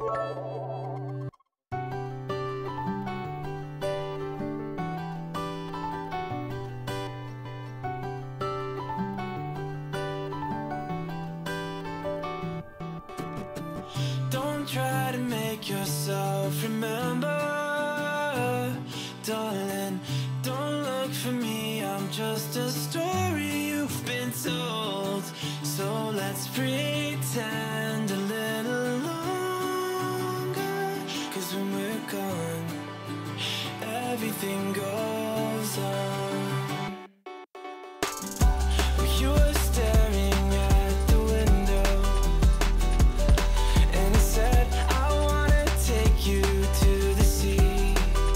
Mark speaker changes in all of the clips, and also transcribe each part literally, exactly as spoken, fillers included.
Speaker 1: Don't try to make yourself remember, darling. Don't look for me, I'm just a story you've been told. So let's pretend a little longer, 'cause when we're gone, everything goes on. You were staring at the window, and I said, I wanna take you to the sea.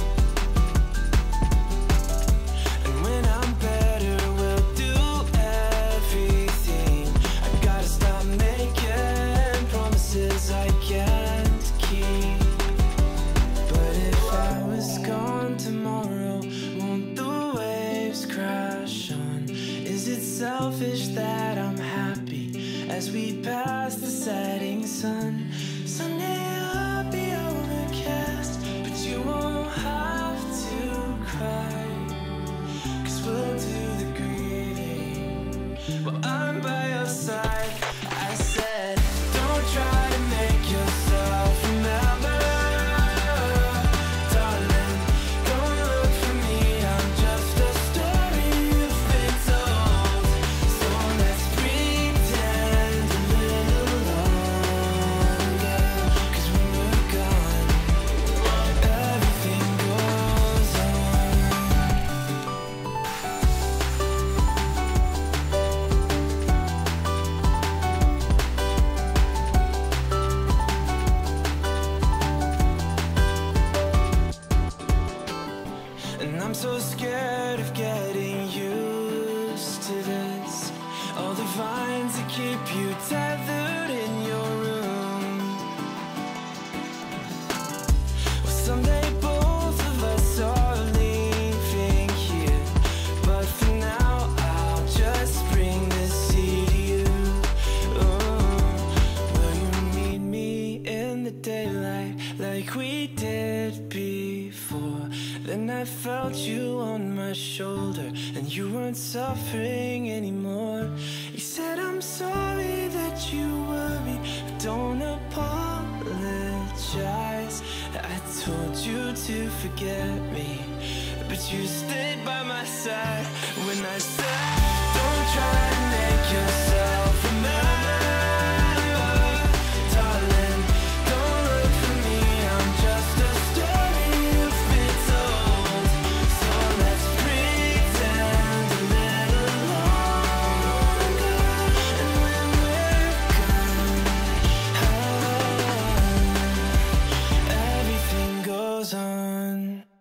Speaker 1: And when I'm better, we'll do everything. I gotta stop making promises I can't keep. But if I was gone tomorrow, won't the waves crash on? Is it selfish that I'm happy as we pass the setting sun? Someday I'll be overcast, but you won't have to cry, 'cause we'll do the grieving while I'm by your side. I said, don't try to make yourself remember, darling. Don't look for me, I'm just a story you've been told. So let's pretend a little longer, 'cause when we're gone, everything goes on. And I'm so scared of getting used to this. All the vines that keep you tethered in your room. Well, someday both of us are leaving here, but for now I'll just bring this sea to you. Oh, will you meet me in the daylight like we did before? Then I felt you on my shoulder, and you weren't suffering anymore. You said, I'm sorry that you worried, but don't apologize. I told you to forget me, but you stayed by my side when I said, don't try to make yourself remember, darling. Don't look for me, I'm just a story you've been told. So let's pretend a little longer, and when we're gone, everything goes on.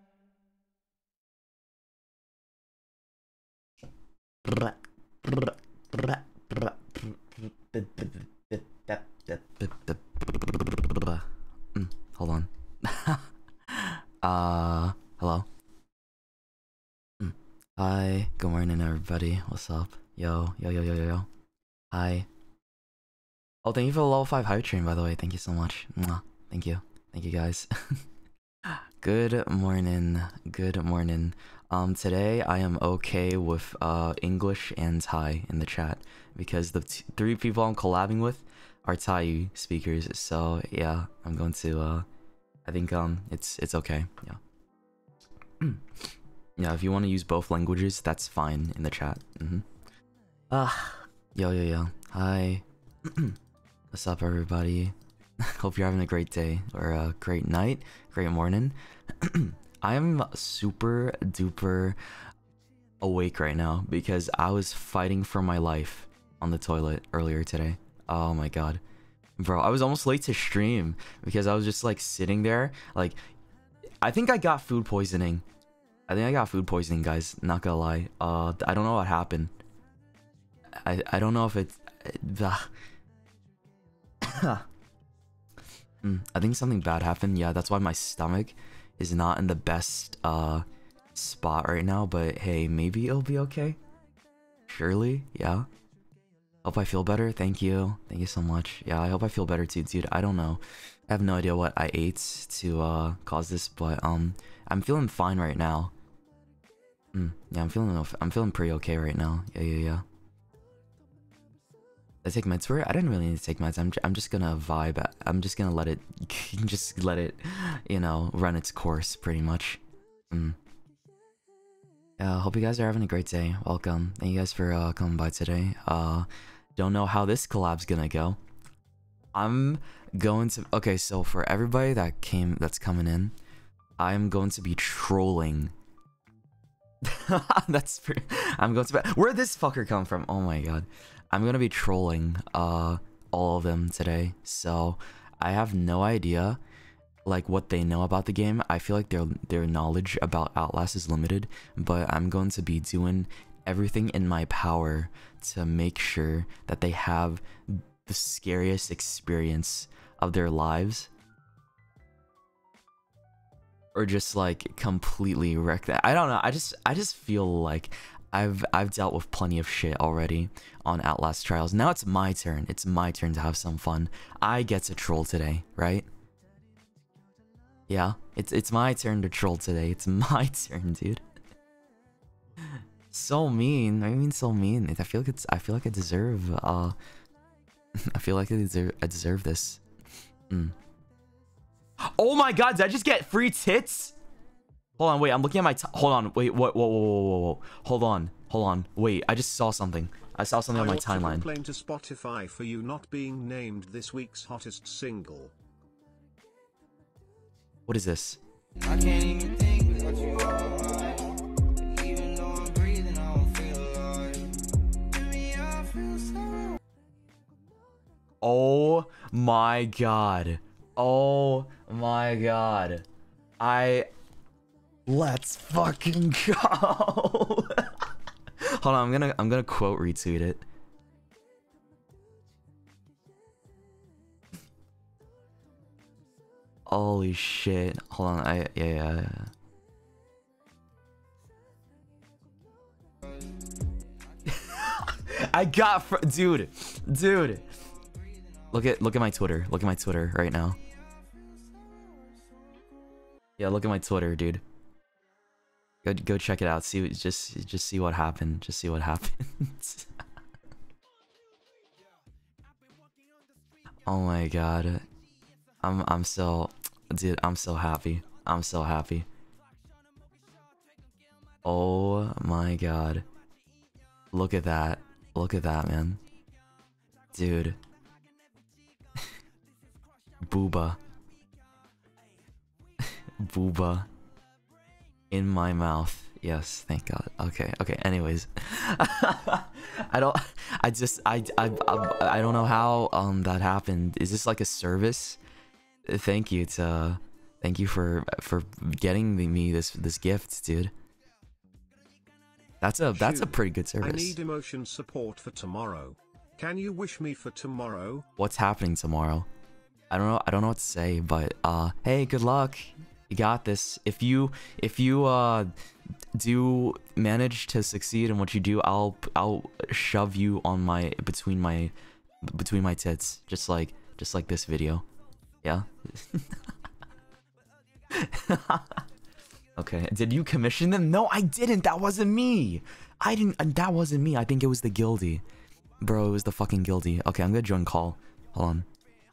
Speaker 2: Mm, hold on. uh, hello. Mm. Hi, good morning, everybody. What's up? Yo, yo, yo, yo, yo, yo. Hi. Oh, thank you for the level five hype train, by the way. Thank you so much. Mwah. Thank you. Thank you, guys. Good morning. Good morning. Um, today I am okay with uh English and Thai in the chat because the t three people I'm collabing with are Thai speakers. So yeah, I'm going to uh, I think um it's it's okay. Yeah. Yeah, if you want to use both languages, that's fine in the chat. Mm-hmm. Ah, yo yo yo. Hi. What's up, everybody? Hope you're having a great day or a great night, great morning. I'm super duper awake right now because I was fighting for my life on the toilet earlier today. Oh my god. Bro, I was almost late to stream because I was just like sitting there. Like, I think I got food poisoning. I think I got food poisoning, guys. Not gonna lie. Uh, I don't know what happened. I, I don't know if it's... Uh, mm, I think something bad happened. Yeah, that's why my stomach is not in the best uh spot right now, but hey, maybe it'll be okay. Surely, yeah. Hope I feel better. Thank you. Thank you so much. Yeah, I hope I feel better too, dude. I don't know. I have no idea what I ate to uh, cause this, but um, I'm feeling fine right now. Mm, yeah, I'm feeling I'm feeling pretty okay right now. Yeah, yeah, yeah. I take meds for it? I didn't really need to take meds. I'm I'm just gonna vibe. I'm just gonna let it, just let it, you know, run its course pretty much. Mm. Yeah, hope you guys are having a great day. Welcome. Thank you guys for uh, coming by today. Uh, don't know how this collab's gonna go. I'm going to okay. So for everybody that came, that's coming in, I'm going to be trolling. That's pretty. I'm going to be. Where'd this fucker come from? Oh my god. I'm gonna be trolling uh all of them today. So I have no idea like what they know about the game. I feel like their their knowledge about Outlast is limited, but I'm going to be doing everything in my power to make sure that they have the scariest experience of their lives, or just like completely wreck that. I don't know. I just I just feel like I've I've dealt with plenty of shit already on Outlast Trials. Now it's my turn. It's my turn to have some fun. I get to troll today, right? Yeah, it's it's my turn to troll today. It's my turn, dude. So mean. I mean, so mean. I feel like it's. I feel like I deserve. Uh, I feel like I deserve. I deserve this. Mm. Oh my god! Did I just get free tits? Hold on, wait. I'm looking at my. T hold on, wait. What? Whoa, whoa, whoa, whoa, whoa. Hold on, hold on. Wait. I just saw something. I saw something on my timeline.
Speaker 3: I complain to Spotify for you not being named this week's hottest single.
Speaker 2: What is this?
Speaker 4: I can't even think without you alive. Even though I'm breathing, I don't feel alive. To me, I feel so.
Speaker 2: Oh my god. Oh my god. I. Let's fucking go. Hold on, I'm gonna I'm gonna quote retweet it. Holy shit. Hold on, I yeah yeah. yeah. I got fr dude. Dude. Look at look at my Twitter. Look at my Twitter right now. Yeah, look at my Twitter, dude. Go go check it out. See just just see what happened. Just see what happens. Oh my god. I'm I'm so dude, I'm so happy. I'm so happy. Oh my god. Look at that. Look at that, man. Dude. Booba. Booba. In my mouth. Yes, thank god. Okay, okay, anyways. I don't I just I, I I I don't know how um that happened. Is this like a service? Thank you to thank you for for getting me this this gift, dude. That's a that's a pretty good service.
Speaker 3: I need emotion support for tomorrow. Can you wish me for tomorrow?
Speaker 2: What's happening tomorrow? I don't know. I don't know what to say, but uh, hey, good luck. You got this. If you if you uh do manage to succeed in what you do, I'll I'll shove you on my between my between my tits, just like just like this video. Yeah. Okay. Did you commission them? No, I didn't. That wasn't me. I didn't. That wasn't me. I think it was the guilty. Bro, it was the fucking guilty. Okay, I'm gonna join call. Hold on.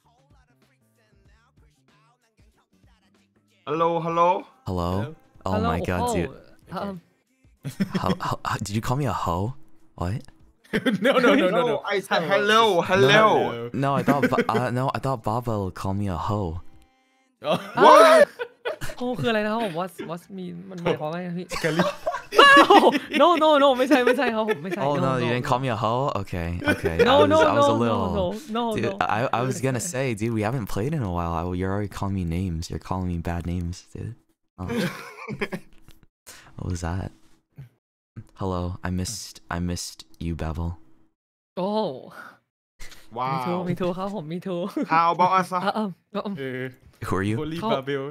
Speaker 5: Hello, hello.
Speaker 2: Hello.
Speaker 6: Hello?
Speaker 2: Oh
Speaker 6: Hello?
Speaker 2: my god,
Speaker 6: Oh,
Speaker 2: dude.
Speaker 6: um,
Speaker 2: Ho ho did you call me a hoe? What?
Speaker 6: no, no, no, no,
Speaker 5: No,
Speaker 6: no.
Speaker 5: I said hello, hello.
Speaker 2: No, I thought Ba- uh, no, I thought Baba would call me a hoe.
Speaker 5: What?
Speaker 6: โอ้คืออะไรนะครับผม what what mean มันหมายความว่าไงพี่
Speaker 5: กะลิ
Speaker 6: no no no ไม่ใช่ไม่ใช่ครับผมไม่ใช่
Speaker 2: Oh
Speaker 6: no
Speaker 2: no, you
Speaker 6: no
Speaker 2: didn't call me a hoe? Okay, okay.
Speaker 6: no
Speaker 2: I was,
Speaker 6: no
Speaker 2: I was
Speaker 6: no
Speaker 2: a little.
Speaker 6: no no
Speaker 2: Dude,
Speaker 6: no
Speaker 2: I I was gonna say, dude, we haven't played in a while. I, you're already calling me names. You're calling me bad names, dude. Oh. What was that? Hello, I missed I missed you, Bevel.
Speaker 6: โอ้
Speaker 5: ว้า
Speaker 6: มีทู
Speaker 5: ว
Speaker 6: มีทูครับผมมีทู
Speaker 5: How about us
Speaker 6: อ่ะอ่ะอ่ะ
Speaker 5: เออ
Speaker 2: Who are you?
Speaker 5: โอลีบาเบล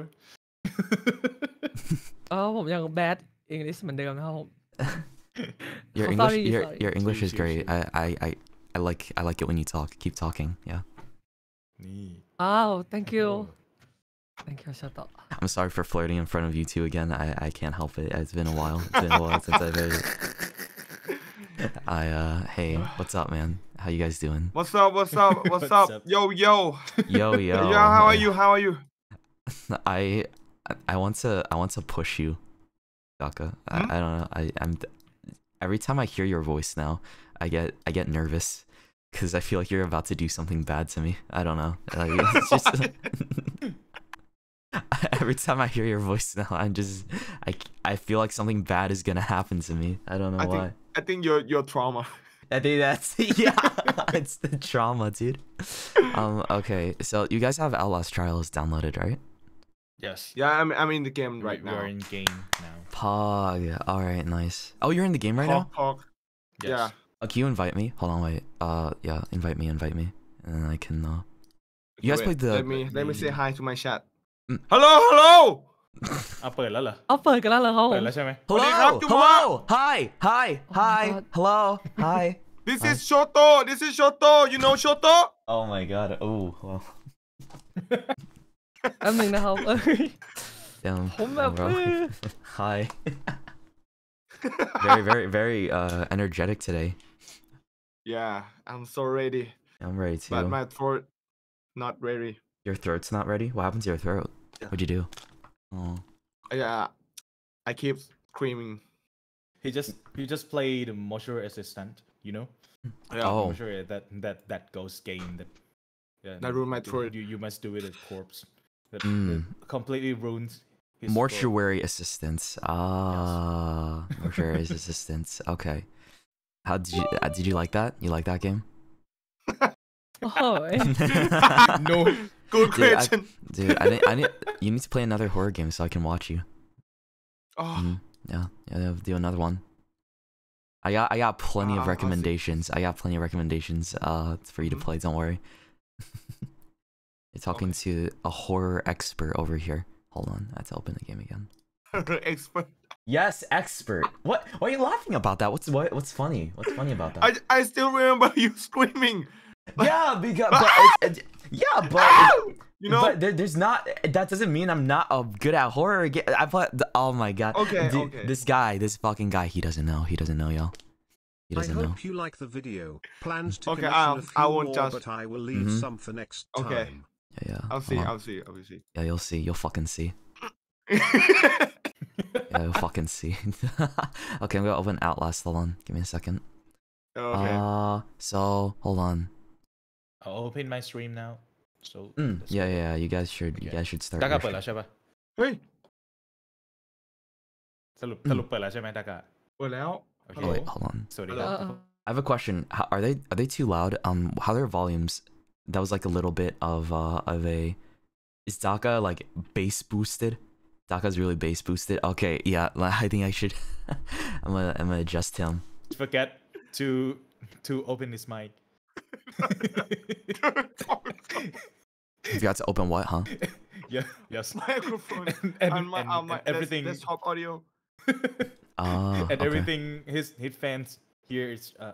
Speaker 6: เออผมยัง bad English เหมือนเดิมนะครับผม
Speaker 2: Your
Speaker 6: Oh,
Speaker 2: English,
Speaker 6: sorry,
Speaker 2: your
Speaker 6: sorry.
Speaker 2: your English is
Speaker 5: Sorry,
Speaker 2: great.
Speaker 5: sorry.
Speaker 2: I, I I I like I like it when you talk. Keep talking. Yeah.
Speaker 5: นี่
Speaker 6: Oh, thank you. Thank you, shut up.
Speaker 2: I'm sorry for flirting in front of you two again. I I can't help it. It's been a while. It's been a while since I've heard it. I uh hey, what's up, man? How you guys doing?
Speaker 5: What's up? What's up? What's,
Speaker 7: What's
Speaker 5: up?
Speaker 7: up?
Speaker 5: Yo, yo.
Speaker 2: Yo yo.
Speaker 5: Yo, how are you? How are you?
Speaker 2: I I want to I want to push you, Daka. I,
Speaker 5: Hmm?
Speaker 2: I don't know. I I'm every time I hear your voice now, I get I get nervous because I feel like you're about to do something bad to me. I don't know. Like, it's just every time I hear your voice now, I'm just I I feel like something bad is gonna happen to me. I don't know
Speaker 5: I
Speaker 2: why.
Speaker 5: think I think you're you're trauma.
Speaker 2: I think that's yeah. It's the trauma, dude. Um. Okay. So you guys have Outlast Trials downloaded, right?
Speaker 7: Yes.
Speaker 5: Yeah, I'm I'm in the game right
Speaker 7: we,
Speaker 5: now.
Speaker 7: We are in game now.
Speaker 2: Pog. All right. Nice. Oh, you're in the game right now.
Speaker 5: Talk, talk.
Speaker 7: Yes.
Speaker 5: Yeah.
Speaker 2: Uh, can you invite me? Hold on, wait. Uh, yeah, invite me, invite me, and then I can. Uh... You guys
Speaker 5: Wait,
Speaker 2: played the-
Speaker 5: Let me let me say hi to my chat.
Speaker 2: Mm.
Speaker 5: Hello, hello.
Speaker 7: เอาเปิดแล้วเหรอ
Speaker 6: เอาเปิดกันแล้วเหรอครับผ
Speaker 7: เปิด
Speaker 6: ม
Speaker 7: แล้วใช่ไหม
Speaker 2: Hello,
Speaker 5: What do you have to
Speaker 2: hello, hi, hi,
Speaker 6: Oh my
Speaker 2: hi,
Speaker 6: God.
Speaker 2: hello, hi.
Speaker 5: This
Speaker 2: Hi.
Speaker 5: is Shoto. This is Shoto. You know Shoto?
Speaker 2: Oh my god. Oh well.
Speaker 6: แป๊บนึงนะครับเอ้ย
Speaker 2: Damn.
Speaker 6: ผมแบบ
Speaker 2: bro.
Speaker 6: เออ
Speaker 2: Hi. Very, very, very uh energetic today.
Speaker 5: Yeah, I'm so ready,
Speaker 2: I'm ready too.
Speaker 5: but my throat not ready.
Speaker 2: Your throat's not ready. What happened to your throat?
Speaker 5: Yeah.
Speaker 2: What'd you do? Oh.
Speaker 5: Yeah, I keep screaming.
Speaker 7: he just he just played Moisture Assistant you know
Speaker 5: Yeah.
Speaker 2: Oh.
Speaker 7: Moisture that that that ghost game that yeah
Speaker 5: That ruined my
Speaker 7: you-
Speaker 5: throat.
Speaker 7: you you must do it at corpse that,
Speaker 2: Mm.
Speaker 7: that completely ruins his throat.
Speaker 2: Mortuary assistance. Ah, mortuary assistance. Okay. How did you uh, did you like that? You like that game?
Speaker 6: โอ้โห
Speaker 7: no
Speaker 5: Good
Speaker 2: Dude, I-
Speaker 5: question.
Speaker 2: Dude, I need, I need you need to play another horror game so I can watch you.
Speaker 5: Oh,
Speaker 2: Mhm. Yeah, yeah, do another one. I got I got plenty
Speaker 5: Uh,
Speaker 2: of
Speaker 5: I'll see.
Speaker 2: recommendations. I got plenty of recommendations uh for you to
Speaker 5: Mhm.
Speaker 2: play, don't worry. You're talking to a horror expert over here. Hold on, I have to open the game again.
Speaker 5: expert.
Speaker 2: Yes, expert. What why are you laughing about that? What's what what's funny? What's funny about that?
Speaker 5: I I still remember you screaming.
Speaker 2: Yeah, because but it, it, yeah, but
Speaker 5: You know.
Speaker 2: but there, there's not. That doesn't mean I'm not a good at horror. Ga- I put. Oh my god.
Speaker 5: Okay,
Speaker 2: Dude,
Speaker 5: okay.
Speaker 2: This guy, this fucking guy, he doesn't know. He doesn't know, y'all. He
Speaker 3: I
Speaker 2: doesn't know.
Speaker 3: hope you like the video. Plans to
Speaker 5: Okay,
Speaker 3: commission
Speaker 5: um,
Speaker 3: a few
Speaker 5: I won't
Speaker 3: more,
Speaker 5: judge.
Speaker 3: but I will leave
Speaker 2: Mhm.
Speaker 3: some for next
Speaker 5: Okay.
Speaker 3: time.
Speaker 2: Yeah, yeah.
Speaker 5: I'll
Speaker 2: hold
Speaker 5: see.
Speaker 2: on.
Speaker 5: I'll see. I'll see.
Speaker 2: Yeah, you'll see. You'll fucking see. Yeah, you'll fucking see. Okay, I'm gonna open Outlast. Hold on. Give me a second.
Speaker 5: Okay.
Speaker 2: Uh, so hold on.
Speaker 7: I'll open my stream now so
Speaker 2: Mm,
Speaker 7: let's
Speaker 2: yeah,
Speaker 7: go.
Speaker 2: yeah. You guys should. You
Speaker 7: Okay.
Speaker 2: guys should start.
Speaker 7: ดากา
Speaker 2: your
Speaker 7: เปิด
Speaker 2: stream.
Speaker 7: แล้วใช่ปะ
Speaker 5: เฮ้ย
Speaker 7: สรุป
Speaker 2: อืม
Speaker 7: สรุปเปิดแล้วใช่ไหมดากา
Speaker 5: เปิดแล้ว
Speaker 7: โอเค
Speaker 2: Oh, wait, hold on.
Speaker 7: สวัสดี
Speaker 6: เอ
Speaker 7: ครับ
Speaker 6: อ
Speaker 2: I have a question. How, are they are they too loud? Um, how are their volumes? That was like a little bit of uh of a. Is Daka like bass boosted? Daka's really bass boosted. Okay, yeah. I think I should. I'm gonna I'm gonna adjust him.
Speaker 7: forget to to open this mic
Speaker 2: You got to open what, huh?
Speaker 7: yeah yes
Speaker 5: Microphone
Speaker 7: and, and,
Speaker 5: and, my,
Speaker 7: and,
Speaker 5: uh, my
Speaker 7: and everything
Speaker 5: That's, that's top audio.
Speaker 2: Ah,
Speaker 7: and
Speaker 2: okay.
Speaker 7: everything his his fans here is uh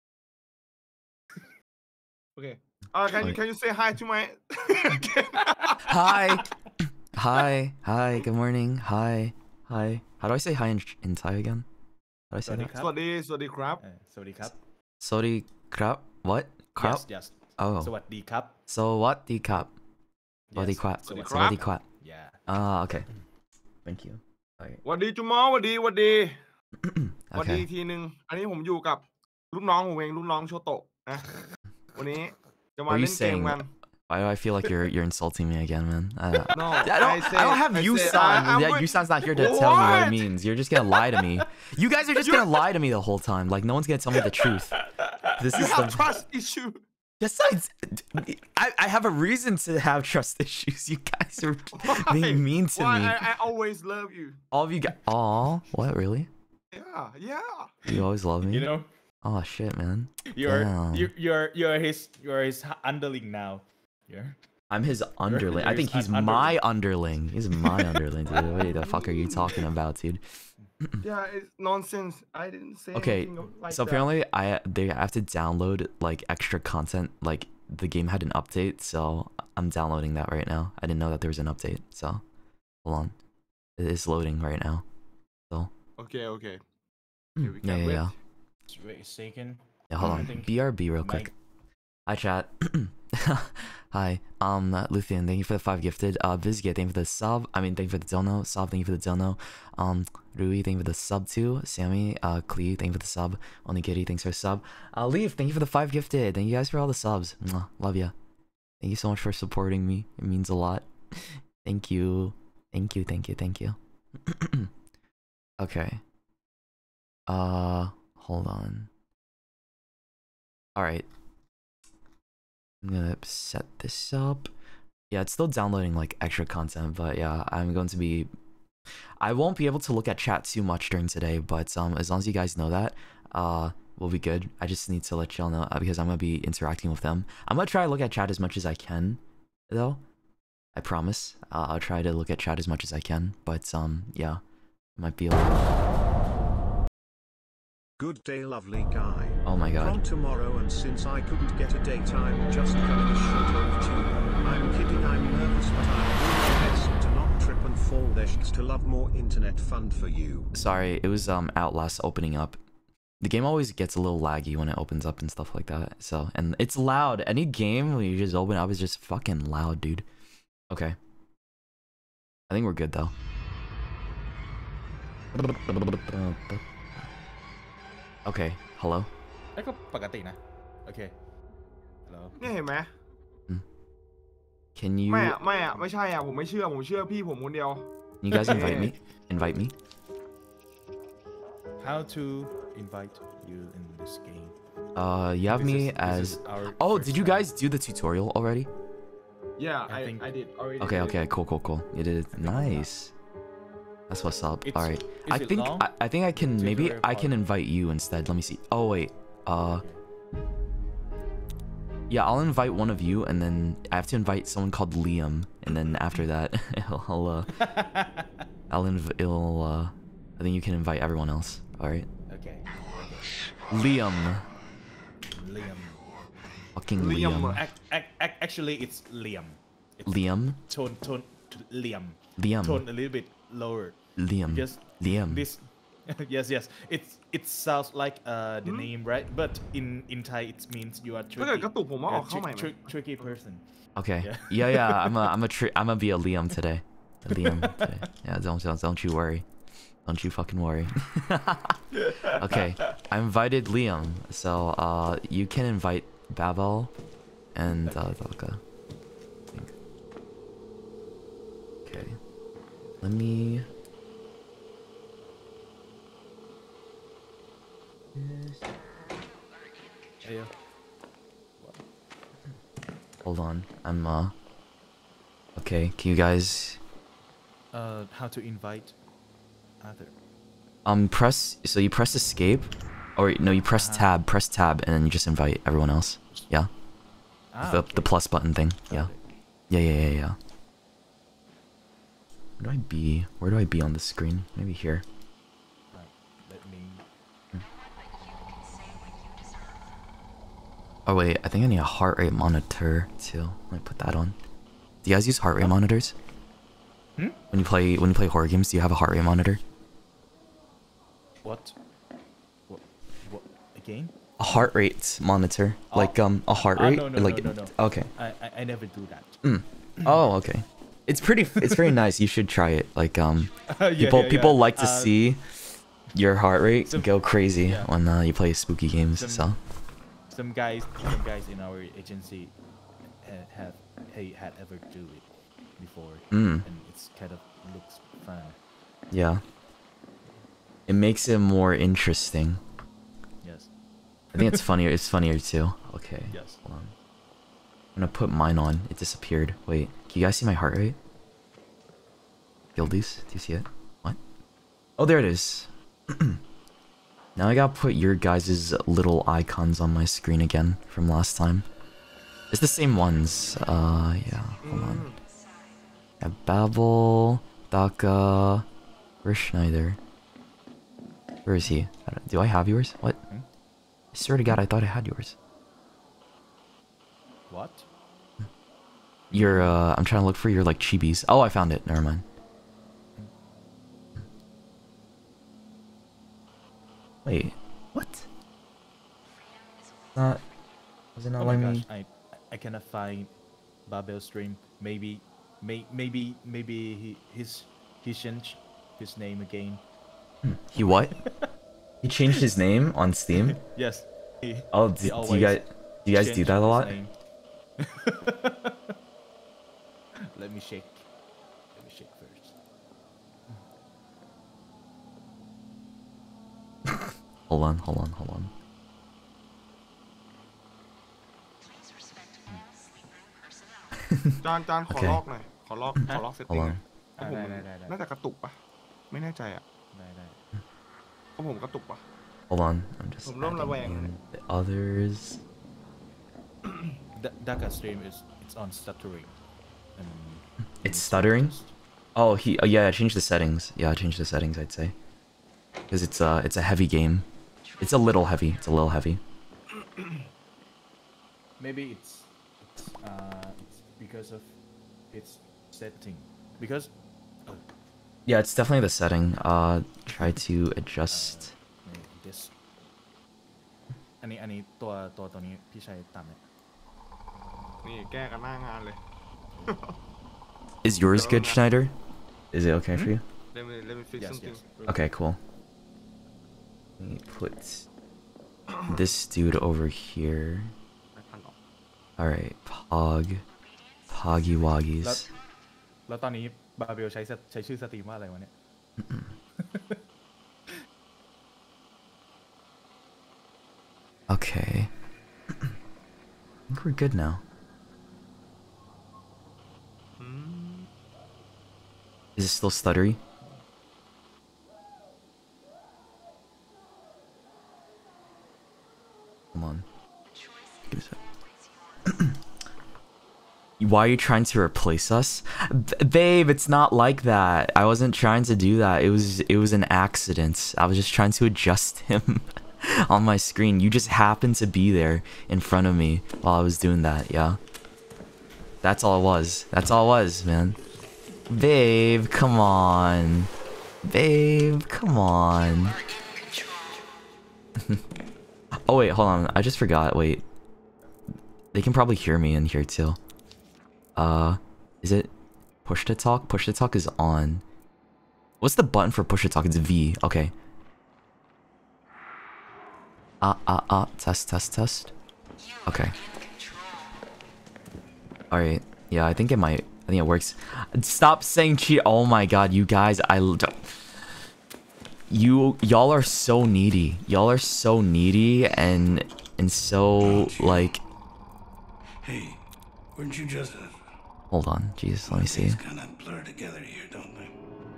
Speaker 5: Okay. Uh, can you
Speaker 2: Wait.
Speaker 5: can you say hi to my?
Speaker 2: Hi, hi, hi. Good morning. Hi, hi. How do I say hi in in Thai again? How do I say
Speaker 7: Sorry.
Speaker 2: that?
Speaker 5: สวัสดีสวัสดีครับ
Speaker 7: เออสวัสดีครับ
Speaker 2: Sorry, crap. What? Crap?
Speaker 7: yes yes
Speaker 2: Oh.
Speaker 7: สวัสดีครับ
Speaker 2: So what the crap? What the
Speaker 7: Yes.
Speaker 2: crap?
Speaker 5: สวัสดี
Speaker 2: So
Speaker 5: ครั
Speaker 2: what
Speaker 5: บ
Speaker 2: the crap?
Speaker 7: yeah
Speaker 2: Ah, okay. Thank you. Alright.
Speaker 5: สวัสดีจุมอสวัสดีสวัสดีสวัสดี
Speaker 2: Okay.
Speaker 5: อีกทีหนึ่งอันนี้ผมอยู่กับลูกน้องผมเองลูกน้องโชโตะนะวันนี้จะมา
Speaker 2: What are you
Speaker 5: เล่นเกม
Speaker 2: saying?
Speaker 5: กัน
Speaker 2: Why do I feel like you're you're insulting me again, man? Uh,
Speaker 5: No,
Speaker 2: I don't,
Speaker 5: I
Speaker 2: I don't have
Speaker 5: said- I
Speaker 2: Yusan.
Speaker 5: said- I- I'm
Speaker 2: Yeah,
Speaker 5: with-
Speaker 2: Yusan's not here to tell me what it
Speaker 5: What?
Speaker 2: means. You're just gonna lie to me. You guys are just gonna lie to me the whole time. Like no one's gonna tell me the truth. This
Speaker 5: You
Speaker 2: is
Speaker 5: have
Speaker 2: the.
Speaker 5: trust issue.
Speaker 2: Besides, I I have a reason to have trust issues. You guys are
Speaker 5: Why?
Speaker 2: being mean to
Speaker 5: Why?
Speaker 2: me.
Speaker 5: I, I always love you.
Speaker 2: All of you guys. Aw, what really?
Speaker 5: Yeah, yeah.
Speaker 2: You always love me.
Speaker 7: you know
Speaker 2: Oh shit, man.
Speaker 7: you're
Speaker 2: Damn.
Speaker 7: you you're you're his you're his underling now yeah
Speaker 2: I'm his underling. I
Speaker 7: you're
Speaker 2: think
Speaker 7: his
Speaker 2: he's
Speaker 7: un-
Speaker 2: my underling. He's my underling, dude. What the fuck are you talking about, dude?
Speaker 5: Yeah, it's nonsense. I didn't say
Speaker 2: Okay,
Speaker 5: anything of- like
Speaker 2: so
Speaker 5: that.
Speaker 2: apparently I they have to download like extra content. Like the game had an update, so I'm downloading that right now. I didn't know that there was an update, so hold on. It is loading right now. So
Speaker 5: โอเคโอเค
Speaker 2: mm,
Speaker 5: Here we
Speaker 2: yeah,
Speaker 5: can
Speaker 2: yeah,
Speaker 5: wait.
Speaker 2: yeah.
Speaker 7: Just wait a second.
Speaker 2: Yeah, hold
Speaker 7: I
Speaker 2: on.
Speaker 7: think
Speaker 2: B R B real
Speaker 7: Mike-
Speaker 2: quick. Hi chat. Hi. Um Luthien, thank you for the five gifted. Uh Vizgate, thank you for the sub. I mean thank you for the dono. Sob, thank you for the dono. Um Rui, thank you for the sub too. Sammy, uh Klee, thank you for the sub. Onigiri, thanks for the sub. Uh Leaf, thank you for the five gifted. Thank you guys for all the subs. Mwah, love ya. Thank you so much for supporting me. It means a lot. Thank you. Thank you, thank you, thank you. Okay. Uh hold on. Alright. I'm gonna set this up. Yeah, it's still downloading like extra content, but yeah, I'm going to be I won't be able to look at chat too much during today, but um as long as you guys know that, uh we'll be good. I just need to let y'all know uh, because I'm gonna be interacting with them. I'm gonna try to look at chat as much as I can though. I promise. Uh, I'll try to look at chat as much as I can, but um yeah, it might be a little...
Speaker 3: Good day, lovely guy.
Speaker 2: Oh my god.
Speaker 3: From tomorrow, and since I couldn't get a date, I'm just coming a short of two. I'm kidding, I'm nervous, but I'm doing my best to not trip and fall. There's to love more internet fun for you.
Speaker 2: Sorry, it was um Outlast opening up. The game always gets a little laggy when it opens up and stuff like that. So, and it's loud. Any game when you just open up is just fucking loud, dude. Okay. I think we're good though. Okay, hello.
Speaker 7: เอ้ยก็ปกตินะ โอเค Hello
Speaker 5: เนี่ยเห็นไหม
Speaker 2: Can you
Speaker 5: ไม่อะไม่อะไม่ใช่อะผมไม่เชื่อผมเชื่อพี่ผมคนเดียว
Speaker 2: you guys invite me? Invite me?
Speaker 7: How to invite you in this game?
Speaker 2: Uh, you have
Speaker 7: This
Speaker 2: me
Speaker 7: is- this
Speaker 2: as
Speaker 7: is our
Speaker 2: Oh,
Speaker 7: first
Speaker 2: did you
Speaker 7: time.
Speaker 2: guys do the tutorial already?
Speaker 5: Yeah
Speaker 7: I
Speaker 5: I
Speaker 7: think-
Speaker 5: I did already
Speaker 2: Okay,
Speaker 5: did.
Speaker 2: okay, cool, cool, cool. You did it.
Speaker 7: I think we're
Speaker 2: Nice. That's what's up.
Speaker 7: It's-
Speaker 2: All right.
Speaker 7: is
Speaker 2: I
Speaker 7: it
Speaker 2: think
Speaker 7: long?
Speaker 2: I, I think I can maybe
Speaker 7: Tutorial
Speaker 2: I can
Speaker 7: part.
Speaker 2: invite you instead. Let me see. Oh wait. Uh Yeah, I'll invite one of you and then I have to invite someone called Liam and then after that I'll, I'll uh I'll inv it'll uh I think you can invite everyone else. All right.
Speaker 7: Okay.
Speaker 2: Liam.
Speaker 7: Liam.
Speaker 2: Fucking
Speaker 5: Liam.
Speaker 2: Liam.
Speaker 7: Ac- ac- ac- actually, it's Liam. It's
Speaker 2: Liam.
Speaker 7: Tone, tone, to Liam.
Speaker 2: Liam.
Speaker 7: Tone a little bit lower.
Speaker 2: Liam.
Speaker 7: Just
Speaker 2: Liam.
Speaker 7: This. yes, yes. It's it sounds like uh the
Speaker 5: Hmm?
Speaker 7: name, right? But in in Thai, it means you are
Speaker 5: ถ้าเกิด
Speaker 7: tricky.
Speaker 5: กระตุกผมว่าอ
Speaker 7: You're
Speaker 5: อก
Speaker 7: a
Speaker 5: เข้าใหม่
Speaker 7: trick,
Speaker 5: ไหม
Speaker 7: trick, tricky person.
Speaker 2: Okay.
Speaker 7: Yeah.
Speaker 2: Yeah, yeah. I'm a I'm a tri I'm gonna be a Liam today. A Liam today. Yeah, don't don't don't you worry. Don't you fucking worry. Okay. I invited Liam, so uh you can invite Babel and uh Dalka. I think. Okay. Let me
Speaker 7: Yeah.
Speaker 2: hold on. I'm uh okay, can you guys
Speaker 7: Uh, how to invite other?
Speaker 2: um press so you press escape or no you press
Speaker 7: Uh-huh.
Speaker 2: tab, press tab and then you just invite everyone else. Yeah.
Speaker 7: Ah,
Speaker 2: the
Speaker 7: okay.
Speaker 2: the plus button thing. Yeah.
Speaker 7: Got it.
Speaker 2: Yeah, yeah, yeah, yeah. Where do I be? Where do I be on the screen? Maybe here.
Speaker 7: Right. Let me.
Speaker 2: Oh wait, I think I need a heart rate monitor too. Let me put that on. Do you guys use heart rate monitors?
Speaker 7: Hmm?
Speaker 2: When you play when you play horror games, do you have a heart rate monitor?
Speaker 7: What? What? What? Again?
Speaker 2: A heart rate monitor,
Speaker 7: Oh.
Speaker 2: like um a heart
Speaker 7: Ah,
Speaker 2: rate,
Speaker 7: no, no,
Speaker 2: like
Speaker 7: no, no, no.
Speaker 2: okay.
Speaker 7: I, I I never do that.
Speaker 2: Mm. Oh, okay. It's pretty. It's very nice. You should try it. Like um,
Speaker 7: Yeah,
Speaker 2: people
Speaker 7: yeah,
Speaker 2: people
Speaker 7: yeah.
Speaker 2: like to
Speaker 7: Uh,
Speaker 2: see your heart rate
Speaker 7: some-
Speaker 2: go crazy
Speaker 7: yeah.
Speaker 2: when uh, you play spooky games.
Speaker 7: Some-
Speaker 2: So
Speaker 7: Some guys, some guys in our agency ha- have hey, had ever do it before,
Speaker 2: Mm.
Speaker 7: and it's kind of looks fun.
Speaker 2: yeah, it makes it more interesting.
Speaker 7: Yes.
Speaker 2: I think it's funnier. It's funnier too. Okay.
Speaker 7: Yes.
Speaker 2: Hold on. I'm gonna put mine on. It disappeared. Wait. Can you guys see my heart rate? Guildies? Do you see it? What? Oh, there it is. Now I gotta put your guys' little icons on my screen again from last time. It's the same ones. Uh, yeah. Hold on. Yeah, Babel, Daka, where's Schneider? Where is he? I don't- Do I have yours? What?
Speaker 7: Hmm?
Speaker 2: I swear to God, I thought I had yours.
Speaker 7: What?
Speaker 2: your uh, I'm trying to look for your like chibis. Oh, I found it. Never mind. Wait, what? Not. Was it not
Speaker 7: Oh my
Speaker 2: letting
Speaker 7: gosh,
Speaker 2: me?
Speaker 7: I I cannot find Babel stream. Maybe, may maybe maybe he his he changed his name again.
Speaker 2: He what? He changed his name on Steam.
Speaker 7: Yes. He,
Speaker 2: Oh,
Speaker 7: he
Speaker 2: do, do you
Speaker 7: always
Speaker 2: guys do you guys do
Speaker 7: change
Speaker 2: that a
Speaker 7: his
Speaker 2: lot?
Speaker 7: name. Let me shake. Let me shake first.
Speaker 2: Hold on, hold on, hold on.
Speaker 5: จานจานขอ
Speaker 2: Okay.
Speaker 5: ลอกหน่อยขอลอกขอลอกเซต
Speaker 2: Hold
Speaker 5: ติ้ง
Speaker 2: on.
Speaker 5: เพราะผมมัน
Speaker 7: ได้ได้ได้
Speaker 5: น่าจะกระตุกปะไม่แน่ใจอ่ะ
Speaker 7: ได้ได้
Speaker 5: เพราะผมกระตุกปะ
Speaker 2: Hold on. I'm just
Speaker 5: ผมเริ่มระแวง
Speaker 2: adding in the others.
Speaker 7: Da- Daka stream is it's on stuttering. And
Speaker 2: It's stuttering? Oh, he. Oh, yeah. I changed the settings. Yeah, I changed the settings. I'd say, because it's uh, it's a heavy game. It's a little heavy. It's a little heavy.
Speaker 7: Maybe it's it's uh it's because of its setting. Because oh,
Speaker 2: Yeah, it's definitely the setting. Uh, try to adjust.
Speaker 7: maybe this. อันนี้อันนี้ตัวตัวตัวนี้พี่ชัยตามไหม
Speaker 5: นี่แก้กันหน้างานเลย
Speaker 2: Is yours good, Schneider? Is it okay for you?
Speaker 5: let me let me fix
Speaker 7: Yes,
Speaker 5: something
Speaker 7: yes.
Speaker 2: Okay, cool. Let me put this dude over here.
Speaker 5: ไม่ทันหรอก
Speaker 2: Alright, Pog. Poggy
Speaker 7: แล้ว
Speaker 2: Woggies.
Speaker 7: แล้วตอนนี้บาเบลใช้สใช้ชื่อสตรีมว่าอะไรวะเนี่ย
Speaker 2: Okay. I think we're good now.
Speaker 5: อืม
Speaker 2: Is it still stuttery? Hold on. Give me a sec. Why are you trying to replace us? B- babe, it's not like that. I wasn't trying to do that. It was it was an accident. I was just trying to adjust him on my screen. You just happened to be there in front of me while I was doing that, yeah? That's all it was. That's all it was, man. Babe, come on. Babe, come on. Oh wait, hold on. I just forgot. Wait. They can probably hear me in here too. Uh, is it push to talk? Push to talk is on. What's the button for push to talk? It's V. Okay. Ah, ah, ah. Test, test, test. Okay. Alright. Yeah, I think it might. I think it works. Stop saying cheat. Oh my god, you guys. I. You. Y'all are so needy. Y'all are so needy and. And so, like.
Speaker 8: Hey, weren't you just a...
Speaker 2: Hold on. Jesus, let me see.
Speaker 8: Things kind of blur together here, don't they?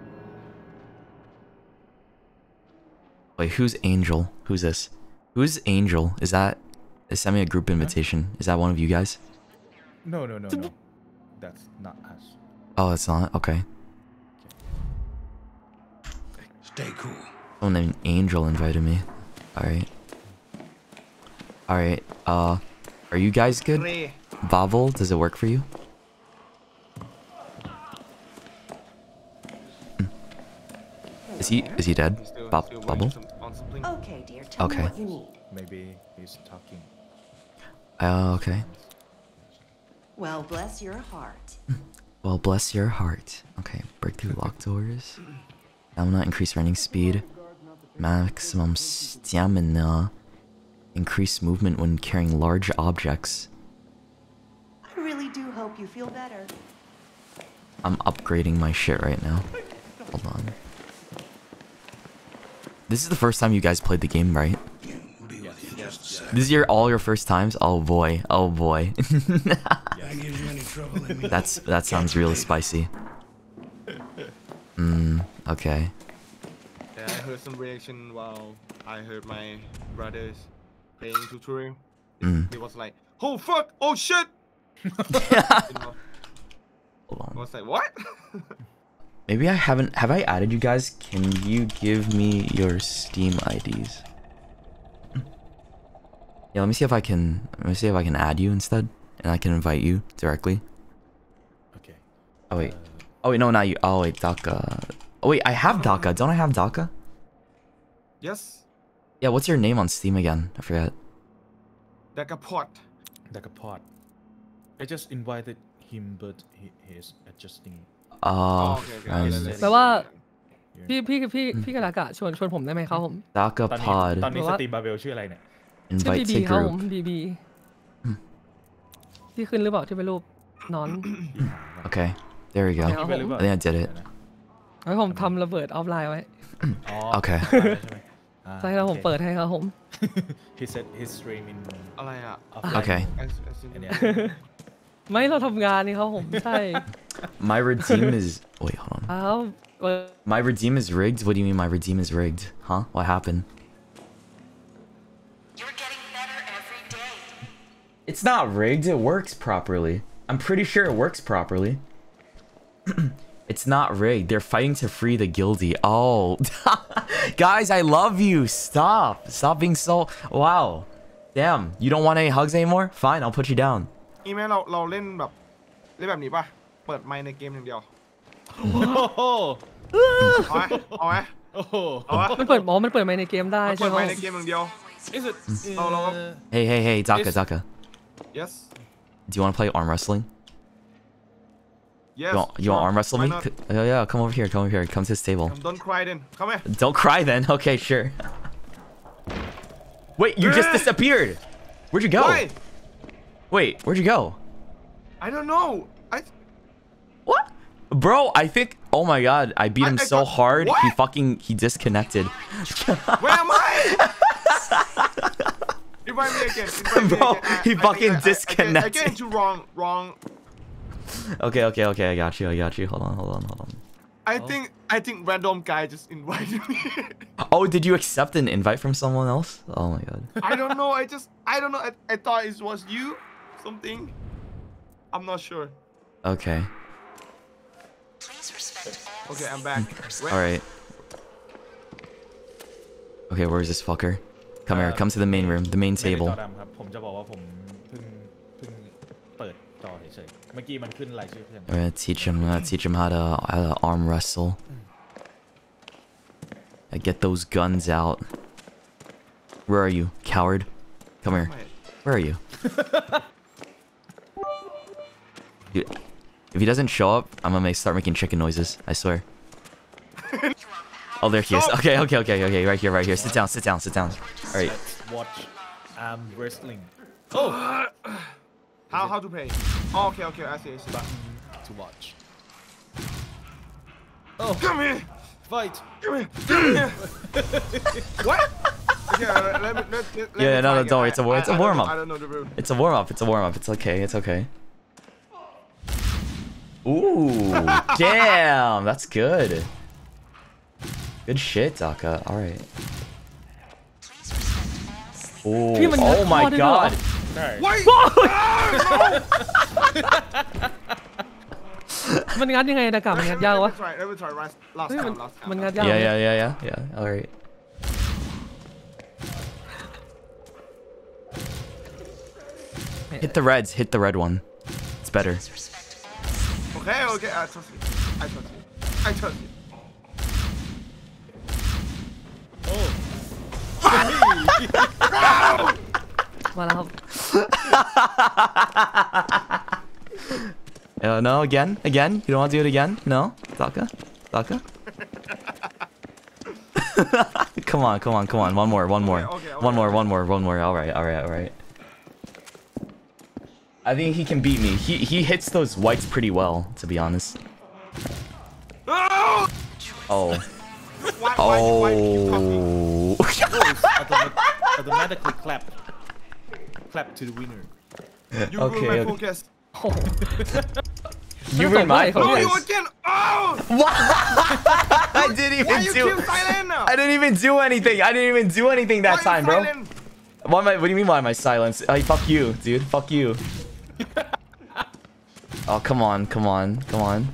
Speaker 2: Wait, who's Angel? Who's this? Who's Angel? Is that... Is send me a group invitation. Is that one of you guys?
Speaker 7: No, no, no, no. That's not us.
Speaker 2: Oh, it's not? Okay.
Speaker 8: Stay cool.
Speaker 2: Someone named Angel invited me. Alright. Alright, uh... Are you guys good?
Speaker 5: เร
Speaker 2: Bavel, does it work for you? Hmm. Is he... Is he dead?
Speaker 5: He's still-
Speaker 2: Bob,
Speaker 5: still
Speaker 2: Bubble?
Speaker 5: working some- on something.
Speaker 9: Okay, dear. Tell
Speaker 2: Okay.
Speaker 9: me what you need.
Speaker 7: Maybe he's talking.
Speaker 2: Uh, okay.
Speaker 9: Well, bless your heart.
Speaker 2: Well, bless your heart. Okay, break through locked doors. Stamina, increase running speed. Maximum stamina. Increase movement when carrying large objects.
Speaker 9: I really do hope you feel better.
Speaker 2: I'm upgrading my shit right now. Hold on. This is the first time you guys played the game, right?
Speaker 8: Be with you just a sec.
Speaker 2: This is your all your first times? Oh boy. Oh boy.
Speaker 8: That gives you any trouble, Amy?
Speaker 2: That's that sounds really spicy. Hmm, okay.
Speaker 5: Yeah, I heard some reaction while I heard my brothers playing tutorial.
Speaker 2: Mm.
Speaker 5: He was like, "Oh fuck! Oh shit!" You know,
Speaker 2: Hold
Speaker 5: I
Speaker 2: on.
Speaker 5: was like, "What?"
Speaker 2: Maybe I haven't have I added you guys? Can you give me your Steam I Ds? Yeah, let me see if I can let me see if I can add you instead. And I can invite you directly. Oh wait. Oh wait, no, not you. Oh wait, Daka. Oh wait, I have Daka. Don't I have Daka?
Speaker 5: Yes.
Speaker 2: Yeah, what's your name on Steam again? I forget.
Speaker 5: Dakapot.
Speaker 7: Dakapot. I just invited him, but he, he is adjusting.
Speaker 2: Oh,
Speaker 5: Oh, okay, okay.
Speaker 2: um,
Speaker 5: let's- let's-
Speaker 6: แปลว่าพี่พี่พี่พี่กระดากะชวนชวนผมได้ไหมครับผม
Speaker 2: Daka
Speaker 7: ตอนนี้
Speaker 2: Pod.
Speaker 7: ตอนนี้
Speaker 6: หรือ
Speaker 7: ส
Speaker 6: ว่า
Speaker 7: ตรีมบาเบลชื่ออะไรเนี่ย
Speaker 6: ชื่อ
Speaker 2: Invite
Speaker 6: บีบี
Speaker 2: to
Speaker 6: ครับผม
Speaker 2: group.
Speaker 6: บีบีที่ขึ้นหรือเปล่าที่เป็นรูปนอน
Speaker 2: Okay, there we go.
Speaker 6: ครับ
Speaker 7: ไม่รู้
Speaker 6: ผม
Speaker 7: ว่า
Speaker 2: I think I did it.
Speaker 6: ให้ผมทำระเบิดออฟไลน์ไว้
Speaker 7: อ๋อ
Speaker 2: Okay.
Speaker 7: ใช่ไหมอ่า
Speaker 6: ใช่ครับผม
Speaker 7: โอเค
Speaker 6: เปิดให้ครับผม
Speaker 7: he said his stream in
Speaker 5: อะไรอ่ะ
Speaker 7: offline
Speaker 2: Okay.
Speaker 5: As- as in-
Speaker 7: อันเนี้ย
Speaker 6: ไม่เราทำงานนี่ครับผมใช่
Speaker 2: My redeem is. Wait, hold on.
Speaker 6: อ้าวเปิด
Speaker 2: My redeem is rigged? What do you mean my redeem is rigged? Huh? What happened?
Speaker 9: You're getting better every day.
Speaker 2: It's not rigged. It works properly. I'm pretty sure it works properly. It's not rigged. They're fighting to free the guilty. Oh. Guys, I love you. Stop. Stop being so... Wow. Damn. You don't want any hugs anymore? Fine, I'll put you down.
Speaker 5: อีเมลเราเราเล่นแบบเล่นแบบนี้ป่ะ เปิดไมค์ในเกมอย่างเดียว
Speaker 7: โอ้โห
Speaker 5: เอาไหมเอาไหม
Speaker 7: โอ้โห
Speaker 5: เอาไหม
Speaker 6: มันเปิดหมอมันเปิดไมค์ในเกมได้
Speaker 5: มัน
Speaker 6: ใช่
Speaker 5: เปิด
Speaker 6: ไหม
Speaker 5: ไมค์ในเกมอย่างเดียว
Speaker 7: is it
Speaker 5: เราเรา
Speaker 2: Hey, hey, hey, Daka,
Speaker 7: It's-
Speaker 2: Daka.
Speaker 5: yes
Speaker 2: Do you want to play arm wrestling?
Speaker 5: yes
Speaker 2: You want, you want
Speaker 5: sure.
Speaker 2: arm wrestle
Speaker 5: Why
Speaker 2: me?
Speaker 5: not?
Speaker 2: C- Yeah, yeah, come over here, come over here. Come to this table.
Speaker 5: Um, don't cry then come here
Speaker 2: Don't cry then. Okay, sure. Wait, you just disappeared. Where'd you go?
Speaker 5: why
Speaker 2: Wait, where'd you go?
Speaker 5: I don't know I
Speaker 2: What? Bro, I think... Oh my god, I beat
Speaker 5: I-
Speaker 2: him
Speaker 5: I
Speaker 2: so
Speaker 5: got-
Speaker 2: hard, he
Speaker 5: What?
Speaker 2: fucking... He disconnected.
Speaker 5: where am I invite me again invite me
Speaker 2: Bro,
Speaker 5: again. I-
Speaker 2: he
Speaker 5: I think
Speaker 2: fucking
Speaker 5: I- I- I get- I
Speaker 2: disconnected.
Speaker 5: get into wrong wrong
Speaker 2: Okay, okay, okay, I got you, I got you. Hold on, hold on, hold on.
Speaker 5: I think I think random guy just invited me
Speaker 2: Oh, did you accept an invite from someone else? Oh my god.
Speaker 5: I don't know I just I don't know I, I thought it was you something I'm not sure
Speaker 2: Okay.
Speaker 9: Please respect all
Speaker 5: okay I'm back Where-
Speaker 2: Alright. Okay, where's this fucker? Come here,
Speaker 7: Uh,
Speaker 2: come to the main room, the main
Speaker 7: ไม่ได้จ
Speaker 2: table.
Speaker 7: อดำครับ ผมจะบอกว่าผมเพิ่งเพิ่งเปิดจอเฉยๆเมื่อกี้มันขึ้นรายชื่อเพื่อน
Speaker 2: I'm gonna teach him, I'm gonna teach him how to, how to arm wrestle. I get those guns out. Where are you, coward? Come here. Where are you? Dude, if he doesn't show up, I'm gonna make, start making chicken noises. I swear. Oh, there he is. Okay, okay, okay, okay. Right here, right here. Sit down, sit down, sit down. All right.
Speaker 7: Let's watch arm wrestling oh
Speaker 5: how how to play oh, okay okay I see I see
Speaker 7: button to watch
Speaker 5: come here
Speaker 7: fight
Speaker 5: Come here! Come here! What? Okay, uh, let me, let, let, let
Speaker 2: Yeah,
Speaker 5: me
Speaker 2: no,
Speaker 5: try
Speaker 2: no,
Speaker 5: again.
Speaker 2: don't worry, it's a-
Speaker 5: I-
Speaker 2: it's a
Speaker 5: I- I don't
Speaker 2: warm-up.
Speaker 5: know- I don't know the rule.
Speaker 2: It's a warm up. It's a warm up. It's okay. It's okay. Ooh, damn, that's good. Good shit, Daka. All right. Ooh,
Speaker 6: พี่มันงัด
Speaker 2: oh my
Speaker 6: ข้อได้ด้วยเหรอ
Speaker 2: god.
Speaker 7: ใช่
Speaker 5: Why?
Speaker 6: มันงัดยังไงดากะมันงัดยากวะ
Speaker 5: Let me try. Let me try. Last, last
Speaker 6: เฮ้ยมัน
Speaker 5: time. Last time.
Speaker 6: มันงัดยาก
Speaker 2: Yeah, yeah, yeah, yeah, yeah. All right. Hit the reds. Hit the red one. It's better.
Speaker 5: Okay, okay. I trust you. I trust you. I trust you.
Speaker 7: โอ้
Speaker 6: มาแล้วครับ
Speaker 2: Uh, no, again, again. You don't want to do it again? No, Daka, Daka. Come on, come on, come on. One more, one more,
Speaker 5: Okay, okay,
Speaker 2: one
Speaker 5: okay,
Speaker 2: more,
Speaker 5: okay.
Speaker 2: one more, one more. All right, all right, all right. I think he can beat me. He he hits those whites pretty well, to be honest.
Speaker 5: Oh!
Speaker 2: Oh.
Speaker 5: Why, why, why do you keep talking?
Speaker 2: Oh.
Speaker 7: automatic, automatically clap clap to the winner
Speaker 5: You
Speaker 2: Okay,
Speaker 5: ruined my
Speaker 2: okay.
Speaker 5: focus.
Speaker 2: You ruined my
Speaker 6: Oh,
Speaker 5: Oh, you
Speaker 2: focus.
Speaker 5: again! Oh!
Speaker 2: I didn't
Speaker 5: Why
Speaker 2: even
Speaker 5: you
Speaker 2: do.
Speaker 5: keep silent?
Speaker 2: I didn't even do anything. I didn't even do anything that
Speaker 5: Why you
Speaker 2: time, bro.
Speaker 5: silent?
Speaker 2: Why am I, what do you mean why am I silent? Hey, fuck you, dude. Fuck you. Oh, come on, come on, come on.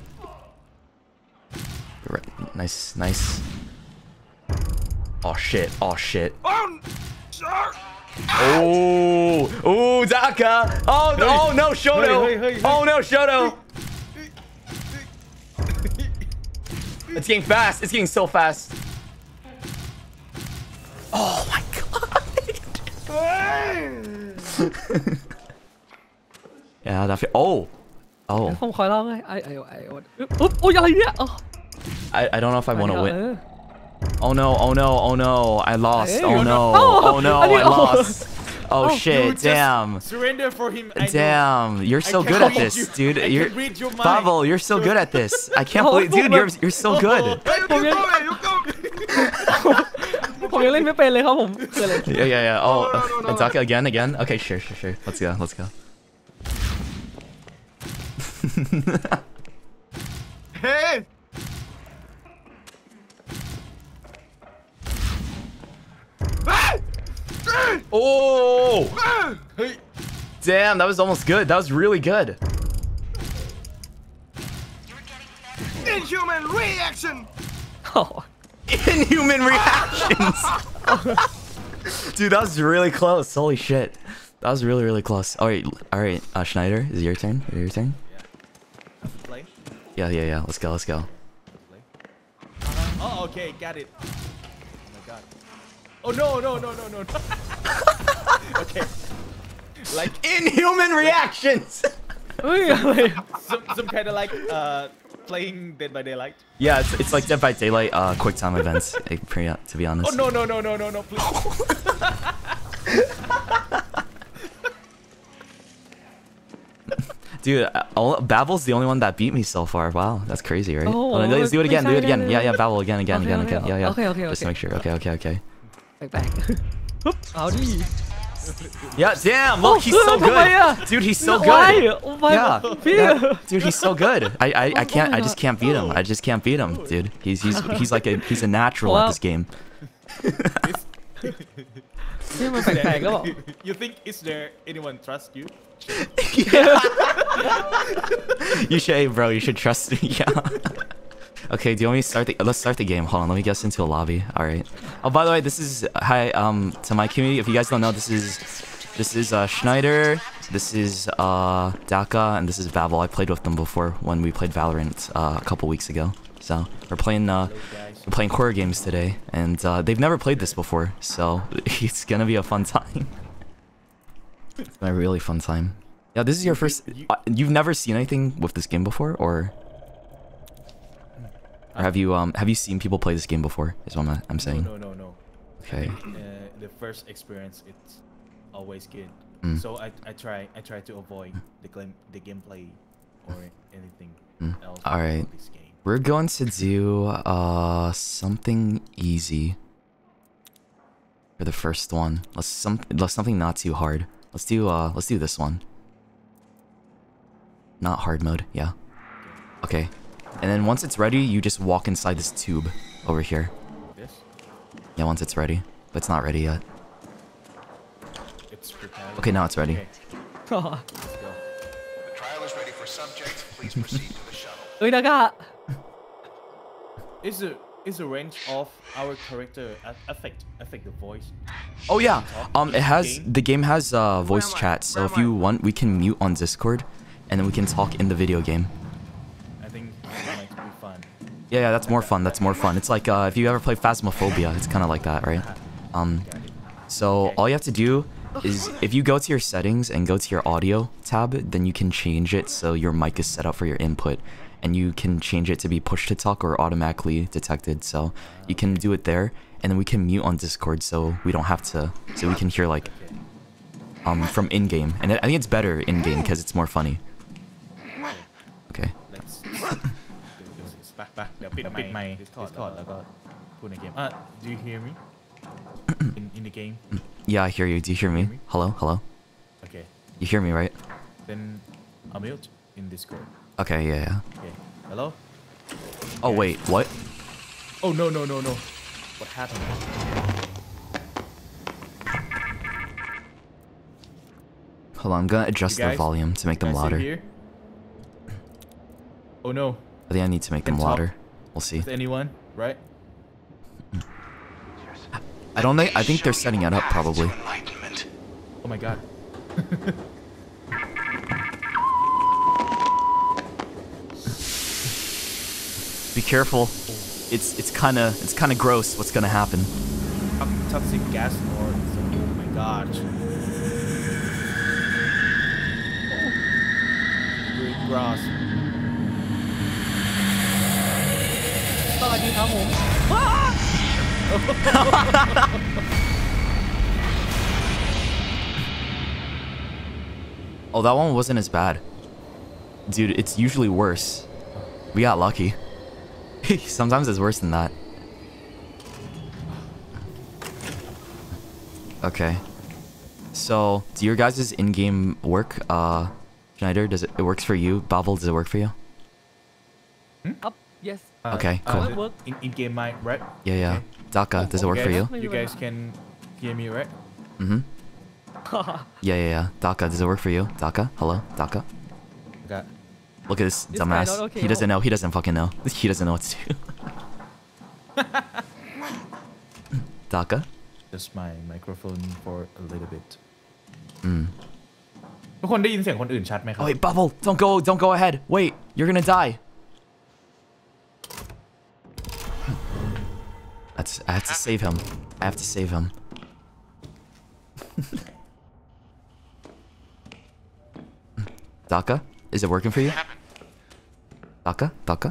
Speaker 2: Right, nice, nice. Oh shit, oh shit.
Speaker 5: Oh! Sir!
Speaker 2: Oh, oh, Daka. Oh, no, oh, no, Shoto.
Speaker 7: Hey, hey, hey, hey.
Speaker 2: Oh, no, Shoto. It's getting fast. It's getting so fast. Oh my god. Yeah, that feel. Oh. Oh.
Speaker 6: ผมขอลองเลยไอ้ไอ้ไอ้อุ๊บโอ้ยอะไรเนี่ยอ๋อ
Speaker 2: I I don't know if I want to
Speaker 6: เอ
Speaker 2: win.
Speaker 6: อ
Speaker 2: Oh no! Oh no! Oh no! I lost!
Speaker 6: Hey,
Speaker 2: Oh
Speaker 6: you're
Speaker 2: no!
Speaker 6: not- Oh,
Speaker 2: Oh no!
Speaker 6: I didn't-
Speaker 2: I lost! Oh
Speaker 7: You
Speaker 2: shit!
Speaker 7: just
Speaker 2: Damn!
Speaker 7: Surrender for him. I know.
Speaker 2: Damn! You're
Speaker 7: I
Speaker 2: so
Speaker 7: can
Speaker 2: good at
Speaker 7: read
Speaker 2: this,
Speaker 7: you.
Speaker 2: dude.
Speaker 7: I
Speaker 2: You're
Speaker 7: can read your mind.
Speaker 2: Pavel. You're so good at this. I can't
Speaker 6: Oh,
Speaker 2: believe, dude.
Speaker 6: oh,
Speaker 2: You're you're so good.
Speaker 5: Hey, you go, man, you go.
Speaker 6: ผมยังเล่นไม่เป็นเลยครับผมเกิดอะไร
Speaker 2: Yeah, yeah, yeah. Oh,
Speaker 5: no, no, no, no.
Speaker 2: Ataka again, again. Okay, sure, sure, sure. Let's go. Let's go.
Speaker 5: Hey.
Speaker 2: Oh! Damn, that was almost good. That was really good.
Speaker 5: Inhuman reaction.
Speaker 6: อ๋อ
Speaker 2: Inhuman reactions. Dude, that was really close. Holy shit. That was really, really close. All right, all right. Uh, Schneider, is it your turn? Is it your turn?
Speaker 7: Play.
Speaker 2: Yeah, yeah, yeah. Let's go. Let's go.
Speaker 7: Play. Oh, okay, got it. Oh my god. Oh no, no, no, no, no. no. Okay. Like
Speaker 2: Inhuman reactions.
Speaker 6: เฮ้ยอะไร
Speaker 7: some some kind of like uh playing Dead by Daylight.
Speaker 2: Yeah, it's, it's like Dead by Daylight, uh, quick time events. eh, pretty, uh, to be honest.
Speaker 7: Oh no no no no no no please.
Speaker 2: Dude, uh, all, Babel's the only one that beat me so far. Wow, that's crazy, right?
Speaker 6: Oh,
Speaker 2: Hold on, let's do it again. Do it again.
Speaker 6: okay,
Speaker 2: Yeah, yeah.
Speaker 6: okay.
Speaker 2: Babel again, again,
Speaker 6: Okay,
Speaker 2: again,
Speaker 6: okay,
Speaker 2: again. Yeah, yeah.
Speaker 6: okay, okay,
Speaker 2: Just to
Speaker 6: okay.
Speaker 2: make sure. Okay, okay, okay.
Speaker 6: แปลกๆปุ๊บเอาดิ
Speaker 2: Yeah, damn. Look, he's so
Speaker 6: ทำไมอะ
Speaker 2: good. Dude, he's so
Speaker 6: ไว้
Speaker 2: good.
Speaker 6: โอ้ไม่
Speaker 2: Yeah.
Speaker 6: พี่
Speaker 2: Yeah. Dude, he's so good. I, I, I can't. I
Speaker 6: my
Speaker 2: just
Speaker 6: God.
Speaker 2: can't beat him. I just can't beat him, dude. He's, he's, he's like a, he's a natural at
Speaker 6: Wow.
Speaker 2: this game.
Speaker 6: นี่มันแปลกๆก็บอก
Speaker 7: You think is there anyone trust you?
Speaker 2: You should, hey, bro. You should trust me. Yeah. Okay. Do you want me to start the? Let's start the game. Hold on. Let me get us into a lobby. All right. Oh, by the way, this is hi. Um, to my community. If you guys don't know, this is, this is uh Schneider. This is uh Daka, and this is Babel. I played with them before when we played Valorant uh, a couple weeks ago. So we're playing uh we're playing horror games today, and uh, they've never played this before, so it's gonna be a fun time. It's been a really fun time. Yeah, this is your first. Uh, you've never seen anything with this game before, or or have you um have you seen people play this game before? Is what I'm, I'm saying.
Speaker 7: No no no no.
Speaker 2: Okay.
Speaker 7: Uh, the first experience it's always good.
Speaker 2: Mm.
Speaker 7: So I I try I try to avoid the game the gameplay or anything
Speaker 2: Mm.
Speaker 7: else.
Speaker 2: All right.
Speaker 7: about This game.
Speaker 2: We're going to do uh something easy for the first one. Let's some let's something not too hard. Let's do uh let's do this one. Not hard mode, yeah. Okay. And then once it's ready, you just walk inside this tube over here.
Speaker 7: This
Speaker 2: Yeah, once it's ready. But it's not ready yet.
Speaker 7: it's prepared.
Speaker 2: Okay, now it's ready.
Speaker 7: Okay,
Speaker 6: อ๋อ
Speaker 7: let's go.
Speaker 8: The trial is ready for subjects. Please proceed to the shuttle.
Speaker 6: เอ้ยดากะ
Speaker 7: Is the is the range of our character a- affect affect the voice?
Speaker 2: Oh yeah. Um it has
Speaker 7: Game?
Speaker 2: the game has uh voice
Speaker 5: am I?
Speaker 2: chat, so
Speaker 5: Where
Speaker 2: if
Speaker 5: am I?
Speaker 2: you want we can mute on Discord and then we can talk in the video game.
Speaker 7: I think it might be fun.
Speaker 2: Yeah, yeah, that's more fun. That's more fun. It's like uh, if you ever play Phasmophobia, it's kind of like that, right? Um, so all you have to do is if you go to your settings and go to your audio tab, then you can change it so your mic is set up for your input, and you can change it to be push to talk or automatically detected. So you can do it there, and then we can mute on Discord, so we don't have to. So we can hear like um from in game, and I think it's better in game because it's more funny. Okay.
Speaker 7: Let's do this. ไปไปเดี๋ยวปิดปิดไมค์ Discord แล้วก็พูดในเกมอ่ะ Do you hear me in in the game?
Speaker 2: Yeah, I hear you. Do you hear me? Hello, hello.
Speaker 7: Okay.
Speaker 2: You hear me, right?
Speaker 7: Then I'll mute in Discord.
Speaker 2: Okay, yeah, yeah.
Speaker 7: Okay. Hello?
Speaker 2: Oh wait, what?
Speaker 7: Oh no no no no. What happened?
Speaker 2: Hold on, I'm gonna adjust
Speaker 7: You
Speaker 2: their
Speaker 7: guys-
Speaker 2: volume to make
Speaker 7: You
Speaker 2: them
Speaker 7: guys still
Speaker 2: louder.
Speaker 7: here? Oh no.
Speaker 2: I think I need to make them
Speaker 7: Can talk.
Speaker 2: louder. We'll see.
Speaker 7: Is anyone? Right?
Speaker 2: I don't think. I think they're setting it up probably.
Speaker 8: Enlightenment.
Speaker 7: Oh my god.
Speaker 2: Be careful.
Speaker 7: Oh,
Speaker 2: it's it's kind of it's kind of gross. What's gonna happen?
Speaker 7: Toxic gas or oh my god. Green grass.
Speaker 6: สวัสดีครับผม
Speaker 2: Oh, that one wasn't as bad. Dude, it's usually worse. We got lucky. Sometimes it's worse than that. Okay. So, do your guys' in-game work? Uh, Schneider, does it, it works for you? Bavel, does it work for you?
Speaker 6: Up yes
Speaker 7: Uh,
Speaker 2: Okay, cool.
Speaker 7: uh,
Speaker 6: Work.
Speaker 7: in, in game mic, right?
Speaker 2: Yeah, yeah. Daka, does it work for you?
Speaker 7: You guys can hear me, right?
Speaker 2: Mm-hmm. Yeah, yeah, yeah. Daka, does it work for you? Daka? Hello? Daka?
Speaker 7: Got
Speaker 2: Look at this
Speaker 6: This guy not
Speaker 2: dumbass.
Speaker 6: okay,
Speaker 2: He doesn't
Speaker 6: oh.
Speaker 2: know. He doesn't fucking know. He doesn't know what to do. Daka?
Speaker 7: just my microphone for a little bit.
Speaker 2: Mm.
Speaker 7: ทุกคนได้ยินเสียงคนอื่นชัดไหมครับ
Speaker 2: Oh, wait, Bavel, don't go, don't go ahead. Wait, you're gonna die. That's, I have to save him. I have to save him. Daka, is it working for you? Daka, Daka.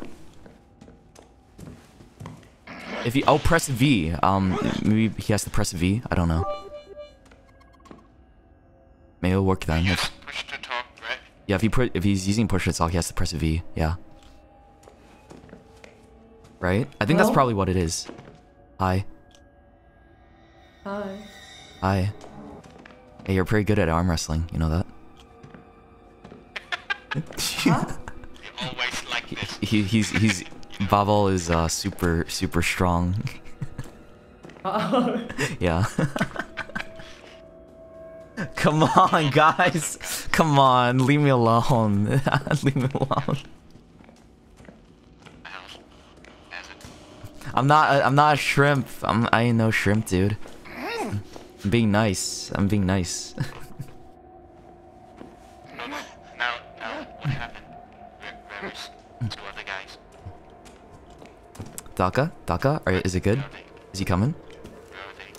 Speaker 2: If he, oh, press V. Um, maybe he has to press V. I don't know. Maybe it'll work then. If,
Speaker 8: Push to talk, right?
Speaker 2: yeah, if he put, if he's using push to talk, he has to press V. Yeah. Right? I think that's
Speaker 6: Hello?
Speaker 2: probably what it is. Hi.
Speaker 6: Hi
Speaker 2: Hi. Hey, you're pretty good at arm wrestling. You know that?
Speaker 8: Always like this.
Speaker 2: he, he's he's Bavel is uh super super strong. Yeah. Come on, guys. Come on, leave me alone. Leave me alone. I'm not I'm not a shrimp. I'm I ain't no shrimp, dude. I'm being nice. I'm being nice.
Speaker 8: No, no. Now, now, what happened? Where, where is two other guys?
Speaker 2: Daka? Daka? Are, is it good?
Speaker 8: Where are they?
Speaker 2: Is he coming?
Speaker 8: Where are they?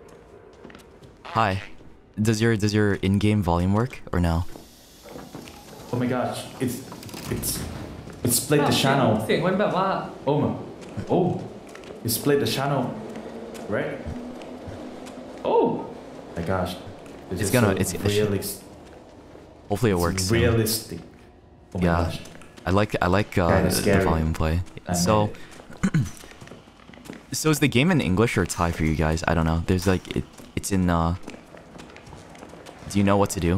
Speaker 2: Hi. Does your does your in-game volume work or no?
Speaker 7: Oh my gosh, it's it's it split the channel.
Speaker 6: เสียงมันแบบว่า
Speaker 7: Oh my, oh, it split the channel, right? Oh my gosh, this
Speaker 2: It's
Speaker 7: is
Speaker 2: gonna-
Speaker 7: so
Speaker 2: it's- it should-
Speaker 7: realistic.
Speaker 2: Hopefully it works.
Speaker 7: It's
Speaker 2: soon.
Speaker 7: realistic. Oh my
Speaker 2: Yeah.
Speaker 7: gosh.
Speaker 2: I like I like uh,
Speaker 7: Kinda
Speaker 2: the
Speaker 7: scary.
Speaker 2: volume play.
Speaker 7: I
Speaker 2: So
Speaker 7: made
Speaker 2: so is the game in English or Thai for you guys? I don't know. There's like it it's in uh do you know what to do?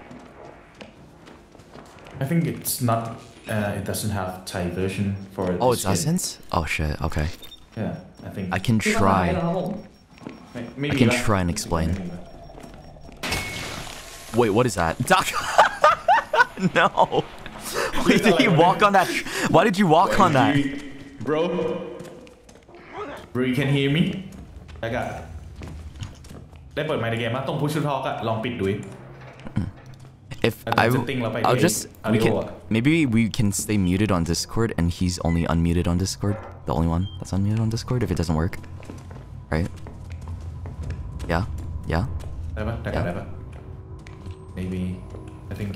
Speaker 7: I think it's not. Uh, it doesn't have Thai version for.
Speaker 2: Oh,
Speaker 7: this
Speaker 2: it
Speaker 7: game.
Speaker 2: doesn't? Oh shit. Okay.
Speaker 7: Yeah, I think.
Speaker 2: I can
Speaker 6: ที่ภาษาไทย
Speaker 2: try.
Speaker 6: เหรอครับผม
Speaker 7: Maybe
Speaker 2: I can
Speaker 7: like-
Speaker 2: try and explain. Wait, what is that? Doc No. Wait, did he walk on that? tr- Why did you walk on that?
Speaker 7: Bro, bro, you can hear me? แล้วก็ได้เปิดไมค์ในเกมมั้ยตรง push to talk อะลองปิดดู
Speaker 2: If
Speaker 7: I
Speaker 2: I,
Speaker 7: think setting lah, Pak.
Speaker 2: I'll
Speaker 7: Dia
Speaker 2: just we
Speaker 7: audio
Speaker 2: can
Speaker 7: ah.
Speaker 2: maybe we can stay muted on Discord and he's only unmuted on Discord. The only one that's unmuted on Discord if it doesn't work, right? Yeah, yeah.
Speaker 7: ได้ปะได้ปะ
Speaker 2: Yeah.
Speaker 7: ได้ปะ maybe I think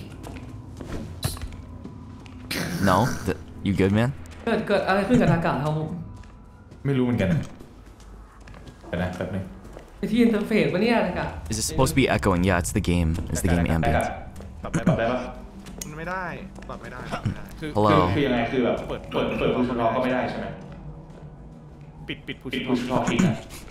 Speaker 2: No, Th- you good, man?
Speaker 6: เกิดเกิดอะไรขึ้นกับอากาศครับผม
Speaker 7: ไม่รู้เหมือนกันเดี๋ยวนะแป๊บนึง
Speaker 6: ไอ้ที่อินเทอร์เฟซปะเนี่ยอากาศ
Speaker 2: Is it supposed to be echoing? Yeah, it's the game. It's the game
Speaker 7: ได้
Speaker 2: ambient.
Speaker 7: ปรับได้ปรับได้ปะ
Speaker 5: มันไม่ได้ปรับไม่ได้ปรับไม่ได้
Speaker 7: คือ
Speaker 2: Hello
Speaker 7: คือคือยังไงคือแบบเปิดเปิดเปิด push to talk ก็ไม่ได้ใช่ไหม
Speaker 5: ปิดปิด push
Speaker 7: ปิด
Speaker 5: to
Speaker 7: push to talk ทิ้งอะ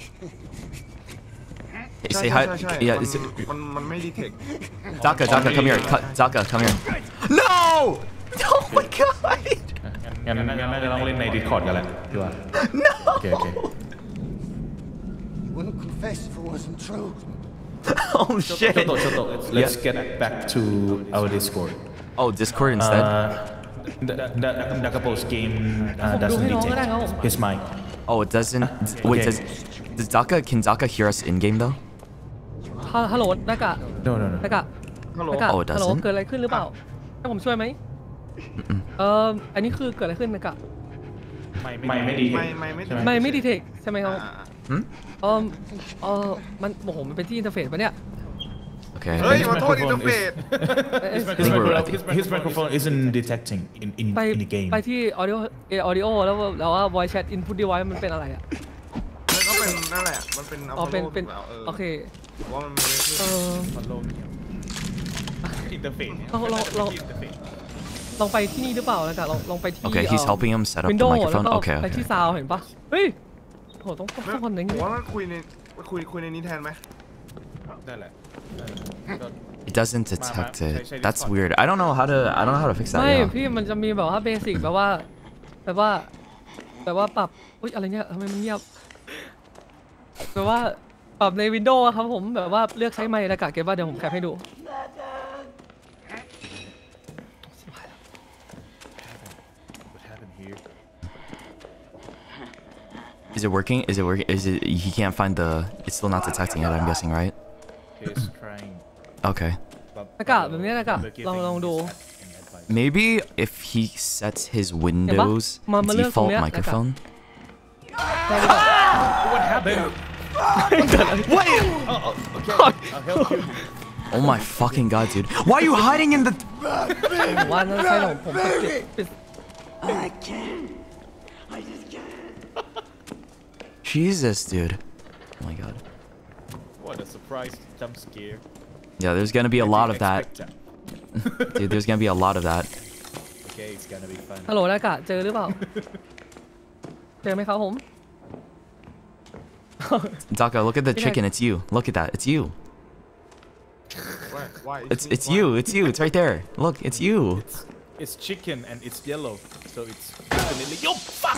Speaker 2: Hey,
Speaker 5: ใช่
Speaker 2: say
Speaker 5: ใช่
Speaker 2: hi.
Speaker 5: ใช่ใช่
Speaker 2: Yeah,
Speaker 5: มัน
Speaker 2: is it-
Speaker 5: มันมันไม่ดีเทค
Speaker 2: Daka, Daka, come here. Ka- Daka, come here. No! Oh my god!
Speaker 7: งั้นงั้นน่าจะต้องเล่นใน Discord กันแหละดีกว่า
Speaker 2: No!
Speaker 7: โอเคโอเค
Speaker 10: Wouldn't confess if it wasn't true.
Speaker 2: Oh shit!
Speaker 7: Shoto, Shoto, let's get back to our Discord.
Speaker 2: Oh, Discord instead.
Speaker 7: Uh, the, the, the Dakapo's game uh, doesn't detect his mic.
Speaker 2: Oh, it doesn't. Wait,
Speaker 7: Okay.
Speaker 2: does does Daka can Daka hear us in game though?
Speaker 6: ฮัลฮัลโหลนากะ
Speaker 7: No, no, no.
Speaker 6: นากะ
Speaker 5: ฮัลโหล
Speaker 6: นากะ
Speaker 2: Oh, it
Speaker 6: ฮัลโหล
Speaker 2: doesn't?
Speaker 6: เกิดอะไรขึ้นหรือเปล่าให้ผมช่วยไหมเอออันนี้คือเกิดอะไรขึ้นนากะ
Speaker 7: ไม่ไม่ไม่ดี
Speaker 5: ไม่ไม่ไม่
Speaker 6: ไม่ไม่ดีเทคใช่ไหมครับ
Speaker 5: อ่า
Speaker 2: Hmm?
Speaker 6: เออเออมันโอ้โหมันเป็นที่อินเทอร์เฟซปะเนี่ย
Speaker 2: Okay.
Speaker 5: เฮ้ยมาโทษอินเทอร์เฟซ
Speaker 7: His
Speaker 2: think we're
Speaker 7: microphone,
Speaker 2: ready.
Speaker 7: his, his microphone isn't detecting in in
Speaker 6: ไป
Speaker 7: in the game.
Speaker 6: ไปที่ audio เออ audio แล้วแล้วว่า voice chat input device มันเป็นอะไรอ่ะ
Speaker 5: แล้วก็เป็นนั่นแหละมันเป็น
Speaker 6: อ๋อเป็นเป็น
Speaker 5: Apollo เออ
Speaker 6: โอเค
Speaker 5: ว่ามันไม่ได้ขึ้น
Speaker 6: เออ
Speaker 7: Follow อินเทอร์เฟซ
Speaker 6: เราเราเรา ลองไปที่นี่หรือเปล่านะจ๊ะลองลองไปที่
Speaker 2: Okay, he's helping him set up the
Speaker 6: Windows แล้ว
Speaker 2: microphone.
Speaker 6: ก็
Speaker 2: Okay,
Speaker 6: ไป
Speaker 2: okay.
Speaker 6: ที่ซาวเห็นปะเฮ้ยโหต้องต้องคนอย่าง
Speaker 5: ผม
Speaker 6: งี้
Speaker 5: ว่าคุยในคุยคุยในนี้แทนไหม
Speaker 7: ได้แหละ
Speaker 2: It doesn't detect it. That's weird. I don't know how to. I don't know how to fix that.
Speaker 6: ไม่
Speaker 2: Yeah.
Speaker 6: พี่มันจะมีแบบว่าเบสิกแบบว่าแบบว่าแบบว่าปรับอุ้ยอะไรเนี่ยทำไมมันเงียบแบบว่าปรับใน Windows อะครับผมแบบว่าเลือกใช้ไมค์อากาศเก็บว่าเดี๋ยวผมแคปให้ดู
Speaker 7: What happened here?
Speaker 2: Is it working? Is it working? Is it? He can't find the. It's still not detecting it. I'm guessing, right?
Speaker 7: He's trying.
Speaker 2: Okay.
Speaker 6: อากาศแบบนี้อากาศลองลองดู
Speaker 2: Maybe if he sets his Windows
Speaker 6: Ma- ma- ลือกตรง
Speaker 2: default
Speaker 6: เนี้ย
Speaker 2: microphone.
Speaker 6: ได้หรือเปล่า
Speaker 7: What happened?
Speaker 2: Wait!
Speaker 7: Oh, oh, okay. I'll help you.
Speaker 2: Oh my fucking god, dude! Why are you hiding in the?
Speaker 6: ผมว่าน่าจะใช่ของผมปิดปิด
Speaker 10: I can't. I just can't.
Speaker 2: Jesus, dude! Oh my god.
Speaker 7: What a surprise jump scare.
Speaker 2: Yeah, there's gonna be a lot of that,
Speaker 7: Expect that.
Speaker 2: dude. There's gonna be a lot of that.
Speaker 7: Okay, it's gonna be fun.
Speaker 6: ฮัลโหลอากาศเจอหรือเปล่า เจอไหมครับผม
Speaker 2: Daka, look at the chicken. It's you. Look at that. It's you.
Speaker 5: Why why
Speaker 2: It's it's you. It's you. It's right there. Look, it's you.
Speaker 7: It's it's chicken and it's yellow, so it's definitely yo fuck.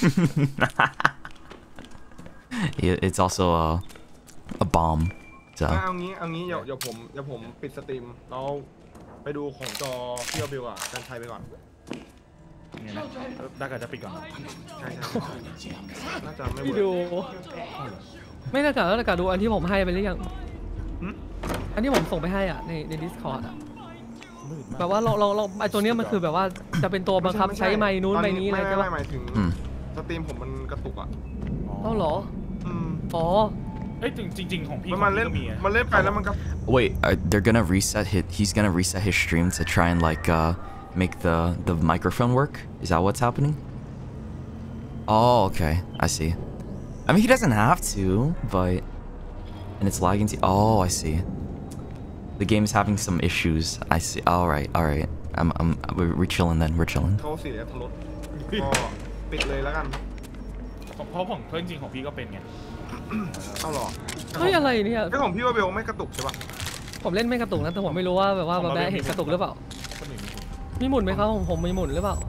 Speaker 2: It- It's also a a bomb. So
Speaker 5: เอางี้เอางี้เดี๋ยวเดี๋ยวผมเดี๋ยวผมปิดสตรีมแล้วไปดูของจอพี่เอาบิวอ่ะกันชัยไปก่อน
Speaker 7: เนี่ยนะดักอาจจะปิดก่อน
Speaker 5: ใช่ใช่น่าจะไม่
Speaker 6: พี่
Speaker 5: เวิ
Speaker 6: ดู
Speaker 5: ร์ก
Speaker 6: ไม่อากาศแล้วอากาศดูอันที่ผมให้ไปหรือยัง
Speaker 5: หึ
Speaker 6: อันที่ผมส่งไปให้อ่ะในใน Discord อ่ะ
Speaker 7: มืดมาก
Speaker 6: แบบว่าเราเราเราไอตัวเนี้ยมันคือแบบว่าจะเป็นตัวบังคับใช้ไม้นู้น
Speaker 5: ตอ
Speaker 6: ไม้นี้อะไร
Speaker 5: ไม่
Speaker 6: ใช่
Speaker 5: ไม่
Speaker 6: ปะ
Speaker 5: หมายถึง
Speaker 2: อืม
Speaker 5: สตรีมผมมันกระตุกอ่ะ
Speaker 6: เอ้าเหรอ
Speaker 5: อืม
Speaker 6: อ๋อ
Speaker 7: เอ้ยจริงจริงๆของพี่
Speaker 5: มันมันเล่น
Speaker 7: ของพี่ก็มีอะ
Speaker 5: มันเล่นไปแล้วมันก็
Speaker 2: wait, uh, they're gonna reset his. He's gonna reset his stream to try and like uh make the the microphone work. Is that what's happening? Oh, okay. I see. I mean, he doesn't have to, but and it's lagging. To, oh, I see. The game is having some issues. I see. All right, all right. I'm, I'm, we're, we're chilling then. We're chilling.
Speaker 5: เขาเสียทรถก็ปิดเลยแล้วกัน
Speaker 7: ของเพราะของเพราะจริงๆของพี่ก็เป็นไง
Speaker 5: เอาหรอ
Speaker 6: เฮ้ยอะไรเนี่ย
Speaker 5: ไอ้ของพี่ว่าเบลไม่กระตุกใช่ปะ
Speaker 6: ผมเล่นไม่กระตุกนะแต่ผมไม่รู้ว่าแบบว่าแบบแบบเห็นกระตุกหรือเปล่า
Speaker 7: คนอื่นมี
Speaker 6: มีหมุนไหมครับผมผมมีหมุนหรือเปล่า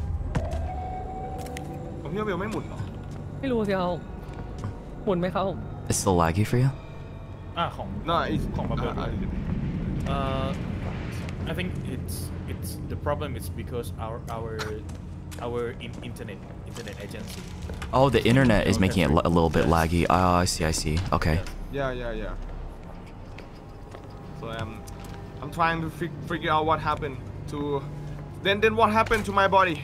Speaker 5: ของพี่ว่าเบลไม่หมุนเหรอ
Speaker 6: ไม่รู้สิครับหมุนไหมครับผม
Speaker 2: It's still laggy for you.
Speaker 7: อ่ะของ
Speaker 5: น่าอี
Speaker 7: ของบับเบิ้ล
Speaker 5: อ่า
Speaker 7: เอ่อ I think it's it's the problem is because our our our in internet internet agency.
Speaker 2: Oh, the internet is making it a little bit laggy. Oh, I see. I see. Okay.
Speaker 5: Yeah, yeah, yeah. So I'm, I'm trying to fig figure out what happened to, then then what happened to my body.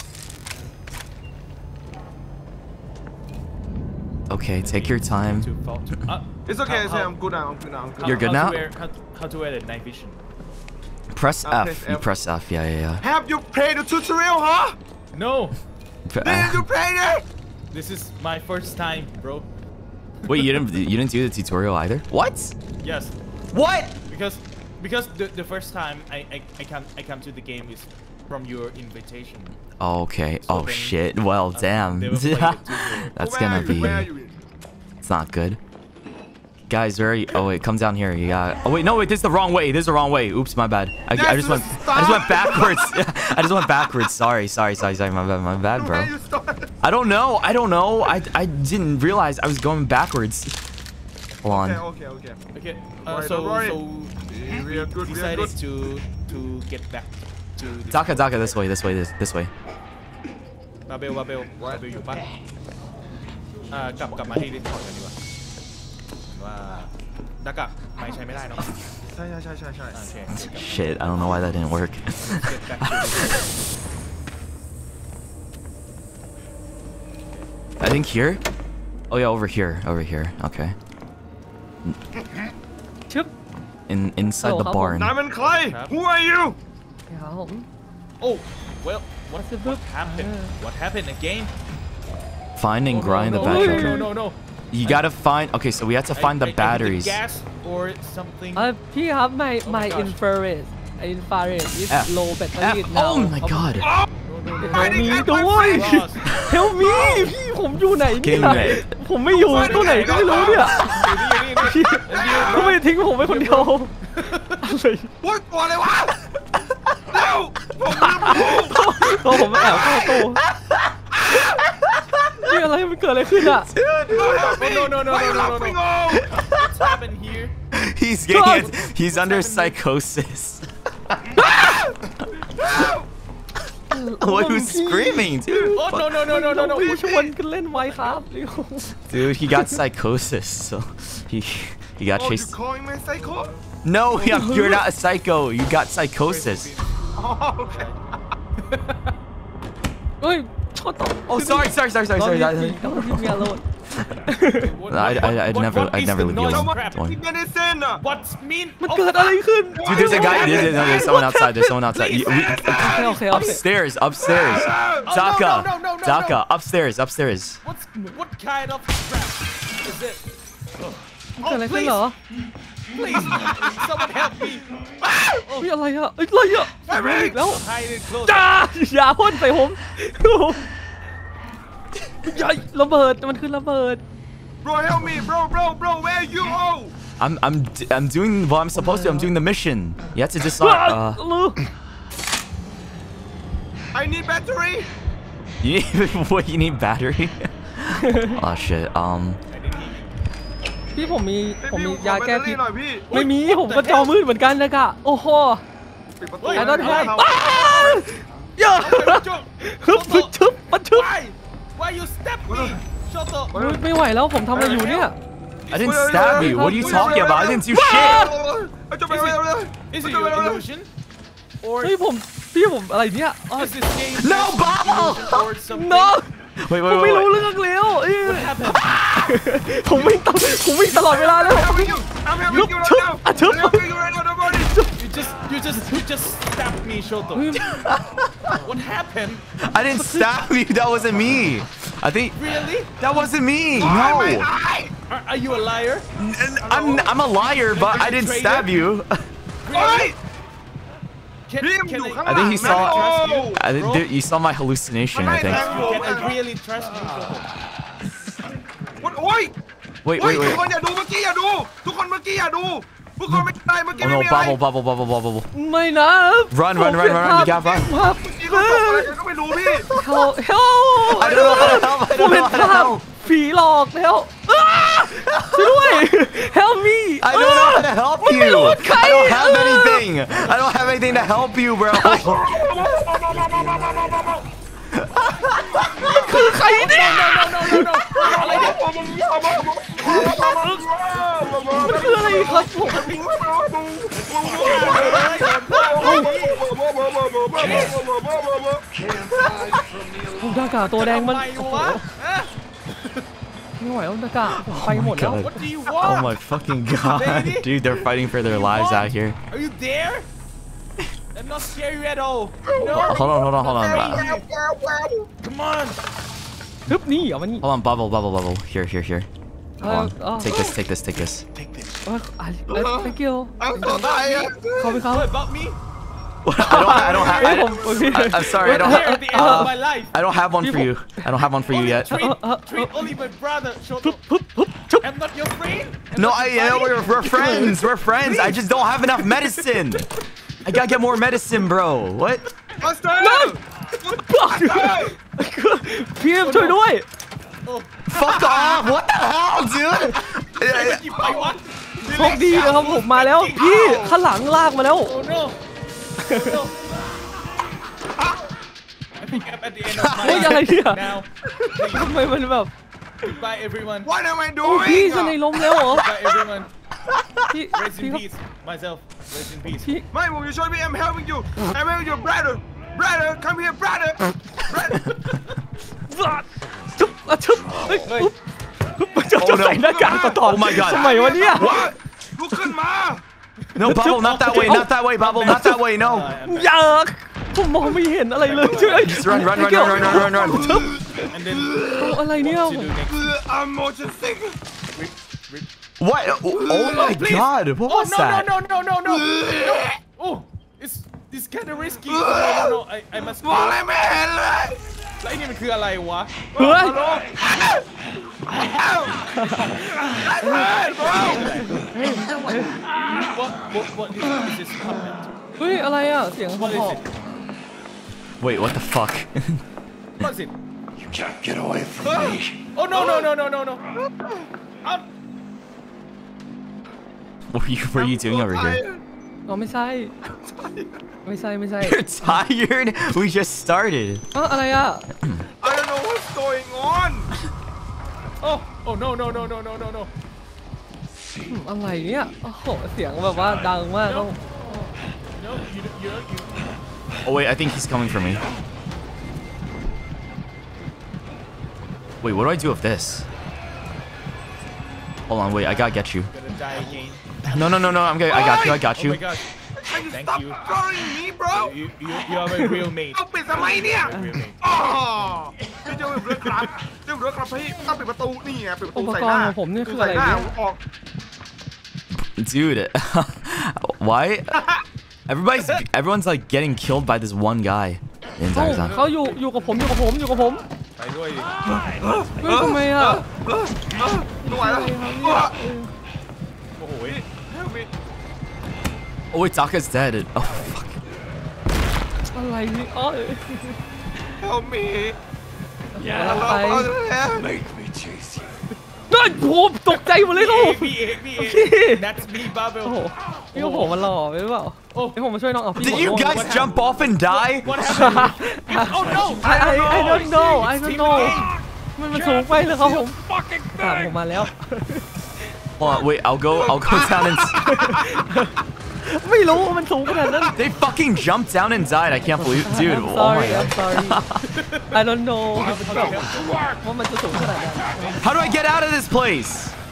Speaker 2: Okay. Take your time.
Speaker 7: To fall to, uh,
Speaker 5: It's okay,
Speaker 7: how-
Speaker 5: it's okay.
Speaker 7: how-
Speaker 5: I'm good now. I'm good now. I'm good.
Speaker 7: how-
Speaker 2: You're good
Speaker 7: how
Speaker 2: now?
Speaker 7: To wear, how, how to wear the night vision.
Speaker 2: Press
Speaker 5: Uh,
Speaker 2: F.
Speaker 5: press
Speaker 2: You
Speaker 5: F.
Speaker 2: press F. Yeah, yeah, yeah.
Speaker 5: Have you played the tutorial, huh?
Speaker 7: No,
Speaker 2: P-
Speaker 5: Did you
Speaker 2: uh,
Speaker 5: play it?
Speaker 7: this is my first time, bro.
Speaker 2: Wait, you didn't you didn't do the tutorial either? What?
Speaker 7: Yes,
Speaker 2: What?
Speaker 7: because because the the first time I I, I come I come to the game is from your invitation.
Speaker 2: Okay.
Speaker 7: So
Speaker 2: Oh
Speaker 7: then,
Speaker 2: shit. Well,
Speaker 7: uh,
Speaker 2: damn.
Speaker 7: they will play the tutorial.
Speaker 2: That's
Speaker 5: Where
Speaker 2: gonna
Speaker 5: are you? Where are
Speaker 2: be.
Speaker 5: you?
Speaker 2: It's not good. Guys, where are you? Oh wait, come down here. You got. Oh wait, no wait. This is the wrong way. This is the wrong way. Oops, my bad. I, I
Speaker 5: That's
Speaker 2: just
Speaker 5: the
Speaker 2: went. I just went
Speaker 5: start.
Speaker 2: backwards. I just went backwards. Sorry, sorry, sorry, sorry. My bad, my bad, bro.
Speaker 5: Where you started?
Speaker 2: I don't know. I don't know. I I didn't realize I was going backwards. Hold on.
Speaker 5: Okay, okay, okay.
Speaker 7: Okay, uh,
Speaker 5: Alright,
Speaker 7: so
Speaker 5: don't worry.
Speaker 7: so
Speaker 5: We are good. We are
Speaker 7: decided
Speaker 5: good.
Speaker 7: to to get back to this
Speaker 2: Daka, Daka, this way, this way, this this way.
Speaker 7: บาเบลบาเบลบาเบลอยู่ปะอ่ากลับกลับมาที่ดิสคอร์ดกันดีกว่าว่าดักอะไม่ใช้ไม่ได้เนาะ
Speaker 5: ใช่ใช่ใช่ใช่ใช่
Speaker 7: โอเค
Speaker 2: Shit, I don't know why that didn't work.
Speaker 7: Get back to this.
Speaker 2: I think here. Oh yeah, over here, over here. Okay.
Speaker 6: ชึบ
Speaker 2: In inside the
Speaker 6: Oh,
Speaker 2: barn.
Speaker 5: นายเป็นใคร Who are you
Speaker 6: ครับผม
Speaker 7: Oh, well, what,
Speaker 6: What's the
Speaker 7: what
Speaker 6: book?
Speaker 7: happened?
Speaker 6: Uh.
Speaker 7: What happened again?
Speaker 2: Find and
Speaker 7: Oh, no,
Speaker 2: grind
Speaker 7: no,
Speaker 2: the
Speaker 7: no,
Speaker 2: battery.
Speaker 7: no, no, no, no.
Speaker 2: You gotta find. Okay, so we have to
Speaker 7: I-
Speaker 2: find
Speaker 7: I-
Speaker 2: the
Speaker 7: I think
Speaker 2: batteries.
Speaker 7: gas or something.
Speaker 6: เอ่อพี่ครับ my
Speaker 7: Oh my
Speaker 6: my
Speaker 7: gosh.
Speaker 6: infrared infrared is
Speaker 2: F.
Speaker 6: low battery
Speaker 2: F.
Speaker 6: now
Speaker 2: Oh my god.
Speaker 7: No, no, no,
Speaker 6: เฮล
Speaker 7: no.
Speaker 6: มีด้วย
Speaker 7: Ross.
Speaker 6: เฮลมีพี่ผมอยู่ไหนเนี่ย
Speaker 2: Getting red.
Speaker 6: ผมไม่อยู่ตัวไหนก็ไม่รู้เนี่ย
Speaker 7: นี่นี่นี่
Speaker 6: ทำไมทิ้งผมไว้คนเดียวอะไร
Speaker 5: โอ๊ยตัวอะไรวะเร็วผมลืมดู
Speaker 6: ตัวผมแอบเข้าตู้นี่อะไรมันเกิดอะไรขึ้นอ่ะ
Speaker 7: No, no, no, no,
Speaker 5: Why
Speaker 7: no,
Speaker 5: you
Speaker 7: no, no,
Speaker 5: laughing
Speaker 7: no.
Speaker 5: all?
Speaker 7: What's happened here?
Speaker 2: He's getting.
Speaker 6: God.
Speaker 2: He's under
Speaker 7: happening?
Speaker 2: psychosis. What he was screaming, dude?
Speaker 7: Oh, no, no, no, no, no, no.
Speaker 6: ไม่ชวนกันเล่นไวครับ
Speaker 2: Dude, he got psychosis, so he he got
Speaker 5: Oh, you
Speaker 2: chased.
Speaker 5: calling me psycho?
Speaker 2: No, yeah, you're not a psycho. You got psychosis.
Speaker 5: Oh, okay.
Speaker 6: เฮ้ยชดต่อ
Speaker 2: Oh, sorry, sorry, sorry, sorry, sorry.
Speaker 6: Don't
Speaker 2: I,
Speaker 6: leave me- don't leave me alone.
Speaker 7: What-
Speaker 2: I, I, I'd
Speaker 7: what-
Speaker 2: never,
Speaker 7: what
Speaker 2: I'd
Speaker 7: is
Speaker 2: never
Speaker 7: the
Speaker 2: leave you
Speaker 7: noise?
Speaker 2: alone.
Speaker 7: Crap.
Speaker 2: Don't worry.
Speaker 5: Give me this in.
Speaker 7: What's mean?
Speaker 6: มันเกิดอะไรขึ้น
Speaker 2: Dude, there's a guy. There's, there's, there's someone outside. There's someone outside. You- we-
Speaker 6: โอเคโอเค
Speaker 2: upstairs, upstairs. Daka,
Speaker 7: no, no, no, no,
Speaker 2: Daka,
Speaker 7: no.
Speaker 2: upstairs, upstairs.
Speaker 7: What's what kind of crap is it?
Speaker 6: เกิดอะไรขึ้นเหรอ
Speaker 7: Please, someone help me.
Speaker 6: เฮ้ยอะไรอะเอ้ยอะไรอะใส่แว่นอีกแล้ว
Speaker 7: Hide it close.
Speaker 6: จ้าอย่าพ่นใส่ผมใหญ่ระเบิดมันคือระเบิด
Speaker 5: Bro, help me, bro, bro, bro. Where you? Oh.
Speaker 2: I'm, I'm, d- I'm doing what I'm supposed to. I'm doing the mission. You have to just not. Uh,
Speaker 6: ลือ
Speaker 5: I need battery.
Speaker 2: you need what? You need battery? Oh shit. Um.
Speaker 6: พี่ผมมีผมมียาแก้พิษ
Speaker 5: หน่อยพี่
Speaker 6: ไม่มีผมก็จอมืดเหมือนกันนะกะโอ้โห
Speaker 5: ปิดประตู
Speaker 6: I don't have
Speaker 5: เอา
Speaker 6: อย่าฮึบฮึบชึบปัดชึบ
Speaker 7: Why? Why you step me? Shut up.
Speaker 6: ไม่ไหวแล้วผมทำอะไรอยู่เนี่ย
Speaker 2: I didn't stab you. What are you talking about? I didn't do shit.
Speaker 5: เอาจะไปเอาเลย
Speaker 7: Is it your illusion? Or
Speaker 6: เฮ้ยผมพี่ผมอะไรเนี่ยอ๋อ
Speaker 7: is this game
Speaker 2: No, Bobble!
Speaker 7: or something?
Speaker 6: no
Speaker 2: Wait,
Speaker 6: ผ
Speaker 2: wait,
Speaker 6: มไม่
Speaker 2: wait,
Speaker 6: รู้
Speaker 2: wait.
Speaker 6: เรื่องแล้วเอ้ย
Speaker 7: What happened?
Speaker 6: ผมวิ่งตลอดผมวิ่งตลอดเวลาแล้ว
Speaker 5: I'm helping you. I'm helping you right now. I'm helping you right now. Don't worry.
Speaker 7: You just, you just, you just stabbed me, Shoto. What happened?
Speaker 2: I didn't stab you. That wasn't me. I think
Speaker 7: Really?
Speaker 2: that wasn't me.
Speaker 5: Oh, my
Speaker 2: No.
Speaker 5: eye.
Speaker 7: Are, are you a liar?
Speaker 2: I'm, I'm a liar, but I didn't stab you.
Speaker 7: Really? Can,
Speaker 5: Him,
Speaker 7: can
Speaker 5: you
Speaker 7: I,
Speaker 5: come
Speaker 2: I think he
Speaker 5: on,
Speaker 2: saw.
Speaker 5: man.
Speaker 7: trust you?
Speaker 2: I think there- you saw my hallucination. I think.
Speaker 7: Can I really trust you, Shoto?
Speaker 5: What? โอ้ย
Speaker 2: Wait,
Speaker 5: โอ้ย
Speaker 2: wait,
Speaker 5: ทุกคน
Speaker 2: wait.
Speaker 5: อย่าดูเมื่อกี้อย่าดู ทุกคนเมื่อกี้อย่าดู ทุกคนไม่ได้เมื่อกี้
Speaker 2: Oh
Speaker 5: ไม่
Speaker 2: no!
Speaker 5: มีอะไร
Speaker 2: Bubble, bubble, bubble, bubble, bubble.
Speaker 6: ไม่นะ
Speaker 2: Run, run, run, run, run. You gotta run.
Speaker 6: ภาพ
Speaker 5: เมื่อกี้เขาตกอะไรกันก็ไม่รู้พี่
Speaker 6: เฮลเฮล
Speaker 2: I don't know how to help. I
Speaker 6: ผม
Speaker 2: don't
Speaker 6: เห็น
Speaker 2: know how to
Speaker 6: ภาพ
Speaker 2: help.
Speaker 6: ผีหลอกแล้วอ้าช่วยด้วย help me
Speaker 2: I don't know how to help
Speaker 6: มันไม่รู้
Speaker 2: you.
Speaker 6: ว่าใคร
Speaker 2: I don't have
Speaker 6: เออ
Speaker 2: anything. I don't have anything to help you, bro.
Speaker 6: คือใครเนี่ย
Speaker 7: No, no, no, no. อะไรเนี่ย
Speaker 6: มันคืออะไรครับผมโอ้ดากาตัวแดงมัน
Speaker 7: ทำไม
Speaker 6: โอ้โห
Speaker 7: วะฮะ
Speaker 6: ไม่ไหวแล้วดากาผมไปหมดแล้ว
Speaker 2: God.
Speaker 7: What do you
Speaker 2: Oh
Speaker 7: want?
Speaker 2: my fucking god, dude! They're fighting for their lives out here.
Speaker 7: Are you there? I'm not scary at all. No.
Speaker 2: Hold on, hold on, hold on.
Speaker 7: Come on.
Speaker 6: ฮึบนี่เหรอมันนี่
Speaker 2: Hold on, bubble, bubble, bubble. Here, here, here. Hold on.
Speaker 6: Uh, oh.
Speaker 2: Take this, take this, take this.
Speaker 6: เอออ่ะ thank you
Speaker 5: เอาตัวตายอ่ะ
Speaker 6: ขอบคุณครับ
Speaker 7: What about me?
Speaker 2: I don't, I don't have.
Speaker 6: เฮ้ย
Speaker 2: I
Speaker 6: ผ
Speaker 2: don't,
Speaker 6: มผมพี่
Speaker 2: I- I'm sorry, I don't
Speaker 7: Here
Speaker 2: have.
Speaker 7: at the end of my life.
Speaker 2: I don't have one for you. I don't have one for you
Speaker 7: Only
Speaker 2: yet.
Speaker 7: Treat,
Speaker 6: Uh, uh,
Speaker 7: treat
Speaker 6: uh.
Speaker 7: only my brother. Shoto.
Speaker 6: ฮึบฮึบชุบ
Speaker 7: I'm not your friend. I'm
Speaker 2: No,
Speaker 7: not
Speaker 2: I
Speaker 7: your
Speaker 2: yeah,
Speaker 7: buddy.
Speaker 2: we're, we're friends. We're friends. I just don't have enough medicine. I gotta get more medicine, bro. What?
Speaker 5: มาสเตอร์
Speaker 6: พี่เอ็มช่วยด้วย
Speaker 2: Fuck off! What the hell, dude?
Speaker 7: หยิบไปวะ
Speaker 6: โชคดีนะครับผมมาแล้วพี่ข้างหลังลากมาแล้ว
Speaker 7: Oh no. Oh no. I think I'm at the end of
Speaker 6: เฮ้ย
Speaker 7: my
Speaker 6: อะไร
Speaker 7: life
Speaker 6: เนี่ย
Speaker 7: now.
Speaker 6: ทำไมมันแบบ
Speaker 7: Goodbye everyone.
Speaker 5: What am I
Speaker 6: โอ้พี่
Speaker 5: doing
Speaker 6: จะในล้มแล้วเหรอ
Speaker 7: Goodbye everyone.
Speaker 6: พี่
Speaker 7: Rest
Speaker 6: พี่
Speaker 7: in
Speaker 6: ครับ
Speaker 7: peace. Myself. Rest in peace.
Speaker 6: พี่
Speaker 5: ไม่ผมจะช่วยพี่ I'm helping you I'm helping you brother brother come here brother brother
Speaker 6: จุ๊บอ่ะชุบเฮ้ยปุ๊บปุ๊บจะจะใส่หน้ากากตลอด
Speaker 2: Oh my god
Speaker 6: ทำไมวะเนี่ย
Speaker 5: ลุกขึ้นมา
Speaker 2: No, Bubble, not that way, not that way, Bubble, not that way, no.
Speaker 6: อย่าผมมองไม่เห็นอะไรเลยช่วย
Speaker 2: Just run, run, run, run, run, run, run, run.
Speaker 7: And then
Speaker 6: โอ้อะไรเนี่ย
Speaker 7: what to do next?
Speaker 5: I'm motion sick
Speaker 2: What? Oh my god, what
Speaker 7: Oh
Speaker 2: was
Speaker 7: no
Speaker 2: that?
Speaker 7: no no no no no! Oh, it's it's kind of risky. No no no, I I must.
Speaker 5: มองอะไรไม่เห็นเลย
Speaker 7: แล้วไอ้นี่มันคืออะไรวะ
Speaker 6: เฮ้ย
Speaker 7: What what what is, is this puppet?
Speaker 6: เฮ้ยอะไรอ่ะเสียงห
Speaker 7: What
Speaker 6: อ
Speaker 7: is
Speaker 6: บ
Speaker 7: it?
Speaker 2: Wait, what the fuck?
Speaker 7: What is it?
Speaker 10: You can't get away from me.
Speaker 7: Oh no no no no no no! Out!
Speaker 2: What are you, what are you doing over here?
Speaker 6: อ๋อไม่ใช่ไม่ใช่ไม่ใช่
Speaker 2: You're tired? We just started.
Speaker 6: อ๋ออะไรอ่ะ
Speaker 5: I don't know what's going on
Speaker 7: Oh oh no no no no no no no!
Speaker 6: อืมอะไรเนี่ยโอ้โหเสียงแบบว่าดังมากต้อง
Speaker 7: No, you you you.
Speaker 2: Oh wait, I think he's coming for me. Wait, what do I do with this? Hold on, wait, I gotta get you.
Speaker 7: Gonna die again.
Speaker 2: No, no, no, no, I'm good. I got you, I got
Speaker 7: Oh
Speaker 2: you.
Speaker 7: my god!
Speaker 5: Can you
Speaker 7: Thank
Speaker 5: stop
Speaker 7: you.
Speaker 5: calling me bro
Speaker 7: You you you are my real mate.
Speaker 5: เอาปิดทำไมเนี่ย
Speaker 7: Real mate.
Speaker 5: อ๋อพี่เจ้าเรือครับเจ้าเรือครับพี่ต้องปิดประตูนี่ไงปิดประตู
Speaker 6: อุป
Speaker 5: ใส่
Speaker 6: ก
Speaker 5: ห
Speaker 6: ร
Speaker 5: น้า
Speaker 6: ณ์ของผมนี่คืออะไร
Speaker 5: ใส่หน้า
Speaker 6: เนี่ย
Speaker 5: ออก
Speaker 2: Dude, why? Everybody's everyone's like getting killed by this one guy the
Speaker 6: เขา
Speaker 2: entire time.
Speaker 6: เขาอยู่อยู่กับผมอยู่กับผมอยู่กับผม
Speaker 7: ไปด้วยดิ
Speaker 6: เฮ้ยทำไมอ่ะ
Speaker 5: ไม่ไหวแล้ว
Speaker 7: โอ้โห
Speaker 5: Help me
Speaker 2: Oh wait, Taka's dead. Oh fuck.
Speaker 6: อะไรนี่อ๋อ
Speaker 5: Help me
Speaker 6: อะไรไป
Speaker 10: Make me chase you.
Speaker 6: เฮ้ยผมตกใจหมดเลยครับผม
Speaker 7: พี่เอกพี่เอก
Speaker 6: โอเค
Speaker 7: That's me, Babel.
Speaker 6: โอ้โหพี่ก็ผมมันหล่อไปหรือเปล่า
Speaker 7: โอ้
Speaker 6: ให้ผมมาช่วยน้องเอาพี่
Speaker 2: Did you
Speaker 6: หัวโล้น
Speaker 2: guys jump off and die?
Speaker 7: What happened? Oh no!
Speaker 6: I I I don't know I
Speaker 7: It's
Speaker 6: don't
Speaker 7: team
Speaker 6: know
Speaker 7: again.
Speaker 6: มันมันสูงไปเลยครับผม
Speaker 7: Fucking
Speaker 6: ตามผมมาแล้ว
Speaker 2: Hold on, wait, I'll go I'll go down and
Speaker 6: ไม่รู้ว่ามันสูงขนาดนั้น
Speaker 2: they fucking jumped down and died. I can't believe, dude.
Speaker 6: I'm
Speaker 2: Oh my
Speaker 6: sorry I'm
Speaker 2: god.
Speaker 6: sorry I don't know ว่ามันจะสูงขนาดนั้น
Speaker 2: How do I get out of this place?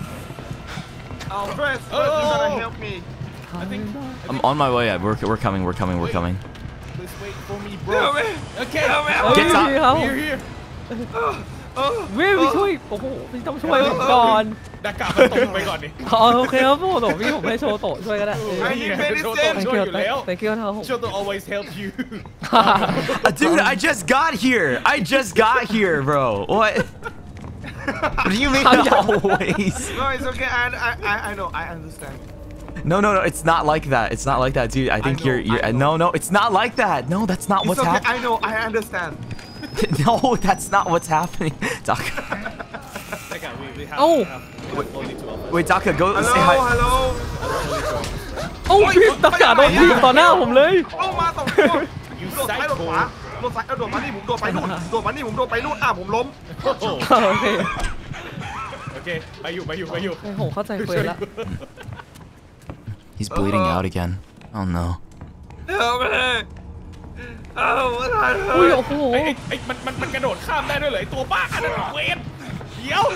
Speaker 5: Oh first first you gotta help me
Speaker 7: I think.
Speaker 2: I'm on my way. We're we're coming. We're coming. We're coming.
Speaker 7: Please wait for me,
Speaker 5: Help
Speaker 7: bro.
Speaker 5: me
Speaker 7: Okay.
Speaker 5: Help me
Speaker 6: เฮ้ย
Speaker 2: Get up
Speaker 6: พี่ครับ
Speaker 7: We're here.
Speaker 6: เว้ยพี่ช่วยโอ้โหพี่ต้องช่วยผมก่อน
Speaker 7: หน้ากากมันตกไปก่อนดิ
Speaker 6: อ๋อโอเคครับโอ้โหพี่ผมให้โชว์โตะช่วยก็ได้
Speaker 5: I need
Speaker 7: โชว์
Speaker 5: medicine
Speaker 7: ช่วยอยู่แล้ว
Speaker 6: thank you ครับผม
Speaker 7: โชว์ตัว always help you.
Speaker 2: Uh, dude, I just got here. I just got here, bro. What? What do you mean always?
Speaker 5: No it's okay I I I I know I understand
Speaker 2: No, no, no. It's not like that. It's not like that, dude. I think
Speaker 5: know,
Speaker 2: you're. You're.
Speaker 5: I
Speaker 2: No,
Speaker 5: know.
Speaker 2: no. It's not like that. No, that's not
Speaker 5: It's
Speaker 2: what's
Speaker 5: okay
Speaker 2: happening.
Speaker 5: I know I understand
Speaker 2: No, that's not what's happening. Daka.
Speaker 7: Okay, we we have.
Speaker 6: Oh.
Speaker 7: we have only two of us.
Speaker 2: Wait, Daka, go
Speaker 5: Hello
Speaker 2: say hi.
Speaker 5: hello
Speaker 6: โอ้พี่ตะกาโดนทีบต่อหน้าผมเลย
Speaker 5: เอามาสองตัวโดดซ้ายโดดขวาโดดซ้ายเอาโดดมานี่ผมโดดไปนู่นโดดมานี่ผมโดดไปนู่นอ่ะผมล้ม
Speaker 7: โอ้โห
Speaker 6: โอเค
Speaker 7: โอเคไปอยู่ไปอยู่ไปอยู่
Speaker 6: ผมเข้าใจเฟิร์นแล้ว
Speaker 2: He's bleeding out again. Oh no.
Speaker 5: Help me Oh what
Speaker 6: อุ้ย
Speaker 5: happened
Speaker 6: โอ้โห
Speaker 7: ไอ้ไอ้ไอ้มันมันมันกระโดดข้ามได้ด้วยเหรอไอ้ตัวบ้าอันนั้นเวทเดี๋ยว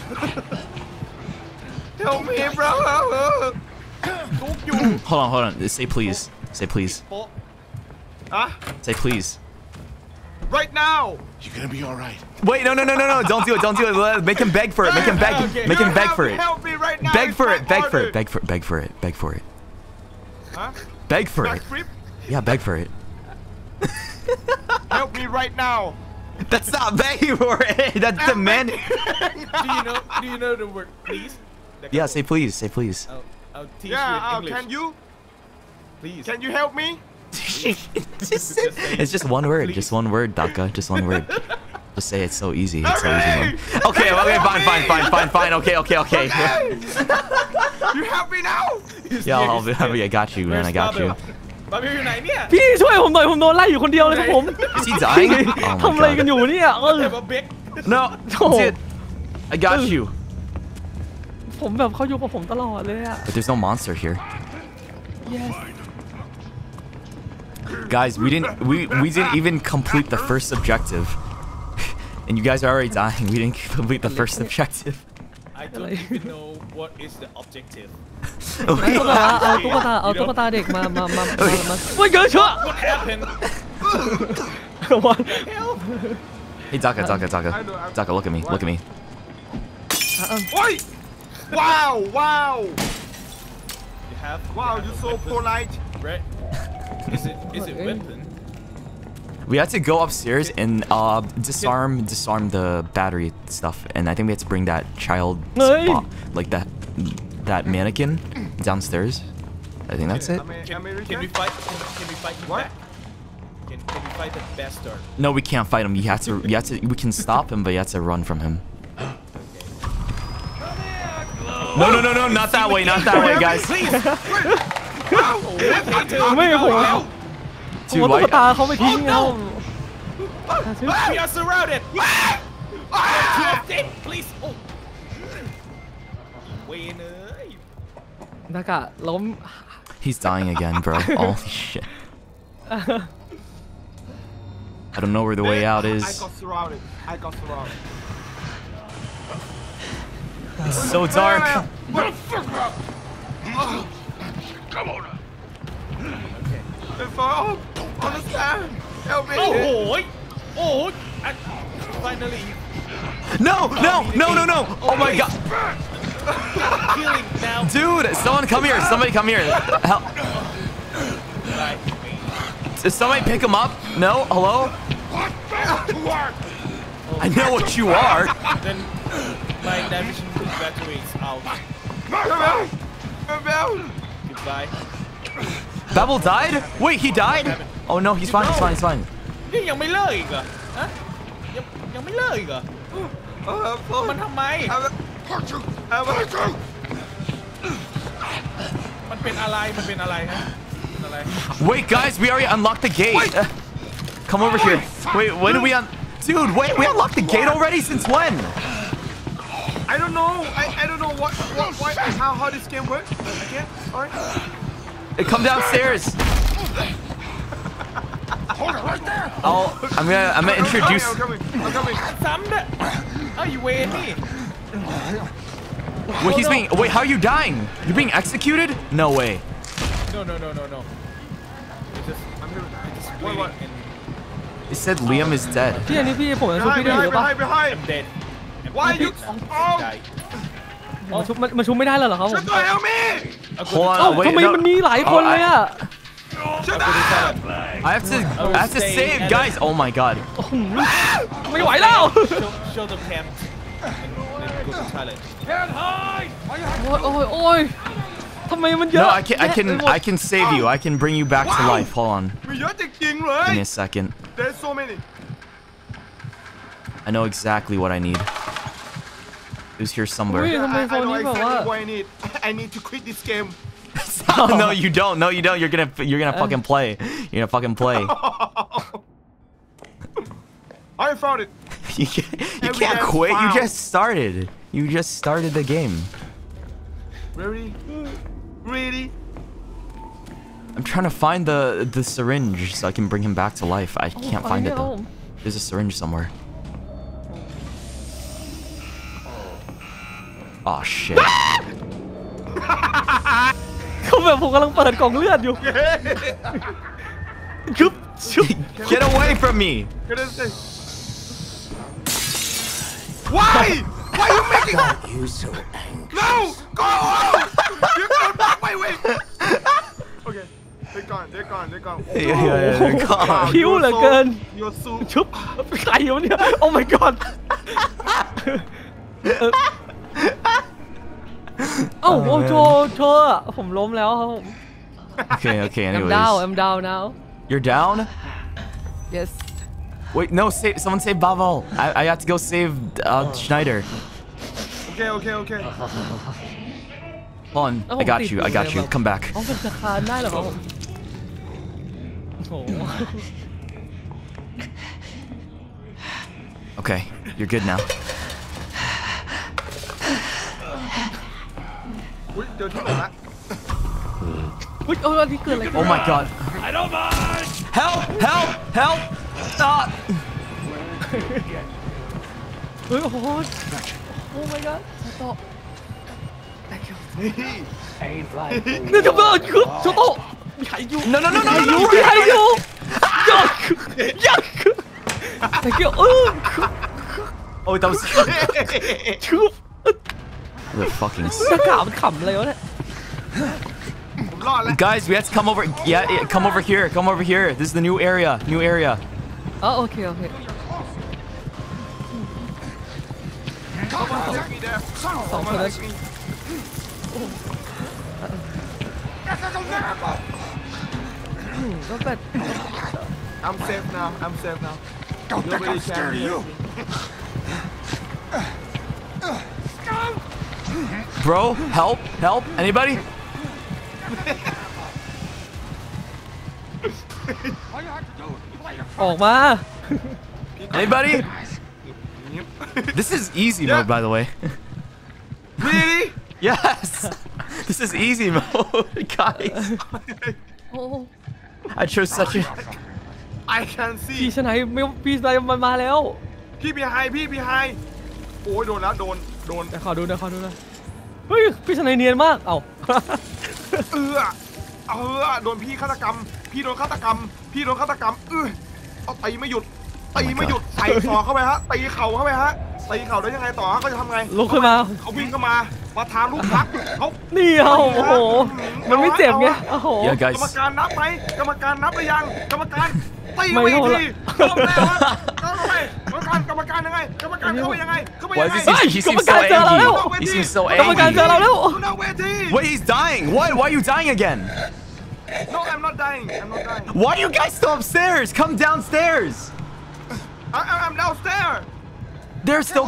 Speaker 5: Help me bro
Speaker 7: ทุกอยู่
Speaker 2: Hold on, hold on. Say please. Say please.
Speaker 7: โป๊ะ
Speaker 5: อ่ะ
Speaker 2: Say please.
Speaker 5: Right now
Speaker 10: You're gonna be alright.
Speaker 2: Wait, no, no, no, no, no. Don't do it. Don't do it. Let- Make him beg for it. Make him beg.
Speaker 7: Okay.
Speaker 2: Make him
Speaker 5: You
Speaker 2: beg
Speaker 5: have
Speaker 2: for
Speaker 5: to
Speaker 2: it.
Speaker 5: Help me right now
Speaker 2: Beg
Speaker 5: It's
Speaker 2: for
Speaker 5: my
Speaker 2: it. Beg for
Speaker 5: order.
Speaker 2: it. Beg for. Beg for it. Beg for it.
Speaker 5: Huh?
Speaker 2: Beg for it.
Speaker 5: Backflip
Speaker 2: Yeah, beg for it.
Speaker 5: Help me right now
Speaker 2: That's not begging for it. That's demanding.
Speaker 7: Do you know Do you know the word please?
Speaker 2: Yeah, say please. Say please.
Speaker 7: I'll, I'll teach
Speaker 5: Yeah
Speaker 7: you in
Speaker 5: uh,
Speaker 7: English.
Speaker 5: can you
Speaker 7: Please.
Speaker 5: Can you help me
Speaker 2: it's, just, it's just one word. Just one word, Daka. Just one word. Just say it's so easy. It's so easy. Man. Okay, okay, fine, fine, fine, fine, fine. Okay, okay, okay.
Speaker 5: You help me now
Speaker 2: Yeah, I'll, I'll, I got you, man. I got you.
Speaker 7: บาร์บีอยู่ไหนเนี่ย
Speaker 6: พี่ช่วยผมหน่อยผมโดนไล่อยู่คนเดียวเลยครับผม
Speaker 2: Is he dying?
Speaker 6: ทำอะไร
Speaker 2: Oh
Speaker 6: กัน
Speaker 2: my
Speaker 6: อยู่เนี่ยเออ
Speaker 7: แต่ว่าเบค
Speaker 2: god. No,
Speaker 6: Oh.
Speaker 2: dude. I got you.
Speaker 6: ผมแบบเขาอยู่กับผมตลอดเลยอะ
Speaker 2: But there's no monster here.
Speaker 6: yes
Speaker 2: Guys, we didn't we we didn't even complete the first objective. And you guys are already dying. We didn't complete the first objective.
Speaker 7: I don't even know what is the objective.
Speaker 6: ไม่เขาแบบว่าเอาตุ๊กตาเอาตุ๊กตาเด็กมามามามามาว่าเยอะเชอะ
Speaker 7: What happened?
Speaker 6: What?
Speaker 2: Hey, Daka, Daka, Daka. Daka, look at me. Look at me.
Speaker 5: Oi! Wow! Wow!
Speaker 7: You have.
Speaker 5: Wow!
Speaker 7: You
Speaker 5: You're
Speaker 7: have
Speaker 5: so
Speaker 7: a weapon.
Speaker 5: polite.
Speaker 7: Right? Is it is it weapon?
Speaker 2: We had to go upstairs and uh disarm disarm the battery stuff, and I think we had to bring that child
Speaker 6: Hey!
Speaker 2: spot, like that that mannequin downstairs. I think that's it.
Speaker 7: Can, can we fight? Can, can we fight him
Speaker 5: What?
Speaker 7: back? Can, can we fight the bastard?
Speaker 2: No, we can't fight him. You have to. You have to. We can stop him, but you have to run from him. No, no, no, no, not that way, not that way, guys.
Speaker 6: ไม่ผม
Speaker 2: Dude,
Speaker 6: ตุ๊ก
Speaker 2: why?
Speaker 6: ตาเขาไม่ทิ้งเอา
Speaker 7: We are surrounded. Kill please. Oh. Wait, uh,
Speaker 6: นากะล้ม
Speaker 2: He's dying again, bro. Holy shit. I don't know where the way out
Speaker 5: I
Speaker 2: is.
Speaker 5: got surrounded. I got surrounded.
Speaker 2: It's so dark.
Speaker 10: Come on.
Speaker 5: If I oh, understand, help me.
Speaker 7: Oh, oh, and finally.
Speaker 2: No, no, no, no, no. Oh my god.
Speaker 7: Killing now.
Speaker 2: Dude, someone come here. Somebody come here. Help.
Speaker 7: Right.
Speaker 2: Does somebody pick him up? No? Hello? I know what you are.
Speaker 7: Then my navigation battery is out.
Speaker 5: Come out. Come out.
Speaker 7: Goodbye.
Speaker 2: Babel died? Wait, he died? Oh no, he's fine, he's fine, he's fine.
Speaker 7: นี่ยังไม่เลิกอีกเหรอฮะยังยังไม่เลิกอีกเหรอ
Speaker 5: Uh,
Speaker 7: มันทำไม มันเป็นอะไร มันเป็นอะไรฮะเป็นอะไร
Speaker 2: Wait, guys, we already unlocked the gate. Uh, come over here. Wait, when did we un- Dude, wait, we unlocked the gate already? Since when?
Speaker 5: I don't know. I, I don't know what, what, why, how, how this game works. I can't. Sorry.
Speaker 2: Hey, come downstairs. I'll, I'm gonna, I'm gonna introduce.
Speaker 5: I'm coming. I'm coming. I'm coming.
Speaker 7: ซ้ำด้วยเอ้าอยู่เวรนี่
Speaker 2: Wait, he's being. Wait, how are you dying? You're being executed? No way.
Speaker 7: no no no no no it's just
Speaker 5: I'm here.
Speaker 7: it's just
Speaker 5: What, what?
Speaker 7: bleeding and
Speaker 2: It said Liam is dead.
Speaker 6: พี่อันนี้พี่ผมจะชุบ
Speaker 5: Behind,
Speaker 6: พี่ได้หรือ
Speaker 5: behind,
Speaker 6: เปล่า
Speaker 5: behind, behind.
Speaker 7: I'm dead I'm
Speaker 5: Why
Speaker 7: dead.
Speaker 5: you? Oh,
Speaker 7: Die.
Speaker 6: มันชุบมันมันชุบไม่ได้เลยเหรอครับผม
Speaker 5: shut the hell me!
Speaker 2: Hold
Speaker 6: เอ้า
Speaker 2: on, wait.
Speaker 6: ทำไม
Speaker 2: no.
Speaker 6: มันมีหลายคน
Speaker 2: Oh,
Speaker 6: เลย
Speaker 2: I,
Speaker 6: อ่ะ
Speaker 5: Shut up!
Speaker 2: I have to, I have to save, guys. Oh my god.
Speaker 6: ไม่ไหวแล้ว
Speaker 7: show show the cam and then go to toilet
Speaker 6: โอ้ยโอ้ยโอ้ยทำไมมันเยอะ
Speaker 2: No, I can, I can, I can save you. I can bring you back to life. Hold on.
Speaker 5: มีเยอะจริงๆเลย
Speaker 2: Give me a second.
Speaker 5: There's so many.
Speaker 2: I know exactly what I need. It was here somewhere.
Speaker 6: Wait.
Speaker 5: I,
Speaker 6: Somebody
Speaker 5: I know
Speaker 6: phone you for
Speaker 5: exactly
Speaker 6: what?
Speaker 5: what I need. I need to quit this game.
Speaker 2: No, you don't. No, you don't. You're gonna, you're gonna fucking play. You're gonna fucking play.
Speaker 5: I found it.
Speaker 2: You can't, you
Speaker 5: Every
Speaker 2: can't
Speaker 5: damn
Speaker 2: quit. You
Speaker 5: file.
Speaker 2: just started. You just started the game.
Speaker 5: Really? Really?
Speaker 2: I'm trying to find the the syringe so I can bring him back to life. I can't find it though. There's a syringe somewhere. Oh shit.
Speaker 6: เขาแบบผมกำลังเปิดกล่องเลือดอยู่ชุบชุบ
Speaker 2: Get away from me.
Speaker 5: Get this thing. Why? Why are you making that?
Speaker 10: You so angry.
Speaker 5: No! Go home! You go back my way! Okay. They're gone. They're gone. They're gone.
Speaker 2: Yeah, yeah, yeah, they're gone.
Speaker 5: Wow,
Speaker 6: คิ้ว
Speaker 5: you're
Speaker 6: เหลือ
Speaker 5: so-
Speaker 6: เกิน
Speaker 5: You're so
Speaker 6: ชุบใครวะเนี่ยโอ้ my god เออเอ้าโอ้โชว์โชว์อะผมล้มแล้วครับผม
Speaker 2: Okay, okay.
Speaker 6: I'm
Speaker 2: Anyways,
Speaker 6: down I'm down now
Speaker 2: you're down.
Speaker 6: yes
Speaker 2: Wait, no. Save. Someone save Bavel. I, I have to go save uh, Schneider.
Speaker 5: Okay, okay, okay.
Speaker 2: Hold on.
Speaker 6: Oh,
Speaker 2: I got
Speaker 6: please,
Speaker 2: you. I
Speaker 6: please,
Speaker 2: got you.
Speaker 6: please.
Speaker 2: Come back.
Speaker 6: อ๋อเป็นสะพานได้เหรอครับผมโอ้โห
Speaker 2: Okay, you're good now.
Speaker 5: อุ๊ยเจอที่ไหนละ
Speaker 6: อุ๊ยเอออันนี้เกิดอะไรขึ้น
Speaker 2: Oh my god.
Speaker 10: I don't mind.
Speaker 2: Help! Help! Help! Ah!
Speaker 6: ฮ้ยโอ้โหโอ้ my god โชโตะ thank you นี่จะเบิร์ดคือโชโตะมีใครอยู่
Speaker 2: No no no no no
Speaker 6: มีใครอยู่ยักยัก thank you เออ
Speaker 2: Oh that was
Speaker 6: ชุบ
Speaker 2: the fucking
Speaker 6: หน้ากากมันขำอะไรวะเนี่ย
Speaker 5: ผมรอดแล้ว
Speaker 2: guys we have to come over yeah, yeah come over here come over here this is the new area new area
Speaker 6: อ๋อโอเคโอเค สองคนแล้วก็แบบ
Speaker 5: I'm safe now I'm safe now
Speaker 10: Don't think I'm scared of you.
Speaker 2: bro help help anybody
Speaker 6: ออกมา
Speaker 2: anybody this is easy mode by the way
Speaker 5: Really
Speaker 2: yes this is easy mode guys
Speaker 6: โอ้
Speaker 2: I chose such a
Speaker 5: I can see
Speaker 6: พี่ชนายไม่พี่ชนายมันมาแล้ว
Speaker 5: พี่บีไฮพี่บีไฮโอ้ยโดนแล้วโดนโดน
Speaker 6: เดี๋ยวขอดูเดี๋ยวขอดูนะเฮ้ยพี่ชนายเนียนมากเอ้า
Speaker 5: เออเออโดนพี่ฆาตกรรม พี่โดนฆาตกรรม พี่โดนฆาตกรรมเออเอาตีไม่หยุดตีไม่หยุดใส่ศอกเข้าไปฮะตีเข่าเข้าไปฮะตีเข่าได้ยังไงต่อฮะก็จะทำไง
Speaker 6: ลุกขึ้นมา
Speaker 5: เขาวิ่งเข้ามามาทางลูกพักเขา
Speaker 6: นี่เอาโอ้โหมันไม่เจ็บไงโอ้โห
Speaker 2: yeah
Speaker 5: กร
Speaker 2: guys
Speaker 5: รมการนับไหมกรรมการนับหรือยังกรรมการตี
Speaker 6: ไม่
Speaker 5: ไปอีก
Speaker 6: เท่าไหร่
Speaker 5: ทีโดนแล้วฮะเข้าไปกรรมการกรรมการยังไงกรรมการเข้าไปยังไงเข้าไป
Speaker 2: why
Speaker 5: ยัง
Speaker 2: is
Speaker 5: ไง
Speaker 2: he he seems so angry he seems so
Speaker 6: กรรมการเจอ
Speaker 2: angry
Speaker 6: เราแล้ว
Speaker 5: หน้าเวที
Speaker 2: wait he's dying what why are you dying again
Speaker 5: No I'm not dying I'm not dying
Speaker 2: why are you guys still upstairs come downstairs
Speaker 5: I, I'm downstairs
Speaker 2: they're still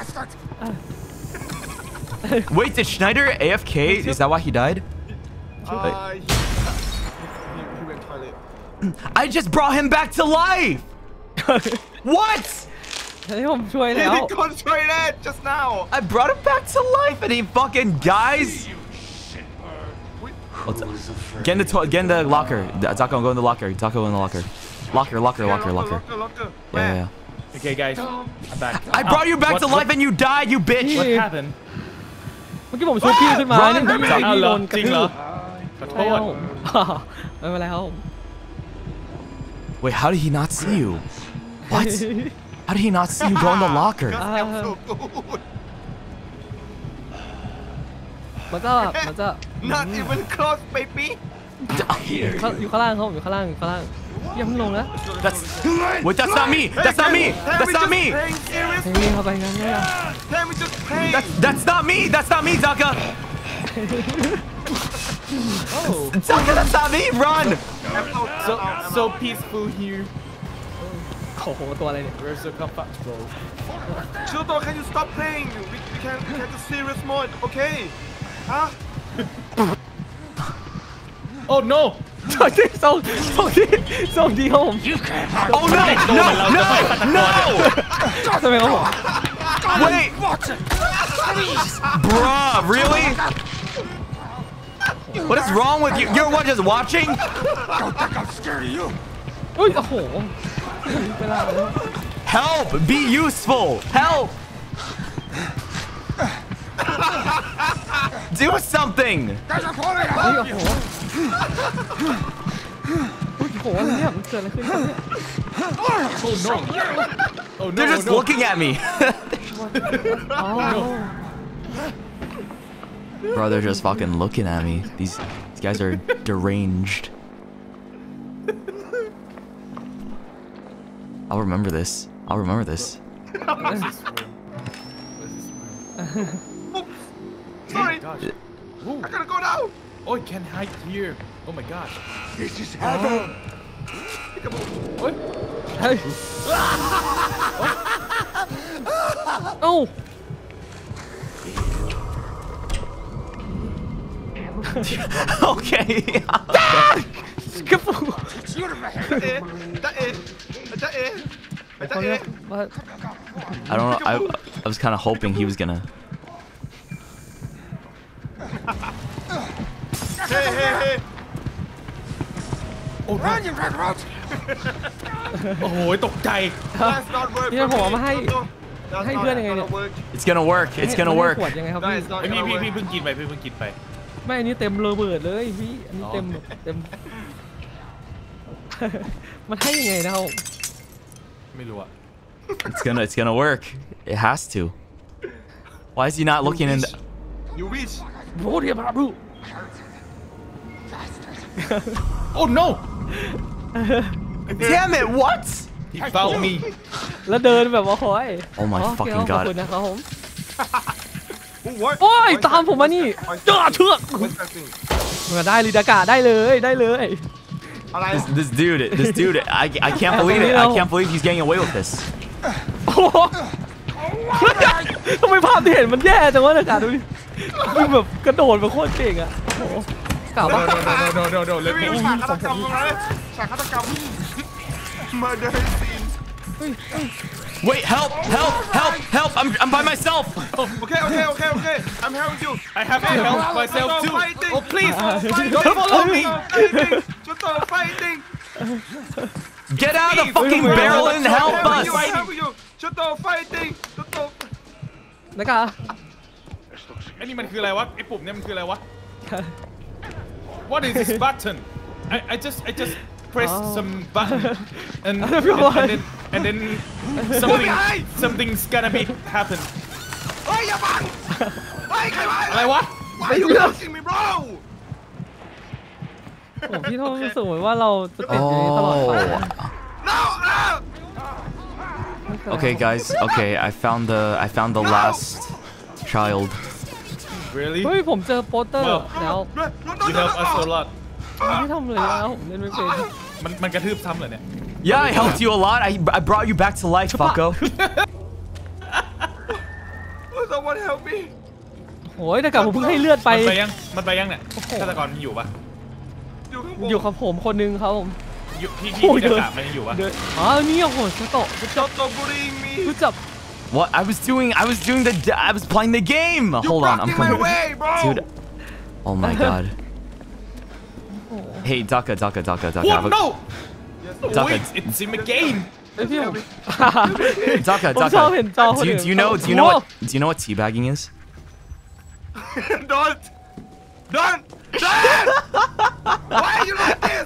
Speaker 2: wait did Schneider A F K is that why he died
Speaker 5: Uh, he, he, he went toilet.
Speaker 2: I just brought him back to life what
Speaker 6: ให้ผมช่วยแล้ว
Speaker 5: He got toilet just now.
Speaker 2: I brought him back to life and he fucking guys get in the to get in the locker Taco go in the locker Taco in the locker locker locker locker locker
Speaker 5: Locker, locker.
Speaker 2: yeah yeah
Speaker 7: Okay, guys, I'm back.
Speaker 2: I brought you back
Speaker 7: What-
Speaker 2: to life
Speaker 7: what-
Speaker 2: and you died you bitch
Speaker 7: What happened?
Speaker 6: เมื่อกี้ผมช่วยพี่ขึ้นมา
Speaker 2: Run
Speaker 6: เนี่ยพี่
Speaker 7: อ้าว
Speaker 6: พี่
Speaker 7: เหร
Speaker 6: โด
Speaker 7: อน
Speaker 6: กระ
Speaker 7: จริง
Speaker 6: ทื
Speaker 7: เหรอบ ขอโท
Speaker 6: ใช่ครับ
Speaker 7: ษ
Speaker 6: ผมไม่เป็นไรครับผม
Speaker 2: wait how did he not see you what how did he not see you go in the locker
Speaker 5: That's so good.
Speaker 6: มันจะมันจะ
Speaker 5: Not even close, baby.
Speaker 6: เขาอยู่ข้างล่างเขาอยู่ข้างล่างอยู่ข้างล่างอย่าเพิ่งลงนะ
Speaker 2: that's wait that's not me that's not me that's not me
Speaker 5: Playing serious.
Speaker 6: เฮ้ยเข้าไปงั้นเลยอ่ะ
Speaker 5: Can we just play?
Speaker 2: that's that's not me that's not me Taka Taka that's not me run
Speaker 7: So so peaceful here.
Speaker 6: โอ้โหตัวอะไรเนี่ย
Speaker 7: We're so comfortable.
Speaker 5: Shoto, can you stop playing? We, we can we can do serious mode, okay? Huh?
Speaker 7: Oh no!
Speaker 6: ส่งที่ส่งส่งที่ส่งที่ครับผม
Speaker 2: oh no no no no
Speaker 6: ทำไมครับผม
Speaker 2: wait bruh really what is wrong with you you're what just watching
Speaker 10: Don't think I'm scared of you.
Speaker 6: เฮ้ยโอ้โหเวลาแล้ว
Speaker 2: help be useful help do something
Speaker 10: There's a pony
Speaker 6: เฮ้ย
Speaker 10: out.
Speaker 6: โอ้โหโอ้โหอะไรเนี่ยมันเกิดอะไรขึ้นเนี่ย
Speaker 7: Oh no! Oh no!
Speaker 2: they're just
Speaker 7: no.
Speaker 2: looking at me
Speaker 6: อ๋อ
Speaker 2: bro they're just fucking looking at me these these guys are deranged I'll remember this I'll remember this
Speaker 5: Sorry,
Speaker 7: Gosh.
Speaker 5: I gotta go now.
Speaker 7: Oh, I can hide here. Oh my gosh.
Speaker 10: This is heaven.
Speaker 6: เฮ้ยเฮ้ยเอ้า
Speaker 2: okay
Speaker 6: กระปุก
Speaker 5: That is, that is, that
Speaker 6: เขา
Speaker 5: is.
Speaker 6: เรียกว่า
Speaker 2: I don't know I, I was kind of hoping he was gonna
Speaker 5: Hey, hey, hey.
Speaker 7: Oh
Speaker 10: Run, you red roach.
Speaker 7: โอ้โหตกใจ
Speaker 5: That's not work
Speaker 6: เนี่ย
Speaker 5: for
Speaker 6: ผมเอา
Speaker 5: me.
Speaker 6: มาให้
Speaker 5: Shoto. That's
Speaker 6: ให้
Speaker 5: not
Speaker 6: เพื่อนยังไง
Speaker 5: gonna
Speaker 6: เนี่ย
Speaker 5: work.
Speaker 2: It's gonna work. It's gonna
Speaker 6: ให้
Speaker 2: work.
Speaker 6: ขวดยังไงครับ
Speaker 5: No,
Speaker 6: พี่
Speaker 5: it's not
Speaker 7: ไอ้พี่
Speaker 5: gonna
Speaker 7: พี่
Speaker 5: work.
Speaker 7: พี่เพิ่งกินไปพี่เพิ่งกินไป
Speaker 6: ไม่อันนี้เต็มระเบิดเลยพี่อันนี้เต็มแบบเต็ม มันให้ยังไงนะครับ
Speaker 7: ไม่รู้อะ
Speaker 2: It's gonna. It's gonna work. It has to. Why is he not looking in? The...
Speaker 5: You wish.
Speaker 6: โอ้เดียบาบู
Speaker 7: Oh no
Speaker 2: Damn it! What?
Speaker 7: he found me
Speaker 6: แล้วเดินแบบว่าโอ้ย
Speaker 2: Oh my
Speaker 6: โอเค
Speaker 2: fucking
Speaker 6: ขอบ
Speaker 2: god
Speaker 6: คุณนะครับผม
Speaker 5: Oh, what?
Speaker 6: โอ้ย
Speaker 5: What is
Speaker 6: ตามผมมานี่
Speaker 5: What is
Speaker 6: เจ้า
Speaker 5: that
Speaker 6: เชือก
Speaker 5: thing? What's that thing?
Speaker 6: มาได้ลีดากาได้เลยได้เลย
Speaker 5: อะไร
Speaker 2: This, this dude. This dude. I. I can't believe it. I can't believe he's getting away with this.
Speaker 6: โอ้โหทำไมภาพที่เห็นมันแย่จังวะอากาศดูดิมันแบบกระโดดมาโคตรเก่งอะโอ้โหกล่าวว่า
Speaker 7: no no no no no no let
Speaker 5: ไม่
Speaker 7: me
Speaker 5: มีฉากฆาตกรรมตรงนั้นเลยฉากฆาตกรรม murder scene
Speaker 2: Wait! Help! Help! Help! Help! I'm. I'm by myself.
Speaker 5: okay okay okay okay I'm helping you
Speaker 7: I have to help myself too
Speaker 5: fighting.
Speaker 7: oh please
Speaker 5: Don't
Speaker 7: follow me
Speaker 5: Stop fighting
Speaker 2: Get out of the fucking barrel and help
Speaker 5: I'm
Speaker 2: us.
Speaker 5: helping you Stop fighting Stop
Speaker 6: นากา
Speaker 7: ไอ้นี่มันคืออะไรวะไอ้ปุ่มเนี่ยมันคืออะไรวะ What is this button I I just I just press some button and and, and then and then something something's gonna be happen
Speaker 5: เฮ้ยอย่าบังเฮ้ยใครวะ
Speaker 7: อะไรวะ
Speaker 5: Why you touching me bro
Speaker 6: โอ้พี่โทรู้สึกเหมือนว่าเราจะติดอย่างนี้ตลอดไปนะ
Speaker 5: No no
Speaker 2: Okay, guys. Okay, I found the. I found the last child.
Speaker 7: really
Speaker 6: เฮ้ยผมเจอโปสเตอร์แล้ว
Speaker 7: you help us a lot
Speaker 6: ไม่ทำเลยแล้วผมเล่นไม่เป็น
Speaker 7: มันมันกระทืบซ้ำเหรอเนี่ย
Speaker 2: Yeah, I helped you a lot. I. I brought you back to life, Fucko.
Speaker 5: Someone help me
Speaker 6: โอ้ยแต่กับผมเพิ่งให้เลือดไป
Speaker 7: มันไปยังมันไปยังเนี่ยฆาตกรมันอยู่ปะ
Speaker 5: อยู่ข้างบน
Speaker 6: อยู่กับผมคนนึงครับผม
Speaker 7: อยู่พี่
Speaker 6: โอ้
Speaker 7: พี่
Speaker 6: ย
Speaker 7: พี่
Speaker 6: เดิน
Speaker 7: กามันยังอยู่ปะ
Speaker 6: เดินอ๋อนี่โอ้โหสโตะ
Speaker 5: Stop bullying me
Speaker 6: รู้จับ
Speaker 2: What? I was doing. I was doing the. I was playing the game. Hold on. I'm
Speaker 5: blocking my
Speaker 2: coming.
Speaker 5: way, bro.
Speaker 2: Dude. Oh my god. Hey, Daka, Daka, Daka, Daka. I have
Speaker 7: What
Speaker 2: a-
Speaker 7: no
Speaker 2: Daka,
Speaker 7: wait it's in the game
Speaker 6: เอ้ยพี่ผม
Speaker 2: Daka,
Speaker 6: ผมชอบ
Speaker 2: Daka.
Speaker 6: เห็นจอคน
Speaker 2: Do you,
Speaker 6: อื่น
Speaker 2: do you know? Do you know what? Do you know what teabagging is?
Speaker 5: Don't Don't Don't Why are you like this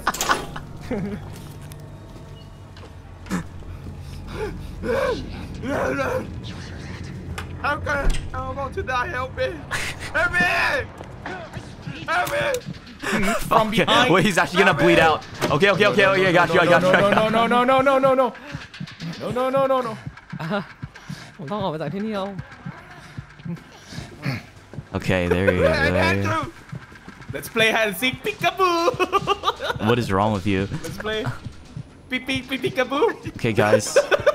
Speaker 5: I'm gonna I'm about to die help me Help me Help me
Speaker 7: from
Speaker 2: Okay,
Speaker 7: behind
Speaker 2: wait, he's actually gonna bleed out. Okay, okay, okay, okay. I got you. I got you. I got you.
Speaker 7: no no no no no no no no no no no no
Speaker 6: ผมต้องออกมาจากที่นี่เอา
Speaker 2: Okay, there you
Speaker 5: I had
Speaker 2: go.
Speaker 5: to
Speaker 7: let's play hide and seek peekaboo
Speaker 2: What is wrong with you?
Speaker 7: let's play peek peek peek peekaboo
Speaker 2: Okay, guys.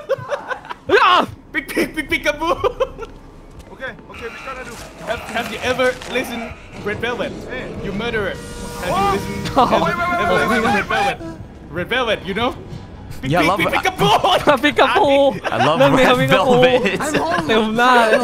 Speaker 7: peek peek peek peekaboo
Speaker 5: Okay okay we gotta do
Speaker 7: have have you ever listened Red Velvet you murderer have you listened
Speaker 5: Oh,
Speaker 7: have
Speaker 5: wait,
Speaker 7: you
Speaker 5: wait, wait,
Speaker 7: ever
Speaker 5: wait,
Speaker 7: listened
Speaker 5: wait,
Speaker 7: Red Velvet Red Velvet you know Peek,
Speaker 2: Yeah, I
Speaker 7: peek,
Speaker 2: love
Speaker 7: peek,
Speaker 2: it.
Speaker 7: peekaboo
Speaker 6: ปิกาปู
Speaker 2: I love
Speaker 6: นั่นไง
Speaker 2: Red
Speaker 6: ปิกาปู
Speaker 2: Velvet.
Speaker 6: เต็มหน้าเลย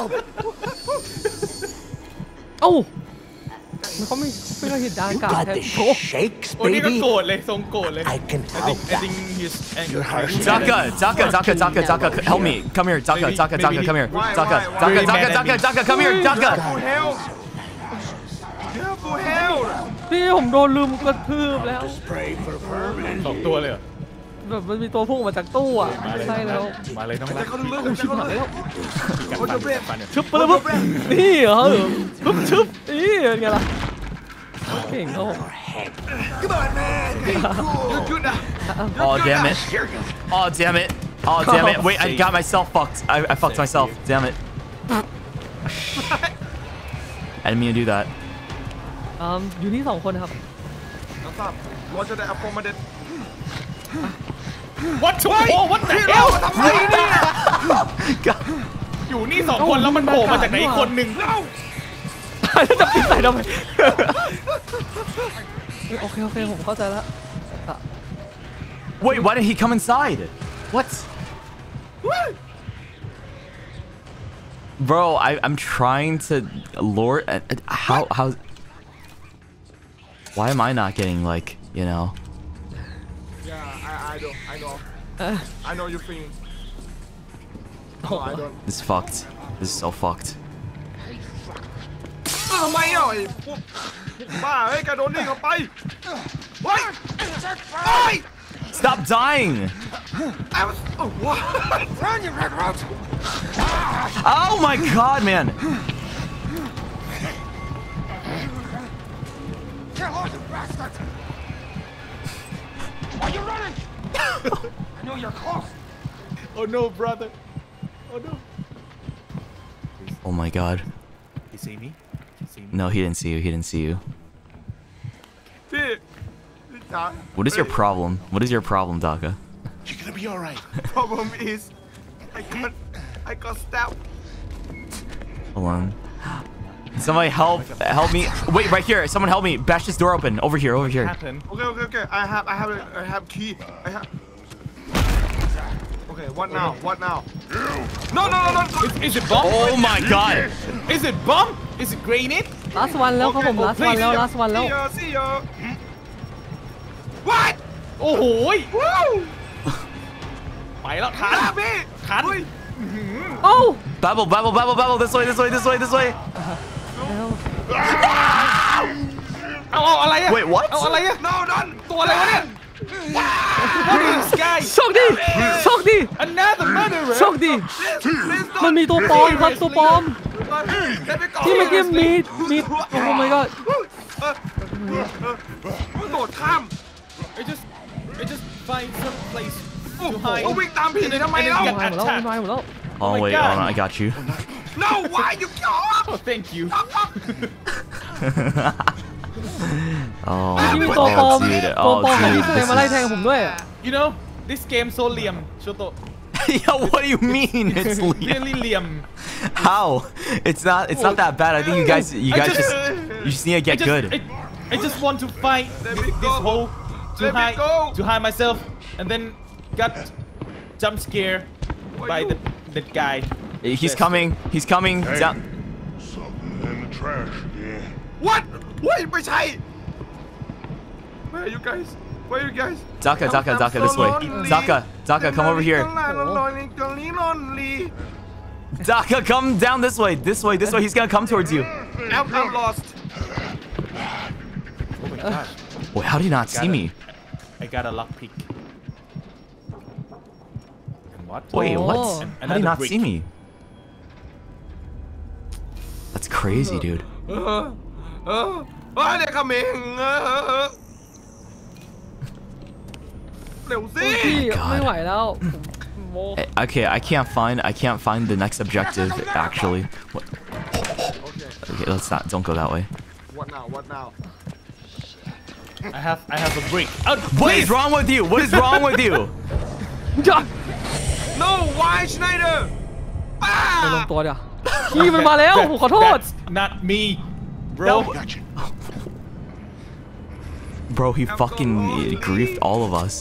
Speaker 6: เอ้ามันเขาไม่ไม่เคยเห็นดานอากาศ
Speaker 10: Got
Speaker 6: แท้
Speaker 10: the
Speaker 6: โอ้
Speaker 10: shakes,
Speaker 7: โอ้นี่ก็
Speaker 10: baby.
Speaker 7: โกรธเลยทรงโกรธเลย
Speaker 10: I can
Speaker 7: I think
Speaker 10: help
Speaker 7: I
Speaker 10: that.
Speaker 7: think he's angry
Speaker 10: You're harsh.
Speaker 2: Daka, Daka, Daka, Daka, Daka, Daka, help me. Come here, Daka,
Speaker 7: Maybe-
Speaker 2: Daka,
Speaker 7: maybe
Speaker 2: Daka,
Speaker 7: he-
Speaker 2: come here.
Speaker 5: Why,
Speaker 2: Daka,
Speaker 5: why,
Speaker 2: Daka,
Speaker 7: why?
Speaker 2: Daka, Daka, Daka, come here, Daka.
Speaker 5: For help Careful help
Speaker 6: พี่ผมโดนลืมกระทืบแล้ว
Speaker 10: Pray for permanent.
Speaker 7: สองตัวเลยเหรอ
Speaker 6: แบบมันมีตัวพุ่งมาจากตู้อ่ะใช่แล้ว
Speaker 7: มาเลยน้องรัก
Speaker 5: เขาเลือก
Speaker 6: โอ้ชิบหายแล้ว
Speaker 5: เขาจะเบรก
Speaker 6: ชึบไปเลยปุ๊บนี่เหรอปุ๊บชึบนี่เป็นไงล่ะเก่งเขา
Speaker 5: Come on man You're good now
Speaker 2: Oh, damn it. Oh, damn it. Oh, damn it. Wait, I got myself fucked. I, I fucked myself. Damn it. I didn't mean to do that.
Speaker 6: อืมอยู่นี่สองคนครับ
Speaker 5: รับทราบเราจะได้อัพโฟมาเด็ด
Speaker 7: What the oh what the hell
Speaker 5: ทำไมเนี่ย
Speaker 7: อยู่นี่สองคนแล้วมันโผล่มาจากไหนอีกคนหนึ่ง
Speaker 6: จะปิดใส่ทำไมโอเคโอเคผมเข้าใจแล้ว
Speaker 2: Wait, why did he come inside? What? Bro, I, I'm trying to lure. Uh, uh, how how? Why am I not getting like you know?
Speaker 5: Yeah I I know I know I know your feeling I don't
Speaker 2: This is fucked. This is so fucked.
Speaker 5: ทำไมอ่ะไอ้พวกบ้าเฮ้ยแกโดนนี่เข้าไปเฮ้ยเฮ้ย
Speaker 2: Stop dying!
Speaker 5: I was oh what
Speaker 10: Run, you red roach!
Speaker 2: Oh my god, man!
Speaker 10: Kill all you bastards! Why are you running? I know you're close.
Speaker 7: Oh no, brother. Oh no.
Speaker 2: Oh my god.
Speaker 7: You see me? You see me?
Speaker 2: No, he didn't see you. He didn't see you.
Speaker 5: พี่พี่จ๋า
Speaker 2: What is your problem? What is your problem, Daka?
Speaker 7: You're gonna be alright.
Speaker 5: problem is I got I got stabbed
Speaker 2: Hold on. Somebody help! Help me! Wait, right here! Someone help me! Bash this door open! Over here! Over here!
Speaker 7: Happen.
Speaker 5: okay okay okay I have I have I have key I have okay what now what now no no no no
Speaker 7: Is, is it bomb?
Speaker 2: Oh my god!
Speaker 7: Is it bomb? Is it grenade?
Speaker 6: last one แล้วครับผม last one แล้ว last one แล้ว
Speaker 5: see you see you what
Speaker 7: โอ้โหย
Speaker 5: Woo
Speaker 7: ไปแล้วทัน
Speaker 5: อ่ะพี่
Speaker 7: ทัน
Speaker 5: เฮ้ย
Speaker 6: โอ้
Speaker 2: Babble! Babble! Babble! Babble! This way! This way! This way! This way!
Speaker 7: เอาเอาอะไรอะ
Speaker 2: Wait, what?
Speaker 7: เอาอะไรอะ
Speaker 5: no don't
Speaker 7: ตัวอะไรวะเนี่ย What is this guy
Speaker 6: โชคดีโชคดี
Speaker 7: Another murderer
Speaker 6: โชคดี
Speaker 5: please don't
Speaker 6: มันมีตัวปลอมครับตัวปลอม
Speaker 5: let me go
Speaker 6: ที่เมื่อกี้มีมีโอ้ my god
Speaker 5: โดดข้าม
Speaker 7: I just I just find some place
Speaker 5: โอ้
Speaker 7: to
Speaker 5: โห
Speaker 7: hide
Speaker 5: วิ่งตามพี่ทำไม
Speaker 7: And then
Speaker 5: เล่า
Speaker 7: get
Speaker 6: หมดแล้ว
Speaker 7: attacked
Speaker 6: หมดแล้ว
Speaker 2: Oh
Speaker 7: my
Speaker 2: wait,
Speaker 7: God.
Speaker 2: hold on, I got you.
Speaker 5: no why you go
Speaker 7: Oh thank you
Speaker 2: Oh,
Speaker 6: ที่มีตัวปลอ
Speaker 2: oh
Speaker 6: ม
Speaker 2: dude,
Speaker 6: ตัว
Speaker 2: oh
Speaker 6: ปลอมของพี่
Speaker 2: dude,
Speaker 6: เซ
Speaker 2: this
Speaker 6: มาไล่แทง
Speaker 2: is...
Speaker 6: ผมด้วย
Speaker 7: You know this game so เหลี่ยมโชโต
Speaker 2: Yo, what do you mean? It's Liam.
Speaker 7: Really เหลี่ยม
Speaker 2: How? It's not. It's not that bad. I think you guys, you
Speaker 7: I
Speaker 2: guys
Speaker 7: just-
Speaker 2: just, you just need to
Speaker 7: I
Speaker 2: get
Speaker 7: just,
Speaker 2: good.
Speaker 7: I, I just want to fight
Speaker 5: Let
Speaker 7: this,
Speaker 5: me
Speaker 7: this
Speaker 5: go.
Speaker 7: hole to
Speaker 5: Let me
Speaker 7: hide
Speaker 5: go.
Speaker 7: to hide myself, and then got jump scare
Speaker 5: What
Speaker 7: by
Speaker 5: you-
Speaker 7: the the guy.
Speaker 2: He's
Speaker 7: Yes.
Speaker 2: coming. He's coming
Speaker 10: Hey.
Speaker 2: down.
Speaker 10: Something in the trash again.
Speaker 5: what เฮ้ยไม่ใช่ where are you guys where are you guys
Speaker 2: Daka,
Speaker 5: I'm-
Speaker 2: Daka,
Speaker 5: I'm
Speaker 2: Daka,
Speaker 5: so
Speaker 2: this way.
Speaker 5: lonely.
Speaker 2: Daka, Daka, come over here.
Speaker 5: lonely lonely lonely
Speaker 2: Daka, come down this way. This way. This way. He's gonna come towards you.
Speaker 5: I'm I'm lost
Speaker 7: Oh my gosh!
Speaker 2: Wait, how did he not see me?
Speaker 7: I got a lockpick. And what?
Speaker 2: Wait,
Speaker 6: Oh.
Speaker 2: what? How did he
Speaker 7: Another
Speaker 2: not
Speaker 7: brick.
Speaker 2: see me? That's crazy, dude.
Speaker 5: เออเออเออเนี่ยขมิงเออเออเออเร็วสิ
Speaker 6: พี่
Speaker 2: God.
Speaker 6: ไม่ไหวแล้วผมโม
Speaker 2: Eh, Okay, I can't find. I can't find the next objective. Actually, what? Okay, let's not. Don't go that way.
Speaker 5: what now what now
Speaker 7: I have I have a brick. Oh,
Speaker 2: What
Speaker 7: please!
Speaker 2: is wrong with you? What is wrong with you?
Speaker 5: no why Schneider อ้า
Speaker 6: ไปลงตัวเดี๋ยวพี่มันมาแล้วผมขอโทษ
Speaker 7: That's not me, bro.
Speaker 2: No. Bro, he fucking griefed all of us.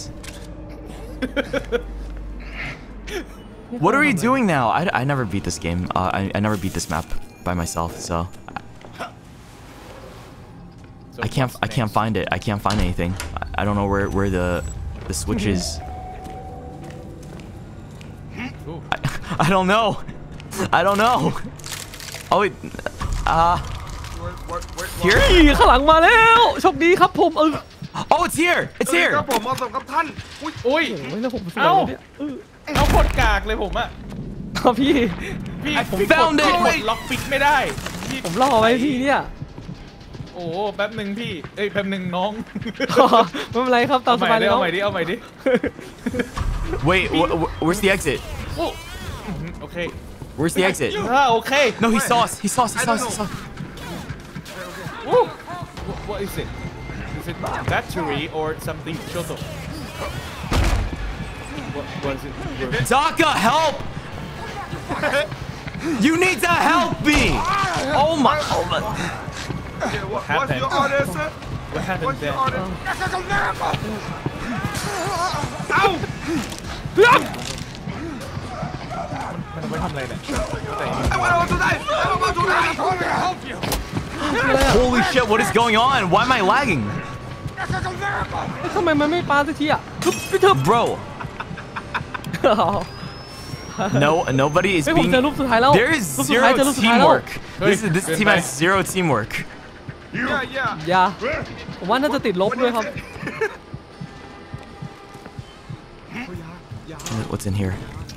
Speaker 2: What are we doing now? I, I never beat this game. Uh, I, I never beat this map by myself, so
Speaker 7: So
Speaker 2: I can't
Speaker 7: what's
Speaker 2: I can't
Speaker 7: next?
Speaker 2: find it. I can't find anything. I, I don't know where where the the switch is.
Speaker 7: Ooh.
Speaker 2: I, I don't know. I don't know. Oh wait. Uh,
Speaker 5: What- what- what- what-
Speaker 2: here?
Speaker 6: พี่ข้างหลังมาแล้วโชคดีครับผมเออ
Speaker 2: Oh, it's here. It's
Speaker 5: สวัสดี
Speaker 2: here.
Speaker 5: ครับผมมาสมกับท่านอุ้ย
Speaker 7: อุ้ย
Speaker 6: โอ้ยแล้วผมสวย
Speaker 7: เอ้า
Speaker 6: เลยเนี่ยเออ
Speaker 7: เอาโคตรกากเลยผมอะ
Speaker 6: เอาพี่
Speaker 7: พี่
Speaker 2: I
Speaker 7: ผม
Speaker 2: found
Speaker 7: กด
Speaker 2: it
Speaker 7: กดล็อกปิกไม่ได้พี่
Speaker 6: ผมรอไว้พี่เนี่ย
Speaker 7: โอ้โหแป๊บหนึ่งพี่ เอ้ยแป๊บหนึ่งน้อง
Speaker 6: ไม่เป็นไรครับตาม
Speaker 7: เอา
Speaker 6: ส
Speaker 7: ใหม่
Speaker 6: บายเล
Speaker 7: ดิ
Speaker 6: ย
Speaker 7: เอา
Speaker 6: เนาะ
Speaker 7: ใหม่ดิเอาใหม่ดิ
Speaker 2: Wait, wh wh where's the exit?
Speaker 7: โอ้อื้อหือโอเค
Speaker 2: Where's the exit?
Speaker 7: อ่าโอเค
Speaker 2: No, he saw us. He saw us. He saw us. He saw us.
Speaker 7: โอ้ What- what is it is it battery or something Shoto what was it
Speaker 2: Daka, help! You need to help me! Oh my! Oh my!
Speaker 5: Okay, what, what's
Speaker 7: happened?
Speaker 5: your order sir
Speaker 7: what happened
Speaker 5: what's your
Speaker 7: there
Speaker 5: order
Speaker 10: This is a miracle!
Speaker 5: เอ้า
Speaker 7: มันเอาไว้ทำอะไรเนี่ย
Speaker 5: ไอ้วันเราจุดได้ไอ้วันเราจุดได้
Speaker 10: I'm going to help you!
Speaker 2: Holy shit! What is going on? Why am I lagging,
Speaker 10: This is a miracle!
Speaker 6: ทำไมมันไม่ปาสักทีอ่ะทึบไปทึบ
Speaker 2: bro? No, nobody is
Speaker 6: เฮ้ยผม
Speaker 2: being.
Speaker 6: เจอรูปสุดท้ายแล้ว
Speaker 2: There is
Speaker 6: รูปสุดท้าย
Speaker 2: zero
Speaker 6: เจอรูปสุดท้ายแล้ว
Speaker 2: teamwork. This is this team has zero teamwork.
Speaker 5: yeah yeah
Speaker 6: อย่าผมว่าน่าจะติดลบด้วยครับ
Speaker 2: What's in here?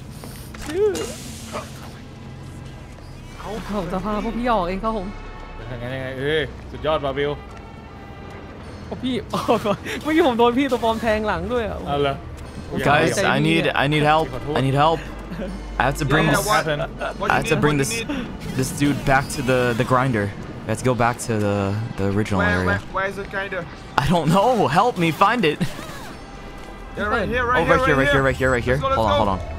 Speaker 6: ผมจะพาพวกพี่ออกเองครับผม
Speaker 7: ยังไงยังไงเอ้ยสุดยอดบาบิล
Speaker 6: พวกพี่ เมื่อกี้ผมโดนพี่ตัวปลอมแทงหลังด้วยอ่ะ
Speaker 7: เอาเลย
Speaker 2: Guys, I need I need help. I need help. I have to bring
Speaker 5: Yeah,
Speaker 2: this.
Speaker 5: what-
Speaker 2: I have to bring this this dude back to the the grinder. Let's go back to the the original
Speaker 5: where where
Speaker 2: area.
Speaker 5: where is the grinder
Speaker 2: I don't know. Help me find it.
Speaker 5: yeah right here right
Speaker 2: Oh, right here, right here, right here, right here.
Speaker 5: Let's go,
Speaker 2: Hold
Speaker 5: let's
Speaker 2: on,
Speaker 5: go.
Speaker 2: hold on.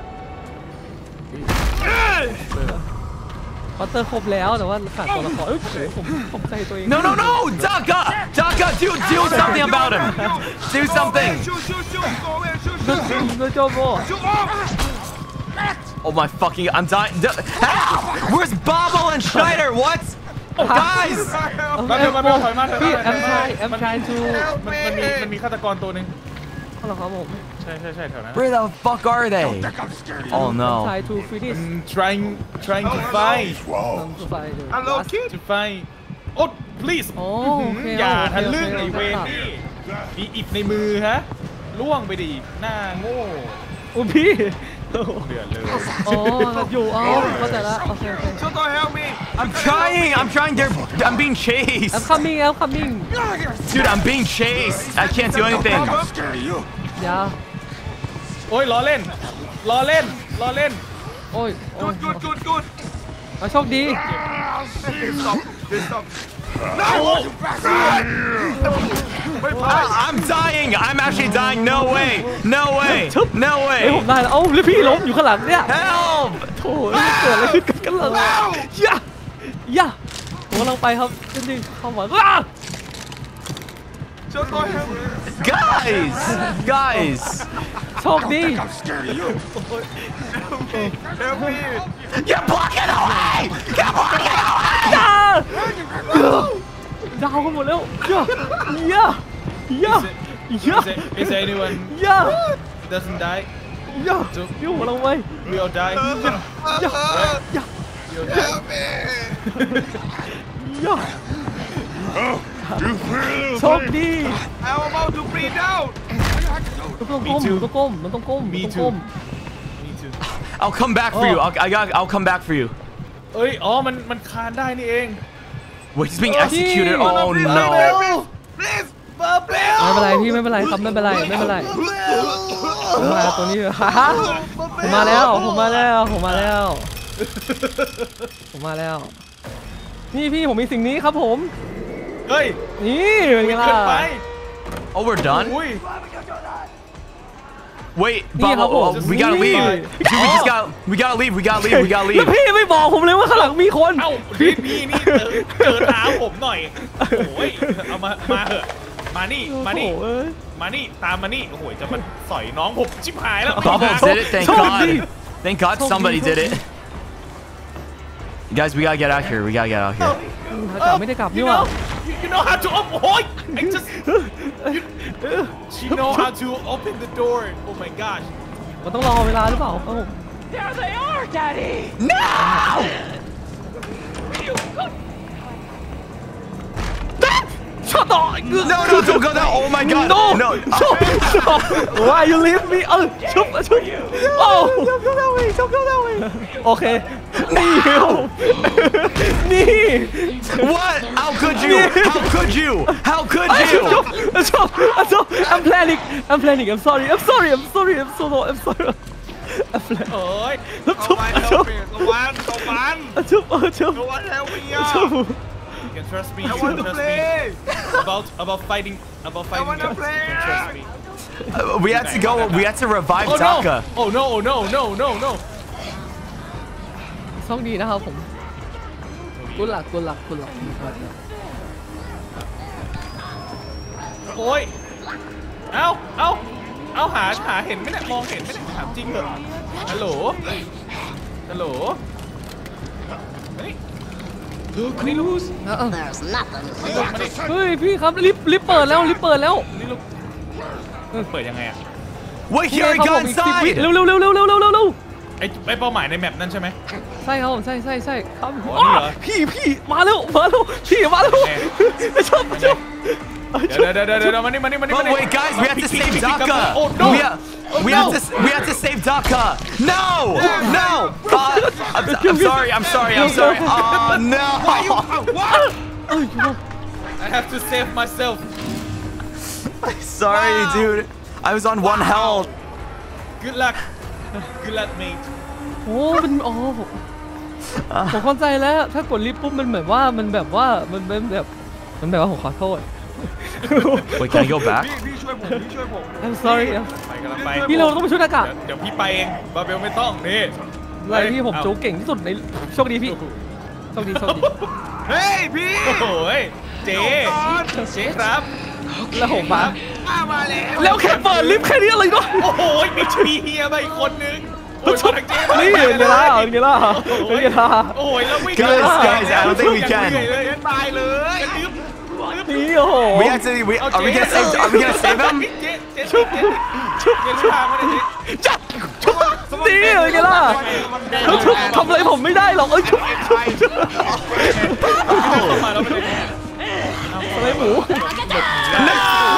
Speaker 6: ปัตเตอร์ครบแล้วแต่ว่าขาดตัวละครเอ้ยผมผมใจตัวเอง
Speaker 2: No, no, no! Daka! Daka, dude, do something about him! Do something!
Speaker 5: shoot shoot shoot go away shoot
Speaker 6: ก็
Speaker 5: shoot shoot
Speaker 6: ก็โจโบ
Speaker 5: shoot off
Speaker 2: Oh my fucking, I'm dying. D- Help! Where's Bobo and Schneider? What? Guys!
Speaker 7: มาเร็วมาเร็วถอยมาถอย
Speaker 6: พี่
Speaker 7: มา
Speaker 6: แอมทายแอมทายทู
Speaker 7: มันมันมีมันมีฆาตกรตัวหนึ่ง
Speaker 6: เอาละครับผม
Speaker 7: ใช่ใช่ใช่แถวนั้น
Speaker 2: Where the fuck are they? Oh
Speaker 6: แอม
Speaker 2: no.
Speaker 6: ทายทูฟินิช
Speaker 7: Mm, trying trying to find
Speaker 6: ทำสไฟเลย
Speaker 5: hello kid
Speaker 7: to find oh please
Speaker 6: โอ้โอเค
Speaker 7: อย่า
Speaker 6: โอเค
Speaker 7: ทะลึ่ง
Speaker 6: โอ
Speaker 7: ไอ
Speaker 6: เค
Speaker 7: เวนนี่มีอิบในมือฮะล่วงไปดิหน้าโง่
Speaker 6: โอ้พี่
Speaker 7: เดือดเลย
Speaker 6: อ๋ออยู่อ๋อเข้าใจละโอเคโอเค
Speaker 5: shoot don't help me
Speaker 2: I'm trying, I'm trying, they're, I'm being chased.
Speaker 6: I'm coming I'm coming
Speaker 2: Dude, I'm being chased. I can't do anything.
Speaker 10: I'm scared of you.
Speaker 6: อย่า
Speaker 7: โอ้ยล้อเล่นล้อเล่นล้อเล่น
Speaker 6: โอ้ยโอ้ย
Speaker 5: good good good good
Speaker 6: เอาโชคดี
Speaker 5: stop stop
Speaker 2: I'm dying. I'm actually dying. No way. No way. No
Speaker 6: เฮ้ยผม
Speaker 2: way.
Speaker 6: ได้แล้วเอ้าแล้วพี่ล้มอยู่ข้างหลังเนี่ย
Speaker 2: Help!
Speaker 6: โถ่เกิดอะไรขึ้นกับกันล่ะอย่าอย่าผมกำลังไปครับจริงๆเข้ามาอ้า
Speaker 5: shoot don't help me
Speaker 2: Guys! Guys!
Speaker 6: โชคดี
Speaker 10: I'm scared of you.
Speaker 5: help me
Speaker 2: You're blocking away! You're blocking away!
Speaker 6: อย่าดาวกันหมดแล้วอย่าอย่าอย่า
Speaker 7: is it- is there anyone
Speaker 6: อย่า
Speaker 7: doesn't die
Speaker 6: อย่าอยู่หัวเราไว้
Speaker 7: we all die
Speaker 6: อย่าอย่า
Speaker 7: we all die
Speaker 6: อย่า
Speaker 10: You three
Speaker 6: โช
Speaker 10: little
Speaker 6: ค
Speaker 10: thing.
Speaker 6: ดี
Speaker 5: I'm about to bleed out
Speaker 6: มันต้องก้มมันต้องก้มมันต้องก้มมัน
Speaker 7: Me
Speaker 6: ต้อง
Speaker 7: too
Speaker 6: ก้ม
Speaker 7: me too
Speaker 2: I'll come back for you. I'll, I got. I'll come back for you.
Speaker 7: เอ้ยอ๋อมันมันคานได้นี่เอง
Speaker 2: Wait, he's being executed. Oh no!
Speaker 5: please
Speaker 6: ไม่เป็นไรพี่ไม่เป็นไรครับไม่เป็นไรไม่เป็นไรผมมาตัวนี้ฮ่าฮ่าผมมาแล้วผมมาแล้วผมมาแล้วผมมาแล้วนี่พี่ผมมีสิ่งนี้ครับผม
Speaker 7: เฮ้ย
Speaker 6: นี่เป็นไงล่ะ
Speaker 7: ขึ้นไป
Speaker 2: Oh, we're done.
Speaker 7: อุ้ย
Speaker 2: Wait,
Speaker 6: Yeah,
Speaker 2: Bobo.
Speaker 6: Bobo,
Speaker 2: Oh, we gotta
Speaker 6: just
Speaker 2: leave.
Speaker 6: leave.
Speaker 2: Dude, we just got. We gotta leave. We gotta leave. We gotta
Speaker 6: แล้ว
Speaker 2: leave.
Speaker 6: พี่ไม่บอกผมเลยว่าข้างหลังมีคน
Speaker 7: เอ้าพี่พี่นี่เจอเจอเท้าผมหน่อยโอ้ยเอามามาเหอะมานี่มานี่
Speaker 6: โอ้โหเอ้ย
Speaker 7: มานี่ตามมานี่โอ้โหจะมาสอยน้องผมชิบหายแล้ว
Speaker 2: Bobo did it. Thank
Speaker 6: Totally.
Speaker 2: God. Thank God somebody did it. Guys, we gotta get out here. We gotta get out here.
Speaker 6: กลับไม่ได้กลับนี่
Speaker 7: you
Speaker 6: หว่า
Speaker 7: know you know how to open โอ้ย I just you, she know how to open the door oh my gosh
Speaker 6: มันต้องรอเวลาหรือเปล่าครับผม
Speaker 1: There they are, Daddy!
Speaker 2: No!
Speaker 6: Shut up!
Speaker 2: No, no, don't go down. Oh my God.
Speaker 6: No!
Speaker 2: No.
Speaker 6: Stop! Stop! Why you leave me? เออชุบชุบโอ้ Don't go that way Don't go that way โอเคนี่นี่
Speaker 2: What? How could you? How could you? How could
Speaker 6: ชุบ
Speaker 2: you?
Speaker 6: ชุบชุบ I'm planning I'm planning I'm sorry I'm sorry I'm sorry I'm so low I'm sorry I'm planning
Speaker 7: เอ้ย
Speaker 6: ชุบชุบ
Speaker 5: Someone
Speaker 6: ชุบ
Speaker 5: help me Someone Someone
Speaker 6: ชุบชุบ
Speaker 5: Someone help me
Speaker 6: ชุบ
Speaker 5: out
Speaker 7: you can trust me
Speaker 5: I
Speaker 7: you
Speaker 5: want
Speaker 7: can
Speaker 5: to
Speaker 7: trust me
Speaker 5: play
Speaker 7: about about fighting about fighting
Speaker 5: wanna
Speaker 7: you
Speaker 5: play.
Speaker 7: can trust me
Speaker 2: Uh, we had to go. We had to revive
Speaker 7: oh no
Speaker 2: Taka.
Speaker 7: oh no oh no no no no
Speaker 6: โชคดีนะครับผมกุหลักกุหลักกุหลัก
Speaker 7: โอ้ย เอ้า เอ้า เอ้าหาหาเห็นไหมเนี่ยมองเห็นไหมเนี่ยถามจริงเหรอฮัลโหล ฮัลโหลมานี่มานี่ลูก
Speaker 1: There's nothing
Speaker 7: นี่ลูกมานี่
Speaker 6: เฮ้ยพี่ครับลิฟต์ลิฟต์เปิดแล้วลิฟต์เปิดแล้ว
Speaker 7: นี่ลูกเปิดยังไงอะ
Speaker 2: Wait,
Speaker 6: นี่
Speaker 2: here
Speaker 6: ไง
Speaker 2: we
Speaker 6: ครับ
Speaker 2: go
Speaker 6: ผมอีกสิบวิ
Speaker 2: inside.
Speaker 6: เร็วเร็วเร็วเร็วเร็วเร็วเร็ว
Speaker 7: ไอ้ไอ้เป้าหมายในแมปนั่นใช่ไหม
Speaker 6: ใช่ครับผมใช่ใช่ใช่ครับ
Speaker 7: อ๋อนี่เหรอ
Speaker 6: พี่พี่มาแล้วมาแล้วพี่มาแล้วไม่ชอบไม่ชอบ
Speaker 7: เดี๋ยวเดี๋ยวเดี๋ยวเดี๋ยวมานี่มานี่มานี่
Speaker 2: Oh wait, guys, we have to save Daka.
Speaker 7: Oh no.
Speaker 2: We have, we have to we have to save Daka. No, no. Uh, I'm, I'm sorry. I'm sorry. I'm sorry. Oh no.
Speaker 7: What? I have to save myself.
Speaker 2: Sorry, dude. I was on one health.
Speaker 7: Good luck. Good luck, mate.
Speaker 6: โอ้มันอ๋อผมผมเข้าใจแล้วถ้ากดลิฟต์ปุ๊บมันเหมือนว่ามันแบบว่ามันเป็นแบบมันแบบว่าผมขอโทษ
Speaker 2: Wait, can I go back?
Speaker 5: พี่พี่ช่วยผมพี่ช่วยผม
Speaker 6: I'm sorry
Speaker 7: ไปกำลังไป
Speaker 6: พี่เราต้องไปช่วยอากาศ
Speaker 7: เดี๋ยวพี่ไปเองบาเบลไม่ต้องนี่
Speaker 6: อะไรที่ผมโจ๊กเก่งที่สุดในโชคดีพี่โชคดีโชคดี
Speaker 5: เฮ้ยพี่
Speaker 7: โอ้โหเจ๊เจ๊ครับ
Speaker 6: แล้วผมมา
Speaker 5: มามาแล้ว
Speaker 6: แล้วแค่เปิดลิฟต์แค่นี้อะไรเนาะ
Speaker 7: โอ้โหมีชีเฮียมาอีกคนนึงโอ้ยมาทางเจ๊
Speaker 6: นี่เห็นล่ะเห็นล่ะเห็นล่ะ
Speaker 7: โอ้ยแล้ววิ่ง
Speaker 2: Guys, guys, I don't think we can.
Speaker 5: ตายเลย
Speaker 6: นี่โอ้โห
Speaker 2: We have to. We, are we gonna save? Are we gonna save him?
Speaker 7: เจ๊เจ๊ชุบชุบเจ๊ชุบทางมาเลย
Speaker 6: จับชุบนี่อะไรกันล่ะแล้วชุบทำอะไรผมไม่ได้หรอกเอ้ยชุบชุบชุบ
Speaker 7: มาแล้วไม่ได้
Speaker 6: อะไรหมู
Speaker 2: No!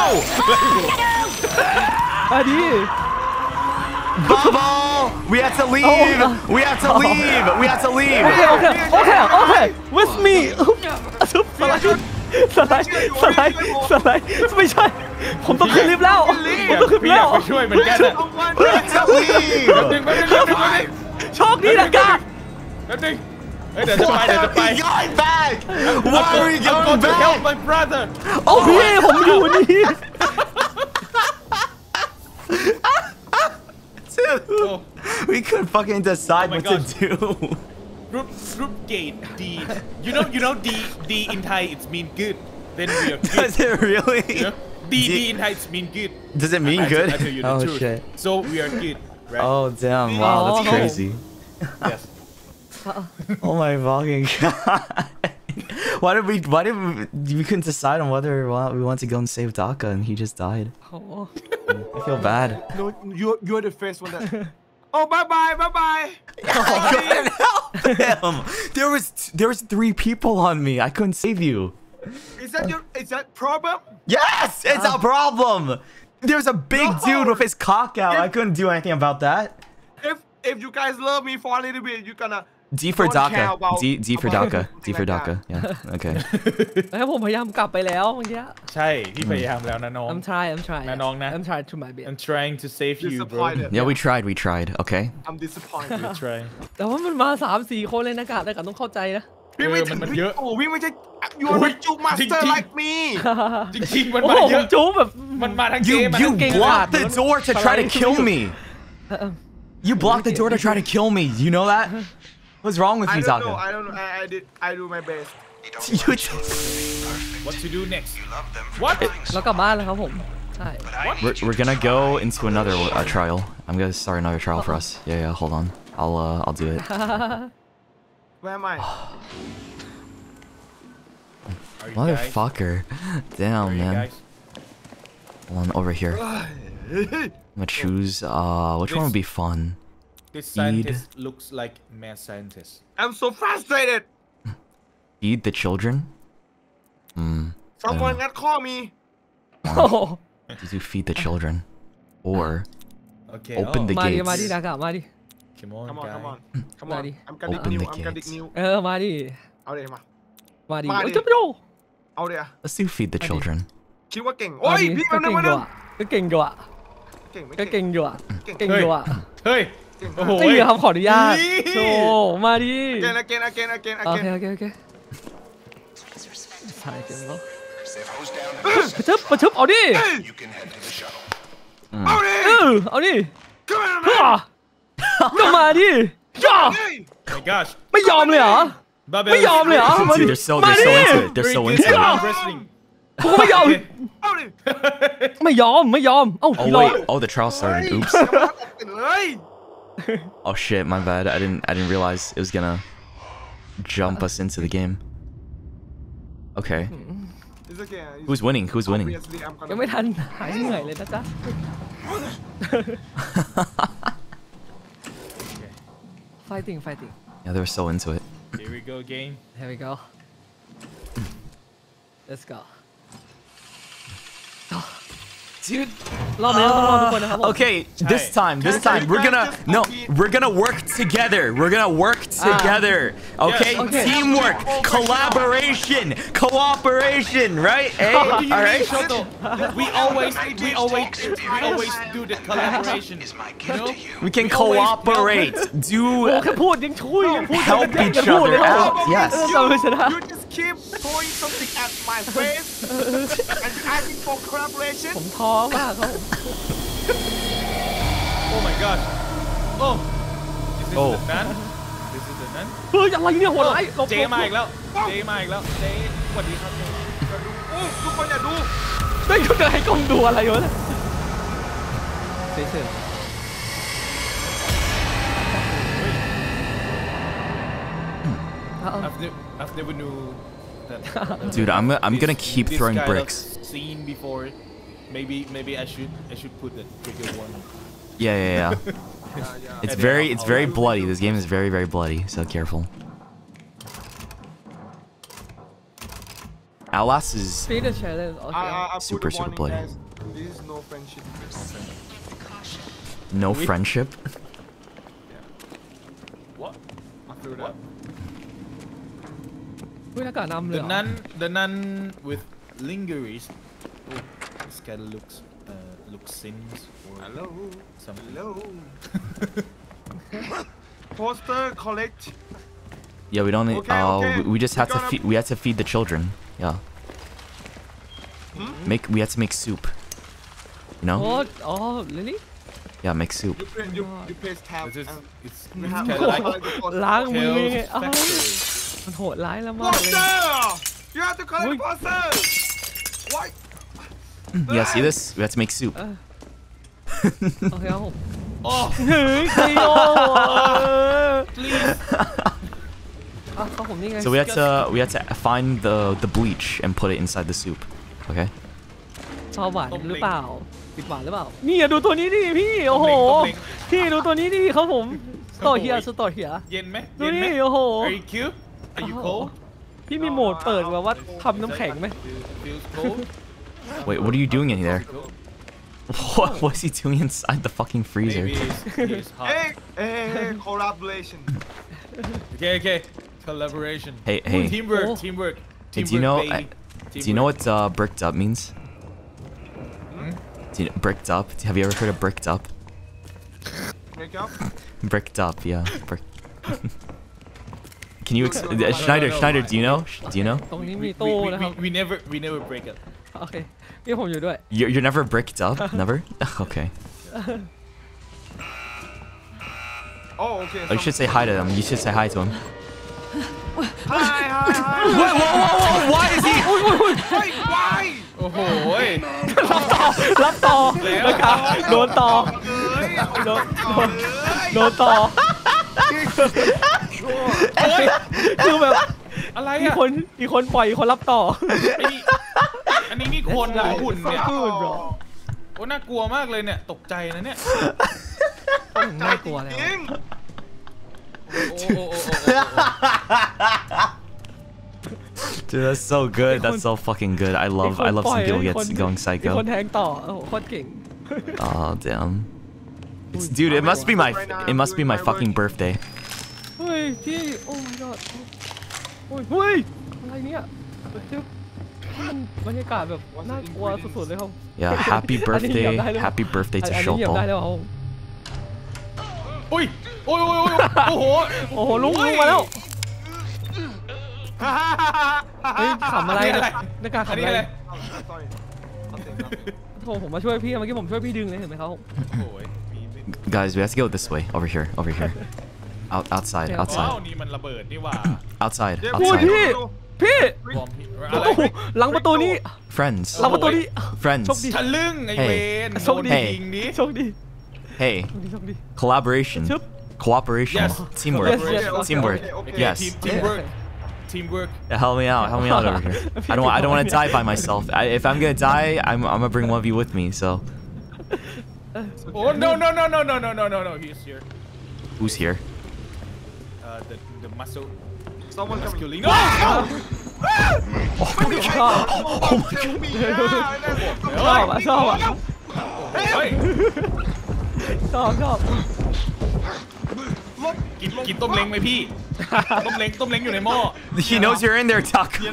Speaker 6: อันนี้
Speaker 2: Bubble! We have to leave! We have to leave! We have to
Speaker 6: โอ
Speaker 2: leave!
Speaker 6: เคโอเคโอเคโอเค with me ชุบสไลด์สไลด์สไลด์สไลด์ไม่ใช่ผมต้องขึ้นลิฟต์แล้วผมต้องขึ้น
Speaker 7: พี่
Speaker 6: แล้
Speaker 7: อยว ากไปช่วยเหมือนกันอะ
Speaker 2: We have to leave!
Speaker 7: หนึ่งแป๊บนึงแป๊บนึงแป๊บนึง
Speaker 6: โชคดีนะกา
Speaker 7: แป๊บนึงเฮ้ยเดี๋ยวจะไปเดี๋ยวจะไป
Speaker 2: He's going back! Why are we
Speaker 7: I'm
Speaker 2: going
Speaker 7: going to help
Speaker 2: back?
Speaker 7: my brother
Speaker 6: โอ้พี่ผมอยู่นี่
Speaker 2: Dude, we couldn't fucking decide
Speaker 7: Oh my
Speaker 2: what
Speaker 7: God.
Speaker 2: to do.
Speaker 7: group group gate D you know you know D D in Thai it's mean good then we are good
Speaker 2: Does it really?
Speaker 7: you know? D D in Thai it's mean good
Speaker 2: Does it mean
Speaker 7: I tell-
Speaker 2: good?
Speaker 7: I tell you the
Speaker 2: Oh
Speaker 7: truth.
Speaker 2: shit.
Speaker 7: So we are good right
Speaker 2: Oh damn! Wow,
Speaker 6: Oh.
Speaker 2: that's crazy.
Speaker 7: yes
Speaker 2: Oh my fucking god! Why did we? Why did we? We couldn't decide on whether we want to go and save Daka, and he just died.
Speaker 6: โอ้
Speaker 2: I feel bad.
Speaker 5: No, you you're the first one that. Oh, bye bye, bye bye.
Speaker 2: I couldn't help him. There was there was three people on me. I couldn't save you.
Speaker 5: Is that your? Is that problem?
Speaker 2: Yes, it's a problem. There's a big
Speaker 5: No.
Speaker 2: dude with his cock out. I couldn't do anything about that.
Speaker 5: If if you guys love me for a little bit, you're gonna.
Speaker 2: D for
Speaker 5: Don't care
Speaker 2: Daka.
Speaker 5: about-
Speaker 2: D D for
Speaker 5: about
Speaker 2: Daka. D
Speaker 5: something
Speaker 2: for
Speaker 5: like
Speaker 2: Daka. Yeah. Okay.
Speaker 6: แล้วผมพยายามกลับไปแล้วเมื่อกี้
Speaker 7: ใช่พี่พยายามแล้วนะน้อง
Speaker 6: I'm trying I'm trying
Speaker 7: นะน้องนะ
Speaker 6: I'm trying to my best
Speaker 7: I'm trying to save you bro
Speaker 5: Disappointed.
Speaker 2: Yeah, we tried. We tried. Okay.
Speaker 5: I'm disappointed.
Speaker 7: try
Speaker 6: แต่ว่ามันมาสามสี่คนเลยนะกาแต่กาต้องเข้าใจนะ
Speaker 5: พี่ไม่
Speaker 7: เออมันมันเยอะ
Speaker 5: โอ้พี่ไม่ใช่ you
Speaker 7: โอ้
Speaker 5: are
Speaker 7: ย
Speaker 5: the juke master
Speaker 7: จริงๆ
Speaker 5: like me
Speaker 7: จริงๆมัน
Speaker 6: โอ้
Speaker 7: มา
Speaker 6: โห
Speaker 7: เย
Speaker 6: ผ
Speaker 7: อะ
Speaker 6: มจู๊แบบ
Speaker 7: มันมาทางเจ
Speaker 2: You
Speaker 7: มา
Speaker 2: you
Speaker 7: ทางเกม
Speaker 2: blocked the door to try to kill me.
Speaker 6: เออเออ
Speaker 2: You blocked the door to try to kill me. You know that? What's wrong with
Speaker 5: I
Speaker 2: you,
Speaker 5: don't know
Speaker 2: Daka?
Speaker 5: I don't know I, I did I do my best
Speaker 2: You
Speaker 7: what to do next what
Speaker 6: แล้วกลับบ้านแล้วครับผม ใช่
Speaker 2: we're, we're gonna go into another uh, trial. I'm gonna start another trial for us. Yeah, yeah. Hold on. I'll uh, I'll do it.
Speaker 5: where am I
Speaker 7: Are you guys
Speaker 2: Motherfucker. Damn,
Speaker 7: Are you
Speaker 2: man.
Speaker 7: guys
Speaker 2: Hold on, over here. I'm gonna choose. Uh, which one would be fun?
Speaker 7: this scientist looks like mad scientist
Speaker 5: I'm so frustrated
Speaker 2: Feed the children. Hmm.
Speaker 5: someone got call me
Speaker 6: โอ้โห
Speaker 2: Did you feed the children, or
Speaker 7: okay
Speaker 2: open
Speaker 7: oh.
Speaker 2: the
Speaker 6: มาดิ
Speaker 2: gates?
Speaker 6: มาดิดากะมาดิ
Speaker 7: come on
Speaker 5: come on
Speaker 7: guys
Speaker 5: come on come on
Speaker 6: Daddy.
Speaker 5: I'm gonna dig
Speaker 2: Open
Speaker 5: new
Speaker 2: the
Speaker 5: I'm gonna dig
Speaker 2: gates.
Speaker 5: new
Speaker 6: เออมาดิ
Speaker 5: เอาเลยมา
Speaker 6: มาดิ
Speaker 5: มาดิ
Speaker 6: เอ้ยจะไปดู
Speaker 5: เอาเลยอะ
Speaker 2: Let's do feed the children.
Speaker 5: คิดว่าเก่งโอ้
Speaker 6: มาย ดิ
Speaker 5: พี่
Speaker 6: ก็
Speaker 5: แป๊บนึ
Speaker 6: เก่
Speaker 5: ง
Speaker 6: ง
Speaker 5: แป๊บ
Speaker 6: อ
Speaker 5: นึ
Speaker 6: ยู่
Speaker 5: ง
Speaker 6: อะก็เก่งอยู่อะ
Speaker 5: เก่งไม่
Speaker 6: ก็
Speaker 5: เก่ง
Speaker 6: เก่งอยู่อะ
Speaker 5: เก่ง
Speaker 6: เก่งอยู่อะ
Speaker 7: เฮ้ย
Speaker 5: เก่ง
Speaker 7: โอ้โห
Speaker 6: นี่ครับขออนุญาต
Speaker 7: นี่
Speaker 6: โอ้มาดิ
Speaker 5: again again again again
Speaker 6: โอเค
Speaker 5: again
Speaker 6: โอเคโอเคใช่เก่งเนาะประชึบประชึบเอาดิ
Speaker 5: เอาดิ
Speaker 6: เออเอาดิ
Speaker 5: come on
Speaker 6: เฮ้ยก็มาดิย่า
Speaker 5: hey
Speaker 7: oh my gosh
Speaker 6: ไม่ยอมเลยเหรอ
Speaker 7: Babel
Speaker 6: ไม่ยอมเลยเหรอมาดิ
Speaker 2: They're so
Speaker 6: มา
Speaker 2: they're
Speaker 6: ดิ
Speaker 2: so into it. They're so
Speaker 7: Very
Speaker 2: into
Speaker 7: good
Speaker 2: it.
Speaker 7: at wrestling
Speaker 6: กูก็ไม่ยอม
Speaker 5: เอาดิ
Speaker 6: ไม่ยอมไม่ยอมเอ้า
Speaker 2: Oh
Speaker 6: พี่รอ
Speaker 2: wait. Oh, the trial started. Oops.
Speaker 5: อย่ามาตบกันเลย
Speaker 2: Oh shit. My bad. I didn't. I didn't realize it was gonna jump us into the game. Okay.
Speaker 5: It's okay
Speaker 2: Who's winning? Who's winning?
Speaker 5: Obviously, I'm gonna
Speaker 6: ยังไม่ทันหายเหนื่อยเลยนะจ๊ะ fighting fighting
Speaker 2: Yeah, they were so into it.
Speaker 7: Here we go, game.
Speaker 6: here we go let's go
Speaker 2: Dude.
Speaker 6: รอบนี้เราต้องรอทุกคนนะครับผม
Speaker 2: Okay, this time, this time, we're gonna no, we're gonna work together. We're gonna work together. Okay,
Speaker 6: Yes, okay.
Speaker 2: teamwork, collaboration, cooperation, right? Hey,
Speaker 7: What do you
Speaker 2: all
Speaker 7: mean,
Speaker 2: right.
Speaker 7: Shoto? We always, we always, we always do the collaboration. You know?
Speaker 2: We can
Speaker 7: We always
Speaker 2: cooperate,
Speaker 6: โอ้
Speaker 2: do
Speaker 6: แค่พูดยังช่วยยังพูด
Speaker 2: help
Speaker 6: ยัง
Speaker 2: each
Speaker 6: พูดเลย
Speaker 2: other
Speaker 6: นะ
Speaker 2: out. Yes.
Speaker 6: เราไม่ชนะ
Speaker 5: You just keep throwing something at my face and asking for collaboration.
Speaker 6: ผมท้อมากครับผม
Speaker 7: Oh my gosh. Oh. This is
Speaker 2: Oh.
Speaker 7: the nun. This is the nun.
Speaker 6: เฮ้ยอะไรเนี่ยโหดร้ายหลบ
Speaker 7: เจมาอีกแล้ว เจมาอีกแล้ว เจสวัสดีครับเจ
Speaker 5: โอ้ทุกคนอย่าดู
Speaker 6: ไม่รู้จะให้กล้องดูอะไรวะเนี่ยเฉย
Speaker 7: I've never, I've never knew that.
Speaker 2: Dude, I'm I'm gonna keep
Speaker 7: this
Speaker 2: throwing
Speaker 7: kind
Speaker 2: bricks.
Speaker 7: Of scene before. Maybe maybe I should I should put the trigger one.
Speaker 2: Yeah, yeah, yeah.
Speaker 5: Yeah, yeah.
Speaker 2: It's
Speaker 7: And
Speaker 2: very
Speaker 7: then
Speaker 2: it's
Speaker 7: I'll-
Speaker 2: very
Speaker 7: I'll-
Speaker 2: bloody. This game is very very bloody. So careful. Outlast is
Speaker 6: ๆ Speed the challenge โอเค
Speaker 5: I, I, I put
Speaker 2: Super,
Speaker 5: a
Speaker 2: super
Speaker 5: warning,
Speaker 2: bloody.
Speaker 5: guys. This is no friendship.
Speaker 2: no friendship.
Speaker 7: What?
Speaker 5: After that.
Speaker 6: เฮ้ยหน้ากากนำเลย
Speaker 7: The
Speaker 6: เหรอ
Speaker 7: nun the nun with lingeries. Oh, this guy looks uh, looks sins or
Speaker 5: Hello.
Speaker 7: something.
Speaker 5: Hello. Poster collect.
Speaker 2: Yeah, we don't need.
Speaker 5: Okay,
Speaker 2: uh,
Speaker 5: okay.
Speaker 2: we, we just had to
Speaker 5: We're
Speaker 2: feed. We had to feed the children. Yeah.
Speaker 5: Hmm?
Speaker 2: Make we had to make soup. You
Speaker 6: โอ้
Speaker 2: know?
Speaker 6: อ๋อ really
Speaker 2: Yeah, make soup.
Speaker 5: You press, you, you press tab
Speaker 7: This is
Speaker 5: and
Speaker 7: it's
Speaker 5: we
Speaker 7: it's
Speaker 5: have
Speaker 7: kind
Speaker 5: to
Speaker 7: of like
Speaker 5: collect the poster.
Speaker 6: ล้างมือ
Speaker 7: Hell's
Speaker 6: เอ้า
Speaker 7: Factory.
Speaker 6: มันโหดร้ายแล้วมากเลย
Speaker 5: Poster! You have to collect
Speaker 6: Oi.
Speaker 5: the poster! Why?
Speaker 2: Yeah, see this? We had to make soup.
Speaker 6: โอเคครับผม
Speaker 7: Oh,
Speaker 6: เฮ้ยไคโอ
Speaker 7: please.
Speaker 6: อ่ะเขาผมนี่ไง
Speaker 2: So we had to we had to find the the bleach and put it inside the soup. Okay.
Speaker 6: ชอบหวานหรือเปล่าติดหวานหรือเปล่านี่ดูตัวนี้ดิพี่โอ้โห
Speaker 7: ต้มเล้ง
Speaker 6: พี่ดูตัวนี้ดิครับผมสตอเฮียสตอเฮีย
Speaker 7: เย็นไหม
Speaker 6: ดู
Speaker 7: เย็นไหม
Speaker 6: นี่โอ้โห
Speaker 7: Are you cute? Are you cold?
Speaker 6: พี่มีโหมดเปิดแบบว่าทำน้ำแข็งไหม
Speaker 7: Feels cold?
Speaker 2: Wait, what are you doing in there? What was he doing inside the fucking freezer?
Speaker 7: Maybe it's, it's hot.
Speaker 5: Hey, hey, hey, collaboration.
Speaker 7: Okay, okay. Collaboration.
Speaker 2: Hey, hey.
Speaker 7: Teamwork,
Speaker 6: Oh.
Speaker 7: teamwork.
Speaker 2: Hey, do you know?
Speaker 7: Teamwork,
Speaker 2: I,
Speaker 7: baby.
Speaker 2: do you know what uh, bricked up means?
Speaker 7: Hmm?
Speaker 2: Do you know, bricked up? Have you ever heard of bricked up?
Speaker 5: Make up.
Speaker 2: Bricked up, yeah. Brick. Can you, ex-
Speaker 5: No,
Speaker 2: uh,
Speaker 5: no, no, no,
Speaker 2: Schneider?
Speaker 7: no, no,
Speaker 2: Schneider,
Speaker 7: no.
Speaker 2: do you know? Sh- Do you know?
Speaker 6: ตรงนี้
Speaker 7: We,
Speaker 6: มี
Speaker 7: we,
Speaker 6: ตู้
Speaker 7: we,
Speaker 6: นะครับ
Speaker 7: we, we never we never break up.
Speaker 6: โอเคพี่ผมอยู่ด้วย
Speaker 2: You're, you're never bricked up? Never? Okay.
Speaker 5: Oh, okay.
Speaker 2: Oh, you should say hi to them. You should say hi to him.
Speaker 5: Hi, hi, hi.
Speaker 2: Wait, whoa, whoa, whoa! Why is he?
Speaker 5: Wait, why?
Speaker 7: โอ้โห
Speaker 6: รับต่อรับต่อนะครับโดนต่อ
Speaker 5: เอ้ย
Speaker 6: โดนโดน
Speaker 5: เอ้ย
Speaker 6: โดนต่อคือแบบ
Speaker 7: อะไร
Speaker 6: มี
Speaker 7: อ่ะ
Speaker 6: คนมีคนปล่อยอีกคนรับต่อ
Speaker 7: ไอ้นี่อันนี้นี่คนหรือหุ่นเนี่ย
Speaker 6: พูดบรอ
Speaker 7: โอ้น่ากลัวมากเลยเนี่ยตกใจนะเนี่ย
Speaker 6: ผมน่ากลัวแล้ว
Speaker 5: จริง
Speaker 7: โอ้โอ้โอ้โอ้โอ้โอ้
Speaker 2: Dude, that's so good. That's so fucking good. I love, I love seeing people get going
Speaker 6: มีคน
Speaker 2: psycho.
Speaker 6: แทงต่อโอ้โหโคตรเก่ง
Speaker 2: Oh damn. It's, dude, it must be my, it must be my fucking birthday.
Speaker 6: เฮ้ยพี่โอ้ my god โอ้ยเฮ้ยอะไรเนี่ยเดี๋ยวมันบรรยากาศแบบน่ากลัวสุดๆเลยครับ
Speaker 2: Yeah, happy
Speaker 6: อันนี้เหยีย
Speaker 2: birthday,
Speaker 6: บได้หรือเปล่า
Speaker 2: happy birthday
Speaker 6: อั
Speaker 2: to
Speaker 6: นนี้เหยียบได้
Speaker 2: Shopal.
Speaker 6: แล้วครับ
Speaker 7: อุ้ยโอ้ยโอ้ยโอ้ยโอ้โห
Speaker 6: โอ้โหลุงลุงมาแล้วเฮ้ยขำอะไร
Speaker 7: อันนี้อะไร
Speaker 6: หน้ากาก
Speaker 7: อัน
Speaker 6: ขำ
Speaker 7: นี้
Speaker 6: อะ
Speaker 7: อะไร ไร
Speaker 5: Sorry. Nothing, nothing.
Speaker 6: โทรผมมาช่วยพี่เมื่อกี้ผมช่วยพี่ดึงเลยเห็นไหมครับ
Speaker 7: โอ้โหมีมี
Speaker 2: Guys, we have to go this way. Over here, over here. Out, outside,
Speaker 6: Yeah.
Speaker 7: ว้าว
Speaker 2: outside,
Speaker 7: นี่มันระเบิดนี่หว่า
Speaker 2: outside,
Speaker 5: เดี๋ยว
Speaker 6: โอ้ย
Speaker 2: outside.
Speaker 6: พี่พี่
Speaker 7: บอมพี่อะ
Speaker 6: โอ้
Speaker 7: ไร
Speaker 6: โหหลังประตูนี้
Speaker 2: Friends,
Speaker 6: หลังประตูนี้
Speaker 2: friends.
Speaker 6: โชคดี
Speaker 7: ทะลึ่งไอ้
Speaker 2: Hey.
Speaker 7: เวน
Speaker 6: โชคดี
Speaker 2: Hey.
Speaker 7: ยิงดิ
Speaker 6: โชคดี
Speaker 2: Hey,
Speaker 6: โชคดีโชคดี
Speaker 2: collaboration,
Speaker 6: Chup.
Speaker 2: cooperation,
Speaker 7: Yes.
Speaker 2: teamwork,
Speaker 6: Yes, yes, okay,
Speaker 2: teamwork.
Speaker 5: okay, okay.
Speaker 2: Yes.
Speaker 7: Team, teamwork teamwork
Speaker 2: Yeah, help me out, help me out over here. I don't, want, I don't want to die by myself. I, if I'm gonna die, I'm, I'm gonna bring one of you with me. So,
Speaker 7: oh no no no no no no no no no he's here
Speaker 2: who's here?
Speaker 7: uh, the the muscle
Speaker 5: someone
Speaker 7: musculine.
Speaker 5: coming.
Speaker 7: No!
Speaker 2: Oh my god. Oh my god.
Speaker 6: ชอบอ่ะชอบอ่ะ
Speaker 7: เฮ้ย
Speaker 6: ชอบชอบ
Speaker 7: กินกินต้มเล้งไหมพี่ ต้มเล้งต้มเล้งอยู่ในหม้อ
Speaker 2: He knows you're in there, Taco.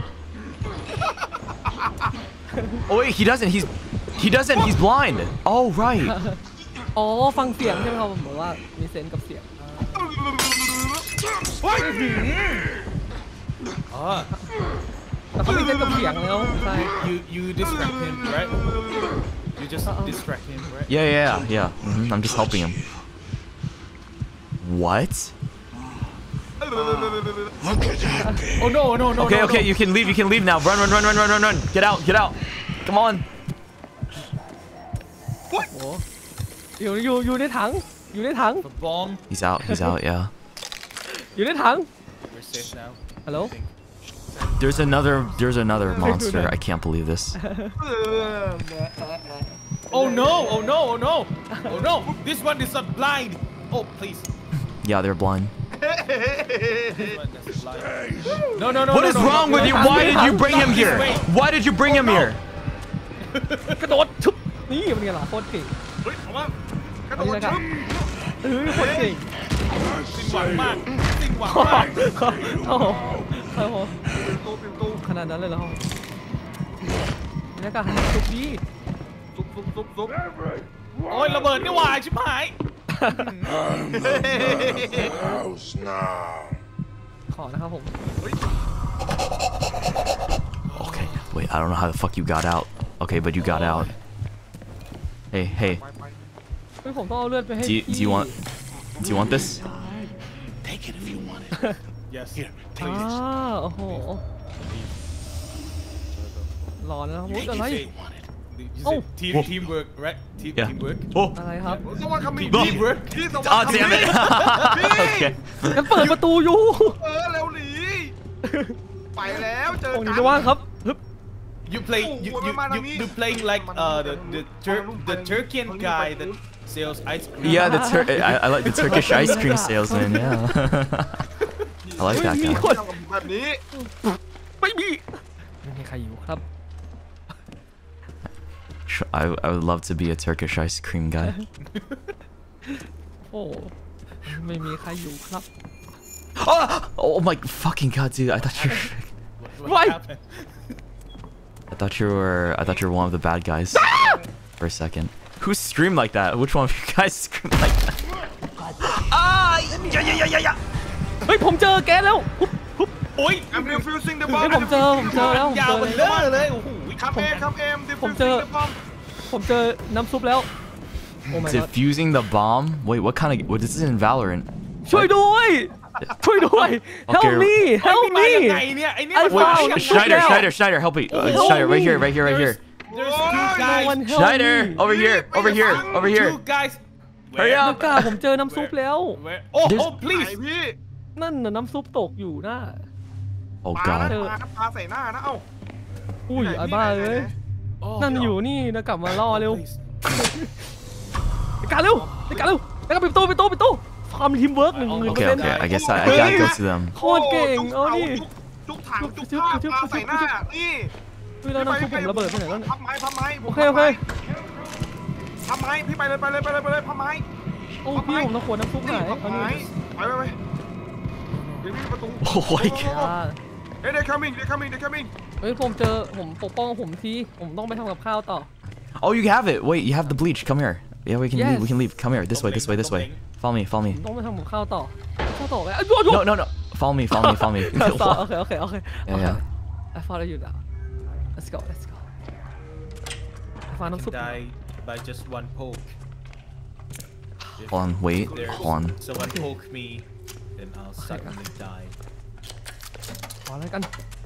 Speaker 2: Oh wait, he doesn't. He's he doesn't. He's blind. Oh right.
Speaker 6: อ๋อฟังเสียงใช่ไหมครับผมบอกว่ามีเซนส์กับเสียง
Speaker 7: อ๋อ
Speaker 6: แต่เขามีเซนส์กับเสียงแล้วใช่
Speaker 7: you you distract him right you just distract him right
Speaker 2: Yeah, yeah, yeah. Mm-hmm. I'm just helping him. What?
Speaker 7: oh no no no
Speaker 2: Okay,
Speaker 7: no,
Speaker 2: okay.
Speaker 7: no.
Speaker 2: You can leave. You can leave now. Run, run, run, run, run, run, run. Get out, get out. Come on.
Speaker 6: โอ้อยู่อยู่อยู่ในถังอยู่ในถัง
Speaker 7: The bomb
Speaker 2: He's out. He's out. Yeah.
Speaker 6: อยู่ในถัง
Speaker 7: we're safe now
Speaker 6: ฮัลโหล
Speaker 2: There's another. There's another monster. I can't believe this.
Speaker 7: oh no oh no oh no oh no this one is not blind oh please
Speaker 2: Yeah, they're blind.
Speaker 7: this one is blind no no no
Speaker 2: What
Speaker 7: no,
Speaker 2: is
Speaker 7: no,
Speaker 2: wrong
Speaker 7: no,
Speaker 2: with
Speaker 7: no,
Speaker 2: you?
Speaker 7: no,
Speaker 2: Why
Speaker 7: no,
Speaker 2: did
Speaker 7: no,
Speaker 2: you bring
Speaker 7: no,
Speaker 2: him
Speaker 7: this
Speaker 2: here?
Speaker 7: way.
Speaker 2: Why did you bring him here?
Speaker 6: กระโดดชุบนี่เป็นไงล่ะโคตรเก่ง
Speaker 5: เฮ้ยเอามากระโด
Speaker 6: อันนี้
Speaker 5: ด
Speaker 6: นะครับ
Speaker 5: ชึ้ม
Speaker 6: เฮ้ยโคตรเก่ง
Speaker 7: สิ้นหวังมากสิ้นหวังมาก
Speaker 6: โอ้โหโอ้โห
Speaker 5: ตู้ปิวตู้
Speaker 6: ขนาดนั้นเลยเหรอนี่นะการหันชุบดี
Speaker 5: ซุบซุบซุบซุบ
Speaker 7: โอ้ยระเบิดนี่หว่าชิบหาย
Speaker 10: House now.
Speaker 6: ขอนะครับผม
Speaker 2: Okay. Wait. I don't know how the fuck you got out. Okay, but you got out. Hey, hey.
Speaker 6: เฮ้ยผมต้องเอาเลือดไปให้
Speaker 2: Do you, do you want? Do you want this?
Speaker 10: Take it if you want it.
Speaker 7: yes
Speaker 10: Here,
Speaker 6: อ่า
Speaker 10: take this.
Speaker 6: โอ้โหร้อนนะครับ
Speaker 10: Take
Speaker 6: โอ้ย
Speaker 10: it
Speaker 6: อะไร
Speaker 10: if you want it.
Speaker 7: you
Speaker 6: Oh.
Speaker 7: said team teamwork right team
Speaker 2: Yeah.
Speaker 7: teamwork
Speaker 2: Oh.
Speaker 6: อะไรครับ
Speaker 5: สวัสดีครับ
Speaker 7: Team
Speaker 5: พี่
Speaker 7: teamwork
Speaker 5: พี่สวัสดี
Speaker 2: Oh damn it. Okay.
Speaker 6: กันเปิดประตูอยู่
Speaker 5: เออเร็วหนีไปแล้วเจอ
Speaker 6: โอ้ย
Speaker 5: กั
Speaker 6: นี่
Speaker 5: น
Speaker 6: จะว่างครับฮึบ
Speaker 7: you play you
Speaker 5: Oh,
Speaker 7: you
Speaker 5: man,
Speaker 7: you,
Speaker 5: man,
Speaker 7: you playing like uh the the Tur the Turkian guy that sells ice cream
Speaker 2: Yeah, the Tur I, I like the Turkish ice cream salesman. Yeah. I like that
Speaker 6: มี
Speaker 2: guy.
Speaker 6: คน
Speaker 5: แบบนี้
Speaker 6: ไม่มีไม่มีใครอยู่ครับ
Speaker 2: Sh- I I would love to be a Turkish ice cream guy.
Speaker 6: โอ้ไม่มีใครอยู่ครับ
Speaker 2: Oh, oh my fucking god, dude! I thought you were,
Speaker 7: what
Speaker 6: Why?
Speaker 7: happened
Speaker 2: I thought you were I thought you were one of the bad guys for a second. Who screamed like that? Which one of you guys screamed like that? Ah! Yeah, yeah, yeah, yeah, yeah.
Speaker 6: เฮ้ยผมเจอแกแล้วฮึบฮึบ
Speaker 7: โอ้ย
Speaker 5: I'm defusing the
Speaker 6: เฮ้ย
Speaker 5: bomb
Speaker 6: ผมเจอผมเจอแล้วผม
Speaker 7: ยา
Speaker 6: เจ
Speaker 7: ว
Speaker 6: อ
Speaker 7: มัน
Speaker 6: แล้ว
Speaker 7: เลอะเลยโอ้โห
Speaker 5: คัมเอมคัมเอม
Speaker 6: ผมเจอ
Speaker 5: defusing the bomb
Speaker 6: ผมเจอน้ำซุปแล้ว โอ้ my god
Speaker 2: Defusing the bomb? Wait, what kind of? What this is in Valorant?
Speaker 6: ช่วยด้วยช่วยด้วย help
Speaker 2: Okay.
Speaker 6: me
Speaker 7: เฮ้ย
Speaker 6: help
Speaker 7: นี่มา
Speaker 6: me
Speaker 7: ยังไงเนี่ยไอ้เนี่ย
Speaker 6: I
Speaker 7: มัน
Speaker 6: found
Speaker 7: มา
Speaker 6: the
Speaker 7: ยังไง
Speaker 2: Schneider,
Speaker 6: now.
Speaker 2: Schneider, Schneider, help me! Uh,
Speaker 6: Help
Speaker 2: Schneider, right
Speaker 6: me.
Speaker 2: here, right here, right here.
Speaker 7: There's two
Speaker 6: no
Speaker 7: guys
Speaker 6: one help
Speaker 2: Schneider,
Speaker 6: me
Speaker 2: over here, over here, over here.
Speaker 7: two guys
Speaker 2: Hurry
Speaker 6: นัก
Speaker 2: up!
Speaker 6: กาผมเจอน้ำซุปแล้ว
Speaker 7: Where- oh
Speaker 2: There's-
Speaker 7: oh
Speaker 5: ไหน
Speaker 7: please
Speaker 5: พี่
Speaker 6: นั่นน่ะน้ำซุปตกอยู่นะ
Speaker 2: Oh
Speaker 5: ปานะ
Speaker 2: god.
Speaker 5: ปานะปาใส่หน้านะเอ้า
Speaker 6: อุ้ยไอ้บ้าเอ้ย
Speaker 7: Oh,
Speaker 6: นั่นอยู่นี่นะกลับมาล่อเร็ว
Speaker 7: please.
Speaker 6: ไอ้กาเร็วไอ้กาเร็วไอ้กาปิดประตูปิดประตูปิดประตูความทีมเวิร์กหนึ่งหนึ่งเปอร์
Speaker 2: Okay,
Speaker 6: เซ็นต์
Speaker 2: okay. I guess I, I gotta go to them.
Speaker 6: โคตรเก่งเอานี่
Speaker 5: จุกถังจุกผ้าปาใส่หน้านี่
Speaker 6: เฮ้ยแล้วน้ำซุปผมระเบิดไปไหนแล้วเนี่ย
Speaker 5: พับไม้พับไม้
Speaker 6: โอเคโอเค
Speaker 5: พับไม้พี่ไปเลยไปเลยไปเลยไปเลยพับไม้
Speaker 6: โอ้พี่ผมต้องขวดน้ำซุปหาย
Speaker 5: พับ
Speaker 6: เอา
Speaker 5: ไม้
Speaker 6: นี่
Speaker 5: ไปไปไปเดี๋ยวพี่ประตู
Speaker 2: Oh my god.
Speaker 6: อ่า
Speaker 5: เฮ้ย they're coming they're coming they're coming
Speaker 6: เฮ้ยผมเจอผมปกป้องผมทีผมต้องไปทำกับข้าวต่อ
Speaker 2: Oh, you have it. Wait, you have the bleach. Come here. Yeah, we can
Speaker 6: Yes.
Speaker 2: leave. We can leave. Come here. This way. This way. This way. Follow me. Follow
Speaker 6: ผ
Speaker 2: me.
Speaker 6: มต้องไปทำกับข้าวต่อข้าวต่อไงอ่ะดูดู
Speaker 2: No, no, no. Follow me. Follow me. Follow me.
Speaker 6: ต่อโอเคโอเคโอเค
Speaker 2: Yeah, yeah.
Speaker 6: I follow you now let's go let's go ฟาน้ำซุป
Speaker 7: Die by just one poke.
Speaker 2: Hold on. Wait.
Speaker 7: There's
Speaker 2: Hold on.
Speaker 7: someone poke me, then I'll suddenly die.
Speaker 6: ขออะไรกัน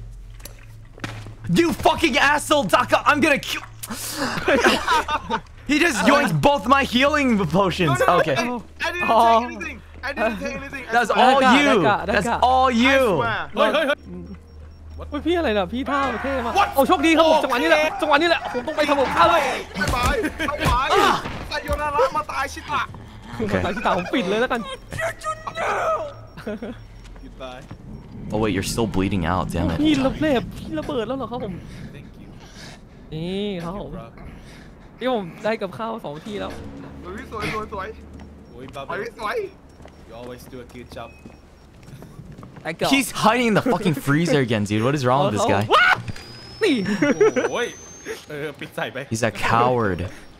Speaker 2: You fucking asshole, Daka! I'm gonna kill. He just yoinked both my healing potions.
Speaker 5: No, no, no,
Speaker 2: Okay.
Speaker 5: I, I didn't
Speaker 6: Oh.
Speaker 5: take anything I didn't take anything I
Speaker 2: That's
Speaker 5: swear.
Speaker 2: all
Speaker 6: Daka,
Speaker 2: you.
Speaker 6: Daka,
Speaker 2: That's
Speaker 6: Daka.
Speaker 2: all
Speaker 5: I
Speaker 2: you.
Speaker 5: swear.
Speaker 7: เฮ้ยเฮ้ยเฮ้ย
Speaker 6: เฮ้ยพี่อะไรน่ะพี่ท่าเท่มาก
Speaker 7: What?
Speaker 6: โอ้โชคดีครับผม
Speaker 7: โอเค
Speaker 6: จังหวะนี้แหละจังหวะนี้แหละผมต้องไปทำกับข้าวเลย
Speaker 5: บายบายบายบายแต่โยนาระมาตายชิตะ
Speaker 2: โอเค
Speaker 6: สายที่ตาผมปิดเลยแล้วกัน
Speaker 7: Goodbye.
Speaker 2: Oh wait, you're still bleeding out. Damn
Speaker 6: พี่
Speaker 2: it.
Speaker 6: ระเบิดพี่ระเบิดแล้วเหรอครับผม
Speaker 7: Thank you.
Speaker 6: นี่ครับผม
Speaker 7: Bro.
Speaker 6: พี่ผมได้กับข้าวสองที่แล้ว
Speaker 5: สวยสวยสวยสวย
Speaker 7: Oi,
Speaker 5: สวย
Speaker 7: Bubba.
Speaker 5: สวย
Speaker 7: You always do a good job.
Speaker 6: ไอ้เก่า
Speaker 2: He's hiding in the fucking freezer again, dude. What is wrong with this guy?
Speaker 6: ว้านี่
Speaker 7: โอ้ยเออปิดใส่ไป
Speaker 2: He's a coward.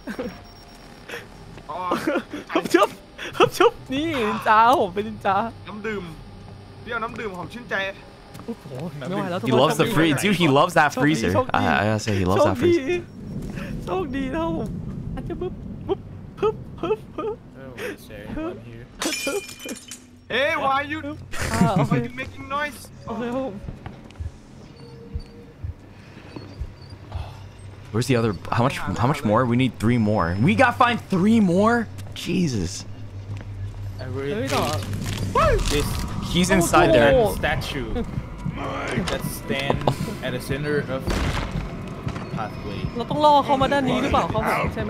Speaker 5: อ๋อ
Speaker 6: ฮึบชุบฮึบชุบนี่นินจาผมเป็นนินจา
Speaker 5: น้ำดื่มพี่เอาน้ำดื่มหอมชื่นใจ
Speaker 6: โอ้โหไม่ไหวแล้วทุก
Speaker 2: He
Speaker 6: คน
Speaker 2: loves the freezer. Dude, he loves that
Speaker 6: โชคดี
Speaker 2: freezer.
Speaker 6: โชคดี
Speaker 2: I, I gotta say, he loves
Speaker 6: โช
Speaker 2: that
Speaker 6: คดี
Speaker 2: freezer.
Speaker 6: โชคดีนะผมอาจจะปึ๊บปึ๊บปึ๊บปึ๊บปึ๊บ
Speaker 7: เออ wait, Sherry, I'm here.
Speaker 5: เฮ้ย why you
Speaker 6: อ่าโอเค
Speaker 5: why you making noise
Speaker 6: โอเคครับผม
Speaker 2: Where's the other? How much? How much more? We need three more. We gotta find three more. Jesus.
Speaker 7: I
Speaker 6: เฮ้ย
Speaker 7: really
Speaker 6: ต่อ
Speaker 7: hate this
Speaker 2: He's inside there.
Speaker 6: Oh.
Speaker 7: statue that stand at the center of the pathway.
Speaker 6: เราต้องล่อเขามาด้านนี้หรือเปล่าเขาบอกใช่ไหม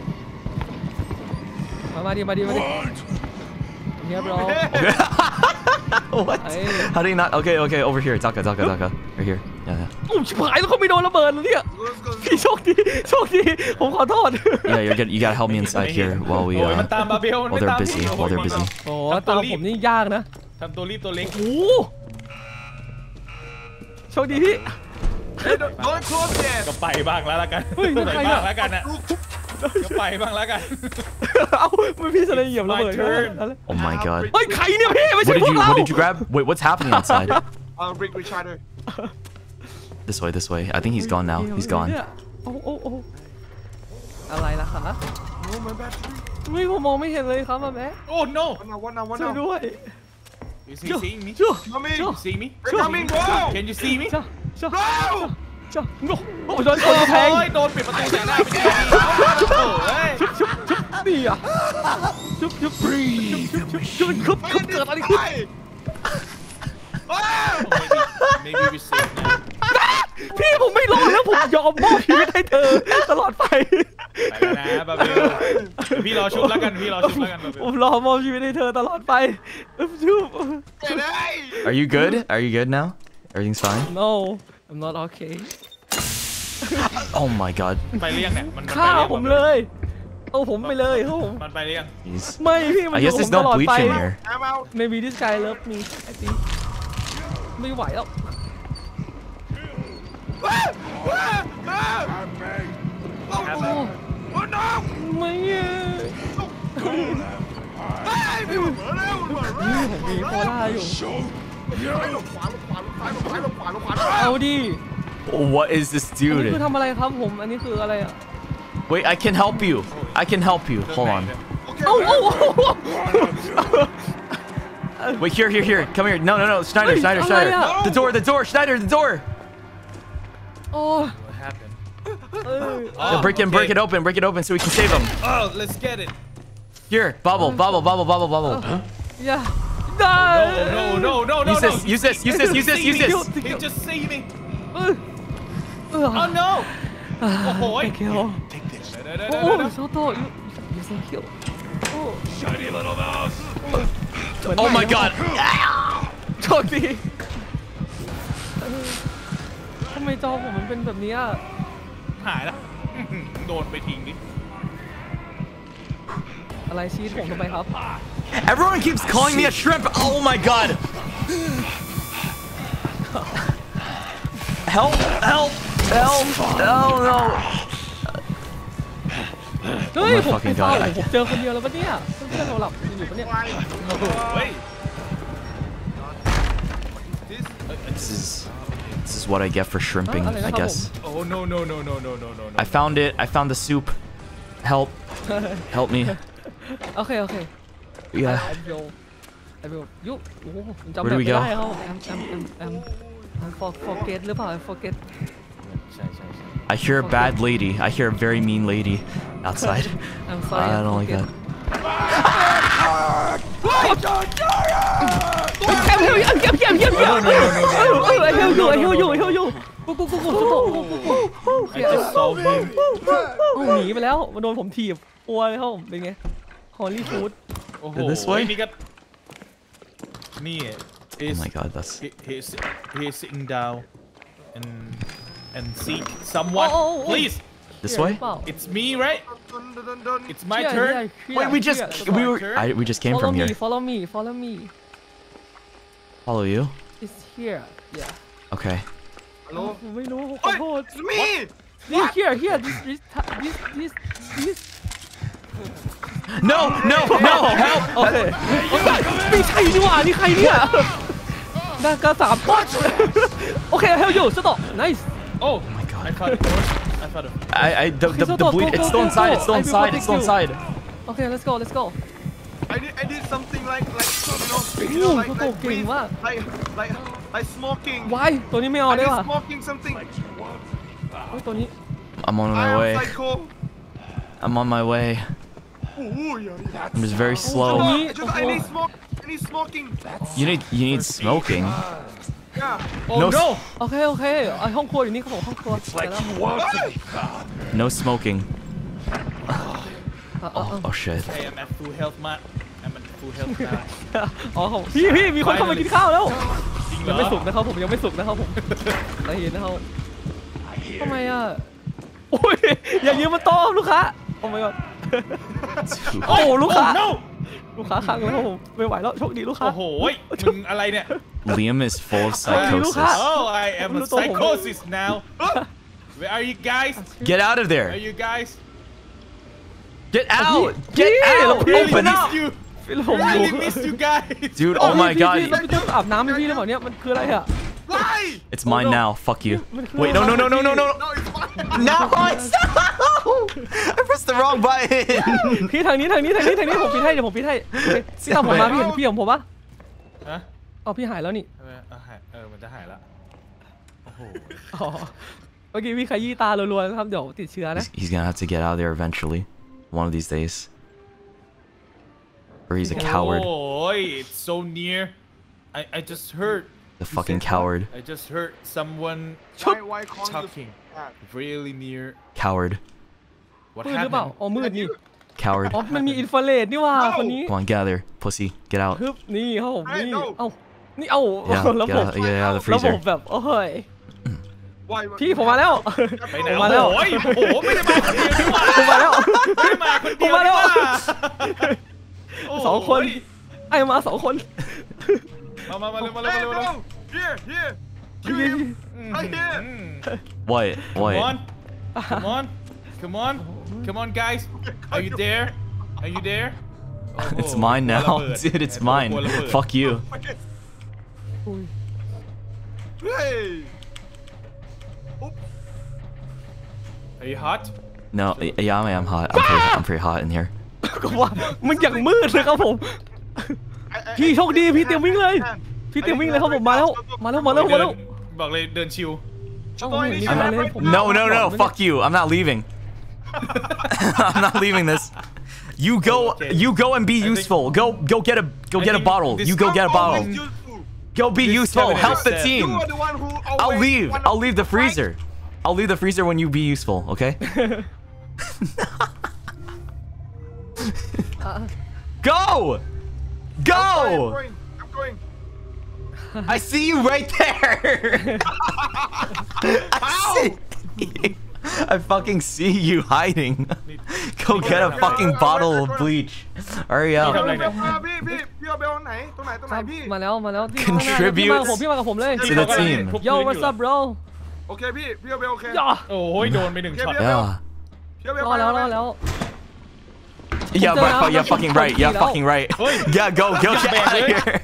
Speaker 6: มามาดิมาดิมาดิเรียบร้อย
Speaker 2: What?
Speaker 6: Hey.
Speaker 2: How do you not? Okay, okay, over here. Taka, Taka, Taka. Right here. Yeah, yeah.
Speaker 6: โอ้ชิบหายแล้วเขาไม่โดนระเบิดเลยเนี่ยพี่โชคดีโชคดีผมขอโทษ
Speaker 2: Yeah, you're good. You gotta help me inside here while we
Speaker 7: โอ้ย
Speaker 2: uh
Speaker 7: มันตามบาเบลมัน
Speaker 2: while
Speaker 7: ไม่
Speaker 2: they're
Speaker 7: ตาม
Speaker 2: busy
Speaker 7: พี่
Speaker 2: while they're busy.
Speaker 6: โอ้ตามผมนี่ยากนะ
Speaker 7: ทำตัวรีบตัวเล็ก
Speaker 6: โอ้โชคดีพี่
Speaker 5: don't close yet
Speaker 7: ก็ไปบ้างแล้วละกัน
Speaker 6: เฮ้ย
Speaker 7: ไป
Speaker 6: ใคร
Speaker 7: บ้า
Speaker 6: อะ
Speaker 7: งแล้วกันนะก็ไปบ้างแล้วกัน
Speaker 6: เอ้าไม่พี่จะเลยเหยียบระเบิด
Speaker 7: My turn
Speaker 6: แล้ว
Speaker 2: Oh my god.
Speaker 6: เฮ้ยใครเนี่ยพี่ไม่
Speaker 2: What
Speaker 6: ใช่
Speaker 2: did
Speaker 6: พว
Speaker 2: you
Speaker 6: กเรา
Speaker 2: What did you grab? Wait, what's happening outside?
Speaker 5: uh brick recharger
Speaker 2: This way, this way. I think he's gone now. He's gone.
Speaker 6: โอ้โอ้โอ้อะไรล่ะคะ
Speaker 5: no my battery
Speaker 6: ไม่ผมมองไม่เห็นเลยครับมาแม่
Speaker 7: โอ้ no
Speaker 5: one now one now one
Speaker 6: ช่วย
Speaker 5: now
Speaker 6: ด้วย
Speaker 7: you see seeing me
Speaker 6: ช่วย
Speaker 5: coming
Speaker 7: you see me
Speaker 5: They're coming bro
Speaker 7: can you see me
Speaker 6: ช่วยช่วย
Speaker 5: bro
Speaker 6: ช่วยโอ้โหโดนชนกระแพง
Speaker 7: โอ้ยโดนปิดประตูใส่หน้าไปทีโอ้ย
Speaker 6: ชุบชุบชุบนี่อ่ะชุบชุบชุบชุบชุบชุบชุบเกิดอะไรขึ้น
Speaker 7: maybe we safe now
Speaker 6: พี่ผมไม่รอดแล้วผมยอมมอบชีวิตให้เธอตลอดไป
Speaker 7: ไปแล้วนะบาเบลพี่รอชุบแล้วกันพี่รอชุบแล้วกันบาเบ
Speaker 6: ผ
Speaker 7: ล
Speaker 6: มรอมอบชีวิตให้เธอตลอดไปชุบ
Speaker 2: Are you good? Are you good now? Everything's fine?
Speaker 6: No I'm not okay
Speaker 2: Oh my god.
Speaker 7: ไปเรียงเนี่ยมัน
Speaker 6: ฆ่าผมเลยเอาผมไปเลยครับผม
Speaker 7: มันไปเรียง
Speaker 2: Jeez.
Speaker 6: ไม่พี่มัน
Speaker 2: I
Speaker 6: อยู่
Speaker 2: guess
Speaker 6: ผม
Speaker 2: there's
Speaker 6: ต
Speaker 2: no
Speaker 6: ลอด
Speaker 2: bleach
Speaker 6: ไป
Speaker 2: in here.
Speaker 5: I'm out
Speaker 6: Maybe this guy love me I think ไม่ไหวแล้ว
Speaker 5: oh no
Speaker 6: ไม่อะ
Speaker 5: พี่ผมเผลอแล้วผมเผลอแล้ว
Speaker 6: ผมมีโคล่าอยู่
Speaker 5: หลบขวาหลบขวาหลบซ้ายหลบซ้ายหลบขวาหลบขวา
Speaker 6: เอาดิ
Speaker 2: What is this
Speaker 6: อันนี้คือ
Speaker 2: dude?
Speaker 6: ทำอะไรครับผมอันนี้คืออะไรอ่ะ
Speaker 2: Wait, I can help you. I can help you. Hold on.
Speaker 6: เอ้าเอ้า
Speaker 2: Wait, here, here, here. Come here. No, no, no. Schneider,
Speaker 6: Wait,
Speaker 2: Schneider,
Speaker 6: oh,
Speaker 2: Schneider.
Speaker 6: yeah.
Speaker 2: The door, the door, Schneider, the door.
Speaker 6: โอ้
Speaker 7: what happened
Speaker 6: เออ
Speaker 2: Yeah, break it, break it open, break it open so we can save him.
Speaker 7: oh let's get it
Speaker 2: Here, bubble, bubble, bubble, bubble, bubble.
Speaker 6: อย่าได้
Speaker 7: no no no no
Speaker 2: Use
Speaker 7: no
Speaker 2: this, use this, use this, use this, use this.
Speaker 7: he just see me
Speaker 6: เออเออ
Speaker 7: oh no โอ้โห
Speaker 6: Thank you โอ้โหโซโต้ยูยูเซคิวโอ้
Speaker 7: shiny little mouse
Speaker 2: Oh my god.
Speaker 6: โชคดีทำไมจอผมมันเป็นแบบนี้อ่ะ
Speaker 7: หายแล้วโดนไปทิ้งดิ
Speaker 6: อะไรชี้ผมทำไมครับ
Speaker 2: Everyone keeps calling me a shrimp. Oh my god. Help, help, help. Oh no.
Speaker 6: เฮ้ย
Speaker 2: Oh my
Speaker 6: ผม
Speaker 2: fucking
Speaker 6: ไม่เฝ้า
Speaker 2: god.
Speaker 6: ผมเจอคนเดียวแล้วปะเนี่ยเพื่อนๆเราหลับอยู่ปะเนี่ย
Speaker 7: เฮ้ย
Speaker 2: This is this is what I get for shrimping, I guess.
Speaker 7: oh no no no no no no no
Speaker 2: I found it. I found the soup. Help. Help me.
Speaker 6: โอเคโอเค
Speaker 2: Yeah.
Speaker 6: ไอวิวไอวิวยุโอ้โหผมจำ
Speaker 2: Where
Speaker 6: แบบ
Speaker 2: do we
Speaker 6: ไม่
Speaker 2: go?
Speaker 6: ได้ครับแอมแอมแอมแอมแอม for forget หรือเปล่า forget
Speaker 7: ใช่ใช่ใช่
Speaker 2: I hear a bad lady. I hear a very mean lady outside.
Speaker 6: I'm sorry
Speaker 2: I don't like that.
Speaker 6: แอมเฮลแอมแอมแอมแอมแอมเออเออไอเฮลอยู่ไอเฮลอยู่ไอเฮลอยู่กูกูกูกูกูกู
Speaker 7: I just saw him
Speaker 6: หนีไปแล้วมันโดนผมถีบปัวเลยครับผมเป็นไงฮอลลี่ฟูด
Speaker 7: โอ้โห
Speaker 2: This way?
Speaker 7: นี่ก็ me
Speaker 2: Oh
Speaker 7: is
Speaker 2: my god, that's
Speaker 7: he, he's he's sitting down and and seek someone.
Speaker 6: Oh, oh, oh.
Speaker 7: Please,
Speaker 2: this
Speaker 6: Here,
Speaker 2: way.
Speaker 6: หรือเปล่า
Speaker 7: it's me, right? It's my
Speaker 6: Here,
Speaker 7: turn.
Speaker 6: here, here,
Speaker 2: Wait, we just
Speaker 6: here.
Speaker 2: we were I, we just came
Speaker 6: Follow
Speaker 2: from
Speaker 6: me,
Speaker 2: here.
Speaker 6: follow me, follow me.
Speaker 2: Follow you.
Speaker 6: It's here. Yeah.
Speaker 2: Okay.
Speaker 5: ฮัลโหล
Speaker 6: ผมไม่รู้ขอ
Speaker 5: เฮ้ย
Speaker 6: โทษ
Speaker 5: it's me
Speaker 6: Here, here, here. This, this, this, this, this.
Speaker 2: No, no, no! Help!
Speaker 6: โอเคไม่ใช่นี่หว่านี่ใครเนี่ยนากาสามก้อนโอเค help you stop nice
Speaker 7: Oh
Speaker 2: my god.
Speaker 7: I thought it was. I thought it.
Speaker 2: I I the the, the
Speaker 6: go,
Speaker 2: bleed.
Speaker 6: go,
Speaker 2: It's
Speaker 6: go,
Speaker 2: still
Speaker 6: go,
Speaker 2: inside.
Speaker 6: go.
Speaker 2: It's still
Speaker 6: I will
Speaker 2: inside.
Speaker 6: protect
Speaker 2: It's still
Speaker 6: you.
Speaker 2: inside.
Speaker 6: okay let's go let's go
Speaker 5: I did I did something like like you know you
Speaker 6: โอ้
Speaker 5: know
Speaker 6: โห
Speaker 5: like
Speaker 6: เขา
Speaker 5: like
Speaker 6: เก่ง
Speaker 5: breathe,
Speaker 6: มาก
Speaker 5: like like like smoking
Speaker 6: why ตัวนี้ไม่เอา
Speaker 5: I
Speaker 6: ได้
Speaker 5: did
Speaker 6: ว่ะ
Speaker 5: smoking something
Speaker 6: เฮ้ยตัวนี้
Speaker 2: I'm on
Speaker 5: I
Speaker 2: my
Speaker 5: am
Speaker 2: way.
Speaker 5: psycho
Speaker 2: I'm on my way.
Speaker 5: โอ้ย
Speaker 2: I'm just very
Speaker 6: Oh,
Speaker 2: slow.
Speaker 6: me?
Speaker 5: just I need smoke I need smoking
Speaker 2: You need you need smoking.
Speaker 5: yeah
Speaker 7: Oh
Speaker 2: No
Speaker 7: no!
Speaker 6: โอเคโอเคไอห้องครัวอยู่นี่ครับผมห้องครัวไปแล้ว
Speaker 2: No smoking.
Speaker 6: อ่ะอ่ะ
Speaker 2: Oh,
Speaker 6: อ่ะ
Speaker 2: oh shit.
Speaker 7: I am at full health, man. I'm at full health now.
Speaker 6: อ๋อครับพี่พี่มีคนเข้ามากินข้าวแล้ว
Speaker 7: จริงเหร
Speaker 6: ยัง
Speaker 7: อ
Speaker 6: ไม่สุกนะครับผมยังไม่สุกนะครับผมใจเย็นนะครับทำไมอ่ะโอ้ยอย่ายืมมาโต้ลูกค้าโอ้ my god โอ้ลูกค้า
Speaker 7: Oh no!
Speaker 6: ลูกค้าคังแล้วผมไม่ไหวแล้วโชคดีลูกค้า
Speaker 7: โอ้โหมึงอะไรเนี่ย
Speaker 2: Liam is full of
Speaker 6: Look
Speaker 2: psychosis.
Speaker 6: at-
Speaker 7: Oh, I am a psychosis now. Where are you guys?
Speaker 2: Get out of
Speaker 7: Are
Speaker 2: there.
Speaker 7: you guys?
Speaker 2: Get
Speaker 6: Oh,
Speaker 2: out.
Speaker 6: he-
Speaker 2: Get
Speaker 6: he-
Speaker 2: out.
Speaker 6: he-
Speaker 7: Really
Speaker 2: Open
Speaker 7: miss
Speaker 2: up.
Speaker 7: you.
Speaker 6: พี่ผม
Speaker 7: Really miss you guys.
Speaker 2: Dude,
Speaker 6: โอ้
Speaker 2: oh my
Speaker 6: พี่พี่
Speaker 2: god.
Speaker 6: พี่ต้องอาบน้ำให้พี่หรือเปล่าเนี่ยมันคืออะไรอ่ะ
Speaker 5: why
Speaker 2: It's mine now. Fuck you.
Speaker 6: มันคือ
Speaker 2: Wait, no, no, no, no, no, no.
Speaker 5: no it's fine
Speaker 2: No, it's I pressed the wrong button.
Speaker 6: พี่ทางนี้ทางนี้ทางนี้ทางนี้ผมปิดให้เดี๋ยวผมปิดให้โอเคพี่ตามผมมาพี่เห็นพี่ของผมปะ
Speaker 7: ฮะ
Speaker 6: เอาพี่หายแล้วนี่
Speaker 7: เออเออหายเออมันจะหายละโอ้โห
Speaker 6: อ๋อเมื่อกี้พี่ขยี้ตารัวๆนะครับเดี๋ยวติดเชื้อนะ
Speaker 2: He's, he's gonna have to get out of there eventually, one of these days. Or he's a coward.
Speaker 7: Oh, it's so near. I I just heard.
Speaker 2: The fucking coward.
Speaker 7: I just heard someone
Speaker 5: why why call you
Speaker 7: talking really near.
Speaker 2: Coward.
Speaker 7: What
Speaker 6: มืดหรือเปล่า
Speaker 7: happened?
Speaker 6: อ๋อมืดนี่
Speaker 2: Coward.
Speaker 6: อ๋อมันมีอินฟราเรดนี่ว่าคนนี้
Speaker 2: Come on, get out of there, pussy. Get out.
Speaker 6: ฮึบนี่ครับผม
Speaker 5: Hey,
Speaker 6: นี่
Speaker 5: no.
Speaker 6: เอ้านี่เอ้า
Speaker 2: Yeah,
Speaker 6: ระ
Speaker 2: get
Speaker 6: บบ
Speaker 2: out, get out of the
Speaker 6: ระบบ
Speaker 2: freezer.
Speaker 6: แบบโอ้ย
Speaker 5: why
Speaker 6: พี่ผมมาแล้ว
Speaker 7: ไปไหน
Speaker 6: ผมมาแล้ว
Speaker 7: โอ้ยโอ้โหไม่ได้มาคนเดียวนี่หว่า
Speaker 6: ผมมาแล้ว
Speaker 7: ไม่ได้มาคนเดียว
Speaker 6: ผมมาแล้ว
Speaker 7: นี่หว่าโโห
Speaker 6: สองคนไอ้มาสองคน
Speaker 7: มามามาเร็วมาเร็ว
Speaker 5: hey
Speaker 7: มาเร็วมาเร็ว
Speaker 5: bro here here
Speaker 6: พี่
Speaker 5: kill
Speaker 6: พี่
Speaker 5: him
Speaker 7: อืม
Speaker 5: right here
Speaker 7: อืม
Speaker 2: What?
Speaker 7: Come
Speaker 2: What?
Speaker 7: on Come on Come on Come on guys Are you there Are you there โอ้โห
Speaker 2: It's mine
Speaker 7: กลัว
Speaker 2: now,
Speaker 7: ระเบิด
Speaker 2: dude. It's
Speaker 7: กลัว
Speaker 2: mine.
Speaker 7: ระเบิด
Speaker 2: Fuck you.
Speaker 5: hey
Speaker 7: Are you hot
Speaker 2: No, yeah, I am hot. I'm pretty, I'm pretty hot in here.
Speaker 6: ก็ว่ามันอย่างมืดเลยครับผม พี่โชคดีพี่เตรียมวิ่งเลย พี่เตรียมวิ่งเลยครับผมมาแล้วมาแล้วมาแล้วมาแล้ว
Speaker 7: บอกเลยเดินชิว
Speaker 6: เอ้าไม่เห็นมี
Speaker 2: I'm
Speaker 6: มา
Speaker 2: not-
Speaker 6: เลยผม
Speaker 2: No, no, no. Fuck you. I'm not leaving. I'm not leaving this. You go.
Speaker 7: Okay.
Speaker 2: You go and be
Speaker 7: I think-
Speaker 2: useful. Go. Go get a. Go
Speaker 7: I
Speaker 2: get a
Speaker 7: think
Speaker 2: bottle.
Speaker 7: this-
Speaker 2: You go get a bottle. Go be
Speaker 7: This
Speaker 2: useful.
Speaker 7: cabinet
Speaker 2: Help
Speaker 7: is
Speaker 2: the
Speaker 7: set.
Speaker 2: team.
Speaker 5: You are the one who
Speaker 2: I'll
Speaker 5: always
Speaker 2: leave.
Speaker 5: wanna
Speaker 2: I'll leave the
Speaker 5: fight.
Speaker 2: freezer. I'll leave the freezer when you be useful. Okay. Go.
Speaker 5: I'm
Speaker 2: Go.
Speaker 5: going I'm going
Speaker 2: I see you right there. I see. I fucking see you hiding. Go get a fucking bottle of bleach. Hurry
Speaker 5: พี่
Speaker 2: up.
Speaker 5: เอาเบลมาพี่พี่พี่เอาเบลไหนตรงไหนตรง
Speaker 6: ค
Speaker 5: ไหน
Speaker 6: รับ
Speaker 5: พี่
Speaker 6: มาแล้วมาแล้วที่ข้างหน้าพี่มากับผมพี่มากับผมเลย
Speaker 2: To the team.
Speaker 6: Yo what's up bro
Speaker 5: โอเคพี่พี่เอาเบลโอเค
Speaker 6: ย่า
Speaker 7: โอ้ยโดนไปหนึ่งช็อต
Speaker 2: Yeah.
Speaker 5: พี่เอาเบล
Speaker 6: รอแล้วรอแล้ว
Speaker 2: Yeah, but fu- you're fucking right. You're fucking right. Yeah, go, go, get out of here.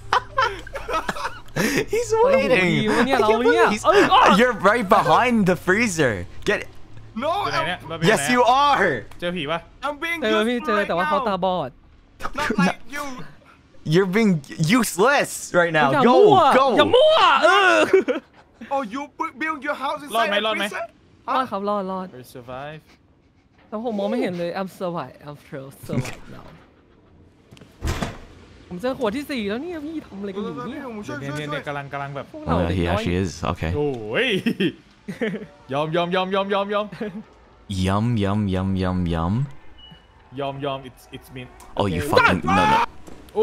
Speaker 2: He's waiting. I can't believe he's- You're right behind the freezer. Get.
Speaker 5: no
Speaker 7: อยู่ไหน
Speaker 5: I'm
Speaker 7: เนี่ยมาเป็นไหน
Speaker 2: Yes, you are.
Speaker 7: เจอผีปะ
Speaker 5: I'm being
Speaker 6: เจอพี่
Speaker 5: useful
Speaker 6: เจอ
Speaker 5: right
Speaker 6: แต่ว่าเขาตา
Speaker 5: now
Speaker 6: บอด
Speaker 5: not like you
Speaker 2: You're being useless right
Speaker 6: อย่า
Speaker 2: now.
Speaker 6: มั่ว
Speaker 2: Go,
Speaker 6: อย่า
Speaker 2: go.
Speaker 6: มั่วเออ
Speaker 5: oh you build your house
Speaker 7: รอด
Speaker 5: inside
Speaker 7: ไหม
Speaker 5: a
Speaker 7: รอดไหม
Speaker 5: freezer
Speaker 6: รอดครับรอดรอด
Speaker 7: Will survive
Speaker 6: แต่ผมมองไม่เห็นเลย I'm survive I'm still survive now ผมเจอขวดที่สี่แล้วเนี่ยพี่ทำอะไรกันอยู่เนี่ย
Speaker 5: ผมช่วย
Speaker 7: เนี่ย
Speaker 5: ช่วย
Speaker 7: เนี่ย
Speaker 5: ช่
Speaker 7: เนี่
Speaker 5: วย
Speaker 7: ยกำลังกำลังแบบ
Speaker 6: พวกเรา
Speaker 2: Oh,
Speaker 6: เด็ก
Speaker 2: he
Speaker 6: น้อย
Speaker 2: actually is. Okay.
Speaker 7: โอ้ยยอมยอมยอมยอมยอมยอม
Speaker 2: Yum, yum, yum, yum, yum.
Speaker 7: ยอมยอม it's it's mean
Speaker 2: Oh, you fucking no, no.
Speaker 7: โอ้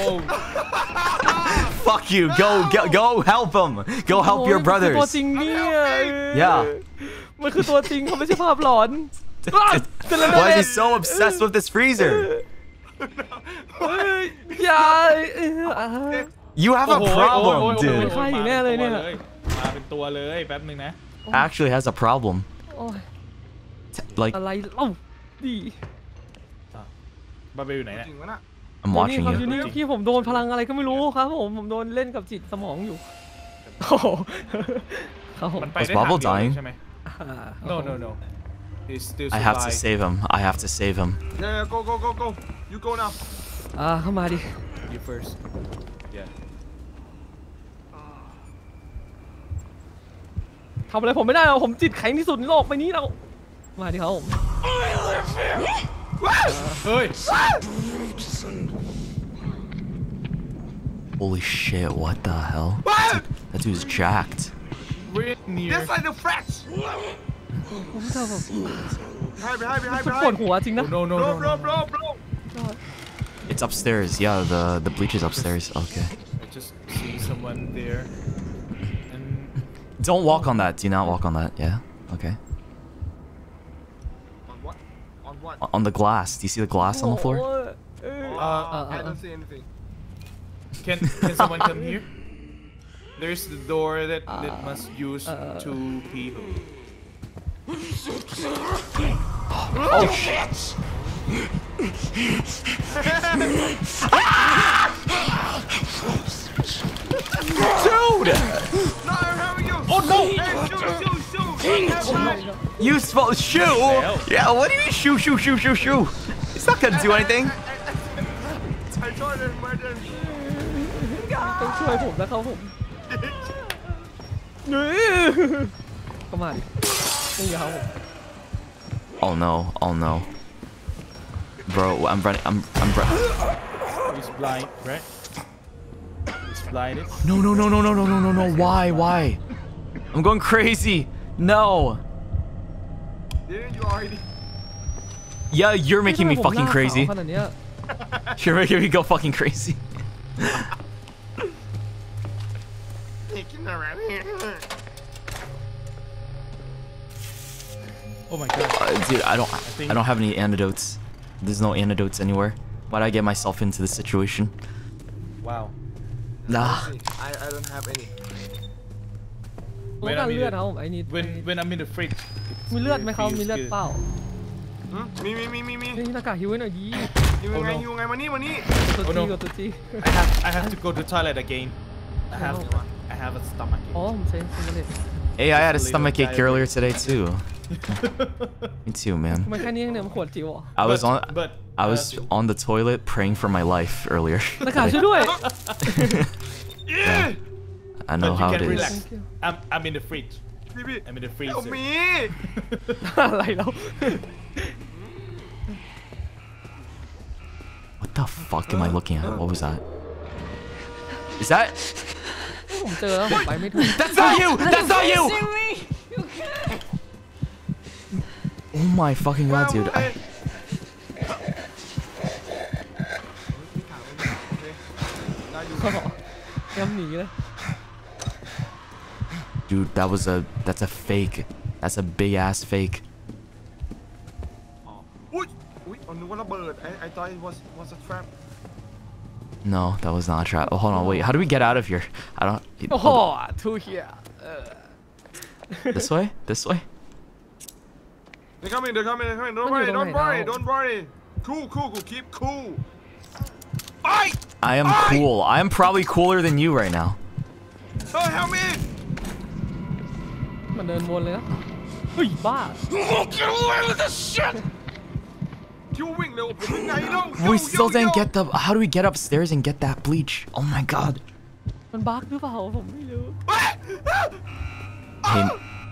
Speaker 2: Fuck you. Go, go, go help him. Go help your
Speaker 6: ตัว
Speaker 2: brothers.
Speaker 6: จริงเนี่ย
Speaker 2: Yeah.
Speaker 6: มันคือตัวจริงเขาไม่ใช่ภาพหลอน
Speaker 2: Why is he so obsessed with this freezer?
Speaker 6: อย่า
Speaker 2: You have a problem,
Speaker 6: เป็น
Speaker 2: dude.
Speaker 6: ไข้อยู่แน่เลยเนี่ย
Speaker 7: มาเป็นตัวเลยแป๊บนึงนะ
Speaker 2: Actually has a problem.
Speaker 6: โอ้ย
Speaker 2: Like
Speaker 6: อะไรเอ้าดี
Speaker 7: บาเบลอยู่ไหนเนี่ย
Speaker 5: จริงวะน่ะ
Speaker 2: I'm
Speaker 6: นี่
Speaker 2: watching
Speaker 6: ครับอยู่
Speaker 2: you.
Speaker 6: นี่พี่ผมโดนพลังอะไรก็ไม่รู้ครับผมผมโดนเล่นกับจิตสมองอยู่โอ้โหครับผม
Speaker 7: มันไป
Speaker 2: Was
Speaker 7: ได้ทาง
Speaker 2: Bubble
Speaker 7: เดียว
Speaker 2: dying?
Speaker 7: ใช่ไหม no no no he's still
Speaker 2: I have to
Speaker 7: survive.
Speaker 2: save him. I have to save him.
Speaker 5: Yeah, yeah, go, go, go, go. You go now.
Speaker 6: อ่าเข้ามาดิ
Speaker 7: you first yeah
Speaker 6: ทำอะไรผมไม่ได้หรอกผมจิตแข็งที่สุดในโลกใบนี้แล้วมาดิครับผม
Speaker 7: เฮ้ย
Speaker 2: Holy shit! What the hell? That, dude, that dude's jacked.
Speaker 7: we're near
Speaker 5: That's like the frats.
Speaker 6: ผมจะแบบ
Speaker 5: Behind, behind, behind,
Speaker 6: ปวด
Speaker 5: behind.
Speaker 6: หัวจริงนะ
Speaker 7: no no
Speaker 5: Bro,
Speaker 7: no
Speaker 5: bro, bro, bro.
Speaker 2: It's upstairs. Yeah, the the bleach is upstairs. Okay.
Speaker 7: I just see someone there and
Speaker 2: Don't walk on that. Do not walk on that. Yeah. Okay.
Speaker 5: On what? On what?
Speaker 2: O- On the glass. Do you see the glass on the floor?
Speaker 5: Uh, I don't see anything.
Speaker 7: can can someone come here there's the door that that must use two people
Speaker 2: Oh shit! Dude!
Speaker 5: No, I'm having you.
Speaker 7: oh no
Speaker 5: Hey, shoot, shoot, shoot. Help me.
Speaker 2: You supposed shoot? Yeah. What do you mean shoot, shoot, shoot, shoot, shoot? It's not gonna do anything.
Speaker 5: I told him, but then.
Speaker 6: ต้องช่วยผมนะครับผมนี่เข้ามาดินี่ครับผม
Speaker 2: Oh no! Oh no! Bro, I'm running. I'm. I'm. Run-
Speaker 7: he's blind right he's blinded
Speaker 2: no! No! No! No! No! No! No! No! No! Why? Why? I'm going crazy. No.
Speaker 5: Didn't you already?
Speaker 2: Yeah, you're making me
Speaker 6: ทำไผม
Speaker 2: fucking
Speaker 6: หน้า
Speaker 2: crazy.
Speaker 6: ขาวขนาดเนี้ย
Speaker 2: You're making me go fucking crazy.
Speaker 5: Taking around here.
Speaker 7: oh my god
Speaker 2: Uh, dude, I don't.
Speaker 7: think-
Speaker 2: I don't have any antidotes. There's no antidotes anywhere. Why'd I get myself into this situation?
Speaker 7: wow
Speaker 2: Nah.
Speaker 5: I, I don't have any.
Speaker 6: ต้องการเลือดครับผมไอ้นี่
Speaker 7: when when I'm in the fridge
Speaker 6: มีเลือดไหมครับมีเลือดเปล่า
Speaker 5: หืมมีมีมีมีมี
Speaker 6: นี่หน้ากากหิวไว้หน่อยดี
Speaker 5: อยู่ไงอยู่ไงมานี่มานี่
Speaker 6: ตัว
Speaker 7: Oh
Speaker 6: จี
Speaker 7: no
Speaker 6: กับตัวจี
Speaker 7: I have I have to go to toilet again I have I have a stomach
Speaker 6: อ๋อผมใช้ซิมเลต
Speaker 2: Hey, I had a stomach ache earlier today too. Me too, man.
Speaker 6: มันแค่นี้เองเนี่ยมันขวดจิ๋วเหรอ
Speaker 2: I was
Speaker 7: But-
Speaker 2: on.
Speaker 7: but,
Speaker 2: I was
Speaker 7: uh,
Speaker 2: on the toilet praying for my life earlier.
Speaker 6: หน้ากากช่วยด้วย
Speaker 2: I know
Speaker 7: but you
Speaker 2: how
Speaker 7: can
Speaker 2: it
Speaker 7: relax
Speaker 2: is.
Speaker 7: I'm I'm in the fridge
Speaker 5: พี่พี่
Speaker 7: I'm in the
Speaker 5: เอา
Speaker 7: freezer
Speaker 5: มี
Speaker 6: อะไรแล้ว
Speaker 2: What the fuck am I looking at? What was that? Is that?
Speaker 6: ผมเจอแล้วผมไปไม่ถูก
Speaker 2: That's not you! That's not you! Oh my fucking god, dude. I,
Speaker 6: ย้ำหนีเลย
Speaker 2: dude, that was a. That's a fake. That's a big ass fake.
Speaker 5: อุ้ยอุ้ยอ๋อนึกว่าระเบิด I I thought it was was a trap
Speaker 2: No, that was not a trap. Oh, hold on, wait. How do we get out of here? I don't.
Speaker 6: โอ้โห
Speaker 2: hold on.
Speaker 6: ทูเฮีย
Speaker 2: This way? This way?
Speaker 5: They're coming they're coming they're coming don't worry don't worry don't worry cool cool cool keep cool Fight
Speaker 2: I am cool. I am probably cooler than you right now.
Speaker 5: Oh help me
Speaker 6: มันเดินวนเลยนะเฮ้ยบ้า
Speaker 5: Get away with this shit คิววิ่งเร็วผมยังไงเล่า
Speaker 2: We still didn't get the. How do we get upstairs and get that bleach? Oh my god.
Speaker 6: มันบั๊กหรือเปล่าผมไม่รู้
Speaker 2: Hey,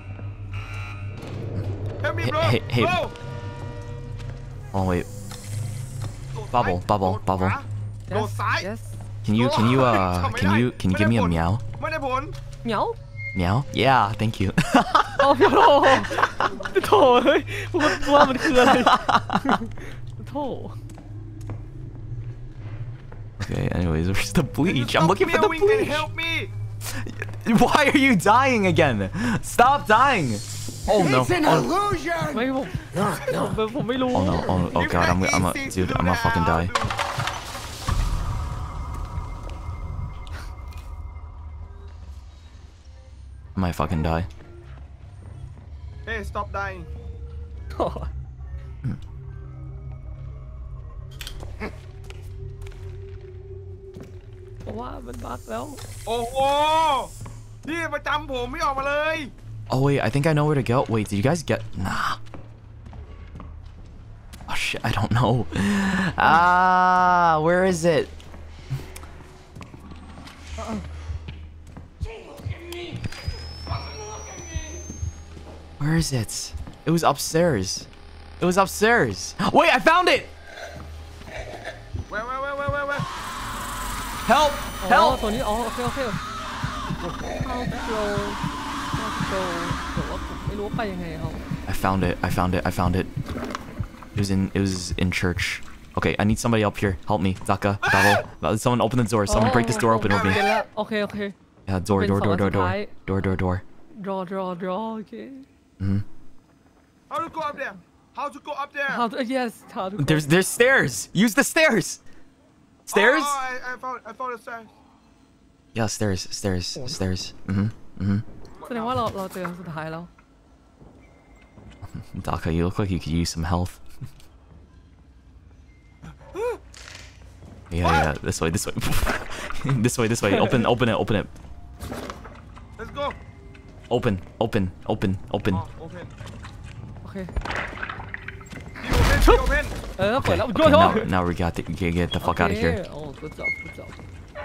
Speaker 5: Help me
Speaker 2: Hey,
Speaker 5: bro
Speaker 2: hey, hey.
Speaker 5: bro
Speaker 2: oh wait. Bubble, bubble, bubble.
Speaker 5: โดดซ้าย
Speaker 6: yes
Speaker 2: Can you? Can you? Uh. Can you? Can you give me a meow?
Speaker 5: ไม่ได้ผล
Speaker 6: เหมียว
Speaker 2: Meow? Yeah. Thank you.
Speaker 6: โอ้โหโถเฮ้ยพูดว่ามันคืออะไรโถ
Speaker 2: Okay, anyways, where's the bleach? I'm
Speaker 5: Stop
Speaker 2: looking for the
Speaker 5: meowing and
Speaker 2: bleach.
Speaker 5: help me.
Speaker 2: Why are you dying again? Stop dying. Oh no.
Speaker 10: It's an
Speaker 2: Oh,
Speaker 10: illusion.
Speaker 6: ไม่ผมผมผมไม่รู้
Speaker 2: oh no. Oh, oh god, I'm I'm a dude, I'm gonna fucking die. I might fucking die.
Speaker 5: Hey, stop dying.
Speaker 6: เพราะว่ามันบั๊กแล้ว
Speaker 5: โอ้โหพี่ประจำผมไม่ออกมาเลย
Speaker 2: Oh wait, I think I know where to go. Wait, did you guys get? Nah. Oh shit, I don't know. Ah, where is it? Where is it? It was upstairs. It was upstairs. Wait, I found it.
Speaker 5: Where, where, where, where, where, where?
Speaker 2: Help!
Speaker 6: อ๋อ
Speaker 2: Help!
Speaker 6: ตัวนี้อ๋อโอเคโอเคเข้าโปรเข้าโปรแต่ว่าผมไม่รู้ว่าไปยังไงเขา
Speaker 2: I found it. I found it. I found it. It was in. It was in church. Okay, I need somebody up here. Help me, Zaka, Davo. Someone open the door. Someone break this door open with me.
Speaker 6: เดี๋ยวละโอเคโอเค
Speaker 2: Yeah, door, door, door, door, door, door, door, door.
Speaker 6: draw draw draw โอเค
Speaker 2: Mm-hmm.
Speaker 5: How to go up there? How to go up there?
Speaker 6: how to yes how to
Speaker 2: There's there's stairs. Use the stairs. Stairs?
Speaker 5: Oh, oh, I, I found, I found the stairs.
Speaker 2: Yeah, stairs, stairs, stairs. Mm-hmm. Mm-hmm.
Speaker 6: แสดงว่าเราเราเจอสุดท้ายแล้ว
Speaker 2: Daka, you look like you could use some health. Yeah, yeah. This way, this way, this way, this way. Open, open it, open it.
Speaker 5: Let's go.
Speaker 2: Open, open, open, open.
Speaker 5: Oh, open.
Speaker 6: โอเค
Speaker 5: You open, you open.
Speaker 6: เออเปิด
Speaker 2: Okay,
Speaker 6: แล้ว
Speaker 2: okay,
Speaker 6: โยนโยน
Speaker 2: now, now we got to get, get the fuck out of here.
Speaker 6: โอ้ good job good job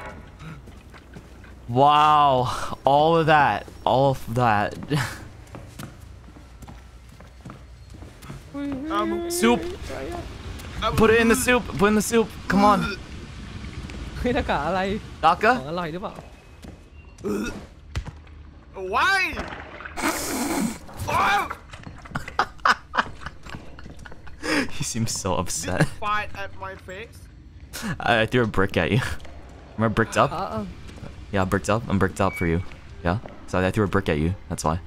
Speaker 2: Wow, all of that, all of that.
Speaker 5: Um,
Speaker 2: Soup. Put it in the soup. Put it in the soup. Come on.
Speaker 6: เฮ้ยหน้ากากอะไร ของ
Speaker 2: Daka?
Speaker 6: อร่อยหรือเปล่า
Speaker 5: Why? Oh!
Speaker 2: He seems so upset.
Speaker 5: Fight at my face.
Speaker 2: I, I threw a brick at you. Remember bricked up?
Speaker 6: อ่า
Speaker 2: Yeah, bricked up. I'm bricked up for you. Yeah. So I threw a brick at you. That's why.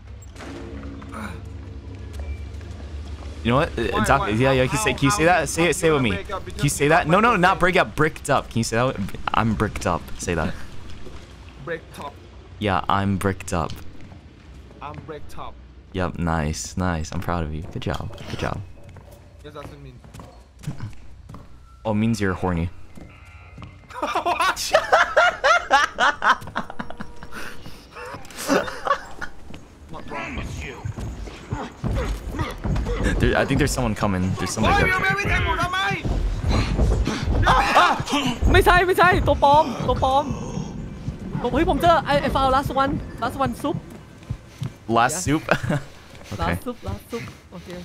Speaker 2: You know what? Uh,
Speaker 5: Why,
Speaker 2: Doc-
Speaker 5: why,
Speaker 2: yeah, yeah.
Speaker 5: how-
Speaker 2: Can you say?
Speaker 5: how-
Speaker 2: Can you say
Speaker 5: how-
Speaker 2: that? Say
Speaker 5: how
Speaker 2: it. Say it
Speaker 5: you
Speaker 2: with me.
Speaker 5: gonna break up
Speaker 2: Can you
Speaker 5: because
Speaker 2: say
Speaker 5: you
Speaker 2: that?
Speaker 5: got
Speaker 2: No,
Speaker 5: my
Speaker 2: no,
Speaker 5: face?
Speaker 2: not break up. Bricked up. Can you say that? I'm bricked up. Say that.
Speaker 5: Break top.
Speaker 2: Yeah, I'm bricked up.
Speaker 5: I'm break top.
Speaker 2: Yep. Nice, nice. I'm proud of you. Good job. Good job.
Speaker 5: Yes, doesn't mean.
Speaker 2: Oh, it means you're horny.
Speaker 5: What? Not wrong.
Speaker 2: There, I think there's someone coming. There's somebody.
Speaker 5: โอ้ย
Speaker 2: There.
Speaker 5: ไม่ไม่แทงผมทำไม
Speaker 6: ไม่ใช่ไม่ใช่ตัวปลอมตัวปลอมผมเฮ้ยผมเจอไอ้ไอ้ฟาว last one last one ซุป
Speaker 2: Last
Speaker 6: Yeah.
Speaker 2: soup. Okay.
Speaker 6: last ซุป last ซุปโอเค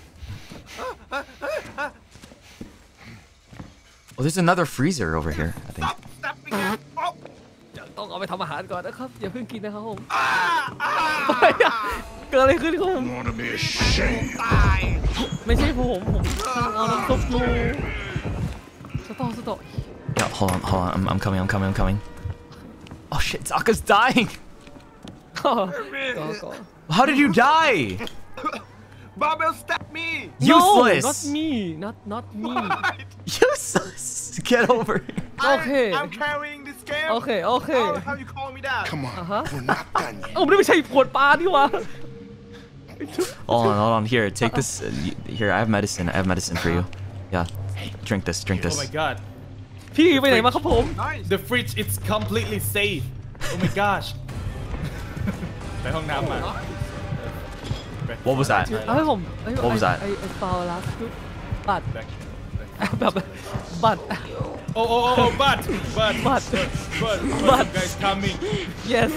Speaker 2: Oh, there's another freezer over here. I think.
Speaker 5: Stop stepping in. Oh.
Speaker 6: ต้องเอาไปทำอาหารก่อนนะครับอย่าเพิ่งกินนะครับผม
Speaker 5: อ่าอ่า
Speaker 6: เกิดอะไรขึ้นครับผม
Speaker 10: Want to be ashamed?
Speaker 5: ตาย
Speaker 6: ไม่ใช่ผมผมเอาน้ำซุปดูสตอสตอ
Speaker 2: Yeah, hold on, hold on. I'm, I'm coming. I'm coming. I'm coming. Oh shit, Zaka's dying.
Speaker 6: ก็ก็
Speaker 2: How did you die?
Speaker 5: Barbell stab me.
Speaker 2: Useless.
Speaker 6: no not me not not me
Speaker 2: Useless. Get over here.
Speaker 6: Okay.
Speaker 5: I, I'm carrying this game.
Speaker 6: โอเคโอเค
Speaker 5: How, how you call me that?
Speaker 10: Come on,
Speaker 6: Uh-huh.
Speaker 10: we're not done yet.
Speaker 6: เอ้าไม่ใช่ขวดปลานี่หวะ
Speaker 2: Hold on, hold on. Here, take this. Uh, y- here, I have medicine. I have medicine for you. Yeah. Drink this. Drink
Speaker 7: Oh
Speaker 2: this.
Speaker 7: my god.
Speaker 6: พี่ไปไหนมาครับผม
Speaker 5: Nice.
Speaker 7: The fridge it's completely safe. Oh my gosh. ไปห้องน้ำมา
Speaker 2: What was that?
Speaker 6: เอาให้ผมไอ้
Speaker 2: What was that?
Speaker 6: ไอ้ไอ้ฟาวลัสบัตร
Speaker 7: Back.
Speaker 6: แบบบัตร
Speaker 7: Oh, oh, oh, oh, but, but,
Speaker 6: But.
Speaker 7: but, but,
Speaker 6: But.
Speaker 7: some guys coming.
Speaker 6: yes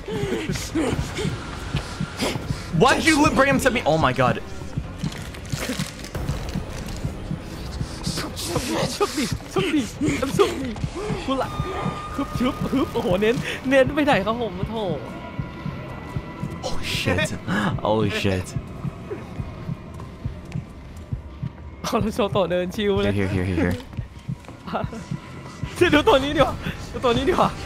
Speaker 2: Why did you li- bring him to me? Oh my god.
Speaker 6: ชุบดิชุบดิน้ำซุปดิกุหลาบฮึบชุบฮึบโอ้โหเน้นเน้นไปไหนครับผมโถ
Speaker 2: Oh shit. Holy shit.
Speaker 6: เอาเราโชว์โตะเดินชิวเลย
Speaker 2: Here, here, here, here, here.
Speaker 6: ดูตัวนี้ดีกว่าดูตัวนี้ดีกว่า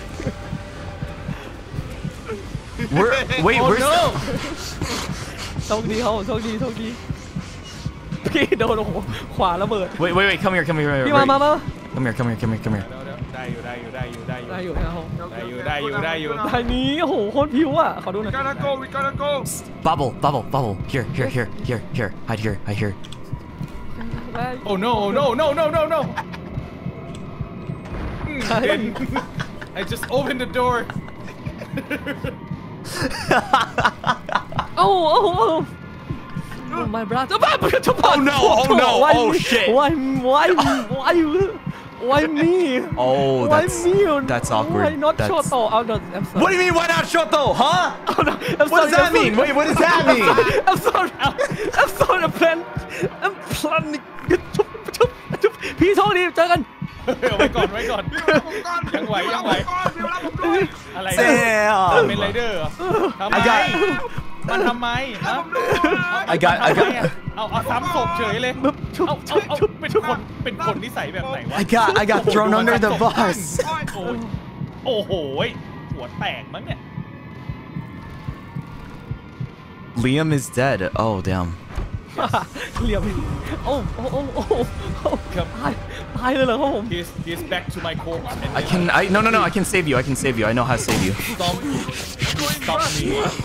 Speaker 2: Where? Wait,
Speaker 6: Oh,
Speaker 2: where's?
Speaker 6: no. โชคดีเขาโชคดีโชคดีพี่โดนโอ้โหขวาระเบิด
Speaker 2: Wait, wait, wait! Come here, come here, come
Speaker 6: พี่
Speaker 2: here.
Speaker 6: มามามา
Speaker 2: Come here, come here, come here, come here.
Speaker 7: ได้อยู่ได้อยู่ได้อยู่ได้อยู่
Speaker 6: ได้อยู่นะครับผม
Speaker 7: ได้อยู่ได้อยู่ได้อยู่
Speaker 6: ทางนี้โอ้โหโคตรพิวอ่ะขอดูหน่อย
Speaker 5: gotta go we gotta go
Speaker 2: Bubble, bubble, bubble. Here, here, here, here, here. Hide here, hide here.
Speaker 7: Oh no no no no no no Hmm, I just opened the door
Speaker 6: โอ้โอ้โอ้ Oh my brother
Speaker 2: Oh no, oh no,
Speaker 6: Why
Speaker 2: oh
Speaker 6: me?
Speaker 2: shit.
Speaker 6: Why why why you Why me?
Speaker 2: Oh,
Speaker 6: Why
Speaker 2: that's
Speaker 6: me?
Speaker 2: that's awkward.
Speaker 6: Why not
Speaker 2: That's-
Speaker 6: Shoto? Oh no, I'm sorry.
Speaker 2: What do you mean? Why not Shoto? Huh?
Speaker 6: Oh, no, I'm
Speaker 2: What
Speaker 6: sorry,
Speaker 2: does that
Speaker 6: I'm
Speaker 2: mean?
Speaker 6: sorry.
Speaker 2: Wait, what does that mean?
Speaker 6: I'm sorry. I'm sorry. I'm plan. I'm planning. ชุบชุบชุบพี่โชคดีเจอกัน
Speaker 7: เอาไว้ก่อนไว้ก่อน
Speaker 5: พี่รับผมก่อน
Speaker 7: ยังไหวยังไหว
Speaker 5: พี่รับผมด้วย
Speaker 7: อะไร
Speaker 2: Damn.
Speaker 7: เป็นไรเดอร์เหรอทำไม
Speaker 2: I got
Speaker 7: มันทำไมฮะ
Speaker 2: I got I
Speaker 7: ทำไม
Speaker 2: got
Speaker 7: อะเอาเอาซ้ำศพเฉยเลย
Speaker 6: ชุบ
Speaker 7: เอา
Speaker 6: ชุ
Speaker 7: เอา
Speaker 6: บ
Speaker 7: เอา
Speaker 6: ชุบ
Speaker 7: เป็นคนเป็นคนนิสัยแบบไหนวะ
Speaker 2: I got I got thrown under the bus.
Speaker 7: โอ้ยโอ้โหหัวแตกมั้งเนี่ย
Speaker 2: Liam is dead. Oh damn.
Speaker 6: เหลี่ยมโอ้โอ้โอ้โอ้โอ้
Speaker 7: ครับ
Speaker 6: ตายตายเลยเหรอครับผม
Speaker 7: He's he's back to my corpse and
Speaker 2: I can I no no no I can save you. I can save you. I know how to save you.
Speaker 7: stop stop me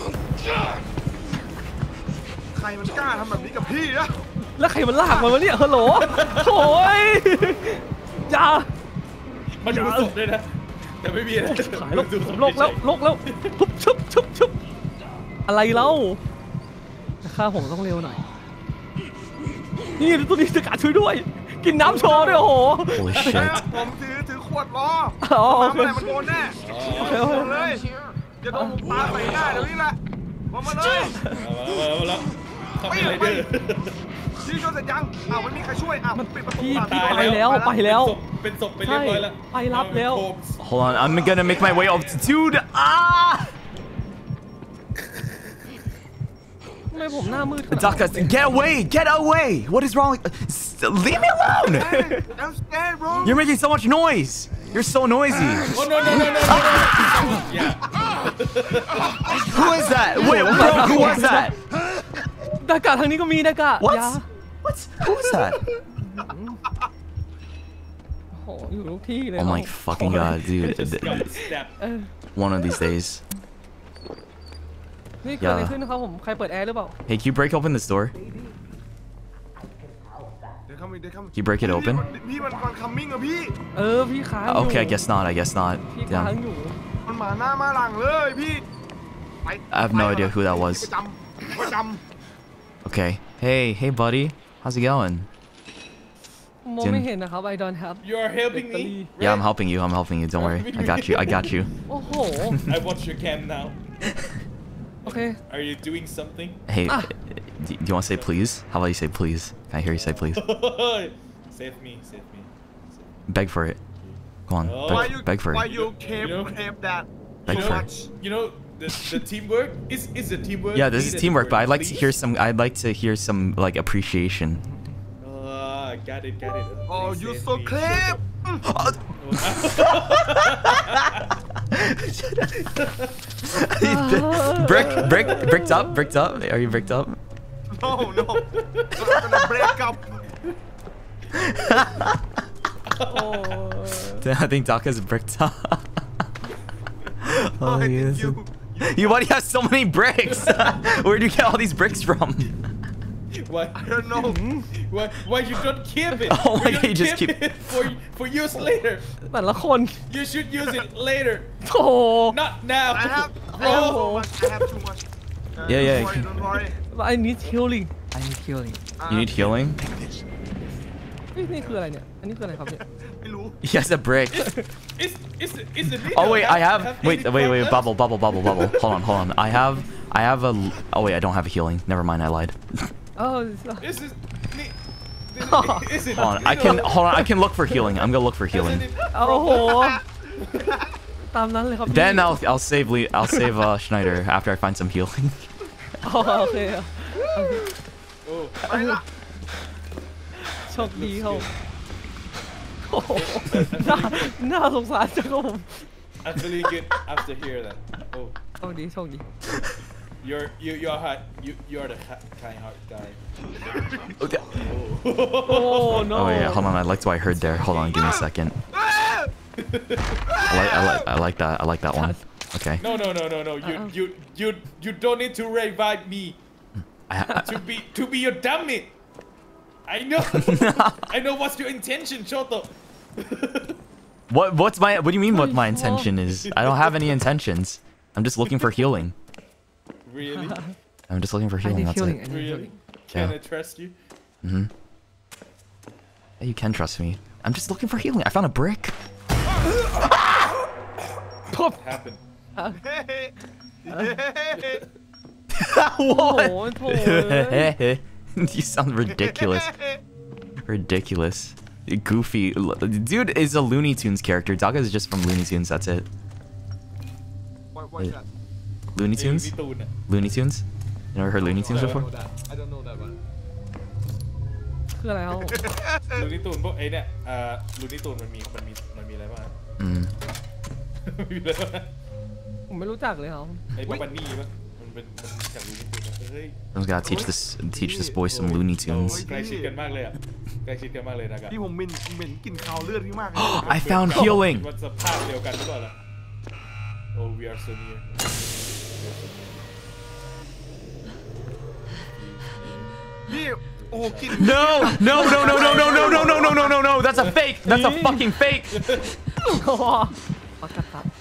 Speaker 5: ใครมันกล้าทำแบบนี้กับพี่นะ
Speaker 6: แล้วใครมันลากมันวะเนี่ยฮัลโหลโอ้ยอย่า
Speaker 7: มาดูศพด้วยนะแต่ไม่มีอะไร
Speaker 6: ขายโลกโลกแล้วโลกแล้วชุบชุบชุบชุบอะไรเล่าข้าผมต้องเร็วหน่อยนี่ตัวนี้จะกัดช่วยด้วย กินน้ำโชว์ด้วยโอ้โห
Speaker 2: Holy
Speaker 5: แต่
Speaker 2: shit.
Speaker 5: ผมถือถือขวดรอ
Speaker 6: อ๋อโอ
Speaker 5: มา
Speaker 6: เค
Speaker 5: เมื่อไหร่มันโดนแน่
Speaker 6: โอเคโอเค
Speaker 5: โดนเลยจะโดนผมปาใส่หน้าเดี๋ยวนี้แหละมามาเลย
Speaker 7: มาแล้วมาแล้วเขาเป็นไรเดอร์
Speaker 5: พี่ช่วยเสร็จยังอ้าวไม่มีใครช่วยอ้าวมันปิดประตู
Speaker 6: พี่
Speaker 5: อ่ะ
Speaker 6: พี่ไปแล้วไปแล้ว
Speaker 7: เป็นศพไปเรียบร้อยแล้ว
Speaker 6: ใช่ไปรับแล้ว
Speaker 2: Hold on. I'm gonna make my way up to dude. Ah!
Speaker 6: ทำไมผมหน้ามืดขนาดนั้น
Speaker 2: Daka, get away! Get away! What is wrong? S- Leave me alone!
Speaker 5: I'm scared bro
Speaker 2: You're making so much noise. You're so noisy.
Speaker 7: Oh no no no no no yeah
Speaker 2: Who is that? Wait, bro, who was that?
Speaker 6: ดากาทางนี้ก็มีดากา
Speaker 2: What?
Speaker 6: ยา
Speaker 2: What? Who was that?
Speaker 6: โอ้โหอยู่ทุกที่เลย
Speaker 2: Oh my fucking god, dude.
Speaker 7: just got stabbed
Speaker 6: เออ
Speaker 2: One of these days.
Speaker 6: นี่เกิดอะไร
Speaker 2: อย่า
Speaker 6: ขึ้นนะครับผมใครเปิดแอร์หรือเปล่า
Speaker 2: Hey, can you break open this door?
Speaker 5: เดี๋ยวเข้ามาเดี๋ยวเข้ามา
Speaker 2: Can you break it open?
Speaker 5: พี่มันมันคัมมิ่งอะพี่
Speaker 6: เออพี่ค้างอยู่
Speaker 2: Okay, I guess not. I guess not.
Speaker 6: พี่ค้าง
Speaker 2: Damn.
Speaker 6: อยู่
Speaker 5: มันมาหน้ามาหลังเลยพี่ไป
Speaker 2: I have no idea who that was.
Speaker 5: ประจำประจ
Speaker 2: Okay. Hey, hey, buddy. How's it going?
Speaker 6: มองไม่เห็นนะครับ I don't have
Speaker 7: you are helping me
Speaker 2: Yeah, I'm helping you. I'm helping you. Don't worry. I got you. I got you.
Speaker 6: โอ้โห
Speaker 7: I watch your cam now
Speaker 6: โอเค
Speaker 7: are you doing something
Speaker 2: Hey,
Speaker 6: Ah.
Speaker 2: do you want to say please? How about you say please? Can I hear you say please?
Speaker 7: save me save me
Speaker 2: Beg for it. Go on.
Speaker 7: Oh.
Speaker 5: ำ why
Speaker 2: Beg,
Speaker 5: you
Speaker 2: beg for
Speaker 5: why
Speaker 2: it.
Speaker 5: you keep
Speaker 7: You know-
Speaker 5: keep that
Speaker 2: Beg
Speaker 5: so
Speaker 2: for it.
Speaker 5: much
Speaker 7: you know the the teamwork is is the teamwork
Speaker 2: Yeah, this is
Speaker 7: needed
Speaker 2: teamwork,
Speaker 7: for
Speaker 2: but I'd like to
Speaker 7: please?
Speaker 2: hear some. I'd like to hear some like appreciation.
Speaker 7: Ah, got it, got it.
Speaker 5: oh
Speaker 7: Please
Speaker 5: you
Speaker 7: save
Speaker 5: so
Speaker 7: me.
Speaker 5: clip
Speaker 2: Brick, brick, bricked up, bricked up. Are you bricked up?
Speaker 5: no no I'm gonna break up
Speaker 2: I think Daka's bricked up. Oh,
Speaker 5: I
Speaker 2: he
Speaker 5: think
Speaker 2: is.
Speaker 5: you
Speaker 2: You, why do you have so many bricks? Where do you get all these bricks from?
Speaker 7: Why?
Speaker 5: I don't know
Speaker 7: Why? Why you don't keep it?
Speaker 2: Oh my
Speaker 7: you
Speaker 2: God,
Speaker 7: don't
Speaker 2: you just keep-
Speaker 7: it for for use later.
Speaker 6: แต่ละคน
Speaker 7: You should use it later,
Speaker 6: โอ้โห
Speaker 7: not now.
Speaker 5: I have I have
Speaker 7: Bro.
Speaker 5: so much I have too much Uh,
Speaker 2: Yeah, yeah,
Speaker 5: don't worry, don't worry
Speaker 6: I need healing I need healing
Speaker 2: You need healing?
Speaker 6: นี่นี่คืออะไรเนี่ย อันนี้คืออะไรครับเนี่ย
Speaker 5: ไม่รู้
Speaker 2: He has a brick.
Speaker 7: Is is is it?
Speaker 2: Oh wait, I have. Wait,
Speaker 7: any
Speaker 2: wait, wait.
Speaker 7: problems?
Speaker 2: Bubble, bubble, bubble, bubble. Hold on, hold on. I have. I have a. Oh wait, I don't have a healing. Never mind, I lied.
Speaker 6: เออ
Speaker 7: This is. Is it?
Speaker 2: Hold on, I can. Hold on, I can look for healing. I'm gonna look for healing.
Speaker 6: โอ้โห ตามนั้นเลยครับพี่
Speaker 2: Then I'll. I'll save. Lee, I'll save uh, Schneider after I find some healing.
Speaker 6: อ๋อโอเคอะ
Speaker 5: ไปละ
Speaker 6: โชคดีเขาโหน้าหน้าสงสารจังครับผม
Speaker 7: I'm feeling good after hear that. Oh,
Speaker 6: โชคดีโชคดี
Speaker 7: you're you you're hot. You you're the kind heart guy.
Speaker 2: Okay.
Speaker 6: Oh no.
Speaker 2: Oh yeah, hold on. I liked what I heard there. Hold on, give me a second. I like, I like, I like that. I like that one. Okay.
Speaker 7: No no no no no. You
Speaker 6: Uh-oh.
Speaker 7: you you you don't need to revive me
Speaker 2: I, I,
Speaker 7: to be to be your dummy. I know. I know what's your intention, Shoto.
Speaker 2: what? What's my? What do you mean? What my intention is? I don't have any intentions. I'm just looking for healing.
Speaker 7: Really?
Speaker 2: I'm just looking for
Speaker 6: I
Speaker 2: healing.
Speaker 6: need
Speaker 2: That's
Speaker 6: healing. I
Speaker 2: it.
Speaker 6: need
Speaker 7: Really?
Speaker 6: healing.
Speaker 7: Can
Speaker 2: Yeah.
Speaker 7: I trust you?
Speaker 2: Mm-hmm. Yeah, you can trust me. I'm just looking for healing. I found a brick.
Speaker 7: What happened?
Speaker 6: โอ้โหโถ่
Speaker 2: You sound ridiculous. Ridiculous. Goofy. Dude is a Looney Tunes character. Daga is just from Looney Tunes. That's it.
Speaker 5: What, what is that?
Speaker 2: Looney
Speaker 7: ไอ้
Speaker 2: Tunes?
Speaker 7: พี่ตูนอะ
Speaker 2: Looney Tunes? You never heard Looney Tunes
Speaker 5: I don't
Speaker 2: before?
Speaker 5: know that. I don't know that one.
Speaker 6: คืออะไรครับ
Speaker 7: ลูนี่ตูนพวกไอ้เนี่ยเอ่อลูนี่ตูนมันมีมันมีมันมีอะไรบ้าง
Speaker 2: Mm.
Speaker 7: มีอะไรบ้าง
Speaker 6: ผมไม่รู้จักเลยครับ
Speaker 7: ไอ้บับบันนี่ปะมันเป็นมันจากลูนี่ตูนเฮ้ย
Speaker 2: Someone's gotta teach this teach this boy some Looney
Speaker 7: เรา
Speaker 2: Tunes.
Speaker 7: ใกล้ชิดกันมากเลยอ่ะใกล้ชิดกันมากเลยนะครับ
Speaker 5: พี่ผมเหม็นเหม็นกลิ่นคาวเลือดพี่มากเลย
Speaker 2: I found healing.
Speaker 7: มันสภาพเดียวกันหรือเปล่าล่ะ Oh we are so near
Speaker 5: พี่โอ้กลิ่น
Speaker 2: No! No! No! No! No! No! No! No! No! No! No! No! No! That's a fake. That's a fucking fake.
Speaker 6: โอ้โหปากกาตัด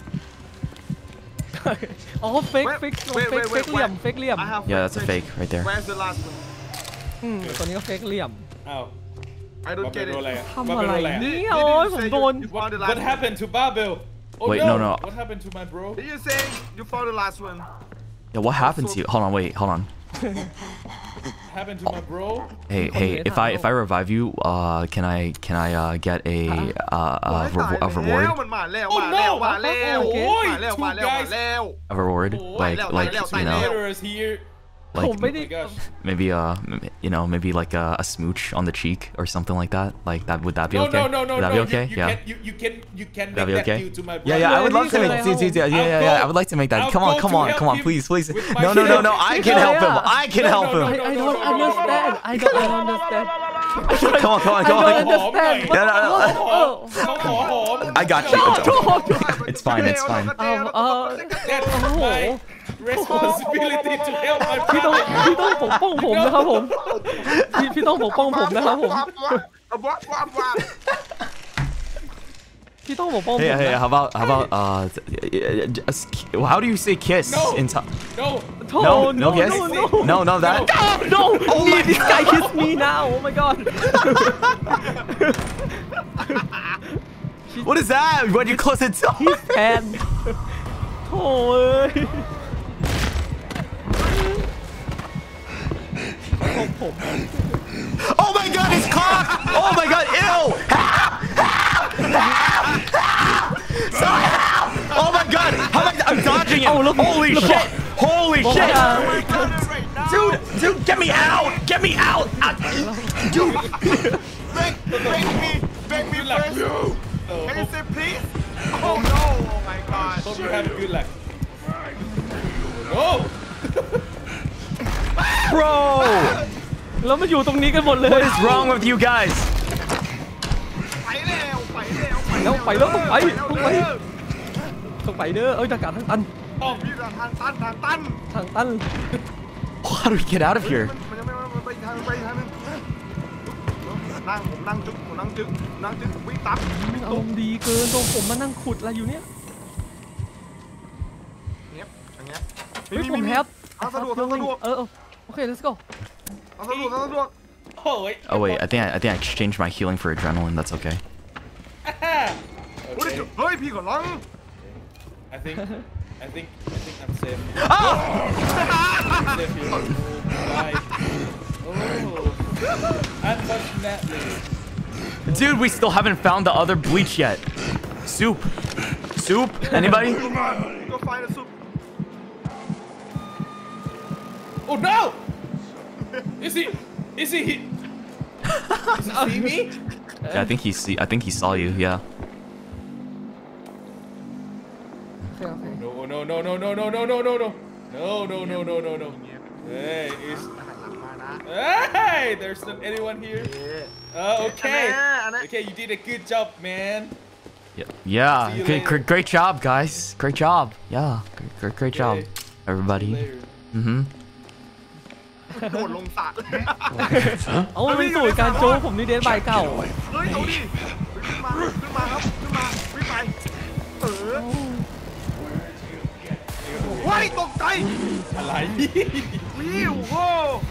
Speaker 6: อ๋อเฟกเฟกเฟกเฟกเหลี่ยมเฟกเหลี่ยม
Speaker 5: I have
Speaker 2: Yeah, that's a fake right there.
Speaker 5: Where's the last one
Speaker 6: อืมตัวนี้ก็เฟกเหลี่ยม
Speaker 7: อ้าว
Speaker 5: I
Speaker 7: บั
Speaker 5: don't
Speaker 7: บเบิล
Speaker 5: get
Speaker 7: โดนอะไร
Speaker 5: it
Speaker 7: อ่ะ
Speaker 6: ทำ
Speaker 7: บับ
Speaker 6: อะ
Speaker 7: เบิล
Speaker 6: ไร
Speaker 7: โดนอะไรอ่ะ
Speaker 6: เนี่ยโอ้ยผมโดน
Speaker 5: You found the
Speaker 7: What
Speaker 5: last
Speaker 7: happened to Barbell Oh
Speaker 2: Wait,
Speaker 7: no
Speaker 2: no, no.
Speaker 7: What happened to my bro
Speaker 5: one. Did you say you found the last one?
Speaker 2: Yeah, what happened to you? Hold on, wait, hold on.
Speaker 7: happened to my bro
Speaker 2: Hey, hey, if I if I revive you, uh, can I can I uh get a uh a, revo- a
Speaker 5: แล้ว
Speaker 2: reward?
Speaker 5: มันมาแล้ว
Speaker 7: Oh
Speaker 5: มาแล้ว
Speaker 7: no
Speaker 5: มาแล้ว
Speaker 7: โอ้ย
Speaker 5: มาแล้ว
Speaker 7: two
Speaker 5: มาแล้วมา
Speaker 7: guys
Speaker 5: แล้ว
Speaker 2: A reward?
Speaker 7: Oh,
Speaker 2: Like
Speaker 5: I
Speaker 2: like
Speaker 5: love- I
Speaker 2: you
Speaker 5: love-
Speaker 2: know,
Speaker 7: Murderers here
Speaker 2: like
Speaker 6: ผมไม่ได้
Speaker 7: Oh my gosh
Speaker 2: maybe uh m- you know maybe like a, a smooch on the cheek or something like that. Like that would that be
Speaker 7: No
Speaker 2: okay?
Speaker 7: no no no
Speaker 2: Would that
Speaker 7: no
Speaker 2: be okay?
Speaker 7: you, you
Speaker 2: Yeah.
Speaker 7: can you, you can you can
Speaker 2: That'd
Speaker 7: make
Speaker 2: be
Speaker 7: that
Speaker 2: okay.
Speaker 7: deal to my bro
Speaker 2: Yeah, yeah, I would love to make.
Speaker 6: I'll
Speaker 2: dude, dude, dude, Yeah,
Speaker 7: I'll
Speaker 2: yeah, yeah.
Speaker 7: go-
Speaker 2: I would like to make that.
Speaker 7: I'll
Speaker 2: Come on,
Speaker 7: go
Speaker 2: come
Speaker 7: to
Speaker 2: on,
Speaker 7: help
Speaker 2: come on,
Speaker 7: you
Speaker 2: please, please.
Speaker 7: with my
Speaker 2: No, no, no,
Speaker 7: shield.
Speaker 2: no. I can
Speaker 6: Yeah,
Speaker 2: help him.
Speaker 6: yeah.
Speaker 2: I can
Speaker 7: No,
Speaker 2: help
Speaker 7: no,
Speaker 2: him.
Speaker 7: no,
Speaker 6: I, I don't understand I don't understand
Speaker 2: Come on, come on,
Speaker 6: I
Speaker 2: come
Speaker 6: don't
Speaker 2: on.
Speaker 6: understand
Speaker 2: No, no, no.
Speaker 6: โอ้
Speaker 7: เขาขอหอม
Speaker 2: I got you. It's fine. It's fine.
Speaker 6: เอาเอา
Speaker 7: That's my responsibility to help my
Speaker 6: พี่ต้อง
Speaker 7: brother
Speaker 6: พี่ต้องปกป้องผมนะครับผมพี่พี่ต้องปกป้องผมนะครับผม
Speaker 5: วับวับวับวับวับ
Speaker 6: พี่ต้องปกป้องผม
Speaker 2: Hey, hey,
Speaker 6: นะ
Speaker 2: how about how about uh, just, how do you say kiss
Speaker 7: No.
Speaker 2: in time?
Speaker 7: No
Speaker 6: Oh,
Speaker 2: No, no
Speaker 6: no,
Speaker 2: kiss.
Speaker 6: no, no.
Speaker 2: No, no, that.
Speaker 6: No me this guy kiss me now oh my god
Speaker 2: What is that? When you close it door?
Speaker 6: his hand โถ่เอ้ยผมผม
Speaker 2: Oh my god, it's cocked! Oh my god, ew! Sorry, help! Oh my god, how am I? I'm dodging it!
Speaker 6: Oh, look-
Speaker 2: Holy
Speaker 6: look-
Speaker 2: shit! Holy
Speaker 6: Oh my
Speaker 2: shit!
Speaker 6: god.
Speaker 2: Dude, dude, get me out! Get me out! Ah, Dude,
Speaker 5: Beg, beg me, beg me
Speaker 7: luck.
Speaker 5: first. Can you say please? Oh no! Oh my god!
Speaker 7: Hope you have good luck No
Speaker 2: bro!
Speaker 6: แล้วมาอยู่ตรงนี้กันหมดเลย
Speaker 2: What is wrong with you guys?
Speaker 5: ไปแล้วไปแล้ว
Speaker 6: แล้วไปแล้วต้องไป
Speaker 5: แล้ว
Speaker 6: ต้องไป
Speaker 5: เด้อ
Speaker 6: ต้องไปเด้อเอ้ยอากาศทางตัน
Speaker 7: ต้อง
Speaker 5: พี่ทางตันทางตัน
Speaker 6: ทางตัน
Speaker 2: How do we get out of here?
Speaker 5: มันยังไม่มันไปอีกทางไปอีกทางนึงนั่งผมนั่งจึ๊กผมนั่งจึ๊กผมนั่งจึ๊กผมวิ่งตับวิ่ง
Speaker 6: อา
Speaker 5: ตุ๊
Speaker 6: ร
Speaker 5: บ
Speaker 6: มณ์ดีเกินตรงผมมานั่งขุดอะไรอยู่เนี่ย
Speaker 5: เงี้ยอย่างเงี้ย
Speaker 6: เฮ้ยผมแฮป
Speaker 5: ทางสะดวกทางสะดวก
Speaker 6: เออเออโอเค let's go
Speaker 5: ทางสะดวกทางสะดวก
Speaker 7: โอ้ย
Speaker 2: Oh wait, I think I, I think I exchanged my healing for adrenaline. That's okay.
Speaker 5: โอ้ย
Speaker 7: Okay
Speaker 5: เฮ้ยพี่ก่อนลัง
Speaker 7: I think I think I think I'm safe
Speaker 2: Oh!
Speaker 7: I'm safe here Oh my Oh Unfortunately
Speaker 2: Dude, we still haven't found the other bleach yet. Soup. Soup? Anybody?
Speaker 5: Go find a soup.
Speaker 7: Oh no! Is he? Is he? Is he see me?
Speaker 2: Yeah, I think he see. I think he saw you. Yeah.
Speaker 6: โอเคโอเค
Speaker 7: No no no no no no no no no no no no no no no no Hey is Hey there's not anyone here uh, Okay Okay you did a good job man
Speaker 2: Yeah. Yeah.
Speaker 7: See you
Speaker 2: Great,
Speaker 7: later.
Speaker 2: great, great job, guys. Great job. Yeah. Great, great, great job,
Speaker 7: Okay.
Speaker 2: everybody.
Speaker 7: Later.
Speaker 2: Mm-hmm.
Speaker 5: โดดลงสระ
Speaker 6: เอามันเป็นสูตรการโจ๊กผมนี่เดนบายเก่า
Speaker 5: เฮ้ยเอาดิขึ้นมาขึ้นมาครับขึ้นมาวิ่งไปเออว้ายตกใจ
Speaker 7: อะไร
Speaker 5: วิวโว้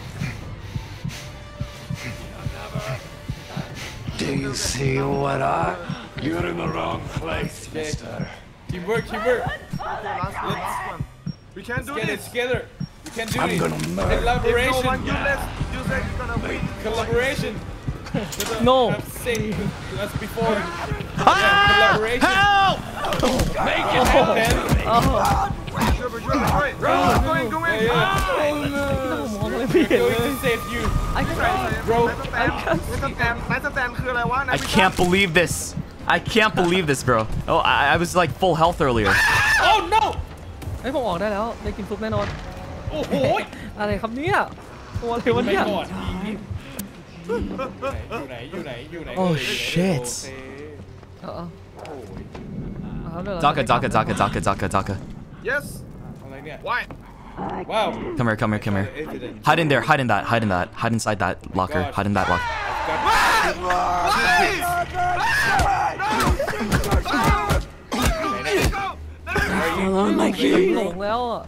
Speaker 10: Do you see what I? You're in the wrong place, mister.
Speaker 7: Teamwork teamwork
Speaker 5: last one last one we can do
Speaker 7: Get it
Speaker 5: this
Speaker 7: together We can do
Speaker 10: I'm
Speaker 7: it
Speaker 10: gonna murder.
Speaker 5: if no
Speaker 7: Collaboration
Speaker 5: one you let you say you're gonna win
Speaker 7: Collaboration
Speaker 6: No.
Speaker 7: Have same as before yeah, Collaboration
Speaker 2: Help!
Speaker 7: Make it happen
Speaker 5: ช่วยไปช่วยไปช่วย going going
Speaker 7: Yeah, yeah.
Speaker 6: ผมมองอะไรไม่เห็น
Speaker 7: We're
Speaker 6: เลย
Speaker 7: going to save you
Speaker 6: ไอ้
Speaker 7: Bro
Speaker 5: ไนท์สแตนไนท์สแตนคืออะไรวะ
Speaker 2: I can't believe this. I can't believe this, bro. Oh, I, I was like full health earlier.
Speaker 7: Oh no
Speaker 6: ไอ้ผมออกได้แล้วได้กินซุปแน่นอน
Speaker 7: โอ้โห
Speaker 6: อะไรครับเนี่ยตัวอะไรวะ
Speaker 7: ไป
Speaker 6: เนี่ย
Speaker 7: ก่อนอยู่ไหนอยู่ไหนอยู่ไหน
Speaker 2: Oh
Speaker 7: เอ่ย
Speaker 2: shit.
Speaker 6: เออเอาเลย
Speaker 2: Daka, Daka, Daka, Daka, Daka, Daka.
Speaker 5: yes
Speaker 7: อะไรเนี่ย
Speaker 5: why
Speaker 7: Wow
Speaker 2: Come here, come here, come here.
Speaker 7: Evidence
Speaker 2: Hide in there, hide in that, hide in that, hide inside that locker, hide in that locker.
Speaker 10: Oh my
Speaker 6: หลงแล้วอ่ะ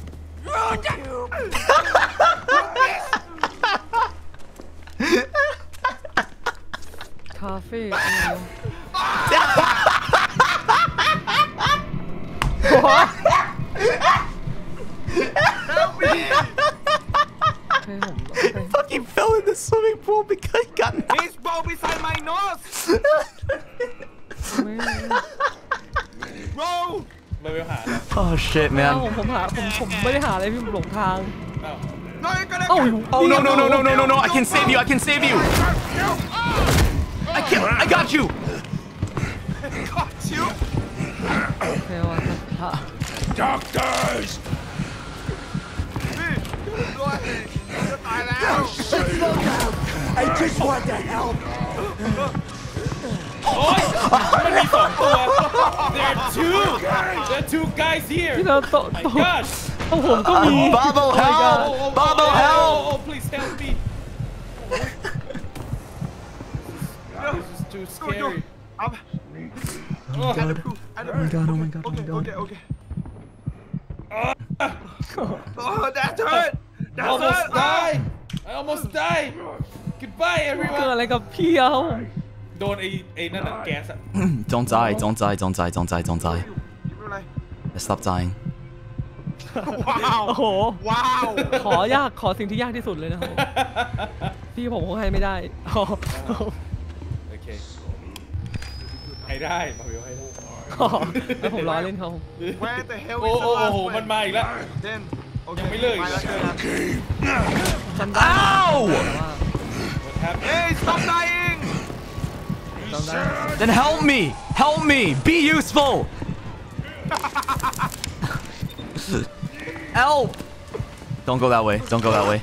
Speaker 6: คาเฟ่อะไรวะ
Speaker 2: Fucking fell in the swimming pool because he got knocked.
Speaker 5: He's ball beside my nose bro
Speaker 7: มาเวลหาแล้ว
Speaker 2: Oh shit,
Speaker 6: อ้าว
Speaker 2: man.
Speaker 6: ผมหาผมผมไม่ได้หาอะไรพี่ผมหลงทาง
Speaker 7: อ้าว
Speaker 5: no you're gonna
Speaker 6: เอ้า
Speaker 2: Oh no no no no no no no! I can save you! I can save you! I can! I got you!
Speaker 5: got you
Speaker 6: โอเคว่ะฮะ
Speaker 10: Doctors!
Speaker 5: นี่ด้วยจะตายแล้ว
Speaker 10: I just want to help.
Speaker 7: โอ๊ยมันมีสองตัว There are two There are two guys here
Speaker 6: ที่เราโต
Speaker 7: Oh my
Speaker 6: โต
Speaker 7: gosh
Speaker 6: โอ้ผมก็มี
Speaker 2: Babo, help! Babo,
Speaker 7: oh,
Speaker 2: help!
Speaker 7: oh, oh, please help me This is too scary
Speaker 5: up
Speaker 7: Oh,
Speaker 5: and the proof and the proof
Speaker 2: Oh my god, oh my god, oh my
Speaker 5: okay
Speaker 2: god.
Speaker 5: okay oh that's hurt
Speaker 7: I
Speaker 5: that's
Speaker 7: almost
Speaker 5: hurt
Speaker 7: die I almost die Goodbye
Speaker 6: เกิด
Speaker 7: everyone
Speaker 6: อะไรกับพี่เขา
Speaker 7: โดนไอ้ไอ้นั่นน่ะแก๊สอะ
Speaker 2: Don't die, don't die, don't die, don't die, don't die.
Speaker 5: ไม่เป็นไร
Speaker 2: Stop dying.
Speaker 5: ว้าว
Speaker 6: โอ้โห
Speaker 5: ว้าว
Speaker 6: ขอยากขอสิ่งที่ยากที่สุดเลยนะครับพี่ผมคงให้ไม่ได้อ๋อ
Speaker 7: โอเคให้ได้มาวิวให้ได้
Speaker 6: แล้วผมล้อเล่นเขา
Speaker 5: Where the hell
Speaker 7: โอ้
Speaker 5: is
Speaker 7: โอ้
Speaker 5: the
Speaker 7: โอ้
Speaker 5: last
Speaker 7: โห
Speaker 5: one
Speaker 7: มันมาอีกแล้ว
Speaker 5: Then
Speaker 7: ยังไม่เลิกอีก
Speaker 5: ไป
Speaker 7: เหร
Speaker 5: แล้
Speaker 7: อ
Speaker 5: วเจอกัน
Speaker 6: จำได้
Speaker 2: Ow!
Speaker 7: What happened
Speaker 5: Hey stop dying
Speaker 6: จำได้
Speaker 2: Then help me! Help me! Be useful! Help! Don't go that way. Don't go that way.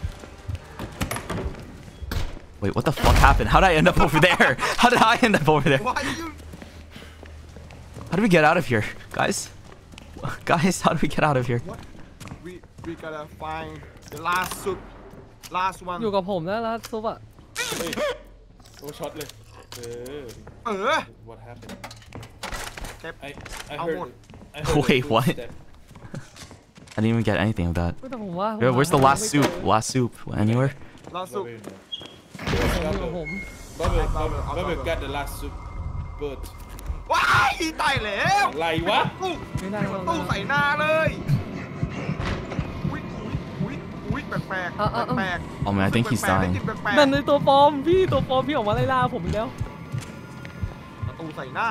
Speaker 2: Wait, what the fuck happened? How did I end up over there? How did I end up over there?
Speaker 5: Why you
Speaker 2: How do we get out of here? Guys? Guys, how do we get out of here?
Speaker 5: What we we gotta find the last soup last one
Speaker 6: อยู่กับผมนะแล้วซุปอ่ะ
Speaker 7: เฮ้ยโอ้ช็อตเลยเออ
Speaker 5: เออ
Speaker 7: What happened
Speaker 5: เก็บ
Speaker 7: I I
Speaker 5: เอา
Speaker 7: heard
Speaker 5: หมด
Speaker 7: I heard
Speaker 2: Wait,
Speaker 7: a
Speaker 2: what?
Speaker 7: footstep.
Speaker 2: I didn't even get anything of that.
Speaker 6: แต่ผมว่า
Speaker 2: Yo, where's the last soup? Last soup? Anywhere?
Speaker 5: last soup
Speaker 6: อยู่กับผม
Speaker 7: Bubble Bubble Bubble got the last soup but
Speaker 5: ว้ายตายแล้ว
Speaker 7: อะไรวะ
Speaker 5: ตู้
Speaker 6: ไม่ได้เรา
Speaker 5: ตู้ใส่หน้าเลยอุ้ยอุ้ยอุ้ยแปลกแปลกแปลก
Speaker 2: Oh man, I think he's dying.
Speaker 6: นั่นในตัวปลอมพี่ตัวปลอมพี่ออกมาไล่ล่าผมอีกแล้ว
Speaker 5: ประตูใส่หน้า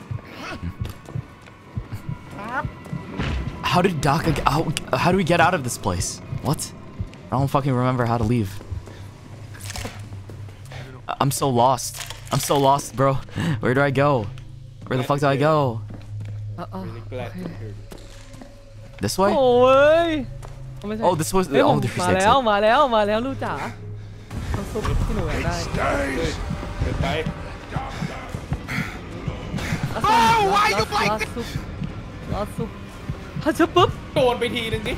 Speaker 5: ครับ
Speaker 2: How did Doc... How, how do we get out of this place? What? I don't fucking remember how to leave. I'm so lost. I'm so lost, bro. Where do I go? Where the fuck do I go?
Speaker 6: อ่ะอ่ะ
Speaker 7: Really glad to hear it.
Speaker 2: This
Speaker 6: โอ้
Speaker 2: way?
Speaker 6: ยไม่ใช่
Speaker 2: Oh, this was
Speaker 6: เฮ้ย
Speaker 2: the
Speaker 6: ผม
Speaker 2: older
Speaker 6: มาแล้ว
Speaker 2: exit.
Speaker 6: มาแล้วมาแล้วลูกจ๋าน้ำซุปที่หนูอยากได้
Speaker 7: เดินไป
Speaker 6: ลาซุปลาซุปลาซุปฮัชปุ๊บ
Speaker 7: โดนไปทีนึงดิ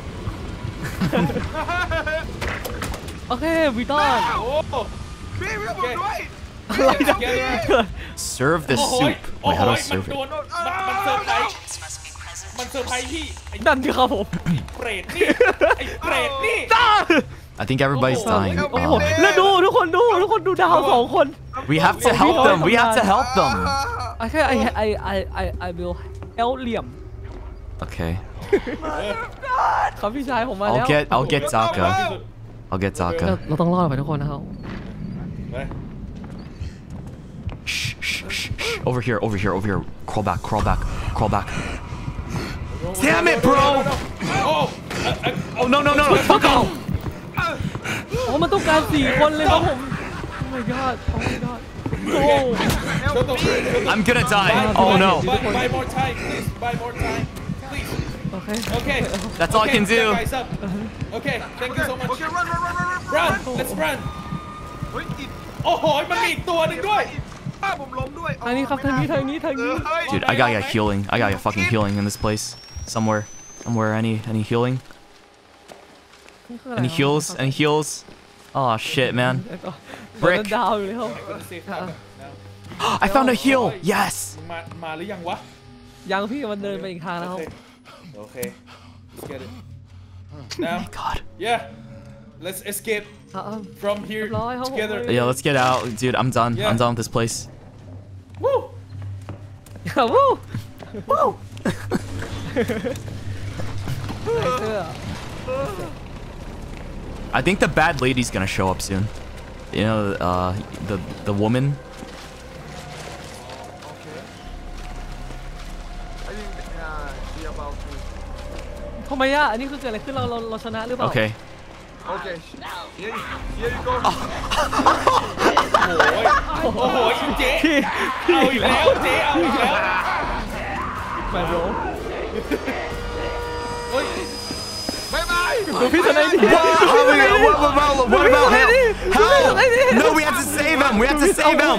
Speaker 6: โอเควิตอน
Speaker 7: โอ้โห
Speaker 5: พี่พี่ผมด้วย
Speaker 6: อะไรนะเกิด
Speaker 2: Serve the
Speaker 7: โอ้โห
Speaker 2: soup.
Speaker 7: โอ้
Speaker 2: Wait,
Speaker 7: โห
Speaker 2: how do I
Speaker 7: มัน
Speaker 2: serve
Speaker 7: โด
Speaker 2: it?
Speaker 7: นมันมันเซอร์ไพรส์มันเซอร์ไพรส์พี่ไอ้
Speaker 6: นั่นที่ครับผม
Speaker 7: เปรตนี่ไอ้เปรตนี่
Speaker 2: I think everybody's dying.
Speaker 6: โอ้โห
Speaker 2: Uh,
Speaker 6: แล้วดูทุกคนดูทุกคนดูดาวสองคน
Speaker 2: we have to help them. We have to help them.
Speaker 6: โอเค I I I I I will help เหลี่ยม
Speaker 2: Okay.
Speaker 6: ครับพี่ชายผมมาแล้ว
Speaker 2: I'll get. I'll get Zaka. I'll get
Speaker 6: เรา
Speaker 2: Zaka.
Speaker 6: เราต้องรอดไปทุกคนนะครับ
Speaker 7: ไป
Speaker 2: Shh, shh, shh, shh. Over here. Over here. Over here. Crawl back. Crawl back. Crawl back. Damn it, bro!
Speaker 7: โอ้
Speaker 2: Oh no no no no! Fuck off!
Speaker 6: โอ้มันต้องการสี่คนเลยครับผม Oh my god Oh my god โอ้
Speaker 2: I'm gonna die. Oh no.
Speaker 7: Buy, buy more time, please. Buy more time, please.
Speaker 6: โอเค
Speaker 7: Okay.
Speaker 2: That's all I
Speaker 7: Okay,
Speaker 2: can do.
Speaker 7: guys up. Okay, thank you so much.
Speaker 5: โอเค run run run run run
Speaker 7: Run, let's run.
Speaker 5: เฮ้ยอีก
Speaker 7: โอ้โหมันมีอีกตัวหนึงด้วย
Speaker 5: ป้าผมล้มด้วย
Speaker 6: ทางนี้ครับทางนี้ทางนี้ทางนี้
Speaker 2: Dude, I gotta get healing. I gotta get fucking healing in this place. Somewhere. Somewhere. Any any healing?
Speaker 6: นี่คืออะไร
Speaker 2: Any heals? Any heals? Oh shit, man.
Speaker 6: บริก
Speaker 2: Brick.
Speaker 6: ดาวอยู่เลยครับ
Speaker 2: I found a heal. Yes.
Speaker 7: มามาหรือยังวะ
Speaker 6: ยังพี่มันเดินไปอีกทางแล้วครับ
Speaker 7: โอเค let's get it
Speaker 2: Oh
Speaker 7: now
Speaker 2: my god.
Speaker 7: yeah let's escape
Speaker 6: อ่ะ
Speaker 7: from here
Speaker 6: เรียบร้อยครับผม
Speaker 7: together
Speaker 2: Yeah, let's get out, dude. I'm done.
Speaker 7: Yeah.
Speaker 2: I'm done with this place.
Speaker 7: Woo
Speaker 6: อ่ะวู้วู้ใส่เสื้อ
Speaker 2: I think the bad lady's gonna show up soon. You know, uh, the the woman.
Speaker 5: I think uh, she about to
Speaker 6: ทำไมอ่ะอันนี้คือเกิดอะไรขึ้นเราเราเราชนะหรือเปล่า
Speaker 2: Okay.
Speaker 5: Okay here here you go
Speaker 7: โอ้โหเจ๊เอาอีกแล้วเจ๊เอาอีกแล้ว
Speaker 6: แมนโร
Speaker 7: เฮ้ย
Speaker 5: บายบาย
Speaker 6: ดูพี่ทนายดิ
Speaker 2: What, what, what about what about him? Help! No, we have to save him. We have to save him.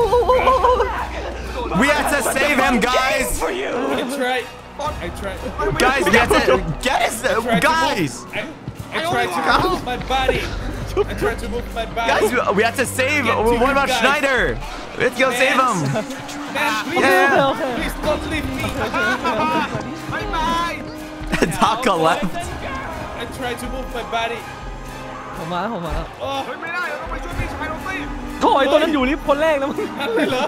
Speaker 2: We have to save him, guys.
Speaker 7: I tried I tried
Speaker 2: Guys, we have to get us,
Speaker 7: tried to move-
Speaker 2: guys.
Speaker 7: I, I tried to move my body I tried to move my body
Speaker 2: Guys, we have to save.
Speaker 7: Get to
Speaker 2: What
Speaker 7: you
Speaker 2: about
Speaker 7: guys.
Speaker 2: Schneider? Let's go save him.
Speaker 7: Man, please,
Speaker 2: Yeah.
Speaker 7: please don't leave me.
Speaker 5: บายบาย
Speaker 2: Taka left.
Speaker 7: I tried to move my body.
Speaker 6: ผมมาแล้วผมมาแล้ว
Speaker 7: Oh,
Speaker 5: เฮ้ยไม่ได้เราต้องไปช่วยพี่ชายเราสิ
Speaker 6: โถ่ไอ้ตัวนั้นอยู่ลิฟต์คนแรกแล้วมึง
Speaker 7: นั่นเลยเหรอ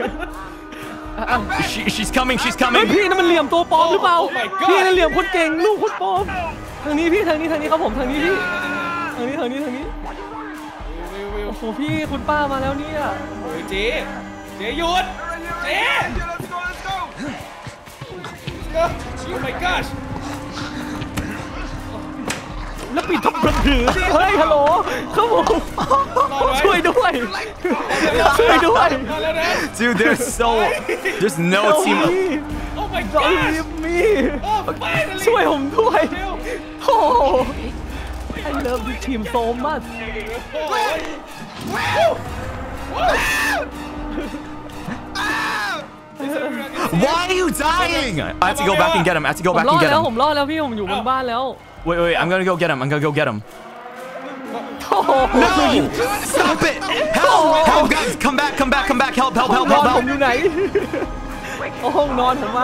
Speaker 2: She, she's coming. She's
Speaker 6: เฮ้ย
Speaker 2: coming.
Speaker 6: พี่นั่นมันเหลี่ยมตัวปลอมหรือเปล่า
Speaker 7: Oh my god
Speaker 6: พี่นั่นเหลี่ยมคนเก่งลูกคนปลอมทางนี้พี่ทางนี้ทางนี้ครับผมทางนี้พี่ทางนี้ทางนี้ทางนี้
Speaker 7: วิววิว
Speaker 6: โอ้โหพี่คุณป้ามาแล้วเนี่ย
Speaker 7: โอ้ยเจ๊เจ๊หยุดเจ๊
Speaker 5: let's go let's go
Speaker 7: Oh my gosh
Speaker 6: แล้วปิดทับประถือเฮ้ยฮัลโหลครับผม
Speaker 7: รอดไว้
Speaker 6: ช่วยด้วยช่วยด้วย
Speaker 7: มาแล้วนะ
Speaker 2: Dude, there's so there's no team.
Speaker 7: Oh my
Speaker 6: จอย
Speaker 7: gosh
Speaker 6: มี
Speaker 7: Oh finally
Speaker 6: ช่วยผมด้วย
Speaker 7: เร็ว
Speaker 6: โอ้โห I love this team so much
Speaker 7: โอ้ย
Speaker 2: Why are you dying? I have to go back and get him. I have to go
Speaker 6: ผม
Speaker 2: back
Speaker 6: รอ
Speaker 2: and
Speaker 6: ด
Speaker 2: get
Speaker 6: แล้ว
Speaker 2: him.
Speaker 6: ผมรอดแล้วพี่ผมอยู่บนบ้านแล้ว
Speaker 2: Wait, wait, I'm gonna go get him. I'm gonna go get him.
Speaker 6: โอ้โห
Speaker 2: No! Stop it! Help! Help, guys! Come back! Come back! Come back! Help! Help!
Speaker 6: ห้อง
Speaker 2: Help!
Speaker 6: นอน
Speaker 2: Help!
Speaker 6: ผมอยู่
Speaker 2: Help!
Speaker 6: ไหนโอ้ห้องนอนผมมา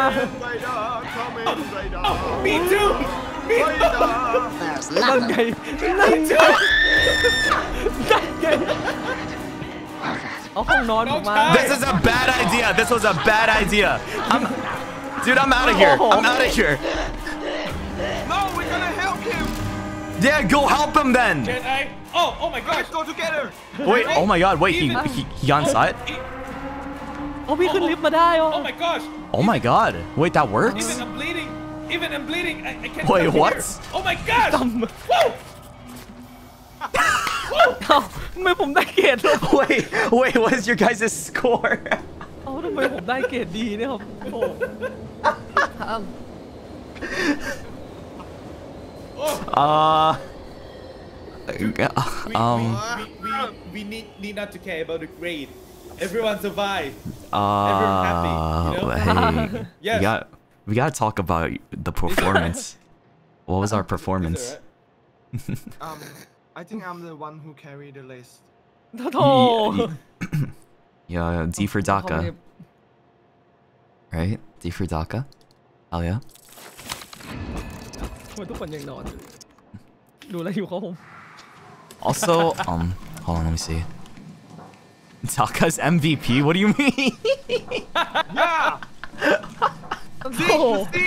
Speaker 7: Me too Me too
Speaker 6: นั่นไงนั่นไงนั่นไงเอาห้องนอนผมมา
Speaker 2: This is a bad idea. This was a bad idea. I'm, dude, I'm out of here. I'm out of here.
Speaker 5: no we're gonna help him
Speaker 2: Yeah, go help him then.
Speaker 7: Can I Oh oh my gosh
Speaker 5: let's go together
Speaker 2: Wait. Oh my God. Wait. He he, he got inside.
Speaker 6: โอ้พี่ขึ้นลิฟต์มาได้เหรอ
Speaker 7: Oh my gosh
Speaker 2: Oh my God. Wait, that works.
Speaker 7: Even I'm bleeding Even I'm bleeding I, I can't
Speaker 2: Wait,
Speaker 7: come
Speaker 2: what?
Speaker 7: here. Oh my gosh
Speaker 6: จำ
Speaker 7: Woo
Speaker 6: เอ้าทำไมผมได้เกรดลบ
Speaker 2: Wait, wait, what is your guys' score?
Speaker 6: เอ้าทำไมผมได้เกรดดีเนี่ยครับโอ้ห้าม
Speaker 2: Uh, um,
Speaker 7: we, we, we need, need not to care about the grade. Everyone survive.
Speaker 2: uh,
Speaker 7: Everyone happy, you know?
Speaker 2: hey,
Speaker 7: Yes.
Speaker 2: we got, we gotta talk about the performance. What was our
Speaker 7: Is
Speaker 2: performance?
Speaker 7: it right?
Speaker 5: um I think I'm the one who carry the list
Speaker 6: โธ่
Speaker 2: Yeah, D for DACA, right? D for DACA. Oh yeah.
Speaker 6: ทำไมทุกคนยังนอนอยู่ดูแลอยู่เขาผม
Speaker 2: Also, um, hold on, let me see. DACA's M V P? What do you mean?
Speaker 5: yeah
Speaker 6: โธ่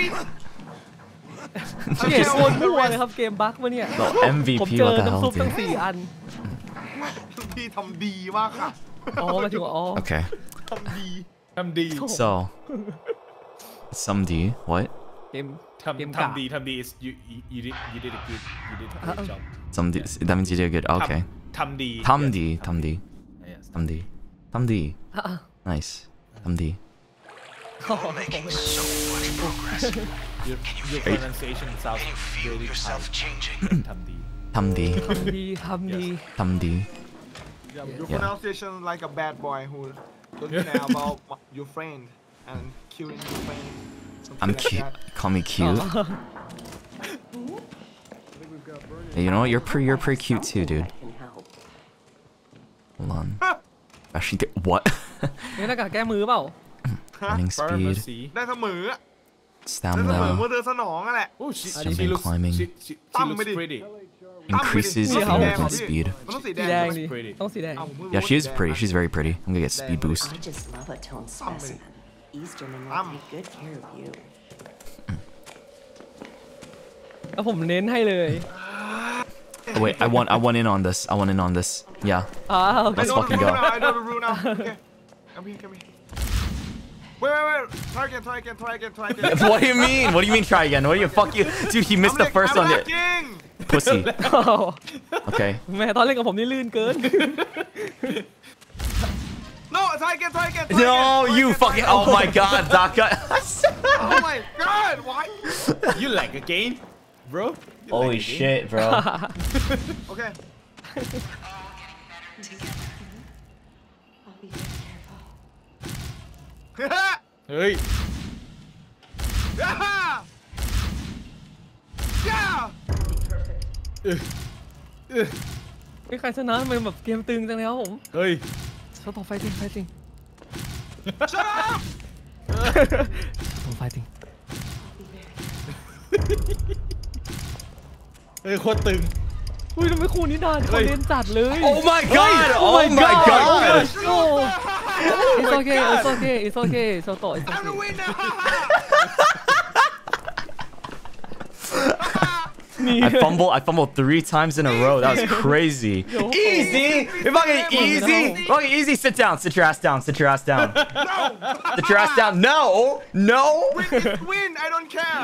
Speaker 6: เกรดโคตรมั่วเลยครับเกมบั๊กมาเนี่ย
Speaker 2: The
Speaker 6: ผม
Speaker 2: M V P,
Speaker 6: เจอ
Speaker 2: what the
Speaker 6: น้ำซุป
Speaker 2: hell,
Speaker 6: ตั้ง
Speaker 2: dude?
Speaker 6: สี่อัน
Speaker 5: พี่ทำดีมากค่ะ
Speaker 6: อ๋อหมายถึงว่าอ๋อ
Speaker 2: Okay,
Speaker 5: ทำดี
Speaker 7: ทำดี
Speaker 2: so, some D, what?
Speaker 6: เกม
Speaker 7: ทำ
Speaker 6: เกมกา
Speaker 7: ทำดีทำดี is you you you did you did a good you did a good job.
Speaker 2: Some D, that means you did good, okay.
Speaker 7: ทำดี
Speaker 2: Tam D, Tam D,
Speaker 7: Yes.
Speaker 2: Tam D, Tam D,
Speaker 6: อ่ะ
Speaker 2: nice, Tam D.
Speaker 8: Making so much progress.
Speaker 7: Your, your pronunciation sounds
Speaker 8: Can you feel
Speaker 7: really
Speaker 8: yourself
Speaker 7: tight.
Speaker 8: changing?
Speaker 7: ทำดี
Speaker 2: Tam D,
Speaker 6: ทำดีทำดี
Speaker 2: Tam D.
Speaker 5: Your
Speaker 2: Yeah.
Speaker 5: pronunciation like a bad boy who don't care about your friend and killing your friend. something
Speaker 2: I'm
Speaker 5: like
Speaker 2: cute.
Speaker 5: that.
Speaker 2: Call me cute. Hey, you know what? You're pretty. You're pretty cute too, dude. Hold on. Actually, get what?
Speaker 6: นี่หน้ากากแก้มือเปล่า
Speaker 2: Running speed,
Speaker 7: Pharmacy.
Speaker 5: ได้เสมออะได้เสมอ
Speaker 2: stamina,
Speaker 5: เมื่อเดินสนองอะแหละ
Speaker 7: Oh, she,
Speaker 6: Jumping,
Speaker 7: she looks
Speaker 2: climbing.
Speaker 7: She, she, she
Speaker 5: Tam
Speaker 7: looks
Speaker 5: mới đi.
Speaker 7: pretty.
Speaker 2: increases
Speaker 5: Tam mới đi.
Speaker 2: movement
Speaker 5: Tam
Speaker 2: speed.
Speaker 5: มันต้องสีแด
Speaker 6: สี
Speaker 5: ง
Speaker 6: แดง
Speaker 5: ใช่ไหม
Speaker 6: ดิ
Speaker 7: pretty.
Speaker 6: ต้องสีแดง
Speaker 5: อ้าวผม
Speaker 2: Yeah, she is
Speaker 5: แดง
Speaker 2: pretty.
Speaker 5: อะ
Speaker 2: She's very pretty. I'm gonna get speed boost.
Speaker 11: I just love a toned
Speaker 5: Tam mới đi.
Speaker 11: specimen. Eastern and
Speaker 5: Tam.
Speaker 11: will take good care of you.
Speaker 6: แล้วผมเน้นให้เลย
Speaker 2: Oh, wait, I want. I want in on this. I want in on this. Yeah.
Speaker 6: อ้าว
Speaker 5: I
Speaker 2: Let's
Speaker 5: know the
Speaker 2: fucking
Speaker 5: rule
Speaker 2: go.
Speaker 5: now. I know the rule now. Okay. Come here, come here. Wait, wait, wait. Try again, try again, try again, try again.
Speaker 2: What do you mean? What do you mean? Try again? What do you fuck you, dude? He missed
Speaker 5: I'm
Speaker 2: the
Speaker 5: like-
Speaker 2: first
Speaker 5: I'm
Speaker 2: one. There.
Speaker 5: lacking.
Speaker 2: Pussy.
Speaker 6: อ้าว
Speaker 2: Okay.
Speaker 6: แม่ตอนเล่นกับผมนี่ลื่นเกิน
Speaker 5: No, try again, try again. Try
Speaker 2: No,
Speaker 5: again, try
Speaker 2: you
Speaker 5: again, try
Speaker 2: fucking.
Speaker 5: again.
Speaker 2: Oh my god, Daka.
Speaker 5: Oh my god, why?
Speaker 7: You like a game, bro? You
Speaker 2: Holy
Speaker 7: like a game?
Speaker 2: shit, bro.
Speaker 5: Okay.
Speaker 11: I'll be very careful.
Speaker 7: เฮ้ย
Speaker 5: Yeah. Yeah.
Speaker 6: ไม่ใครชนะมันแบบเกมตึงจังเลยครับผม
Speaker 7: เฮ้ย
Speaker 6: ชอบต่อไฟจริงไฟจริง
Speaker 5: Shut up.
Speaker 6: ต่อไฟจริง
Speaker 7: เฮ้ยโคตรตึง
Speaker 6: อุ้ยทำไมคู่นี้นานเขาเล่นจัดเลย
Speaker 2: Oh my god. Oh my god.
Speaker 6: โอ้ it's okay it's okay it's okay โซโต it's
Speaker 5: I'm the
Speaker 6: okay
Speaker 5: winner.
Speaker 6: นี่
Speaker 2: I fumbled. I fumbled three times in a row. That was crazy. Easy. If I get easy, if I get easy, sit down. Sit your ass down. Sit your ass down.
Speaker 5: No.
Speaker 2: Sit your ass down. No. No.
Speaker 5: Win is win. I don't care.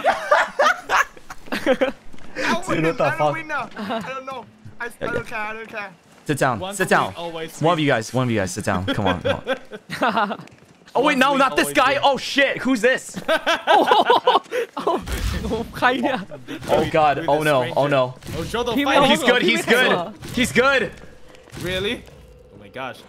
Speaker 5: I'll win.
Speaker 2: Dude, what the
Speaker 5: I'm
Speaker 2: fuck?
Speaker 5: a winner. I don't know. I, I don't care. I don't care.
Speaker 2: Sit down.
Speaker 7: Once
Speaker 2: Sit
Speaker 7: we
Speaker 2: down.
Speaker 7: always
Speaker 2: One of
Speaker 7: win.
Speaker 2: you guys. One of you guys. Sit down. Come on. Come on. Oh wait,
Speaker 7: Once
Speaker 2: no,
Speaker 7: we
Speaker 2: not this
Speaker 7: always
Speaker 2: guy.
Speaker 7: win.
Speaker 2: Oh shit. Who's this?
Speaker 6: โอ้โหใครเนี่ย
Speaker 2: Oh god.
Speaker 7: With
Speaker 2: Oh
Speaker 7: a
Speaker 2: no.
Speaker 7: stranger.
Speaker 2: Oh no.
Speaker 7: Oh, show the
Speaker 6: He
Speaker 7: fight.
Speaker 2: Oh,
Speaker 6: will-
Speaker 2: he's good. He's good. He's good.
Speaker 7: Really? Oh my gosh.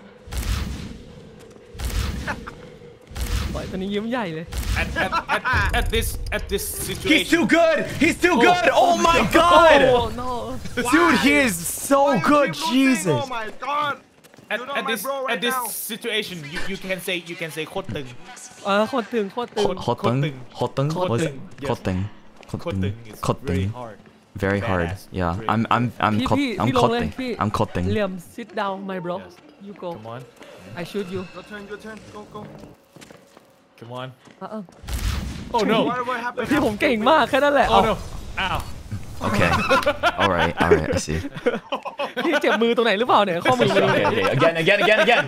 Speaker 6: ปล่อยตัวนี้ยิ้มใหญ่เลย
Speaker 7: At, at, at, at this at this situation.
Speaker 2: He's too good. He's too good. Oh my
Speaker 6: โอ้
Speaker 2: god.
Speaker 6: no
Speaker 2: Dude, he is so
Speaker 5: Why you
Speaker 2: good.
Speaker 5: keep losing?
Speaker 2: Jesus.
Speaker 5: Oh my god.
Speaker 7: At,
Speaker 5: You're not
Speaker 7: at
Speaker 5: my
Speaker 7: this
Speaker 5: bro right
Speaker 7: at this
Speaker 5: now.
Speaker 7: situation, you, you can say you can say โคตรตึง
Speaker 6: เออโคตรตึงโคตรตึง
Speaker 2: Hoteng. Hoteng. What's it?
Speaker 7: Yes.
Speaker 2: Hoteng.
Speaker 7: โคตรตึง
Speaker 2: Hoteng.
Speaker 7: is very
Speaker 2: Hoteng.
Speaker 7: hard.
Speaker 2: Very hard.
Speaker 7: Badass.
Speaker 2: Yeah.
Speaker 7: Really
Speaker 2: I'm. I'm. I'm.
Speaker 6: พี่
Speaker 2: Kot-
Speaker 6: พี่
Speaker 2: I'm
Speaker 6: พี่ลงเลย
Speaker 2: cutting.
Speaker 6: พี่
Speaker 2: I'm cutting.
Speaker 6: เหลี่ยม sit down my bro
Speaker 7: Yes.
Speaker 6: you go
Speaker 7: Come on.
Speaker 6: I shoot you
Speaker 5: Your turn, your turn. Go, go.
Speaker 7: Come on.
Speaker 6: อ่ะอ่ะ
Speaker 7: Oh no.
Speaker 5: What, what happened?
Speaker 6: พี่ผมเก่งมากแค่นั้นแหละ
Speaker 7: Oh no. Ow.
Speaker 2: Okay. All right. All right. I see.
Speaker 6: พี่เจ็บมือตรงไหนหรือเปล่าเนี่ยข้อมือมาดู
Speaker 2: Okay. Okay. Again. Again. Again. Again.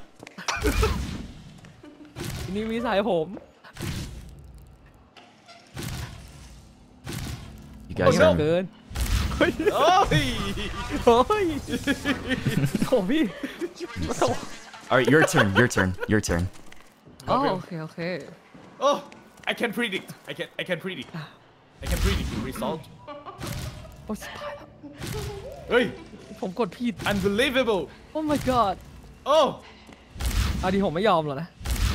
Speaker 6: นี่วิสัยผม
Speaker 2: You guys
Speaker 6: เยอะ
Speaker 2: are.
Speaker 6: เกินฮ้ย
Speaker 7: โอ้ย
Speaker 6: โอ้ยโอ้พี่
Speaker 2: Alright, your turn, your turn, your turn.
Speaker 6: อ๋อโอเคโอเค
Speaker 7: Oh I can predict I can I can predict I can predict the result
Speaker 6: โอ้ยตายแล้ว
Speaker 7: เฮ้ย
Speaker 6: ผมกดผิด
Speaker 7: unbelievable
Speaker 6: Oh my god
Speaker 7: โอ้
Speaker 6: อันนี้ผมไม่ยอมหรอกนะ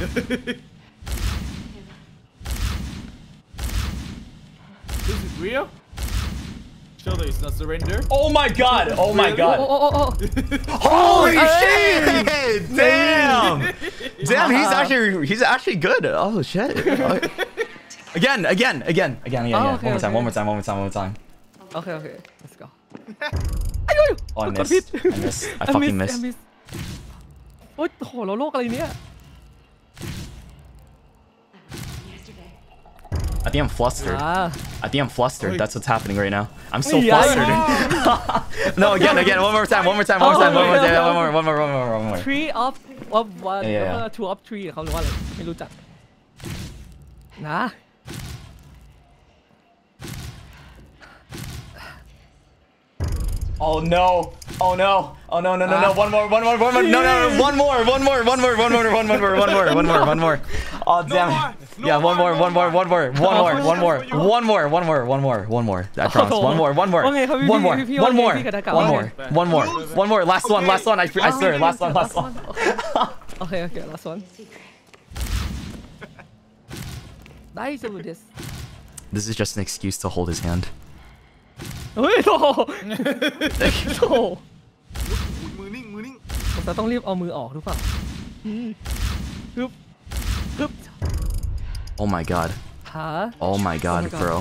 Speaker 7: This is real Surely it's not surrender
Speaker 2: Oh my god! Oh my
Speaker 6: โอ้
Speaker 2: god!
Speaker 6: โอ้โอ้โอ้
Speaker 2: Holy shit! Damn! Damn, he's actually he's actually good. Oh shit! Again, again, again, again, again,
Speaker 6: Oh,
Speaker 2: again.
Speaker 6: okay,
Speaker 2: One more time,
Speaker 6: okay.
Speaker 2: one more time, one more time, one more time.
Speaker 6: โอเคโอเค let's go
Speaker 2: Oh, I
Speaker 6: กดผิด
Speaker 2: missed. I missed. I fucking missed.
Speaker 6: missed โอ้ยโหเราโลกอะไรเนี่ย
Speaker 2: I think I'm flustered.
Speaker 6: อ่า
Speaker 2: I think I'm flustered. That's what's happening right now. I'm so
Speaker 6: Yeah,
Speaker 2: flustered.
Speaker 6: yeah.
Speaker 2: No, again, again, one more time, one more time, one more time, one more time, one more, one more, one more, one more.
Speaker 6: three of of one
Speaker 2: Yeah, yeah, yeah.
Speaker 6: two of three เขาเรียกว่าอะไรไม่รู้จักนะ
Speaker 2: Oh no! Oh no! Oh no! No! No! No! One more! One more! One more! No! No! No! One more! One more! One more! One more! One more! One more! One more! One more! Oh damn! it. Yeah! One more! One more! One more! One more! One more! One more! One more! One more! One more! I promise. One more! One more! One more! One more! One more! One more! One more! Last one! Last one! I I swear! Last one! Last one!
Speaker 6: โอเคโอเค last one ได้สุด this
Speaker 2: This is just an excuse to hold his hand.
Speaker 6: เฮ้ยโถโถ
Speaker 5: มือนิ่งมือนิ่ง
Speaker 6: ผมจะต้องรีบเอามือออกหรือเปล่าอืมฮึบฮึบ
Speaker 2: Oh my god!
Speaker 6: หา
Speaker 2: Oh my god,
Speaker 6: my god.
Speaker 2: bro!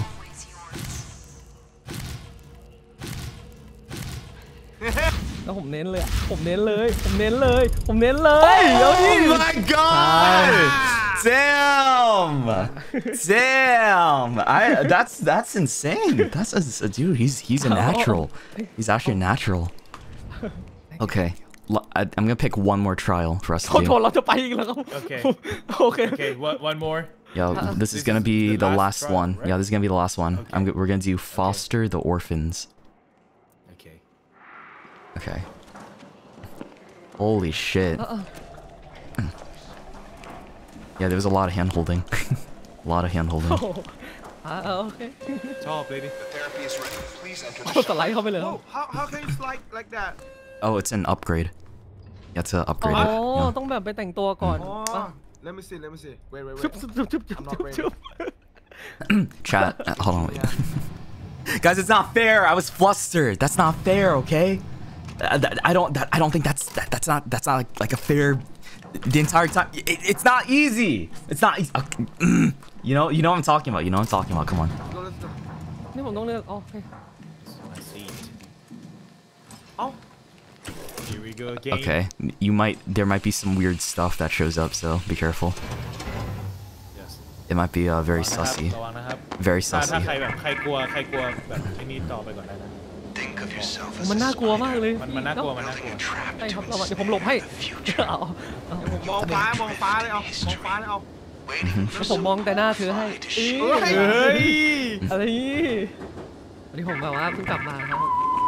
Speaker 6: แล้วผมเน้นเลยอะผมเน้นเลยผมเน้นเลยผมเน้นเลยเดี๋ยวนี้
Speaker 2: Oh my god! Damn! Damn! I that's that's insane. That's a dude. He's he's a natural. He's actually a natural. Okay, L- I, I'm gonna pick one more trial for us
Speaker 6: โท
Speaker 2: to
Speaker 6: ษ
Speaker 2: do.
Speaker 6: โทษเราจะไปอีกแล้วครับ
Speaker 7: Okay
Speaker 6: โอเค
Speaker 7: Okay one one more
Speaker 2: Yo, this is gonna be
Speaker 7: the
Speaker 2: the
Speaker 7: last
Speaker 2: last
Speaker 7: trial,
Speaker 2: one.
Speaker 7: right?
Speaker 2: Yeah, this is gonna be the last one.
Speaker 7: Okay.
Speaker 2: I'm g- we're gonna do foster the orphans.
Speaker 7: Okay
Speaker 2: Okay. Holy shit. Yeah, there was a lot of hand holding. A lot of hand holding.
Speaker 6: โอ้โหอ่าโอเค
Speaker 7: ชอบเลยดิ
Speaker 6: เอาสไลด์เข้าไปเลยครับ
Speaker 5: How how can you slide like that
Speaker 2: Oh, it's an upgrade. You have to
Speaker 6: อ๋
Speaker 2: upgrade
Speaker 6: อ
Speaker 2: it. Yeah.
Speaker 6: ต้องแบบไปแต่งตัวก่อน
Speaker 5: อ๋อ
Speaker 6: ป่ะ
Speaker 5: Let me see Let me see Wait wait
Speaker 6: ชุบ
Speaker 5: wait
Speaker 6: ชุบชุบชุบชุบ
Speaker 5: I'm not
Speaker 6: ชุบ
Speaker 5: ready
Speaker 6: ชุบ
Speaker 2: Chat. uh, hold on. Wait. Guys, it's not fair. I was flustered. That's not fair. Okay. Uh, that- I don't. That, I don't think that's that, that's not that's not like, like a fair. The entire time. It, it's not easy. It's not easy. Okay. mm. You know. You know what I'm talking about. You know what I'm talking about. Come on.
Speaker 5: Go, let's go
Speaker 6: นี่ผมต้องเลือกอ๋อโอเค
Speaker 7: I see it เอ้า Here we go again
Speaker 2: Okay. You might. There might be some weird stuff that shows up. So be careful.
Speaker 7: Yes
Speaker 2: It might be uh, very
Speaker 7: ระวังนะครับ
Speaker 2: sussy.
Speaker 7: ระวังนะครับ
Speaker 2: Very
Speaker 7: ถ้าถ้า
Speaker 2: sussy.
Speaker 7: ใครแบบใครกลัวใครกลัวแบบไอ้นี่ต่อไปก่อนได้นะ
Speaker 10: Think of yourself
Speaker 6: มันน่ากลัวมากเลย
Speaker 7: มันมันน่ากลัวมันน่ากลัว
Speaker 6: ใช่ครับเราเดี๋ยวผมหลบให้เอาเอา
Speaker 5: มองฟ้ามองฟ้าเลยเอามองฟ้าเลยเอา
Speaker 6: แล้วผมมองแต่หน้าเธอให้เอ้ย
Speaker 5: เฮ้ย
Speaker 6: อะไรนี่วันนี้ผมแบบว่าเพิ่งกลับมาครับ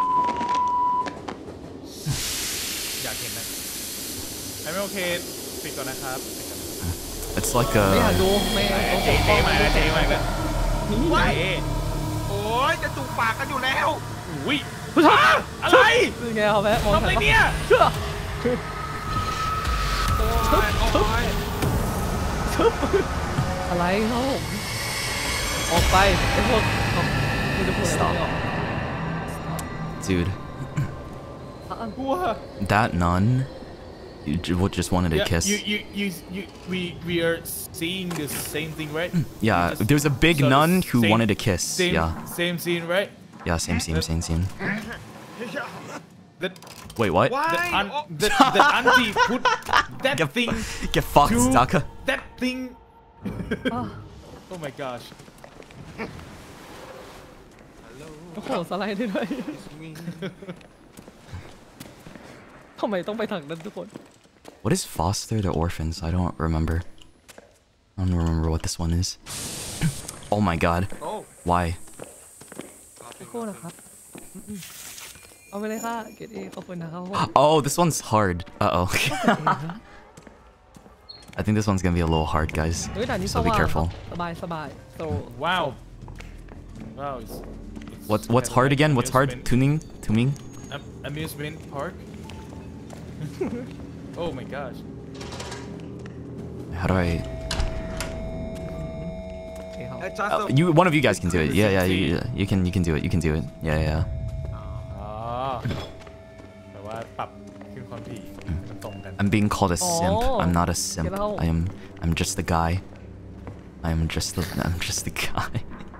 Speaker 7: อยากเห็นนะใครไม่โอเคปิดก่อนนะครับ
Speaker 2: It's like
Speaker 6: ไม่อยาก
Speaker 2: a.
Speaker 6: ดูไม่อยากดู
Speaker 7: เจ๊เจ๊มาแล้วเจ๊มาแล้ว
Speaker 6: นี่
Speaker 7: ว้าย
Speaker 5: โอ้ยจะจูบปากกันอยู่แล้ว
Speaker 7: อุ้ย
Speaker 6: ผู้ชาย
Speaker 7: อะไร
Speaker 6: คือไงเอาแม่มอง
Speaker 7: ทำอะไรเนี่ย
Speaker 6: เชื่อ
Speaker 5: โอ้ยโอ้ย
Speaker 6: อะไรครับผมออกไปไอ้พวกเขาไม่จะพูดอะไรไม่ออก
Speaker 2: Dude,
Speaker 6: อ่ะ
Speaker 7: กลัว
Speaker 2: that nun. You j- just wanted a
Speaker 7: Yeah,
Speaker 2: kiss.
Speaker 7: you, you, you, you, we, we are seeing the same thing, right?
Speaker 2: Yeah,
Speaker 7: We just
Speaker 2: there's a big
Speaker 7: saw the
Speaker 2: nun who
Speaker 7: same-
Speaker 2: wanted a kiss.
Speaker 7: Same,
Speaker 2: Yeah.
Speaker 7: same scene, right?
Speaker 2: Yeah, same scene, same scene.
Speaker 7: That
Speaker 2: Wait, what?
Speaker 5: Why?
Speaker 7: the, un,
Speaker 5: Oh.
Speaker 7: the, the auntie put that
Speaker 2: Get,
Speaker 7: thing
Speaker 2: get fucked,
Speaker 7: to
Speaker 2: Daka.
Speaker 7: that thing.
Speaker 6: อ่ะ
Speaker 7: Oh my gosh.
Speaker 6: โอ้โหสไลด์ได้ด้วยทำไมต้องไปทางนั้นทุกคน
Speaker 2: What is foster the orphans? I don't remember. I don't remember what this one is. Oh my god.
Speaker 5: Oh.
Speaker 2: Why?
Speaker 6: สักครู่นะครับเอาไปเลยค่ะเกรดเอขอบคุณนะครับผม
Speaker 2: Oh, this one's hard. Uh oh. I think this one's gonna be a little hard, guys.
Speaker 6: เฮ้ยด่านนี้ส
Speaker 2: So be
Speaker 6: ว่าง
Speaker 2: careful.
Speaker 6: สบายสบาย so
Speaker 7: Wow. Wow. It's, it's
Speaker 2: What what's
Speaker 7: kinda
Speaker 2: hard
Speaker 7: like
Speaker 2: again? What's hard?
Speaker 7: amusement-
Speaker 2: Tuning? Tuning?
Speaker 7: Am- Amusement park. Oh my gosh.
Speaker 2: How do I?
Speaker 6: โอเคครับ
Speaker 5: Hey, just
Speaker 2: Uh, you one of you guys can do it. Yeah, yeah. You, you can you can do it. You can do it. Yeah, yeah.
Speaker 7: อ๋อแต่ว่าปรับขึ้นความถี่ให้มันตรงกัน
Speaker 2: I'm being called a simp.
Speaker 6: Oh.
Speaker 2: I'm not a simp.
Speaker 6: Get out.
Speaker 2: I am I'm just the guy. I am just the I'm just the guy.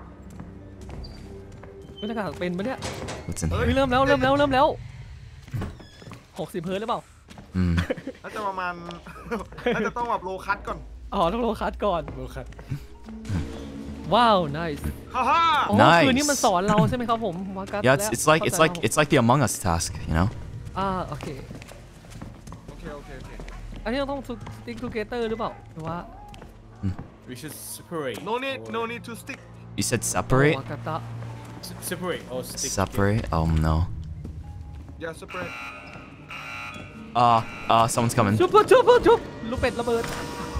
Speaker 6: บรรยากาศเป็นปะเนี่ย
Speaker 2: What's in
Speaker 6: เฮ้ย
Speaker 2: here?
Speaker 6: เริ่มแล้วเริ่มแล้วเริ่มแล้วหกสิบเฮิร์ตซ์หรือเปล่า
Speaker 2: Mm.
Speaker 5: น่าจะประมาณ น่าจะต้องแบบโลคัตก่อน
Speaker 6: อ๋อต้องโลคัสก่อน
Speaker 7: ดูครับ
Speaker 6: ว้าว nice
Speaker 5: ฮ่าฮ่า
Speaker 6: อ๋อ
Speaker 2: Nice
Speaker 6: คือนี่มันสอนเราใช่ไหมครับผมวากัส
Speaker 2: Yeah, it's
Speaker 6: แล้ว
Speaker 2: it's like it's
Speaker 6: เข้าใจ
Speaker 2: like it's like the Among Us task, you know?
Speaker 6: อ่าโอเค
Speaker 5: โอเค โอเค โอเค
Speaker 6: อันนี้เราต้อง stick together หรือเปล่าหรือว่า
Speaker 7: we should separate
Speaker 5: no need
Speaker 7: or-
Speaker 5: no need to stick
Speaker 2: You said separate?
Speaker 6: วากัสตะ
Speaker 7: Se- separate or stick
Speaker 2: Separate? Oh no.
Speaker 5: yeah separate
Speaker 2: Uh uh someone's coming.
Speaker 6: ชุบชุบชุบชุบลูกเป็ดระเบิด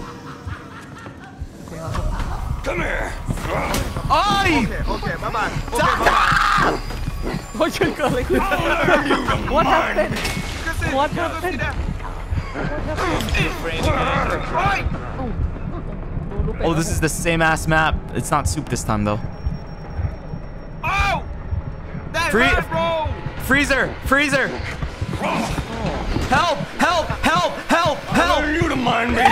Speaker 6: โอเคครับผม
Speaker 10: Come here.
Speaker 5: โอเค โอเค บ๊ายบาย โอเค บ๊ายบาย
Speaker 6: โอ้ยเกิดอะไรขึ้น What happened What happened
Speaker 2: Oh, this is the same ass map. It's not soup this time though.
Speaker 5: Oh that
Speaker 2: Free-
Speaker 5: hurt, bro
Speaker 2: Freezer! Freezer! Help! Help! Help! Help! Help!
Speaker 10: You to mind me.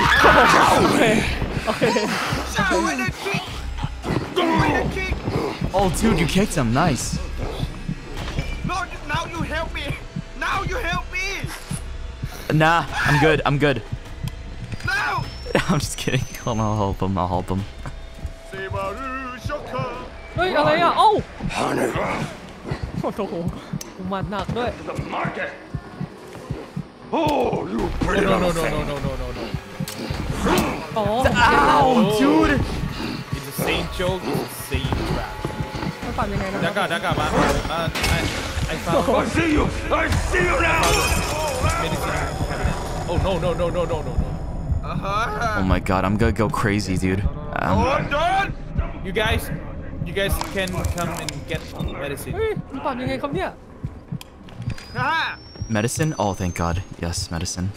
Speaker 5: Shout with the kick with the kick
Speaker 2: Oh, dude, you kicked him. Nice.
Speaker 5: no now you help me now you help me
Speaker 2: Nah, I'm good. I'm good.
Speaker 5: no
Speaker 2: I'm just kidding. Hold on, I'll help him. I'll help him.
Speaker 5: Subaru Shocker
Speaker 6: เฮ้ยอะไรอ่ะเอ้าโอ้โหมันหนักด้วย
Speaker 10: The market. Oh, you pretty
Speaker 7: no no
Speaker 10: little
Speaker 7: no
Speaker 10: thing.
Speaker 7: no no no no no
Speaker 6: อ๋อ
Speaker 2: Ow, dude!
Speaker 7: it's the same joke it's the same trap
Speaker 6: มันปั่นยังไงนะค
Speaker 7: ดั
Speaker 6: รั
Speaker 7: ก
Speaker 6: บ
Speaker 7: กาดักกามา uh, I I found
Speaker 10: I see you. I see you now.
Speaker 7: medicine cabinet oh no no no no no no no
Speaker 5: uh-huh
Speaker 2: Oh my god, I'm gonna go crazy, dude. Um,
Speaker 5: oh done
Speaker 7: you guys you guys can come and get medicine
Speaker 6: เฮ้ยมันปั่นยังไงครับเนี่ย
Speaker 5: ฮ่า
Speaker 2: medicine? Oh, thank god. Yes, medicine.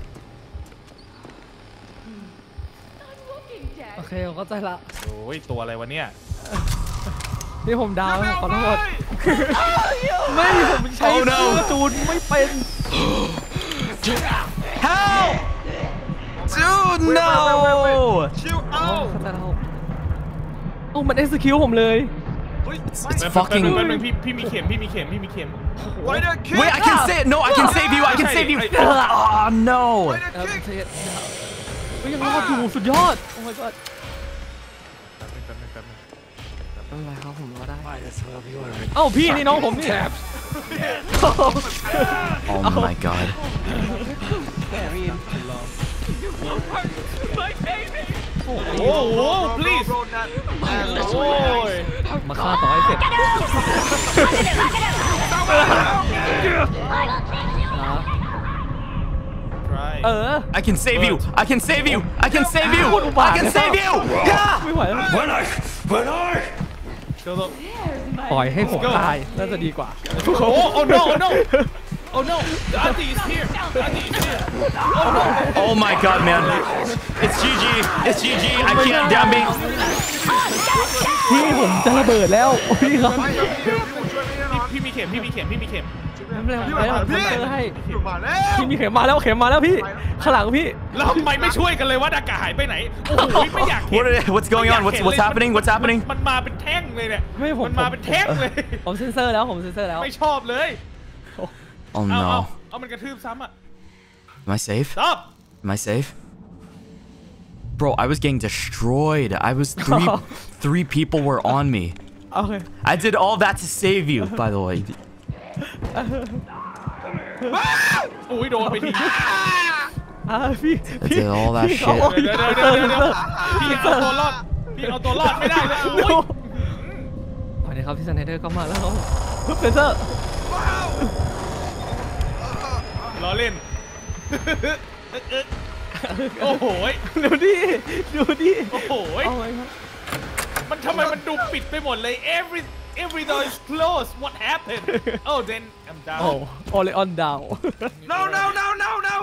Speaker 6: โอเคผมเข้าใจละ
Speaker 7: โอ้ยตัวอะไรวะเนี่ย
Speaker 6: นี่ผมดาวนะขอโทษไม่ผมใช้
Speaker 2: Oh no
Speaker 6: กระจูนไม่เป็น
Speaker 2: Help! Dude, no!
Speaker 5: ชิว
Speaker 6: อ๋อ
Speaker 5: เอา
Speaker 6: เข้าใจแล้วโอ้มัน execute ผมเลย
Speaker 5: เฮ้ย
Speaker 2: It's,
Speaker 5: ไม่
Speaker 2: it's
Speaker 7: แป๊บแป๊บ
Speaker 2: fucking.
Speaker 7: แป๊บนึงพี่พี่มีเข็มพี่มีเข็มพี่มีเข็ม
Speaker 5: ไว้เดอร์คิก
Speaker 2: Wait, I can save. No, I can save you. I can save you. Oh
Speaker 5: ไว้
Speaker 2: no!
Speaker 5: เดอร์
Speaker 6: เออ
Speaker 5: คิก
Speaker 6: เทสเฮ้ยยังรอดอยู่สุดยอด โอ้ my god
Speaker 7: แป๊บนึงแป๊บนึง
Speaker 6: ไม่เป็นไรครับผมรอได้
Speaker 10: Might as well be ordering.
Speaker 6: เอ้าพี่นี่น้องผมนี่
Speaker 2: Oh my god.
Speaker 7: Oh, oh, please. โอ้ย
Speaker 6: มาฆ่าต่อให้เสร็จ
Speaker 7: try
Speaker 6: เออ
Speaker 2: I can save you. I can save you. I can save you. I can save you. Yeah.
Speaker 6: ไม่ไหวแล้ว
Speaker 10: When I, when I.
Speaker 7: เดี๋ยว
Speaker 6: ปล่อยให้ผมตายน่าจะดีกว่า
Speaker 7: oh oh no oh no oh no the auntie is here the auntie is here oh no
Speaker 2: Oh my god, man. It's G G. It's G G. I can't. Damn me.
Speaker 6: พี่ผมจะระเบิดแล้วพี่ครับ
Speaker 7: พี่มีเข็มพี่มีเข็มพี่มีเข็ม
Speaker 6: ไม่เป็นไรไม่เป็นไรผมเจอให้
Speaker 5: อยู่มาแล้ว
Speaker 6: พี่มีเข็มมาแล้วเข็มมาแล้วพี่ข้างหลังพี่
Speaker 7: แล้วทำไมไม่ช่วยกันเลยว่าดากาหายไปไหนโอ้โหไม่อยากเห็น
Speaker 2: What are they, what's going on? What's what's happening? What's happening?
Speaker 7: มันมาเป็นแท่งเลยเนี่ย
Speaker 6: ไม่ผม
Speaker 7: มันมาเป็นแท่งเลย
Speaker 6: ผมเซ็นเซอร์แล้วผมเซ็นเซอร์แล้ว
Speaker 7: ไม่ชอบเลย
Speaker 2: Oh
Speaker 7: เอาเอา
Speaker 2: no.
Speaker 7: เอามันกระทืบซ้ำอ่ะ
Speaker 2: Am I safe?
Speaker 7: stop
Speaker 2: Am I safe? Bro, I was getting destroyed. I was three three people were on me.
Speaker 6: โอเค
Speaker 2: I did all that to save you, by the way.
Speaker 7: โอ้ยโดนไปที
Speaker 6: อ่าพี่
Speaker 2: I did all that
Speaker 6: พี่
Speaker 2: shit.
Speaker 6: โอ้ย
Speaker 7: เดี๋ยวเดี๋ยวเดี๋ยวเดี๋ยวเดี๋ยวพี่เอาตัวรอดพี่เอาตัวรอดไม่ได้เลยโอ้ย
Speaker 6: สวัสดีครับพี่สไนเดอร์ก็มาแล้วเซนเซอร์
Speaker 7: ล้อเล่น โอ้โห
Speaker 6: ดูดิดูดิ
Speaker 7: โอ้โห
Speaker 6: เอาไว้ครับ
Speaker 7: มันทำไมมันดูปิดไปหมดเลย every every door is closed what happened oh then I'm down
Speaker 6: โอ้โอเลออนดาว
Speaker 5: no no no no no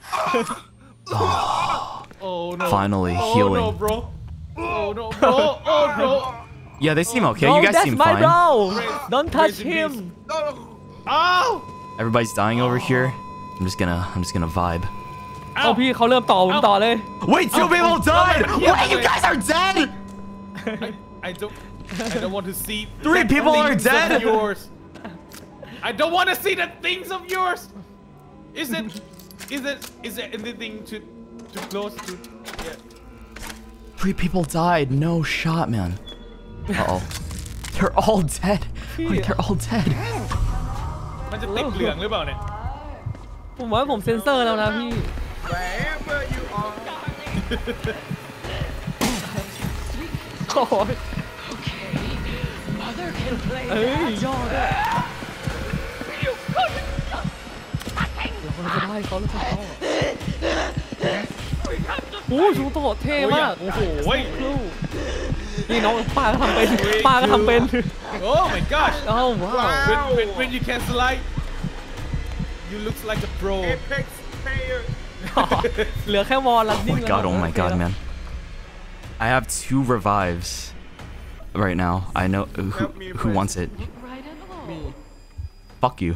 Speaker 7: oh no
Speaker 2: Finally
Speaker 7: oh
Speaker 2: healing.
Speaker 7: no bro oh no bro oh bro
Speaker 2: Yeah, they seem okay.
Speaker 6: No,
Speaker 2: You guys
Speaker 6: that's
Speaker 2: seem
Speaker 6: my
Speaker 2: fine.
Speaker 6: bro. Don't touch
Speaker 7: Praise in
Speaker 6: him.
Speaker 7: oh
Speaker 2: Everybody's dying over here. I'm just gonna, I'm just gonna vibe.
Speaker 6: เอาพี่เขาเริ่มต่อผมต่อเลย
Speaker 2: Wait, two people died. Wait, you guys are dead.
Speaker 7: I, I don't I don't want to see
Speaker 2: Three
Speaker 7: the
Speaker 2: people are
Speaker 7: things of
Speaker 2: dead.
Speaker 7: yours I don't want to see the things of yours is it is it is there anything to to close to yeah.
Speaker 2: Three people died. No shot, man. Uh oh. They're all dead. Wait, they're all dead.
Speaker 7: มันจะติดเหลืองหรือเปล่าเนี่ย
Speaker 6: ผมว่าผมเซ็นเซอร์แล้วนะพี่
Speaker 5: wherever you are
Speaker 6: โอ้ยเอ้ยยอดเลยเราจะได้เขาหรือเปล่าโอ้ยชูโตะเท่มาก
Speaker 7: โอ้โห
Speaker 6: นี่น้องป้าก็ทำเป็นป้าก็ทำเป็น
Speaker 7: oh my gosh
Speaker 6: อ้าวว้าว
Speaker 7: when, when, when you can slide you look like a pro
Speaker 5: apex player
Speaker 6: เหลือแค่วอลลัน
Speaker 2: Oh
Speaker 6: นิ่ง
Speaker 2: my god, oh my god, man. I have two revives right now. I know who, who wants it. Fuck you.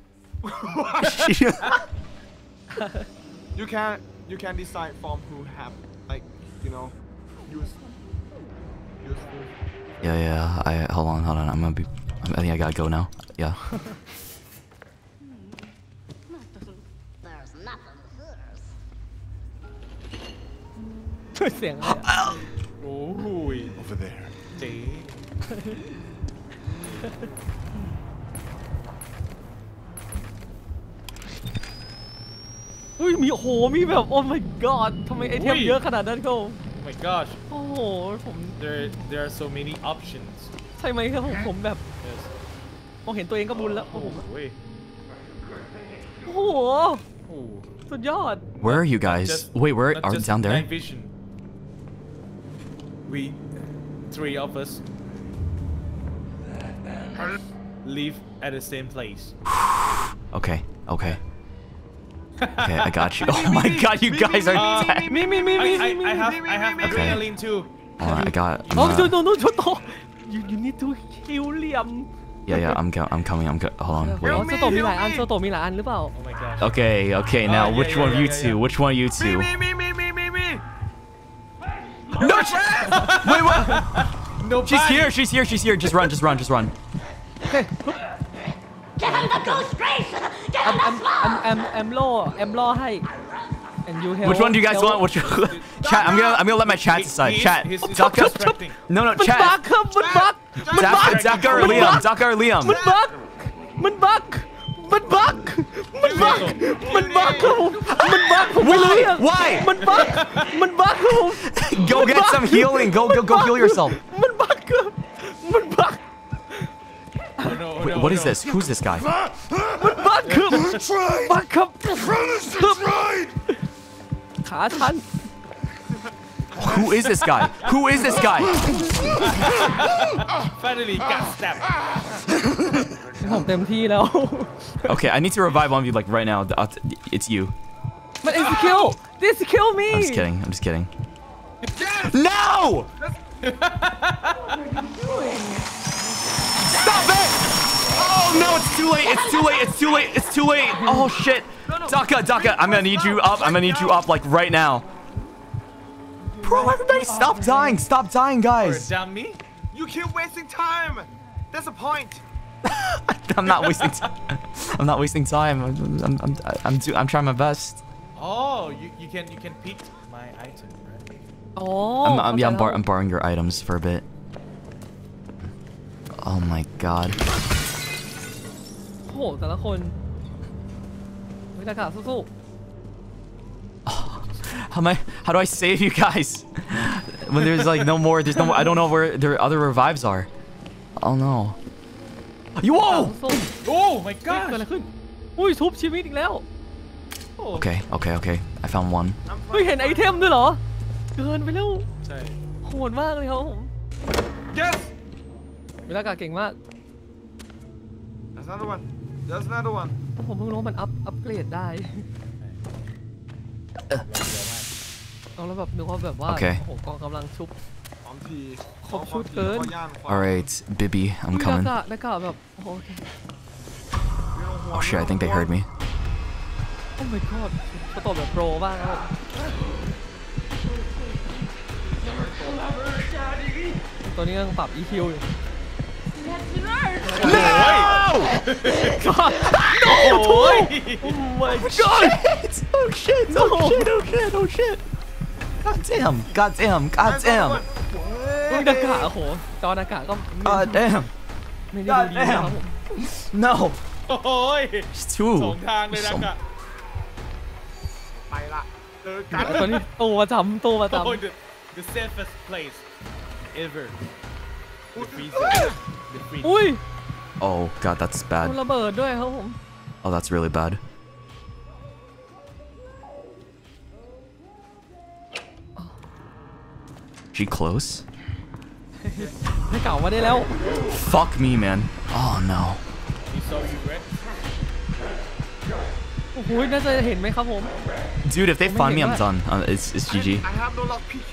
Speaker 5: you can you can decide from who have like you know use useful
Speaker 2: Yeah, yeah. I hold on, hold on. I'm gonna be. I think I gotta go now. Yeah.
Speaker 12: There's nothing here.
Speaker 6: เสียงอะไรอะ
Speaker 7: โอ้ย
Speaker 10: Over there.
Speaker 7: เจ๊
Speaker 6: อุ้ยมีโอ้โหมีแบบโอ้ my god ทำไมไอเทมเยอะขนาดนั้นก็
Speaker 7: oh my gosh
Speaker 6: โอ้โหผม
Speaker 7: there there are so many options
Speaker 6: ใช่ไหมครับผมผมแบบ
Speaker 7: yes
Speaker 6: มองเห็นตัวเองก็บุญแล้วโอ้โห
Speaker 7: โอ้ย
Speaker 6: โอ้โห
Speaker 7: โอ้
Speaker 6: สุดยอด
Speaker 2: Where are you guys?
Speaker 7: Just-
Speaker 2: Wait, where
Speaker 7: not
Speaker 2: are
Speaker 7: just
Speaker 2: down there?
Speaker 7: night vision. We, three of us, live at the same place.
Speaker 2: Okay, okay. Okay, I got you. Oh my god, you guys are
Speaker 7: Uh,
Speaker 2: dead.
Speaker 6: Me, me, me,
Speaker 7: I,
Speaker 6: me,
Speaker 7: I,
Speaker 6: me,
Speaker 7: I have,
Speaker 6: me,
Speaker 7: I have
Speaker 6: me, me, me.
Speaker 7: adrenaline too.
Speaker 2: Hold on, I got. I'm,
Speaker 6: Oh,
Speaker 2: uh,
Speaker 6: no, no, no, no, no. You, you need to kill Liam.
Speaker 2: yeah, yeah. I'm, go I'm coming. I'm. Go hold on.
Speaker 6: อ๋อ
Speaker 2: Wait.
Speaker 6: โซโตะมีหลายอันโซโตะมีหลายอันหรือเปล่า
Speaker 7: Oh my gosh.
Speaker 2: Okay, okay. Now,
Speaker 7: Uh, yeah,
Speaker 2: which
Speaker 7: yeah,
Speaker 2: one of
Speaker 7: yeah,
Speaker 2: you
Speaker 7: yeah,
Speaker 2: two?
Speaker 7: yeah.
Speaker 2: Which one of you two?
Speaker 5: me me me me me me
Speaker 2: No, she wait, what?
Speaker 7: No,
Speaker 2: She's here. She's here. She's here. Just run. Just run. Just run.
Speaker 12: Give him the goose grease! Give
Speaker 6: แอ
Speaker 12: him
Speaker 6: มแอ
Speaker 12: the
Speaker 6: ม
Speaker 12: flour!
Speaker 6: แอมแอมโลแอมโลให้ and you help
Speaker 2: Which one do you guys want? Which chat? I'm gonna. I'm gonna let my chat decide.
Speaker 7: He-
Speaker 2: Chat.
Speaker 7: he's- he's
Speaker 2: Daka.
Speaker 7: distracting.
Speaker 2: No, no.
Speaker 6: มันบัก
Speaker 2: Chat.
Speaker 6: ครับมันบักมันบัก
Speaker 2: Daka, Daka or
Speaker 6: มัน
Speaker 2: Liam?
Speaker 6: บัก
Speaker 2: Daka or Liam?
Speaker 6: มันบักมันบักมันบักมันบักมันบักครับผมมันบักผมไม่รู้เรื่อง
Speaker 2: Why?
Speaker 6: มันบักมันบักครับผม
Speaker 2: Go get some healing. Go, go, go heal yourself.
Speaker 6: มันบักครับมันบัก
Speaker 7: Oh, no, oh,
Speaker 2: Wait,
Speaker 7: no,
Speaker 2: what
Speaker 7: oh,
Speaker 2: is
Speaker 7: no.
Speaker 2: this? Who's this guy?
Speaker 6: มันบักครับบักครับ
Speaker 10: Cronus destroyed!
Speaker 6: ขาฉัน
Speaker 2: Who is this guy? Who is this guy?
Speaker 7: Finally got stabbed.
Speaker 6: ผมเต็มที่แล้ว
Speaker 2: Okay, I need to revive one of you like right now. I'll t- It's you.
Speaker 6: มัน is kill this kill me
Speaker 2: I'm just kidding. I'm just kidding. No! Stop it! Oh no, it's too late. It's too late. It's too late. It's too late. Oh shit. Daka, Daka, I'm gonna need you up. I'm gonna need you up like right now. Bro, everybody stop dying. Stop dying, guys.
Speaker 7: Down me?
Speaker 5: you keep wasting time that's the point
Speaker 2: I'm not wasting time. I'm not wasting time. I'm I'm I'm I'm, do, I'm trying my best.
Speaker 7: Oh, you, you can you can pick my item, right?
Speaker 6: อ๋อ
Speaker 2: I'm, I'm yeah, I'm,
Speaker 6: เข้า
Speaker 2: bar
Speaker 6: ใจ
Speaker 2: I'm borrowing your items for a bit. Oh my god.
Speaker 6: โอ้โหแต่ละคนวิตากาสู้
Speaker 2: How am I? How do I save you guys? When there's like no more. There's no. I don't know where their other revives are. Oh no. You whoa!
Speaker 7: โอ้ my
Speaker 6: เกิด
Speaker 7: god
Speaker 6: อะไรขึ้นอุ้ยชุบชีวิตอีกแล้ว
Speaker 2: Okay, okay, okay. I found one.
Speaker 6: เฮ้ยเห็นไอเทมด้วยเหรอเกินไปแล้ว
Speaker 7: ใช่
Speaker 6: โหดมากเลยครับผม
Speaker 5: yes
Speaker 6: เวลากาเก่งมาก
Speaker 5: that's another one that's another one
Speaker 6: ผมเพิ่งรู้มันอัพอัพเกรดได้เอาแล้วแบบนึกว่าแบบว่า
Speaker 2: โอเค
Speaker 6: โอ้โหกองกำลังชุบ
Speaker 5: พร้อมที
Speaker 6: ครบชุดเกิน
Speaker 2: Alright, Bibby, I'm
Speaker 6: อุ้ย
Speaker 2: coming.
Speaker 6: หน้ากากหน้ากากแบบโอเค
Speaker 2: Oh shit, I think they heard me.
Speaker 6: โอ้ my god เขาตอบแบบโปรบ้างแล้วตัวนี้ยังปรับ อี คิว อยู่
Speaker 2: No!
Speaker 6: God
Speaker 2: No!
Speaker 6: Oh my god
Speaker 2: Oh shit! Oh shit! Oh shit! Oh shit! God damn! God damn! God damn!
Speaker 6: อุ้ยหน้ากากโอ้โหจอหน้ากากก็
Speaker 2: God damn!
Speaker 6: ไม่ได้ดูดีนะครับผม
Speaker 2: No!
Speaker 7: โอ้ย
Speaker 2: It's
Speaker 7: ส
Speaker 2: two.
Speaker 7: องทางเลยนะกะ
Speaker 5: ไปละเจอกัน
Speaker 6: ตัวนี้ตู้ประจำตู้ประจ
Speaker 7: โอ้ย the the safest place ever the freezer the
Speaker 6: ำ
Speaker 7: freezer
Speaker 6: อุ้ย
Speaker 2: Oh god, that's
Speaker 6: โดน
Speaker 2: bad.
Speaker 6: ระเบิดด้วยครับผม
Speaker 2: Oh, that's really bad. She close?
Speaker 6: ให้เก่ามาได้แล้ว
Speaker 2: Fuck me, man. Oh no.
Speaker 7: he saw you red
Speaker 6: โอ้โหน่าจะเห็นไหมครับผม
Speaker 2: Dude, if they find me, I'm done. Uh, it's it's G G.
Speaker 5: I have no luck pick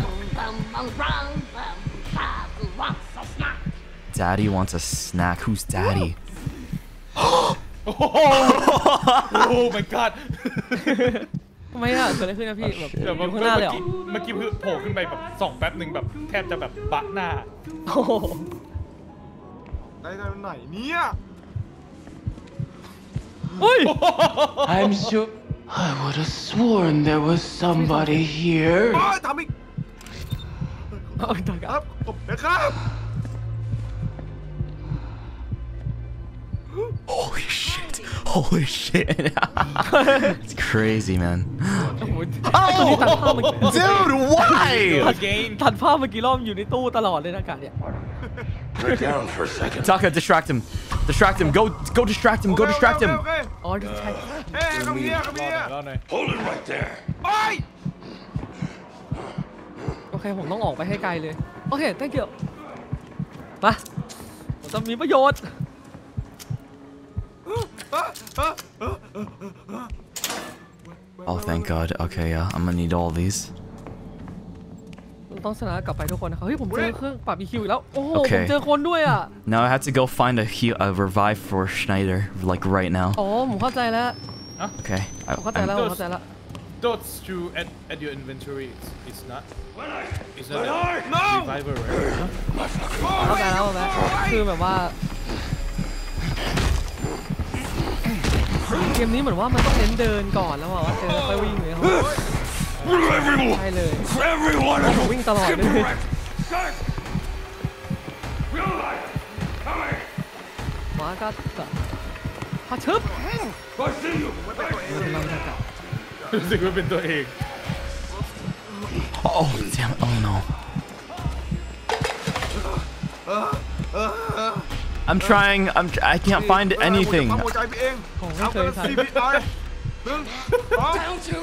Speaker 2: Daddy wants a snack. Who's daddy?
Speaker 7: โอ้โห oh my god
Speaker 6: ทำไมอ่ะเกิดอะไรขึ้นนะพี่แบบอ
Speaker 7: แบบ
Speaker 6: ยู่
Speaker 7: เมื่
Speaker 6: ข้างหน้าเลยเหรอ
Speaker 7: อกี้เมื่อกี้เพิ่งโผล่ขึ้นไปแบบส่องแป๊บหนึ่งแบบแทบจะแบบบะหน้า
Speaker 6: โอ้โห
Speaker 5: ได้ได้ไหนเนี่ย
Speaker 6: อุ้ย
Speaker 10: I'm sure. I would have sworn there was somebody here.
Speaker 5: โอ้ยทำอีก
Speaker 6: เอาอีกต่อค
Speaker 5: ค
Speaker 6: รั
Speaker 5: รั
Speaker 6: บบ
Speaker 5: ผมนะครับ
Speaker 2: Holy shit! Holy shit! It's crazy, man.
Speaker 6: โอ้โหไอ้ตัวนี้ตัดภาพเมื่อกี้
Speaker 2: Dude, why?
Speaker 7: again
Speaker 6: ตัดภาพเมื่อกี้รอบอยู่ในตู้ตลอดเลยนะการเนี่ย
Speaker 10: Break down for a second.
Speaker 2: Taka, distract him. Distract him. Go, go distract him. Go distract him.
Speaker 5: โอเค
Speaker 6: อ๋อใช่
Speaker 5: เฮ้ยขมีขมี
Speaker 7: รอหน่อย
Speaker 10: Hold it right there.
Speaker 5: โอ้ย
Speaker 6: โอเคผมต้องออกไปให้ไกลเลยโอเค thank you มาผมจะมีประโยชน์
Speaker 2: Oh, thank God. Okay, yeah, I'm gonna need all these.
Speaker 6: ต้องชนะกลับไปทุกคนนะครับเฮ้ยผมเจอเครื่องปรับ อี คิว อีกแล้วโอ้โห
Speaker 2: โอเค
Speaker 6: ผมเจอคนด้วยอ่ะ
Speaker 2: Now I have to go find a heal, a revive for Schneider, like right now.
Speaker 6: อ๋อผมเข้าใจแล้ว
Speaker 2: Okay. I,
Speaker 6: ผมเข้าใจแล้วผมเข้าใจแล้ว
Speaker 7: Those two at at your inventory it's, it's not it's not a
Speaker 5: No!
Speaker 7: reviver right?
Speaker 6: เข้าใจแล้วนะคือแบบว่าเกมนี้เหมือนว่ามันต้องเน้นเดินก่อนแล้วว่าเจอค่อยวิ่งเลยครับใช่เลย
Speaker 10: Everyone,
Speaker 6: ผมวิ่งตลอดเลย
Speaker 10: Start. Real life. Coming.
Speaker 6: มาก็แบบพาชึบ
Speaker 10: I see you.
Speaker 7: รู้สึกว่าเป็นตัวเอง
Speaker 2: oh, damn it. Oh no. I'm trying. I'm. Tr I can't find anything.
Speaker 5: ปั๊มหัวใจพี่เอง
Speaker 6: ผมไม่
Speaker 5: เอา
Speaker 6: เค
Speaker 5: ก
Speaker 6: ย
Speaker 5: ระ
Speaker 6: ทัน
Speaker 5: สีพี่หน่อยหนึ่งสองสามสี่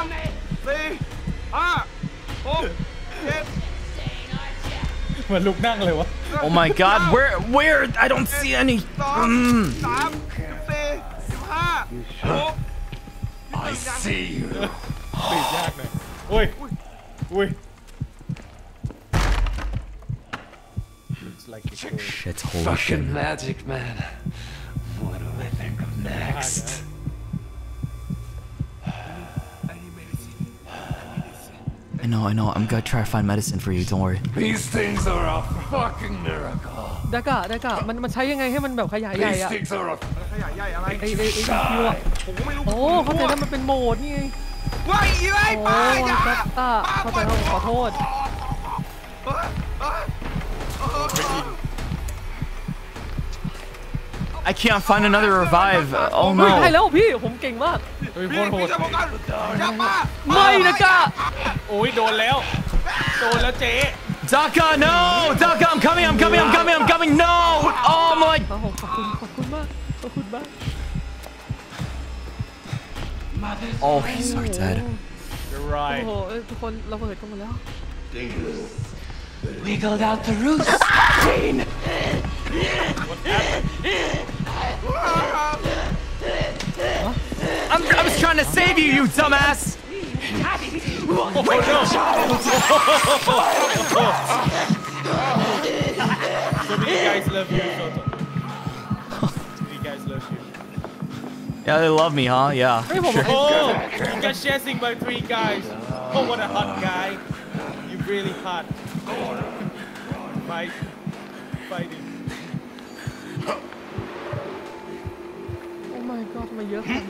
Speaker 5: ห้าหกเจ็ด
Speaker 7: เหมือนลุกนั่งเลยวะ
Speaker 2: Oh my God. Where? Where? I don't see any.
Speaker 5: สอง
Speaker 2: Mm.
Speaker 5: สามสี่ห้าหก
Speaker 10: I see you.
Speaker 7: ติดยากหน่อยโอ้ยอุ้ย Looks like it's cool.
Speaker 2: Shit. Holy
Speaker 10: Fucking
Speaker 2: shit.
Speaker 10: magic, man. What do I think of next?
Speaker 2: I know. I know. I'm gonna try to find medicine for you. Don't worry.
Speaker 10: These things are a fucking miracle.
Speaker 6: ดากะดากะมันมันใช้ยังไงให้มันแบบขยายใหญ่
Speaker 10: These
Speaker 6: อะ
Speaker 10: things are a
Speaker 5: ขยายใหญ่อะไร
Speaker 6: ไอไอไอคิวอะ
Speaker 5: ผมก็ไม่รู้
Speaker 6: โอ้เข้าใจแล้วมันเป็นโหมดนี่ไง
Speaker 5: ว้ายอีไร
Speaker 6: โอ้
Speaker 5: ไปอย่า
Speaker 6: กัตตาเข้าใจแล้วขอโทษ
Speaker 2: I can't find another revive. Oh
Speaker 6: เฮ้ยได้
Speaker 2: no.
Speaker 6: แล้วพี่ผมเก่งมาก
Speaker 7: เฮ้ยโค
Speaker 5: พี่
Speaker 7: ตรโห
Speaker 5: พี่
Speaker 7: ด
Speaker 5: จะบอกกันอย่ามา
Speaker 6: ไม่นะกะ
Speaker 7: โอ้ยโดนแล้วโดนแล้วเจ๊
Speaker 2: Daka, no! Daka, I'm coming, I'm coming, I'm coming, I'm coming, no! Oh my...
Speaker 6: ขอบคุณขอบคุณมากขอบคุณมาก
Speaker 2: Oh, he's so dead.
Speaker 7: You're
Speaker 6: โอ้
Speaker 7: right.
Speaker 6: โหทุกคนเราเปิดกันหมดแล้ว
Speaker 10: Wiggled out the roots.
Speaker 2: I'm, I was trying to save you, you dumbass!
Speaker 7: Oh no! So many guys love you, Shoto. So many guys love you.
Speaker 2: Yeah, they love me, huh? Yeah. Sure.
Speaker 7: Oh, you got chasing by three guys. Oh, what a hot guy. You really hot. Fight. Fighting.
Speaker 6: Oh my god ทำไมเยอะขนาดนี้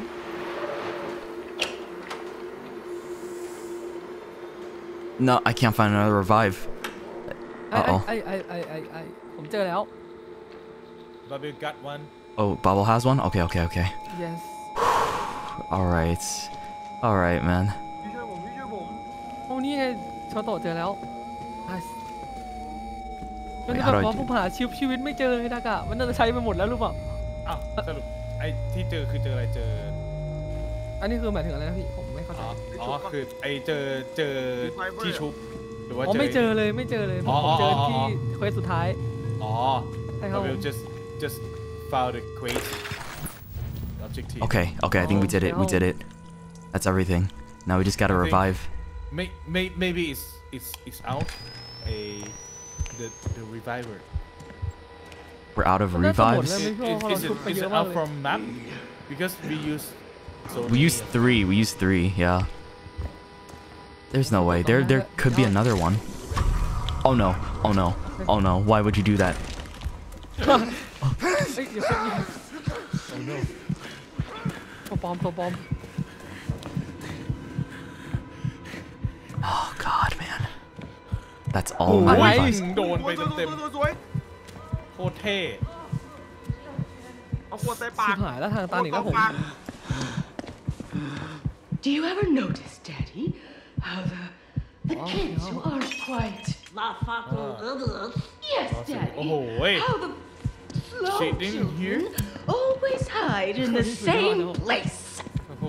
Speaker 2: No, I can't find another revive.
Speaker 6: ไอ้
Speaker 2: Uh-oh.
Speaker 6: ไอ้ไอ้ไอ้ไอ้ไอ้ผมเจอแล้ว
Speaker 7: Bobby got one.
Speaker 2: Oh, Bubble has one? Okay, okay, okay.
Speaker 6: yes
Speaker 2: Alright. Alright, man.
Speaker 5: พี่ช่วยผมพี่ช่วยผม
Speaker 6: โอ้นี่ไงโชโตะเจอแล้ว Nice มัน
Speaker 2: Wait,
Speaker 6: จะ
Speaker 2: how
Speaker 6: แบบ
Speaker 2: do I
Speaker 6: ว่า
Speaker 2: do-
Speaker 6: ผมหาชีวิตชีวิตไม่เจอเลยนะกะมันน่าจะใช้ไปหมดแล้วหรือเปล่า
Speaker 7: อ้าวสรุปไอ้ที่เจอคือเจออะไรเจอ
Speaker 6: อันนี้คือหมายถึงอะไรนะพี่ผมไม่เข้าใจ
Speaker 7: อ๋ออ๋อคือไอ้เจอเจอที่ชุบหรือว่า
Speaker 6: อ๋อ
Speaker 7: เจอ
Speaker 6: ไม่เจอเลยไม่เจอเลยผม
Speaker 7: อ๋อ
Speaker 6: ผมเจอ
Speaker 7: อ๋อ
Speaker 6: ที่เควสสุดท้าย
Speaker 7: อ๋อ
Speaker 6: ใช่ครับ
Speaker 7: Bobby just just found the quest objective.
Speaker 2: Okay, okay, I think we did it. We did it. That's everything. Now we just gotta
Speaker 7: I think-
Speaker 2: revive.
Speaker 7: May, may, maybe it's it's it's out a the the reviver.
Speaker 2: We're out of
Speaker 6: มันน่าจะหมด
Speaker 2: revives.
Speaker 6: แล้วไม่
Speaker 7: Is,
Speaker 6: ใช่เพราะ
Speaker 7: is
Speaker 6: เรา
Speaker 7: it
Speaker 6: ชุบไป
Speaker 7: is
Speaker 6: เย
Speaker 7: it
Speaker 6: อะมาก
Speaker 7: out
Speaker 6: เลย
Speaker 7: from map? Because we use so
Speaker 2: We
Speaker 7: many
Speaker 2: used
Speaker 7: of them.
Speaker 2: three. We used three. Yeah. There's no way. There, there could be another one. Oh no. Oh no. Oh no. Why would you do that?
Speaker 6: เฮ้ยเดี๋ยวเพิ่งยิง
Speaker 7: Oh no.
Speaker 6: ตัวปลอมตัวปลอม
Speaker 2: Oh god, man. That's all my
Speaker 7: โอ้ย
Speaker 2: revives.
Speaker 7: โดน
Speaker 5: ส
Speaker 7: ไป
Speaker 5: วยสวยส
Speaker 7: เต็ม
Speaker 5: วยสวย
Speaker 7: ๆโคตรเท่
Speaker 5: เอาขวดใส่ปา
Speaker 6: ชิ
Speaker 5: ก
Speaker 6: บหายแล้วทางตันอีกแล้วผม
Speaker 11: Do you ever notice, Daddy, how the the kids who are quite
Speaker 12: La fucking idiot.
Speaker 11: yes,
Speaker 7: โอ้
Speaker 11: Daddy,
Speaker 7: โห
Speaker 11: how the slow
Speaker 7: Shit in
Speaker 11: children
Speaker 7: here?
Speaker 11: always hide in the same place.
Speaker 7: โอ้โห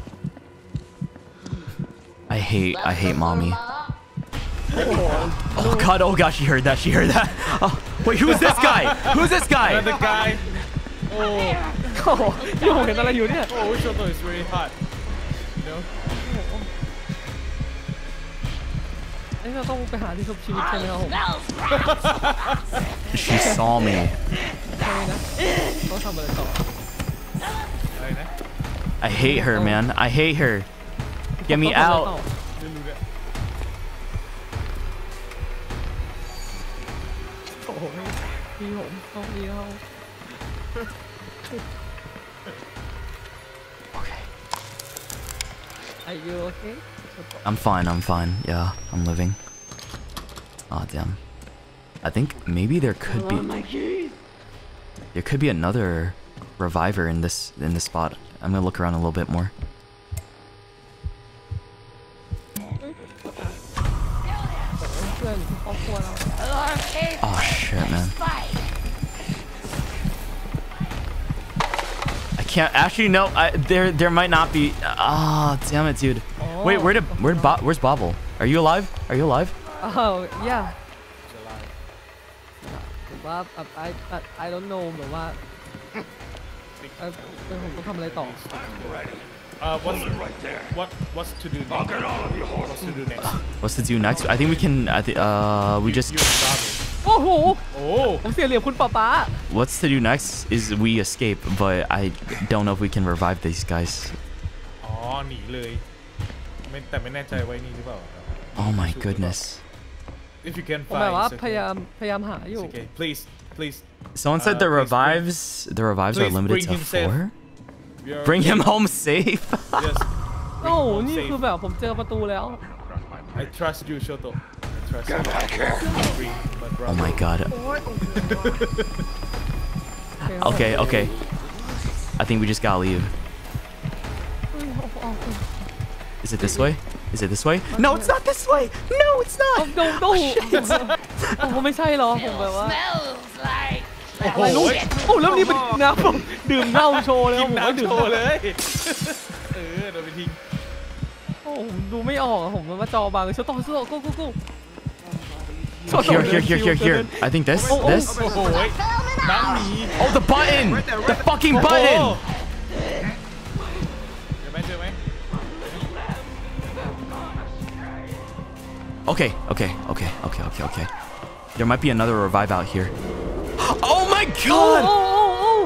Speaker 2: I hate. I hate mommy. Oh god. Oh god. She heard that. She heard that. Oh wait. Who's this guy? Who's this guy?
Speaker 7: Another guy. Oh,
Speaker 6: โอ้โหนี่ผมเห็นอะไรอยู่เนี่ย
Speaker 7: oh, Shoto is very hot. You know?
Speaker 6: เอ้ยเราต้องไปหาที่ชุบชีวิตใช่ไหมครับผม
Speaker 2: She saw me.
Speaker 6: ใช่นะต้องทำอะไรต่อ
Speaker 7: อะไรนะ
Speaker 2: I hate her, man. I hate her. Get me
Speaker 6: ต้องทำอะไรต่อ
Speaker 2: out.
Speaker 7: ไม่รู้เนี่ย
Speaker 6: โอ้โหพี่ผมต้องมีเรา
Speaker 2: Okay.
Speaker 6: Are you okay
Speaker 2: I'm fine. I'm fine. Yeah, I'm living. Oh damn. I think maybe there could be. There could be another reviver in this in this spot. I'm gonna look around a little bit more. Oh shit, man. I can't actually no. I, there there might not be. Ah, oh, damn it, dude. Wait, where did where did Bo where's Bobble? Are you alive? Are you alive?
Speaker 6: Oh yeah ผมว่า I I I don't know แบบว่าเออผมต้องทำอะไรต่อ
Speaker 7: Uh, what's what what's to do next? What's to do next?
Speaker 2: What's to do next? I think we can. I think uh we just.
Speaker 7: You and Bobby.
Speaker 6: โอ้โห
Speaker 7: Oh.
Speaker 6: ผมเสียเหลี่ยมคุณป๊าป๊า
Speaker 2: What's to do next is we escape, but I don't know if we can revive these guys.
Speaker 7: อ๋อหนีเลยไม่แต่ไม่แน่ใจไว้นี่หรือเปล่า
Speaker 2: Oh my goodness.
Speaker 7: If you can
Speaker 6: ผมแบบ
Speaker 7: find
Speaker 6: ว่า
Speaker 7: it's
Speaker 6: พยายาม
Speaker 7: okay.
Speaker 6: พยายามหาอยู่
Speaker 7: It's okay. Please, please.
Speaker 2: Someone said
Speaker 7: Uh,
Speaker 2: the
Speaker 7: please
Speaker 2: revives the revives are
Speaker 7: please
Speaker 2: limited
Speaker 7: bring
Speaker 2: to
Speaker 7: him safe.
Speaker 2: four.
Speaker 7: We are-
Speaker 2: Bring him home safe.
Speaker 7: Yes.
Speaker 6: โอ้
Speaker 7: Bring him
Speaker 6: นี่
Speaker 7: safe.
Speaker 6: คือแบบผมเจอประตูแล้ว
Speaker 7: I trust you, Shoto. I trust you. Bring my brother.
Speaker 2: Oh my god. Okay, okay. I think we just gotta leave. Is it this way? Is it this way? No, it's not this way. No, it's not.
Speaker 6: no no โอ้โหไม่ใช่หรอผมแบบว่า
Speaker 7: โอ้โห
Speaker 6: อะไรลูกโอ้แล้วนี่เป็นน้ำผมดื่มเหล้าโชว์เลย
Speaker 7: กิน
Speaker 6: ผมไม่ดื่
Speaker 7: น้ำ
Speaker 6: ม
Speaker 7: โชว์เลย เออโดนไปทิ้ง
Speaker 6: โอ้ผมดูไม่ออกอะผมว่าจอบางชต่อชต่อกูกูกู
Speaker 2: Here, here, here, here, here. I think this, this.
Speaker 7: โอ้โหน้ำหนี
Speaker 2: Oh, the button! The fucking button!
Speaker 7: เจอไหมเจอไหม
Speaker 2: Okay, okay, okay, okay, okay, okay. There might be another revive out here. Oh my god!
Speaker 6: โอ้โอ้โอ้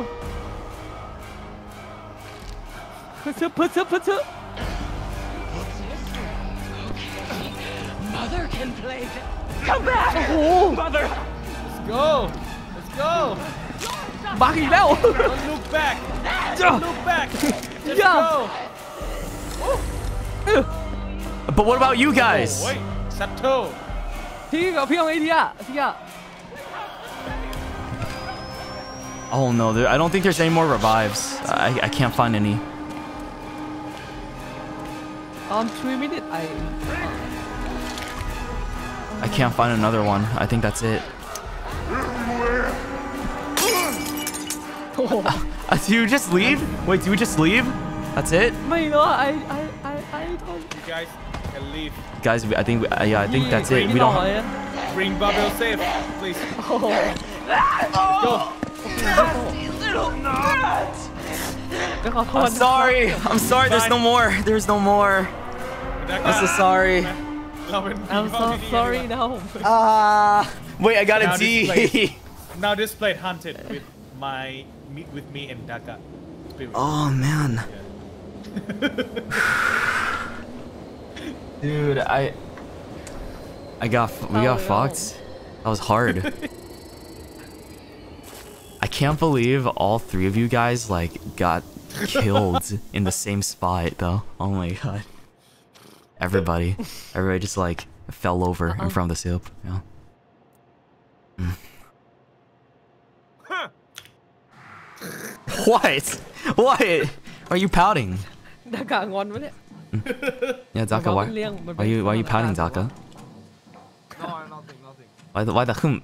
Speaker 6: เพื่อเพื่อเพื่อเพื่อ
Speaker 11: Mother can play. Come back.
Speaker 6: โอ้โห
Speaker 11: Mother.
Speaker 7: Let's go Let's go
Speaker 6: บักอีกแล้ว
Speaker 7: Don't look back Don't look back Let's
Speaker 6: Yeah.
Speaker 7: go
Speaker 2: But what about you
Speaker 7: โอ้
Speaker 2: guys?
Speaker 7: ย Subtle
Speaker 6: พี่กับพี่เอาไอเดียพี่อะ
Speaker 2: Oh no, there, I don't think there's any more revives. I, I can't find any.
Speaker 6: um three minutes I
Speaker 2: I can't find another one. I think that's it.
Speaker 6: โอ้โห
Speaker 2: Uh, do you just leave? Wait, do you just leave? That's it?
Speaker 6: ไม่รู้อะ I I I I don't
Speaker 7: You guys can leave
Speaker 2: Guys, we- I think we- uh, yeah, I think that's it. We
Speaker 6: ไม่ต่อ
Speaker 2: don't
Speaker 6: เลยอะ
Speaker 7: Bring Bubble safe please
Speaker 6: โอ้โห
Speaker 7: Go
Speaker 6: เดี๋ยวขอโทษ
Speaker 2: I'm sorry. I'm sorry. There's no more. There's no more. I'm so sorry.
Speaker 7: เราเป็น
Speaker 6: I'm so sorry นะครับผม
Speaker 2: Ah. Wait, I got a
Speaker 7: Now
Speaker 2: D.
Speaker 7: this place- Now this plate haunted with my meet with me and Daka spirit.
Speaker 2: Oh man. Dude, I I got we got fucked. That was hard. I can't believe all three of you guys like got killed in the same spot though. Oh my god. Everybody. Everybody just like fell over in front of the soup. Yeah. Mm. What? What? Are you pouting?
Speaker 6: ดากางอนวะเนี่ย
Speaker 2: Yeah, Daka, why, why are you why are you pouting, Daka?
Speaker 5: No, nothing, nothing.
Speaker 2: Why the why the hum?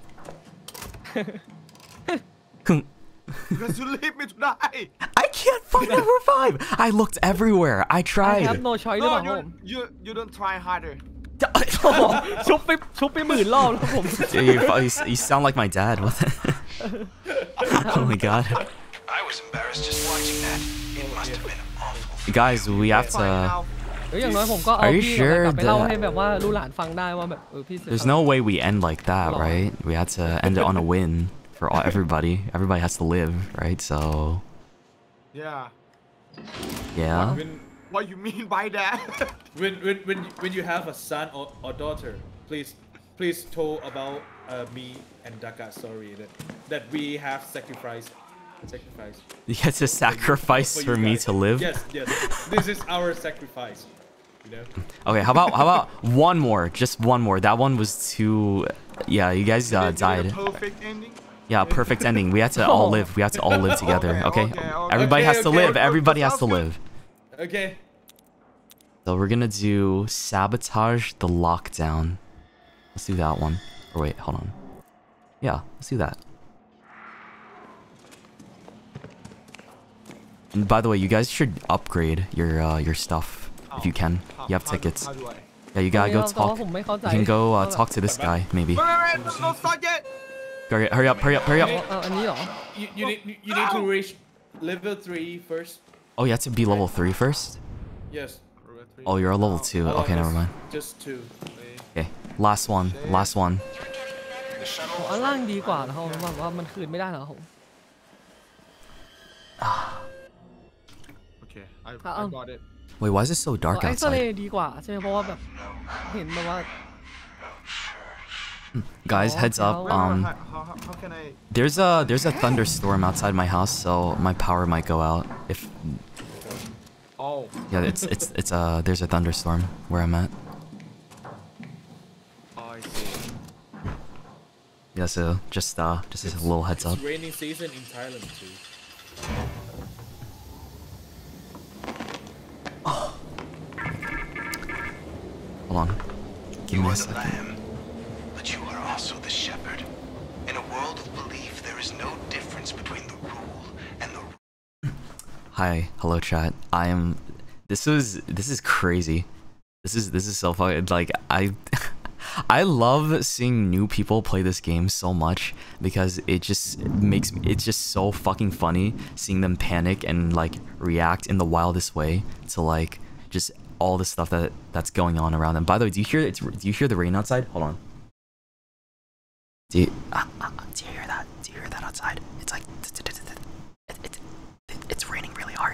Speaker 2: Hum.
Speaker 5: Because you leave me to die.
Speaker 2: I can't find the revive. I looked everywhere. I
Speaker 6: I
Speaker 2: tried.
Speaker 6: have no choice หรือเป
Speaker 5: No,
Speaker 6: ล่าผ
Speaker 5: you
Speaker 6: ม
Speaker 5: you you don't try harder.
Speaker 6: ชุบไปชุบไปหมื่นรอบแล้วผม
Speaker 2: Yeah, you, you, you sound like my dad. What? The oh my god.
Speaker 10: I was embarrassed just watching that. It must have been awful.
Speaker 2: Guys, we have
Speaker 5: Fine
Speaker 2: to.
Speaker 5: now.
Speaker 6: เฮ้ยอย่างน้อยผมก็เอา
Speaker 2: Are you
Speaker 6: พี่
Speaker 2: sure
Speaker 6: กลับไปเล่า
Speaker 2: that-
Speaker 6: ให้แบบว่าลูกหลานฟังได้ว่าแบบเออพี่เสีย
Speaker 2: There's no way we end like that, right? We had to end it on a win for all, everybody. Everybody has to live, right? So
Speaker 5: Yeah.
Speaker 2: yeah.
Speaker 7: When
Speaker 5: What you mean by that?
Speaker 7: when when when when you have a son or, or daughter, please please tell about uh, me and Daka story that that we have sacrificed sacrifice.
Speaker 2: You get to sacrifice
Speaker 7: for
Speaker 2: for
Speaker 7: you
Speaker 2: me
Speaker 7: guys.
Speaker 2: to live.
Speaker 7: Yes, yes. This is our sacrifice. You know.
Speaker 2: Okay, how about how about one more? Just one more. That one was too. Yeah, you guys uh,
Speaker 5: Did you get a
Speaker 2: died.
Speaker 5: Perfect ending.
Speaker 2: Yeah, perfect ending. We had to all live. We had to all live together. Okay.
Speaker 5: Okay, okay.
Speaker 2: Everybody
Speaker 7: Okay,
Speaker 2: has to
Speaker 7: okay.
Speaker 2: live. Everybody has to
Speaker 5: Sounds good.
Speaker 2: live.
Speaker 7: Okay.
Speaker 2: So we're gonna do sabotage the lockdown. Let's do that one. Or wait, hold on. Yeah, let's do that. And by the way, you guys should upgrade your uh, your stuff if you can.
Speaker 5: How-
Speaker 2: You have
Speaker 5: how do-
Speaker 2: tickets.
Speaker 5: how do I?
Speaker 2: Yeah, you gotta go
Speaker 6: แต่ว่า
Speaker 2: talk.
Speaker 6: ผมไม่เข้าใจ
Speaker 2: You can go uh, talk to this guy maybe.
Speaker 5: Wait, wait, wait! Don't, don't start yet.
Speaker 2: Hurry, hurry up! Hurry up! Hurry
Speaker 6: เอา
Speaker 2: up!
Speaker 6: เอาอันนี้เหรอ
Speaker 7: You you need you need to reach level three first.
Speaker 2: Oh, you have to be level three first.
Speaker 7: Yes.
Speaker 2: Oh, you're a level two.
Speaker 7: All of
Speaker 2: Okay, never
Speaker 7: us,
Speaker 2: mind.
Speaker 7: Just two.
Speaker 2: Okay, last one. Last one.
Speaker 6: อันล่างดีกว่าเหรอครับแบบว่ามันคืนไม่ได้เหรอครับผม
Speaker 5: Okay, I,
Speaker 6: Uh-uh.
Speaker 5: I got it.
Speaker 2: Wait, why is it so dark
Speaker 6: เอ็กซเร
Speaker 2: outside?
Speaker 6: ย์ดีกว่าใช่ไหมเพราะว่าแบบเห็นแบบว่า
Speaker 2: Guys,
Speaker 6: Oh,
Speaker 2: heads up.
Speaker 6: okay.
Speaker 2: Um,
Speaker 5: how, how, how can I?
Speaker 2: there's a there's a thunderstorm outside my house, so my power might go out. If
Speaker 5: Oh.
Speaker 2: yeah, it's it's it's uh there's a thunderstorm where I'm at.
Speaker 5: Oh, I see.
Speaker 2: Yeah, so just uh just a little heads up.
Speaker 7: It's raining season in Thailand too.
Speaker 2: Hold on. Give
Speaker 13: You
Speaker 2: me a
Speaker 13: are the
Speaker 2: second.
Speaker 13: lamb, but you are also the shepherd. In a world of belief, there is no difference between the rule and the.
Speaker 2: Hi, hello chat. I am. This is this is crazy. This is this is so fucking like I. I love seeing new people play this game so much because it just makes it's just so fucking funny seeing them panic and like react in the wildest way to like just all the stuff that that's going on around them. By the way, do you hear it's do you hear the rain outside? Hold on. Do you, uh, uh, do you hear that? Do you hear that outside? It's like it, it, it, it's raining really hard.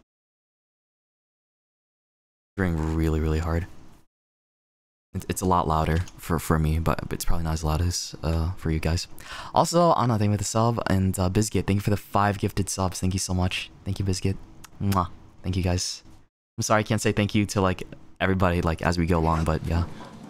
Speaker 2: It's raining really really hard. It's a lot louder for, for me, but it's probably not as loud as uh, for you guys. Also, Anna, thank you for the sub, and uh, Biscuit, thank you for the five gifted subs. Thank you so much. Thank you, Biscuit. Mwah. Thank you, guys. I'm sorry I can't say thank you to like everybody like as we go along, but yeah.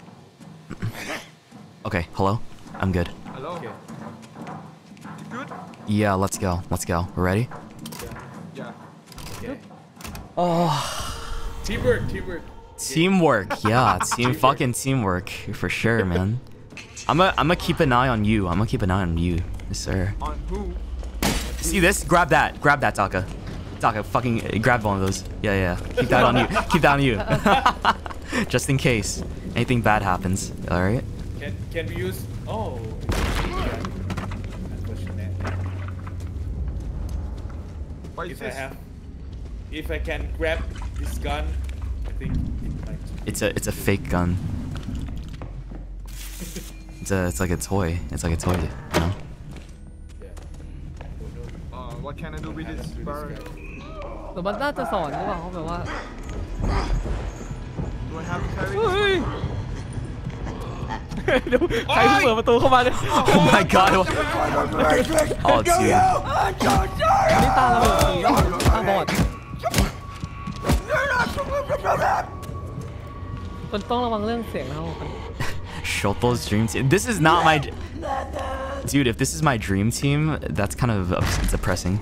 Speaker 2: Okay, hello. I'm good.
Speaker 5: Hello. Okay. You good?
Speaker 2: Yeah, let's go. Let's go. We're ready?
Speaker 5: Yeah.
Speaker 7: Okay.
Speaker 2: Oh.
Speaker 7: Teamwork, teamwork.
Speaker 2: Teamwork, yeah, team fucking teamwork for sure, man. I'm gonna I'm gonna keep an eye on you. I'm gonna keep an eye on you, yes, sir.
Speaker 5: On who?
Speaker 2: See this? Grab that. Grab that, Taka. Taka, fucking uh, grab one of those. Yeah, yeah. Keep that on you. Keep that on you. Just in case anything bad happens. All right.
Speaker 7: Can can we use? Oh. Unfortunate.
Speaker 5: What is
Speaker 7: If I
Speaker 5: this?
Speaker 7: have, if I can grab this gun, I think it might.
Speaker 2: It's a it's a fake gun. It's a it's like a toy. It's like a toy, you know.
Speaker 5: Uh, what can I do with this bird?
Speaker 6: แต่มันน่าจะสอนหรือเปล่าเขาแบบว่า
Speaker 5: Do I have to carry
Speaker 6: เฮ้ย
Speaker 5: this?
Speaker 6: เดี๋ยวใครเพิ่งเปิดประตูเข้ามาเนี่ย
Speaker 2: Oh my god. Oh, dude.
Speaker 6: นี่ตาเราแบบนี้ตาบอดคนต้องระวังเรื่องเสียงนะครับ
Speaker 2: Shoto's dream team. This is not my dude. If this is my dream team, that's kind of depressing.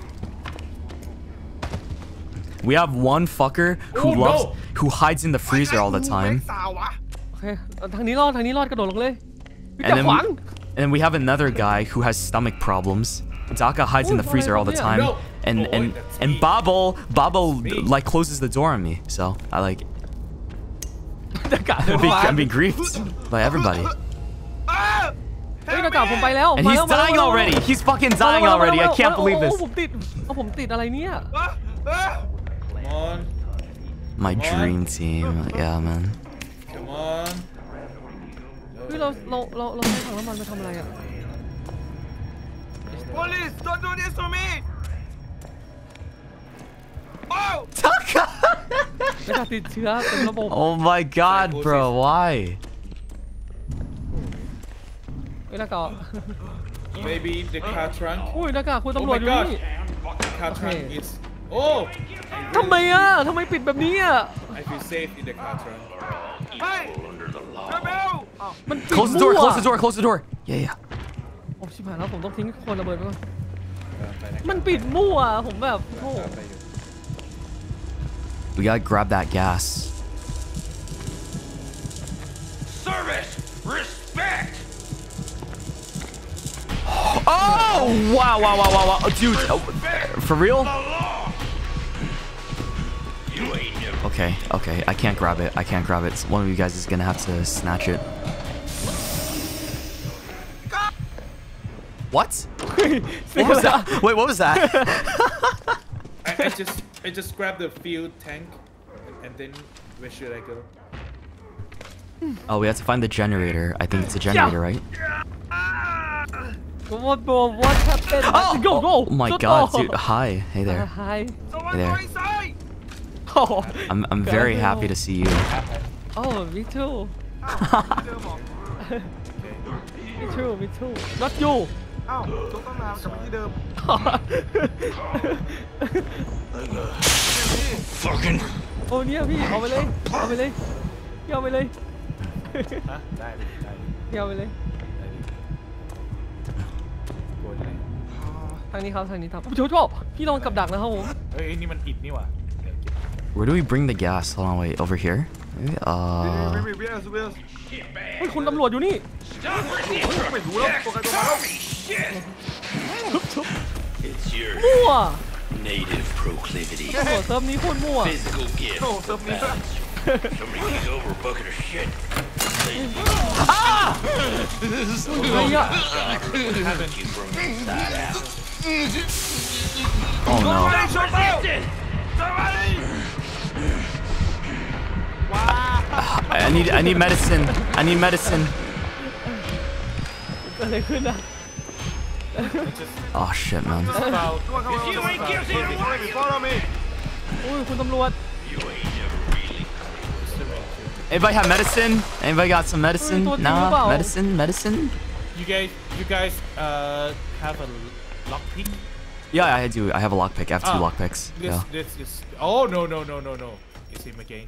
Speaker 2: We have one fucker who
Speaker 7: Oh,
Speaker 2: loves
Speaker 7: no.
Speaker 2: who hides in the freezer all the time,
Speaker 6: โอเคทางนี้รอดทางนี้รอดกระโดดลงเลย
Speaker 2: and then we, and then we have another guy who has stomach problems. Daka hides in the freezer all the time,
Speaker 7: No.
Speaker 2: and
Speaker 7: Oh,
Speaker 2: and
Speaker 7: that's
Speaker 2: and
Speaker 7: me.
Speaker 2: Babel Babel
Speaker 7: Me.
Speaker 2: like closes the door on me. So I like
Speaker 6: อากาศเดิน
Speaker 2: I'm being,
Speaker 6: มา
Speaker 2: I'm being griefed by everybody,
Speaker 6: เฮ้ยอากาศผมไปแล้ว
Speaker 2: and
Speaker 6: มา
Speaker 2: he's
Speaker 6: แล้วมาแล้ว
Speaker 2: dying
Speaker 6: มาแล้ว
Speaker 2: already. He's fucking
Speaker 6: มาแล้ว
Speaker 2: dying
Speaker 6: มาแล้ว
Speaker 2: already. I
Speaker 6: มาแล้ว
Speaker 2: can't believe
Speaker 6: โอ้
Speaker 2: this.
Speaker 6: โหผมติดเอาผมติดอะไรเนี่ย
Speaker 7: Come on,
Speaker 2: My
Speaker 7: Come on.
Speaker 2: dream team. Yeah, man.
Speaker 7: come on.
Speaker 6: เฮ้ยเราเราเราเราใช้ถังน้ำมันมาทำอะไรอ่ะ
Speaker 5: Police, don't do this to me! Oh!
Speaker 6: อากาศติดเชื้อเต็มระบบ
Speaker 2: Oh my god, bro. Why?
Speaker 6: เฮ้ยหน้ากาก
Speaker 7: Maybe the car trunk.
Speaker 6: อุ้ยหน้ากากคุณ
Speaker 7: Oh
Speaker 6: ตำรวจ
Speaker 7: my
Speaker 6: อยู่
Speaker 7: god.
Speaker 6: นี่
Speaker 7: Car
Speaker 6: Okay.
Speaker 7: trunk is. Oh.
Speaker 6: ทำไมอ่ะทำไมปิดแบบนี้อ่ะ
Speaker 7: I feel safe in the car trunk.
Speaker 5: Hey! Rebel!
Speaker 6: มันปิด
Speaker 2: Close the door.
Speaker 6: มั่ว
Speaker 2: Close the door. Close the door. Yeah, yeah.
Speaker 6: โอ้ชิบหายแล้วผมต้องทิ้งคนระเบิดไปก่อนมันปิดมั่วผมแบบโอ้
Speaker 2: We gotta grab that gas.
Speaker 10: Service! Respect!
Speaker 2: Oh! Wow! Wow! Wow! Wow! Wow! Dude, oh, for real? Okay. Okay. I can't grab it. I can't grab it. One of you guys is gonna have to snatch it. What? What was that? Wait, what was that?
Speaker 7: I, I just I just grabbed the fuel tank, and, and then where should I go?
Speaker 2: Oh, we have to find the generator. I think it's a generator, right?
Speaker 6: What bro what happened
Speaker 2: Oh,
Speaker 6: go go
Speaker 2: oh my god, dude. Hi. Hey there.
Speaker 6: hi
Speaker 2: Hey there.
Speaker 6: oh
Speaker 2: I'm I'm very happy to see you.
Speaker 6: oh me too me too me too not you
Speaker 5: อ้าวโจ๊กตั้งนานกลับไปที่เดิม
Speaker 10: Fucking.
Speaker 6: โอ้เนี่ยพี่เอาไปเลยเอาไปเลยพี่เอาไปเลย
Speaker 7: ได้ได้
Speaker 6: พี่เอาไปเลย
Speaker 7: โกนเลย
Speaker 6: ทางนี้ครับทางนี้ครับโจโจพี่ลองกับดักนะครับผม
Speaker 7: เฮ้ยนี่มันอิดนี่หว่า
Speaker 2: Where do we bring the gas? Hold on, wait. Over here? Uh.
Speaker 5: วิวิวิสวิส
Speaker 6: เฮ้ยคุณตำรวจอยู่นี่
Speaker 5: ไม่รู้แล้วตัวใครตัวมัน
Speaker 10: It's your
Speaker 6: มั่ว
Speaker 10: native proclivity.
Speaker 6: ตำรวจเซิร์ฟนี้โคตรมั่ว
Speaker 10: Physical gift.
Speaker 5: โอ้เซิร์ฟนี้
Speaker 10: Somebody kick over a bucket of shit.
Speaker 6: อะไรอ่ะ
Speaker 10: Haven't you from inside out?
Speaker 2: Oh no. I need I need medicine. I need medicine.
Speaker 6: เกิดอะไรขึ้นอ่ะ
Speaker 2: Oh shit, man.
Speaker 7: Just about.
Speaker 5: If you ain't guilty, follow me.
Speaker 6: โอ้ยคุณตำรวจ
Speaker 2: Anybody have medicine? Anybody got some medicine? Nah, medicine, medicine.
Speaker 7: You guys, you guys, uh, have a lockpick.
Speaker 2: Yeah, I do. I have a lockpick. I have two
Speaker 7: Ah,
Speaker 2: lockpicks.
Speaker 7: This,
Speaker 2: Yeah.
Speaker 7: this is. Oh no no no no no! It's him again.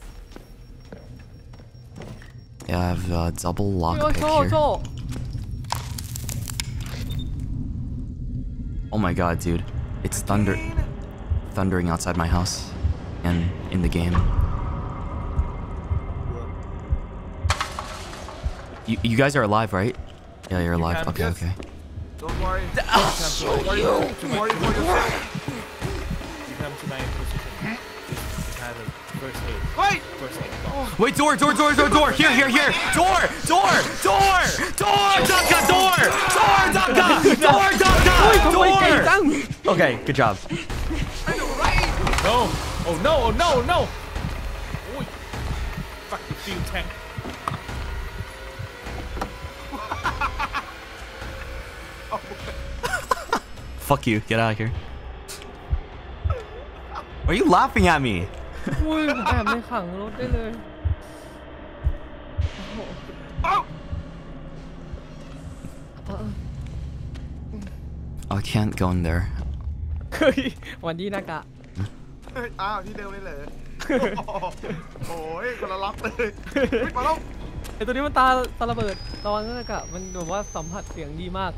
Speaker 2: Yeah, I have a double
Speaker 6: โช
Speaker 2: lockpick
Speaker 6: ว์
Speaker 2: here.
Speaker 6: โชว์
Speaker 2: Oh my god, dude. It's thunder thundering outside my house and in the game. You, you guys are alive, right? Yeah, you're alive.
Speaker 7: can-
Speaker 2: Okay,
Speaker 7: yes.
Speaker 2: okay.
Speaker 5: Don't worry.
Speaker 7: Don't
Speaker 5: worry. Don't worry for yourself.
Speaker 7: You come to my position. It has a first aid.
Speaker 5: Wait.
Speaker 7: First aid.
Speaker 2: Wait, door, door, door, door, door. Here, here, here. Door, door, door, door, Daka, door, door, Daka, door, Daka, door. Okay, good job.
Speaker 7: No! Oh no! Oh no! No! Oh, fuck the fuel tank.
Speaker 2: Fuck you. Get out of here. Why are you laughing at me?
Speaker 6: อุ้ยผมแอบในขังรถได้เลย
Speaker 2: I can't go in there.
Speaker 6: เฮ้ยวันดีนากะ
Speaker 5: เฮ้ยอ้าวที่เดิมเลยเหรอโอ้ยคนละล็อกเลยมาแล้ว
Speaker 6: ไอตัวนี้มันตาตาระเบิดตอนนั้นนากะมันแบบว่าสัมผัสเสียงดีมาก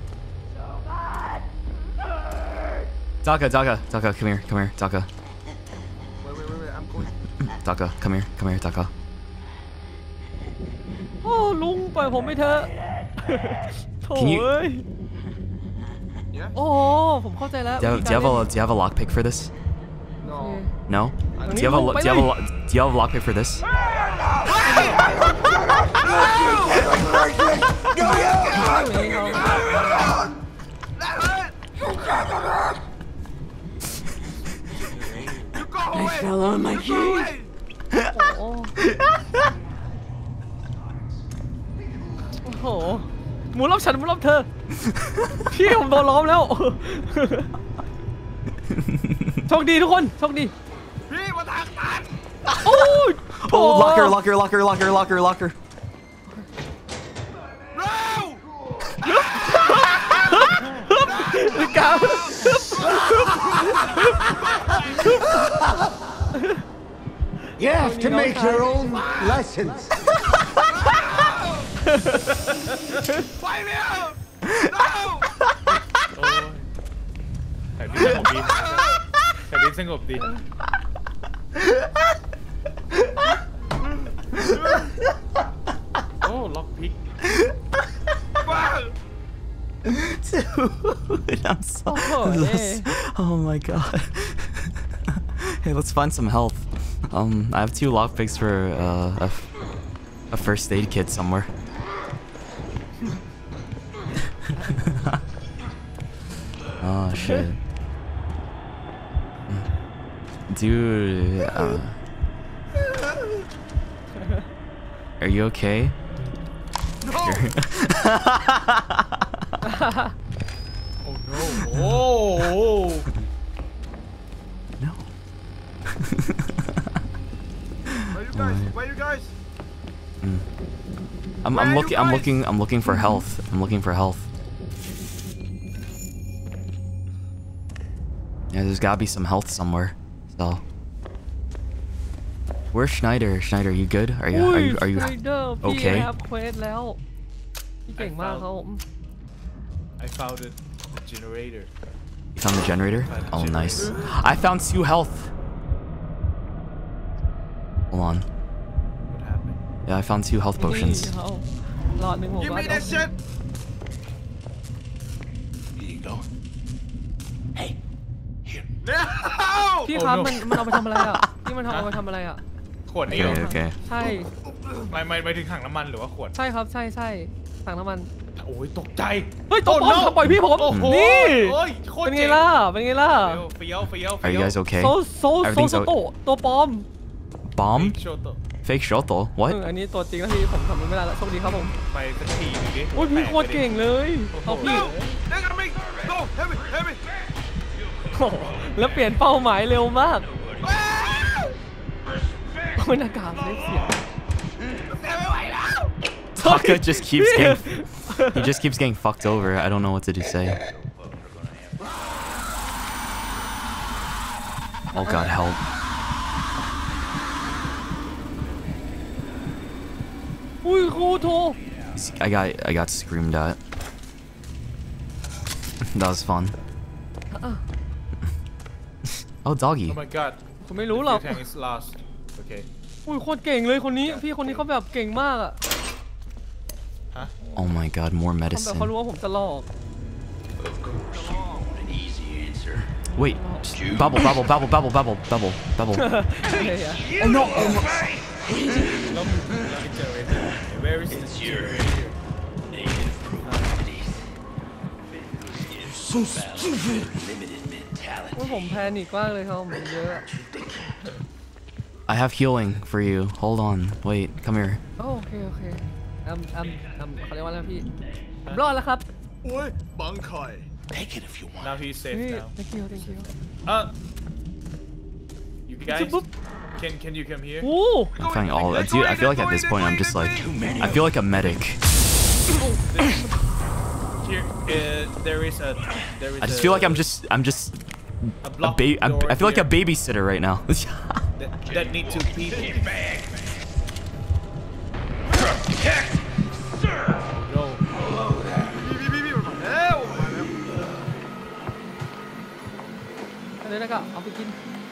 Speaker 2: Daka, Daka, Daka, come here, come here, Daka.
Speaker 5: Wait, wait, wait, wait, I'm going.
Speaker 2: Daka, come here, come here, Daka.
Speaker 6: โอ้ลุงปล่อยผมไปเถอะโถ่
Speaker 2: Can you-
Speaker 6: เอ้ยโอ้ผมเข้าใจแล้ว
Speaker 2: Do you, have, do you have a do you have a lockpick for this?
Speaker 5: No.
Speaker 2: No? Do you have a lo- do you have a lo- do you have a lockpick for this?
Speaker 11: I fell on my keys.
Speaker 6: โอ้โหหมูรอบฉันหมูรอบเธอ พี่ผมโดนล้อมแล้ว โชคดีทุกคนโชคดี
Speaker 5: พี่มาทางตัน
Speaker 6: โอ้ย
Speaker 2: Oh, locker, locker, locker, locker, locker, locker.
Speaker 10: You have to make your own lessons.
Speaker 5: ไปแล้ว
Speaker 7: โอ้ยแผ่นดินสงบดีแผ่นดินสงบดี โอ้ล็อกพิก
Speaker 2: Dude, I'm so.
Speaker 6: Oh,
Speaker 2: this- oh my god. Hey, let's find some health. Um, I have two lockpicks for uh, a, f- a first aid kit somewhere. Oh shit. Dude, uh, are you okay?
Speaker 7: Oh no! Oh!
Speaker 2: No.
Speaker 5: Where you guys? Where you guys?
Speaker 2: I'm,
Speaker 5: Where are
Speaker 2: I'm
Speaker 5: you
Speaker 2: looking. I'm
Speaker 5: guys?
Speaker 2: looking. I'm looking for health. I'm looking for health. Yeah, there's gotta be some health somewhere. So, where's Schneider? Schneider, you good? Are you? Are you? Are you?
Speaker 6: สไนเดอร์พี่
Speaker 2: Okay.
Speaker 6: แฮปเควสแล้วพี่เก่งมากครับผม
Speaker 7: I found it. The generator.
Speaker 2: You found the generator?
Speaker 7: Found the
Speaker 2: Oh, nice.
Speaker 7: generator.
Speaker 2: I found two health. Hold on. Yeah, I found two health
Speaker 6: นี่
Speaker 2: potions.
Speaker 6: เขาหลอดหนึ่งผม
Speaker 5: Give
Speaker 6: ก็
Speaker 5: me that shit.
Speaker 10: Here you go. Hey, here.
Speaker 5: No.
Speaker 6: พี่ครับมันมันเอาไปทำอะไรอ่ะพี่มันเอาไปทำอะไรอ่ะ
Speaker 7: ขวดนี้เหรอ
Speaker 2: Okay, okay.
Speaker 6: ใช่
Speaker 7: ไม่ไม่ไม่ถึงถังน้ำมันหรือว่าขวด
Speaker 6: ใช่ครับใช่ใช่ถังน้ำมัน
Speaker 7: โอ้ยตกใจ
Speaker 6: เฮ้ยตัวปลอม
Speaker 7: โอ้ no
Speaker 6: ทำปล่อยพี่ผม
Speaker 7: โอ้โห
Speaker 6: นี่
Speaker 7: โอ้ยโคตร
Speaker 6: เป็นไง
Speaker 7: เจ๋ง
Speaker 6: ล่ะเป็นไงล่ะ
Speaker 7: เฟี้ยวเฟี้ยว
Speaker 2: Are you
Speaker 7: เฟี้ยว
Speaker 2: guys okay?
Speaker 6: โซโซโซ
Speaker 2: Everything's
Speaker 6: โซโตะตัวปลอม
Speaker 2: Bomb?
Speaker 7: โชโตะ
Speaker 2: Fake Shoto?
Speaker 6: เอ
Speaker 2: What?
Speaker 6: ออันนี้ตัวจริงนะพี่ผมทำมันไม่ได้แล้วโชคดีครับผม
Speaker 7: ไปสักทีหนึงดิ
Speaker 6: โอ้ยพี่โคตรเก่งเลยเอาพี่
Speaker 5: No. They got me. Go. Help me. Help me.
Speaker 6: โอ้โหแล้วเปลี่ยนเป้าหมายเร็วมากโอ้ยหน้ากากเล็กเสีย
Speaker 2: Taka just keeps getting he just keeps getting fucked over. I don't know what to do say. Oh god, help.
Speaker 6: Ui, khô thô.
Speaker 2: I got I got screamed at. That was fun. Oh, doggy.
Speaker 7: Oh my god
Speaker 6: ผมไม่รู้หรอก
Speaker 7: Your tank is lost Okay
Speaker 6: อุ้ยโคตรเก่งเลยคนนี้พี่คนนี้เขาแบบเก่งมากอะ
Speaker 2: Oh my god, more
Speaker 6: ทำแบบ
Speaker 2: medicine.
Speaker 6: เขารู้ว่าผมจะหลอก
Speaker 2: Wait, just bubble, bubble, bubble, bubble, bubble, bubble, bubble. Oh no! Oh no.
Speaker 7: Where is it?
Speaker 10: So stupid. Limited
Speaker 6: โอ้ยผมแพนิคมากเลยครับผมเยอะ
Speaker 2: I have healing for you. Hold on. Wait, come here.
Speaker 6: โอเคโอเคอืมอืมอืมเขาเรียกว่าอะไรพี่ผมรอดแล้วครับ
Speaker 5: โอ้ยบังไข่
Speaker 10: Take it if you want.
Speaker 7: Now he's safe
Speaker 6: เฮ้ย
Speaker 7: now
Speaker 6: thank you thank you
Speaker 7: Uh You guys Can can you come here
Speaker 6: โอ้
Speaker 2: I'm finding all. Dude, I feel like at this point I'm just like I feel like a medic.
Speaker 7: Here uh, there is a there is
Speaker 2: I just
Speaker 7: a,
Speaker 2: feel like I'm just I'm just
Speaker 7: a
Speaker 2: a
Speaker 7: block
Speaker 2: ba- I'm,
Speaker 7: door
Speaker 2: I feel like a
Speaker 7: here
Speaker 2: babysitter right now.
Speaker 7: that, that need to people No
Speaker 5: พี่พี่พี่มาแล้ว
Speaker 6: อันนี้นะครับเอาไปกิน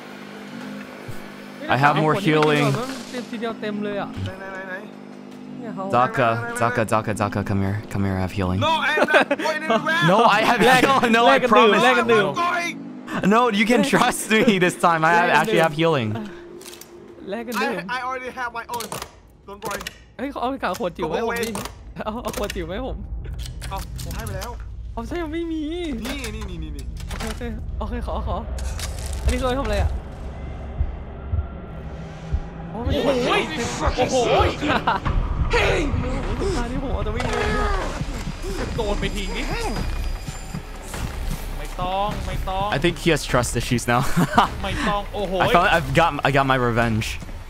Speaker 2: I have more healing.
Speaker 6: เต็มทีเดียวเต็มเลยอ่ะ
Speaker 5: ไหนไหนไหนไหน
Speaker 6: เนี่ยเขา
Speaker 2: Daka, Daka, Daka, Daka, come here. Come here, I have healing.
Speaker 5: No I am not going anywhere
Speaker 2: No, I have healing. No, I
Speaker 6: แลกกันดื่ม
Speaker 2: promise.
Speaker 6: แลกกันดื่ม
Speaker 5: I'm going
Speaker 2: No, you can trust me this time. I have, actually have healing.
Speaker 6: แลกกันดื่ม
Speaker 5: I I already have my own Don't worry
Speaker 6: เฮ้ยเขาเอาไปกาขวดจิ๋วไว้ผมดิเอาเอาขวดจิ๋วไว้ผม
Speaker 5: เอาผมให้ไปแล้ว
Speaker 6: เอาใช่ยังไม่มี
Speaker 5: นี่นี่นี่นี่นี่
Speaker 6: โอเคโอเคโอเคขอขออันนี้เคยทำอะไรอ่ะโอ้โหโอ้โหเฮ้ยตาที่ผมเอาจะวิ่งเลย
Speaker 7: โดนไปทิ้งนี่ไม่ต้องไม่ต้อง
Speaker 2: I think he has trust issues now.
Speaker 7: ไม่ต้องโอ้โห
Speaker 2: I found I've got I got my revenge.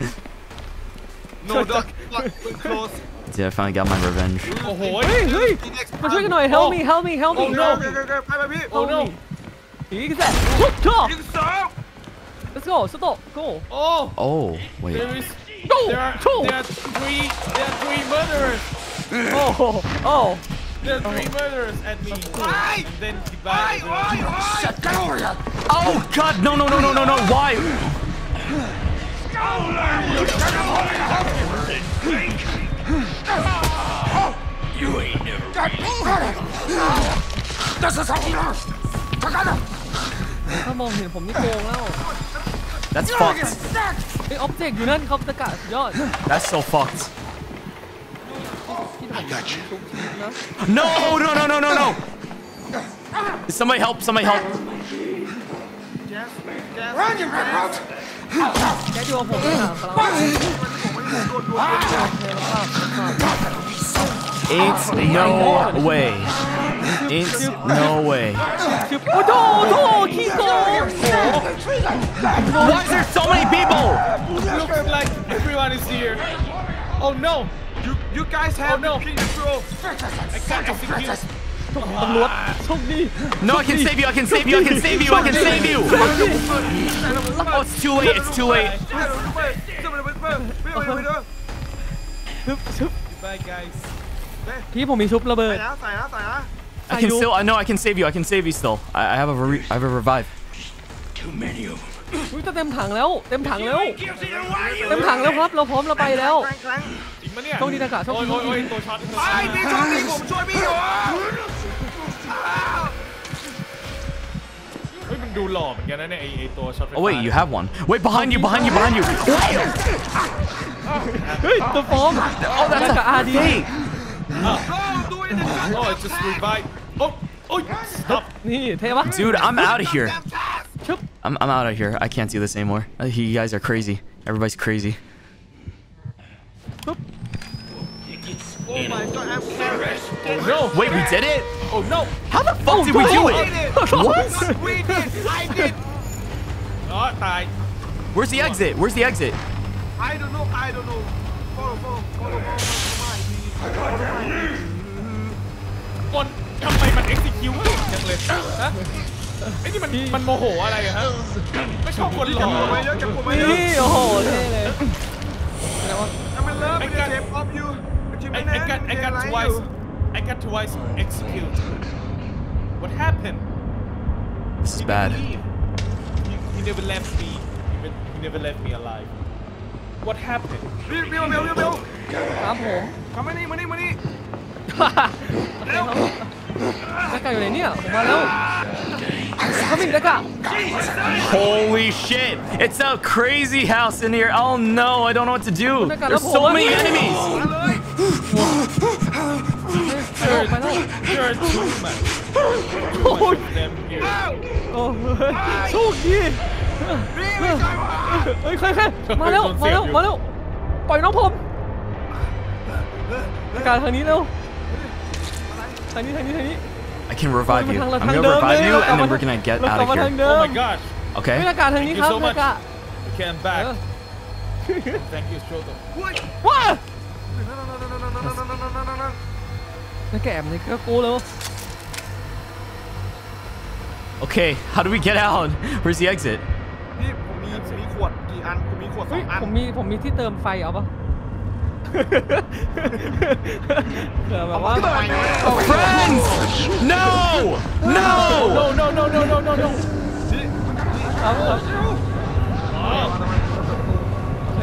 Speaker 5: No duck close
Speaker 2: Yeah, I finally got my revenge.
Speaker 7: โอ้โห
Speaker 6: เฮ้ยเฮ้ยมาช่วยกันหน่อย help me help me help me
Speaker 5: โอ้ no ไปไปพี่
Speaker 7: โอ้ no
Speaker 6: อีกแล้วชุบชุบ
Speaker 5: ยิงสอง
Speaker 6: let's go stop go
Speaker 7: Oh
Speaker 2: Oh, wait.
Speaker 7: There is
Speaker 6: go
Speaker 7: There are
Speaker 6: go
Speaker 7: there are three there are three murderers
Speaker 6: oh oh
Speaker 7: There are three murderers at me
Speaker 5: Why?
Speaker 7: And then
Speaker 5: Why
Speaker 7: divide
Speaker 5: why why
Speaker 2: Oh god, no no no no no no. Why?
Speaker 10: You ain't never. This is
Speaker 6: ถ้ามองเห็นผมนี่โกงแล้ว
Speaker 2: That's fucked.
Speaker 6: ไอ้ออบเจกต์อยู่นั่นครับตะกะสุดยอด
Speaker 2: That's so fucked.
Speaker 6: ที่ผมทุกทีนะ
Speaker 2: No no no no no no. Somebody help! Somebody help!
Speaker 10: Run, you rat!
Speaker 6: แกดูว่าผมถามเขาแล้ว
Speaker 2: Ain't no way. Ain't no way.
Speaker 6: โอ้โหโอ้โหขี้โกง
Speaker 2: Why is there so many people?
Speaker 7: Looks like everyone is here Oh no
Speaker 5: You you guys have
Speaker 7: Oh, no.
Speaker 5: the king control
Speaker 7: I can't execute
Speaker 6: ตำรวจโชคดี
Speaker 2: No, I can save you. I can save you. I can save you. I can save you. Oh, it's too late. It's too late.
Speaker 7: Bye guys
Speaker 6: พี่ผมมีชุบระเบิ
Speaker 5: ใส่
Speaker 6: ด
Speaker 5: นะใส่นะใส่นะ
Speaker 2: I can still. I know. I can save you. I can save you still. I, I have a. Re I have a revive.
Speaker 10: Too many of them.
Speaker 6: อุ้ยจะเต็มถังแล้วเต็มถังแล้วเต็มถังแล้วครับเราพร้อมเราไปแล้ว
Speaker 5: แกล้งแกล้ง
Speaker 7: จริงปะเนี่ย
Speaker 6: โชคดีนะกะโชค
Speaker 7: โอ้ย
Speaker 6: ดี
Speaker 7: โอ้ยโอ้ยตัวช็อตตัว
Speaker 5: ไอ้
Speaker 7: ช็อต
Speaker 5: พี่ช่วยพี่ผมช่วยพี่อยู่
Speaker 7: เฮ้ยมันดูหล่อเหมือนกันนะเนี่ยไอไอตัวช็อตไฟฟ้า
Speaker 2: Oh wait, you have one. Wait, behind you, behind you, behind you.
Speaker 6: เฮ้ยตัวฟอร์ม
Speaker 2: Oh, that's
Speaker 6: กะอาดี
Speaker 2: a fake.
Speaker 7: โอ้ย just revive โอ้ยโอ้ย stop
Speaker 6: นี่เท่ปะ
Speaker 2: Dude, I'm out of here. I'm I'm out of here. I can't do this anymore. Uh, You guys are crazy. Everybody's crazy.
Speaker 5: Oh my god, I'm careless.
Speaker 7: oh no
Speaker 2: Wait, we did it?
Speaker 7: oh no
Speaker 2: How the fuck did we do
Speaker 5: We
Speaker 2: it?
Speaker 5: did.
Speaker 2: What?
Speaker 5: We did. I did.
Speaker 7: อ๋อตาย
Speaker 2: Where's the exit? Where's the exit?
Speaker 5: I don't know. I don't know. Follow, follow, follow, follow, follow my.
Speaker 7: มันทำไมมัน execute เก่งจังเลยฮะไอ้นี่มันมันโมโหอะไรอะฮะไม่ชอบคนหล่อ
Speaker 5: ไว้เยอะจะกดไว้เยอะ
Speaker 6: นี่โอ้โหเท่เลย
Speaker 5: I'm in love with the shape of you.
Speaker 7: I, I got I got twice I got twice execute what happened
Speaker 2: This is
Speaker 7: He
Speaker 2: bad.
Speaker 7: didn't leave. He, he never left me even he never left me alive what happened
Speaker 5: เร็วเร็วเร็วเร็ว
Speaker 6: ครับผม
Speaker 5: come มานี่มานี่มานี่
Speaker 6: เร็วนักกะอยู่ไหนเนี่ยผมมาแล้วเขามีนักกะ
Speaker 2: Holy shit! It's a crazy house in here. Oh no, I don't know what to do. There's so many enemies.
Speaker 7: You're, you're too much too much of them here
Speaker 6: โอ้โชคดีเฮ้ยใครใครมาแล้วมาแล้วมาแล้วปล่อยน้องผมนักกะทางนี้เร็วทางนี้ทางนี้ทางนี้
Speaker 2: I can revive you. I'm
Speaker 6: ทาง
Speaker 2: gonna
Speaker 6: เดิม
Speaker 2: revive
Speaker 6: เลย
Speaker 2: you, and then we're gonna get
Speaker 6: เรา
Speaker 2: out
Speaker 6: กลับ
Speaker 2: of
Speaker 6: มาทาง
Speaker 2: here.
Speaker 6: เดิม
Speaker 7: oh my gosh
Speaker 6: เฮ้ย
Speaker 2: Okay?
Speaker 6: นักกะทางนี้ครับ
Speaker 7: Thank you so
Speaker 6: นักกะ
Speaker 7: okay I'm back thank you Shoto
Speaker 6: ว้านักแกะมันก็กูแล้ว
Speaker 2: Okay, how do we get out? Where's the exit?
Speaker 5: พี่ผมมีผมมีขวดกี่อันผมมีขวดส
Speaker 6: เฮ้
Speaker 5: อย งอัน
Speaker 6: ผมมีผมมีที่เติมไฟเอาปะเผื่อแบบว่า
Speaker 2: Friends! No! No!
Speaker 7: no no no no no no no
Speaker 6: ครับครับโอเค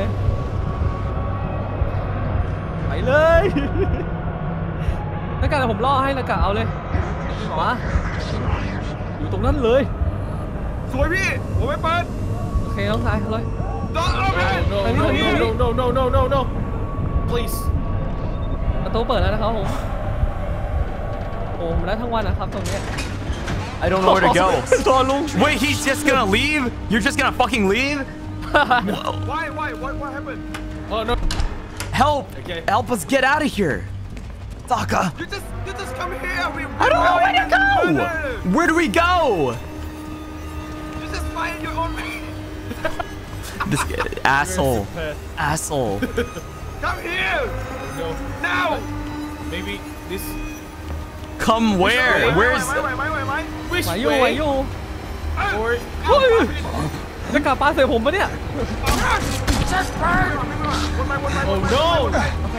Speaker 6: ไปเลยนักกะเดี๋ยวผมล่อให้นักกะเอาเลยมาอยู่ตรงนั้นเลย
Speaker 5: สวยพี่ผมไม่เปิด
Speaker 6: โอเคน้องชายเอาเลย
Speaker 5: Don't open
Speaker 7: no no no no no no no no please
Speaker 6: ประตูเปิดแล้วนะครับผมโอ้ผมได้ทั้งวันนะครับตรงเนี้ย
Speaker 2: I don't know where to go.
Speaker 6: รอลุง
Speaker 2: Wait, he's just gonna leave? You're just gonna fucking leave?
Speaker 5: Why why what what happened
Speaker 7: oh no
Speaker 2: Help!
Speaker 7: Okay.
Speaker 2: Help us get out of here! Taka!
Speaker 5: You just you just come here we
Speaker 2: I don't know where to go! Where do we go?
Speaker 5: You just find your own way
Speaker 2: This asshole. Asshole.
Speaker 5: Come here
Speaker 7: no
Speaker 5: now
Speaker 7: maybe this
Speaker 2: Come where? Where's...
Speaker 5: ไหวไหวไหวไหวไหว
Speaker 7: which
Speaker 6: ไหวอยู่ไหว
Speaker 7: way
Speaker 6: อยู่
Speaker 7: or
Speaker 6: เฮ้ยนักกะปาใส่ผมปะเนี่ย
Speaker 7: oh no
Speaker 6: โอเค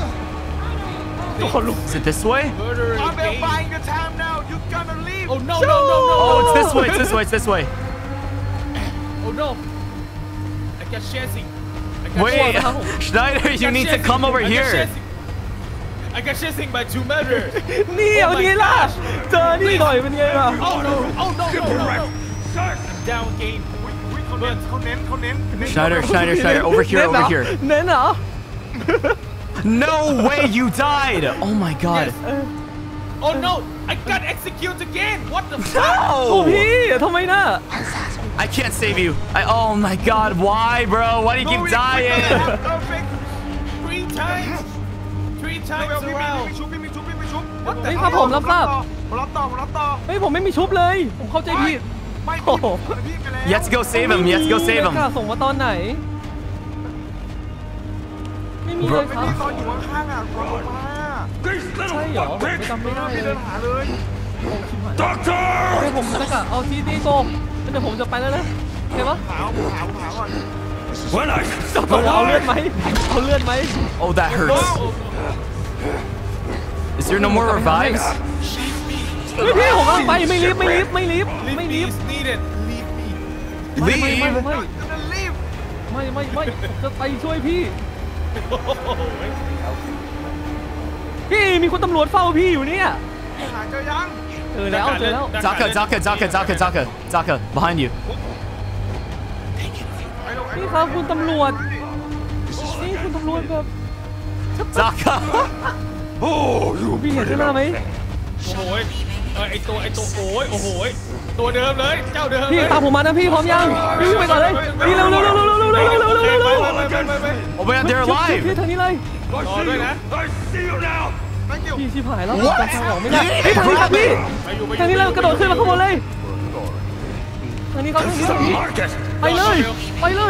Speaker 2: Is it this way?
Speaker 7: murder
Speaker 5: I'm
Speaker 7: game
Speaker 5: buying your time now you gonna leave
Speaker 7: oh no no no no
Speaker 2: Oh, it's this way, it's this way, it's this way.
Speaker 7: oh no I got chasing I got
Speaker 2: Wait,
Speaker 7: chasing.
Speaker 2: Schneider,
Speaker 7: I
Speaker 2: you
Speaker 7: got
Speaker 2: need to
Speaker 7: chasing.
Speaker 2: come over
Speaker 7: I got
Speaker 2: here.
Speaker 7: chasing. I got chasing by two meters
Speaker 6: นี่เอานี่ล่ะเจอนี่หน่อยเป็นไงล่ะ
Speaker 7: oh no oh no no no no I'm down game
Speaker 5: เขาเน้นเขาเน้นเขาเน้น
Speaker 2: Schneider, Schneider, Schneider, over here, over here.
Speaker 6: เน้นเหรอ
Speaker 2: No way, you died! Oh my god.
Speaker 7: oh no I got executed again what the fuck
Speaker 6: โอ้
Speaker 2: No!
Speaker 6: พี่ทำไมน่ะ
Speaker 2: I can't save you. I, oh my god, why, bro? Why do you keep dying?
Speaker 7: three times three
Speaker 5: เร็ว
Speaker 7: times
Speaker 5: พี่มี
Speaker 7: around
Speaker 5: ชุบพี่มีชุบพี่มีชุบ
Speaker 6: เฮ้ยครับผมรับทราบ
Speaker 5: ผมรับต่อผมรับต่อ
Speaker 6: เฮ้ยผมไม่มีชุบเลย ผมเข้าใจผิด
Speaker 5: ไม่
Speaker 6: โอ้โห
Speaker 5: พี่ไปแล้ว
Speaker 2: You have to go save him. You have to go save
Speaker 6: นักกะ
Speaker 2: him.
Speaker 6: ส่งมาตอนไหน ไม่มีเลยครับ
Speaker 5: พี่ตอนอยู่ข้างๆอ่ะตอนลงมา
Speaker 6: ใช่เหรอผมจำไม่ได้
Speaker 5: พี่
Speaker 6: เล
Speaker 5: เดิ
Speaker 6: ย
Speaker 5: นหาเลย
Speaker 6: เฮ้ยผมนักกะเอาที่ที่โกงแล้วเดี๋ยวผมจะไปแล้วนะเห็นปะ
Speaker 5: หาวผมหาวผมหาวก่อน
Speaker 6: เอาเลือดไหมเอาเลือดไหม
Speaker 2: Oh, that hurts. Is there no more revives?
Speaker 6: เฮ้ยพี่ผมกำลังไปไม่รีบไม่รีบไม่รีบไม่รีบ
Speaker 7: Leave me is needed leave me
Speaker 6: ไม่ไม่ไม่
Speaker 2: Leave.
Speaker 6: ไม่
Speaker 5: รีบ
Speaker 6: ไม่ไม่ไม่ผมจะไปช่วยพี่พี่มีคนตำรวจเฝ้าพี่อยู่เนี่ย
Speaker 5: หาเจอยัง
Speaker 6: เจอแล้วเจอแล้ว
Speaker 2: Zaka, Zaka, Zaka, Zaka, Zaka, Zaka, behind you.
Speaker 6: พี่ครับคุณตำรวจนี่คุณตำรวจแบบ
Speaker 2: Zaka.
Speaker 6: พี่เห็นข้างหน้าไหม
Speaker 7: โอ้โหเออไอตัวไอตัวโอ้ยโอ้โหตัวเดิมเลยเจ้าเดิม
Speaker 6: พี่ตามผมมานะพี่พร้อมยังพี่วิ่งไปก่อนเลยพี่เร็วเร็วเร็วเร็วเร็วเร็วเร็วเร็วเร็วเร็วเร็ว
Speaker 2: Oh man, they're
Speaker 6: พี่
Speaker 2: alive.
Speaker 6: ทางนี้เลย
Speaker 7: รอด้วยนะ
Speaker 6: พี่ชิบหายแล้วจำทางออกไม่ได้พี่ทางนี้ครับพี่ทางนี้เลยกระโดดขึ้นมาข้างบนเลยทางนี้ครับทางนี้ทางนี้ไปเลยไปเลย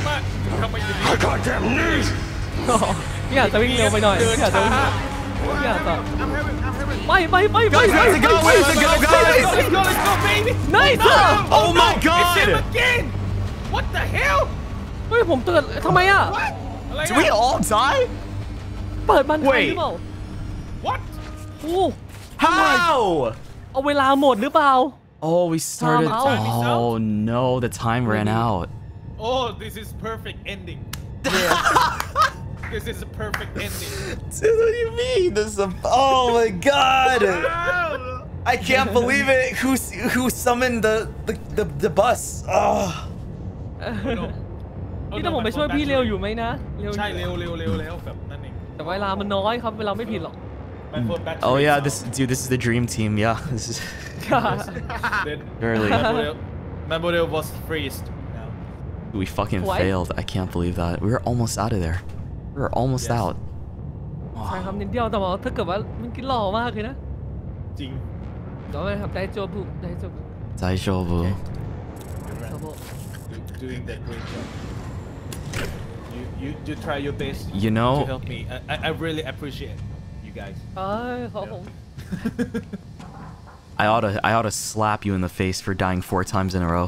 Speaker 6: พี่อาจจะวิ่งเร็วไปหน่อยพี่อาจจะวิ่งพี่อาจจะไปไปไปไป
Speaker 2: Guys, let's go, let's go, guys.
Speaker 7: Let's go, let's go, baby.
Speaker 6: Nice.
Speaker 2: Oh my
Speaker 7: It's
Speaker 2: god.
Speaker 7: him again. What the hell?
Speaker 6: เฮ้ยผมเตือนทำไมอ่ะ
Speaker 7: อะไร
Speaker 2: Did we all die?
Speaker 6: เปิดบันทันหรือเปล่า
Speaker 7: What?
Speaker 6: โอ้
Speaker 2: How?
Speaker 6: เอาเวลาหมดหรือเปล่า
Speaker 2: Oh, we started.
Speaker 6: Time out.
Speaker 2: Oh no, the time ran out.
Speaker 7: Oh, this is perfect ending. This is a perfect ending.
Speaker 2: Dude, what do you mean? This is a. Oh my god! I can't believe it. Who who summoned the the the, the bus? Oh.
Speaker 6: พี่ต้องผมไปช่วยพี่เร็วอยู่ไหมนะเร็ว
Speaker 7: ใช่เร็วเร็วเร็วแล้วแบบนั่นเอง
Speaker 6: แต่เวลามันน้อยครับเวลาไม่ผิดหรอก
Speaker 2: Oh yeah, this dude. This is the dream team. Yeah, this is early.
Speaker 7: Memorial was freezed.
Speaker 2: We fucking
Speaker 6: What?
Speaker 2: failed. I can't believe that. We were almost out of there. We were almost
Speaker 7: Yes.
Speaker 2: out.
Speaker 6: ใช่ครับนิดเดียวแต่ว่าถ้าเกิดว่ามันกินหล่อมากเลยนะ
Speaker 7: จริง
Speaker 6: เดี๋ยวไปครับได้โจบุได้โจบุ
Speaker 2: Daijoubu.
Speaker 7: Doing that great job. You you you try your best.
Speaker 2: You know.
Speaker 7: To help me. I I- I really appreciate you guys.
Speaker 6: เอ้ยขอบผม
Speaker 2: I ought to. I ought to slap you in the face for dying four times in a row.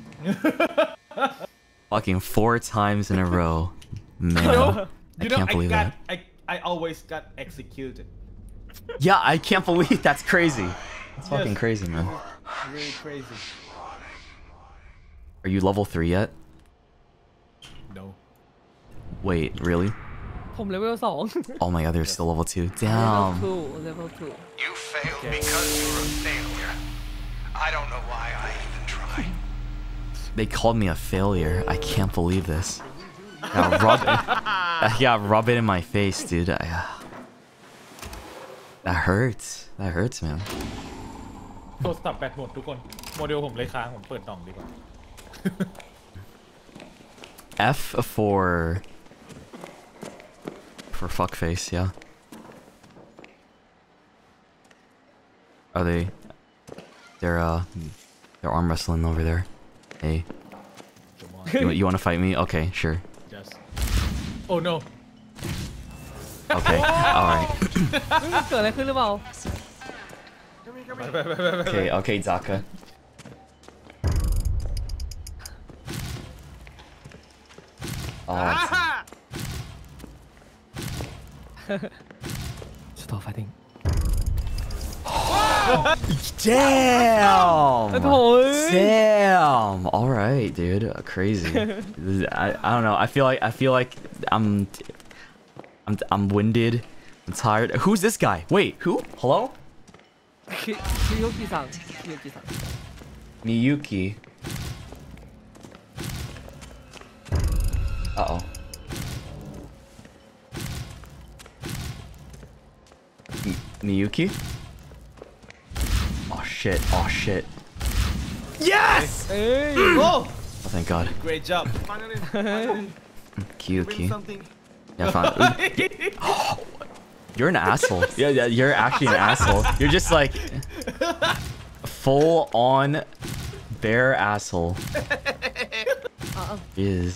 Speaker 2: Fucking four times in a row, man.
Speaker 7: You know,
Speaker 2: I
Speaker 7: you know,
Speaker 2: can't believe
Speaker 7: I got,
Speaker 2: that.
Speaker 7: I, I always got executed.
Speaker 2: Yeah, I can't believe that's crazy. That's fucking
Speaker 7: Yes.
Speaker 2: crazy, man.
Speaker 7: Really crazy.
Speaker 2: Are you level three yet?
Speaker 7: No.
Speaker 2: Wait, really?
Speaker 6: ผมเลเวลสอง
Speaker 2: Oh my god, they're still level two.
Speaker 6: level
Speaker 2: Damn.
Speaker 6: two level two
Speaker 13: You failed because you were a failure. I don't know why I even tried.
Speaker 2: They called me a failure. I can't believe this. Yeah, rub it. Yeah, rub it in my face, dude. I, uh, that hurts. That hurts, man.
Speaker 7: โทรศัพท์แบตหมดทุกคน โมเดลผมเลยค้างผมเปิดกล่องดีกว่า
Speaker 2: F for for fuckface, yeah. Are they? They're uh, they're arm wrestling over there. Hey, you, you want to fight me? Okay, sure.
Speaker 7: Just. Oh no.
Speaker 2: Okay, all right.
Speaker 6: เกิดอะไรขึ้นหรือเปล่า
Speaker 2: Okay, okay, Zaka. Oh,
Speaker 6: Stop fighting.
Speaker 2: damn!
Speaker 6: Boy.
Speaker 2: Damn! All right, dude. Uh, Crazy. I, I don't know. I feel like I feel like I'm I'm I'm winded. I'm tired. Who's this guy? Wait, who? Hello?
Speaker 6: คิคิโยกิซังคิโยกิซัง
Speaker 2: Miyuki. Uh oh. M- Miyuki? Oh shit, oh shit. Yes!
Speaker 6: เอ้ย
Speaker 7: Oh!
Speaker 2: Oh, thank god.
Speaker 7: Great job.
Speaker 5: Finally, finally,
Speaker 2: Kyuki.
Speaker 5: win something.
Speaker 2: Yeah, fine. Ooh. You're an asshole. Yeah, yeah, you're actually an asshole. You're just like full on bare asshole. Is.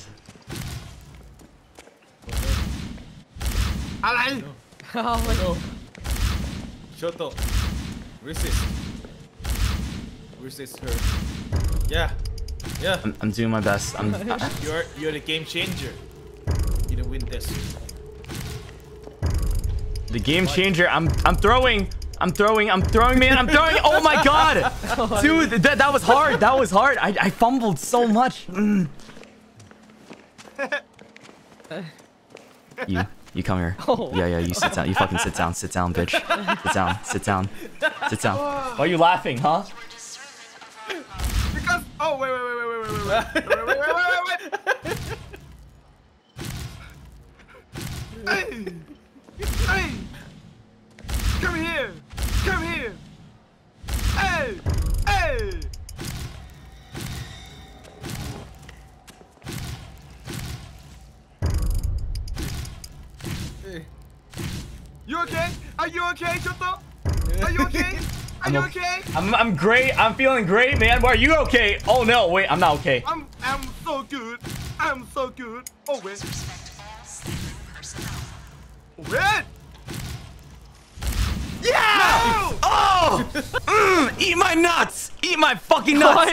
Speaker 5: อะไร
Speaker 6: เอาไป
Speaker 7: No. Shoto. Resist. Resist her. Yeah. Yeah.
Speaker 2: I'm, I'm doing my best. I'm.
Speaker 7: You're you're the game changer. You didn't win this.
Speaker 2: The game changer. I'm I'm throwing. I'm throwing. I'm throwing, man. I'm throwing. Oh my god, dude, that that was hard. That was hard. I I fumbled so much. Mm. You you come here.
Speaker 6: Oh.
Speaker 2: Yeah yeah. You sit down. You fucking sit down. Sit down, bitch. Sit down. Sit down. Sit down. Why are you laughing, huh?
Speaker 5: Because oh wait wait wait wait wait wait wait wait wait wait wait wait. Hey, hey, come here, come here. Hey, hey. You okay? Are you okay, Choto? Are you okay? Are you okay?
Speaker 2: I'm I'm great. I'm feeling great, man. Why are you okay? Oh no, wait, I'm not okay.
Speaker 5: I'm I'm so good. I'm so good. Oh wait. Wait.
Speaker 2: Yeah! No! Oh! Mm, eat my nuts! Eat my fucking nuts!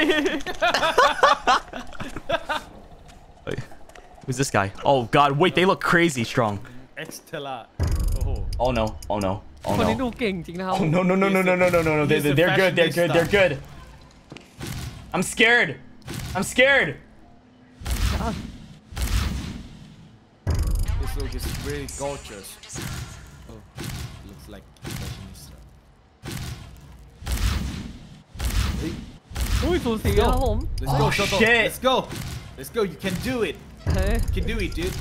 Speaker 2: Wait, who's this guy? Oh god, wait, they look crazy strong.
Speaker 7: Extella.
Speaker 2: Oh no, oh no, oh
Speaker 6: คนนี้ดู
Speaker 2: no.
Speaker 6: เก่งจริงนะครับ
Speaker 2: Oh no, no, no, no, no, no, no, no, no. They,
Speaker 7: He's a
Speaker 2: they're good, they're good, they're good. I'm scared. I'm scared.
Speaker 7: This look is really gorgeous. Oh, looks like fashionista.
Speaker 6: อุ้ยสูสีนะครับผม
Speaker 7: Let's
Speaker 2: Oh,
Speaker 7: go, Shoto.
Speaker 2: shit.
Speaker 7: Let's go. Let's go. You can do it.
Speaker 6: เฮ้ย
Speaker 7: You can do it, dude.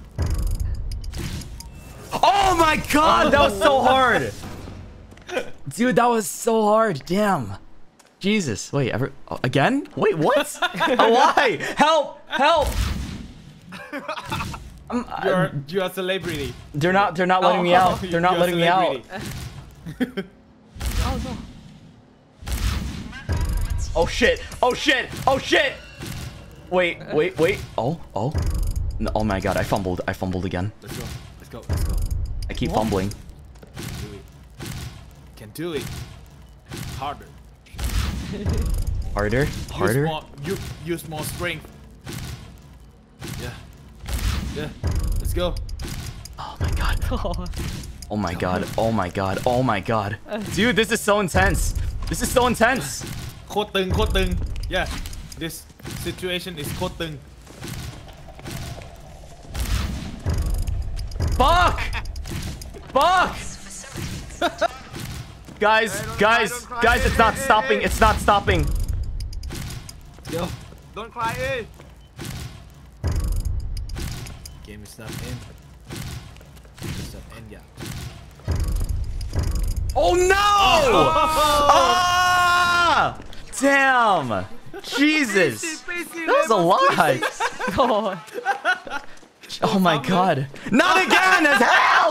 Speaker 2: Oh my god, that was so hard. Dude, that was so hard. Damn. Jesus. Wait, ever oh, again? Wait, what? Why? Help! Help! I'm,
Speaker 7: You're
Speaker 2: I'm-
Speaker 7: you're a celebrity.
Speaker 2: they're not. They're not letting me out. They're not
Speaker 7: You're a
Speaker 2: letting me out.
Speaker 7: celebrity.
Speaker 6: Oh no
Speaker 2: Oh shit! Oh shit! Oh shit! Wait, wait, wait. Oh, oh. No, oh my god, I fumbled. I fumbled again.
Speaker 7: Let's go. Let's go. Let's go.
Speaker 2: I keep fumbling.
Speaker 7: Do it. Can do it. Harder.
Speaker 2: Harder? Harder?
Speaker 7: Use more, you, use more strength. Yeah. Yeah. Let's go.
Speaker 2: Oh my god. Oh my god. Oh my god. Oh my god. Dude, this is so intense. This is so intense.
Speaker 7: โคตรตึงโคตรตึง Yeah. This situation is โคตรตึง
Speaker 2: Fuck! Fuck! Guys, guys, guys, it's not stopping. It's not stopping.
Speaker 7: Let's go.
Speaker 5: Don't cry, eh?
Speaker 7: Game is not end. It's not end yet.
Speaker 2: Oh no! Ah! Damn! Jesus! That was a lot! Oh my god. Not again as hell!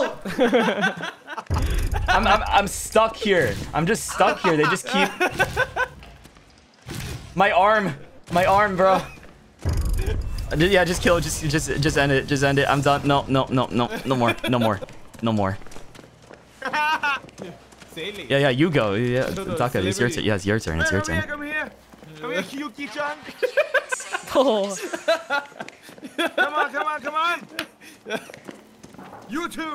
Speaker 2: I'm, I'm, I'm stuck here. I'm just stuck here. They just keep... My arm. My arm, bro. Yeah, just kill it. Just, just, just end it. Just end it. I'm done. No, no, no, no. No more. No more. No more. Yeah, yeah, you go. Yeah, Taka, it's your turn. Yeah, it's your turn. It's your
Speaker 5: Come here,
Speaker 2: turn.
Speaker 5: come here. Come here, Kiyuki-chan.
Speaker 6: Oh.
Speaker 5: Come on, come on, come on. You too.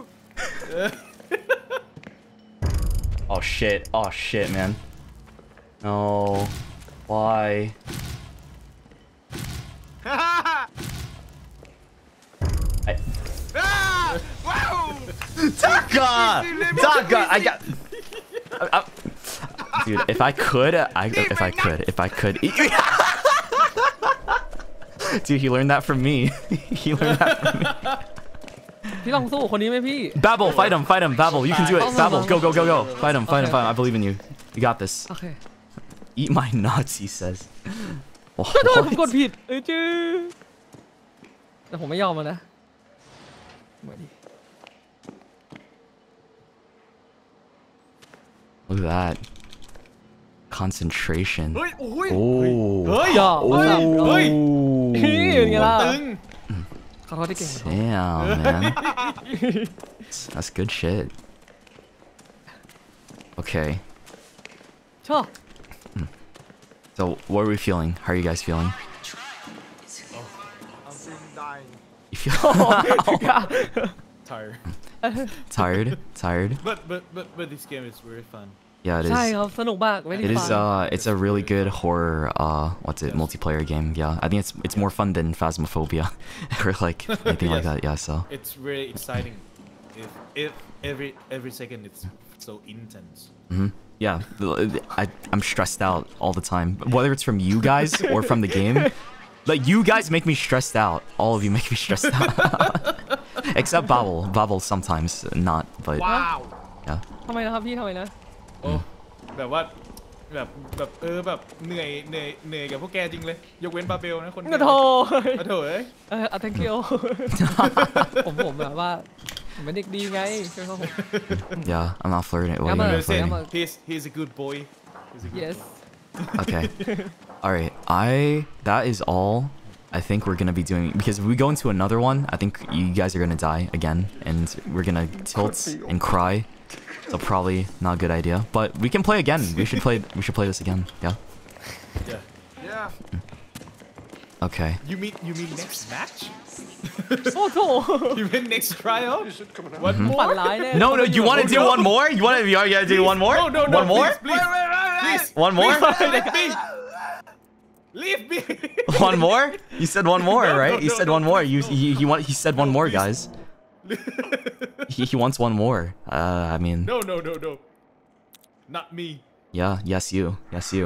Speaker 2: Oh shit. Oh shit, man. No. Why? I...
Speaker 5: Ah! Wow!
Speaker 2: Taka! Taka! I got... I, I... Dude, if I could, I if I could, if I could... Dude, he learned that from me. He learned that from me.
Speaker 6: พี่ลองสู้คนนี้ไหมพี่
Speaker 2: Babel, fight him, fight him, Babel. You can do it. Babel, go, go, go, go. Fight him, fight him, fight him. I believe in you. You got this.
Speaker 6: โอเค
Speaker 2: Eat my nuts, he says.
Speaker 6: ขอโทษผมก
Speaker 2: What?
Speaker 6: ดผิดเอ้ยจื้อแต่ผมไม่ยอมมันนะมาดิ
Speaker 2: Look at that. Concentration.
Speaker 5: เฮ้ย โอ้ย
Speaker 2: Oh.
Speaker 7: เฮ้ย
Speaker 6: อย่า
Speaker 2: Oh.
Speaker 6: เฮ้ยเป็นไงล่ะ
Speaker 7: ตึง
Speaker 6: ขอโทษที่เก่ง
Speaker 2: Damn, man. That's good shit. Okay.
Speaker 6: ชอบ
Speaker 2: So, what are we feeling? How are you guys feeling?
Speaker 5: I'm feeling dying.
Speaker 2: You feel...
Speaker 7: Tired.
Speaker 2: Tired, tired.
Speaker 7: But but but but this game is very fun.
Speaker 2: Yeah, it
Speaker 6: ใช่
Speaker 2: is.
Speaker 6: ครับสนุกมาก very
Speaker 2: It is.
Speaker 6: fun
Speaker 2: Uh, it's a really good horror. Uh, what's it? Multiplayer game. Yeah, I think it's it's more fun than Phasmophobia, or like anything like
Speaker 7: Yes.
Speaker 2: that. Yeah. So.
Speaker 7: It's really exciting. If if every every second it's so intense.
Speaker 2: Hmm. Yeah. I I'm stressed out all the time, whether it's from you guys or from the game. Like you guys make me stressed out. All of you make me stressed out. Except Babel. Babel sometimes not, but.
Speaker 5: Wow.
Speaker 2: Yeah.
Speaker 6: ทำไมนะครับพี่ทำไมนะ
Speaker 7: โอ้แบบว่าแบบแบบเออแบบเหนื่อยเหนื่อยเหนื่อยกับพวกแกจริงเลยยกเว้นบาเบลนะคนเดียว
Speaker 6: กระโถ
Speaker 7: กระโถเอ้ย
Speaker 6: เออ thank you ผมผมแบบว่าผมเป็นเด็กดีไงใช่ไหมครับผม
Speaker 2: Yeah, I'm not flirting. Well,
Speaker 6: I'm a-
Speaker 2: you're not flirting.
Speaker 6: I'm a-
Speaker 7: He's he's a good boy. He's a good
Speaker 6: yes
Speaker 2: Okay. All right. I that is all I think we're gonna be doing, because if we go into another one, I think you guys are gonna die again, and we're gonna tilt and cry. So probably not a good idea. But we can play again. We should play. We should play this again. Yeah.
Speaker 7: Yeah.
Speaker 5: Yeah.
Speaker 2: Okay.
Speaker 7: You mean you mean next match?
Speaker 6: โอ้โถ
Speaker 7: You mean next trial? One
Speaker 2: Mhm.
Speaker 7: more?
Speaker 6: ฝันร้ายแน่
Speaker 2: No, no. You want to do one more? You want to? You gotta do one more?
Speaker 7: No, no, no.
Speaker 2: One more?
Speaker 7: Please, please, please.
Speaker 2: One more?
Speaker 7: Please, let me. Leave me.
Speaker 2: One more? You said one more,
Speaker 7: No,
Speaker 2: right?
Speaker 7: no,
Speaker 2: You
Speaker 7: no,
Speaker 2: said
Speaker 7: no,
Speaker 2: one more.
Speaker 7: no,
Speaker 2: You
Speaker 7: no.
Speaker 2: he he want he said one
Speaker 7: No,
Speaker 2: more,
Speaker 7: please.
Speaker 2: guys. He he wants one more. Uh, I mean.
Speaker 7: No, no, no, no. Not me.
Speaker 2: Yeah. Yes, you. Yes, you.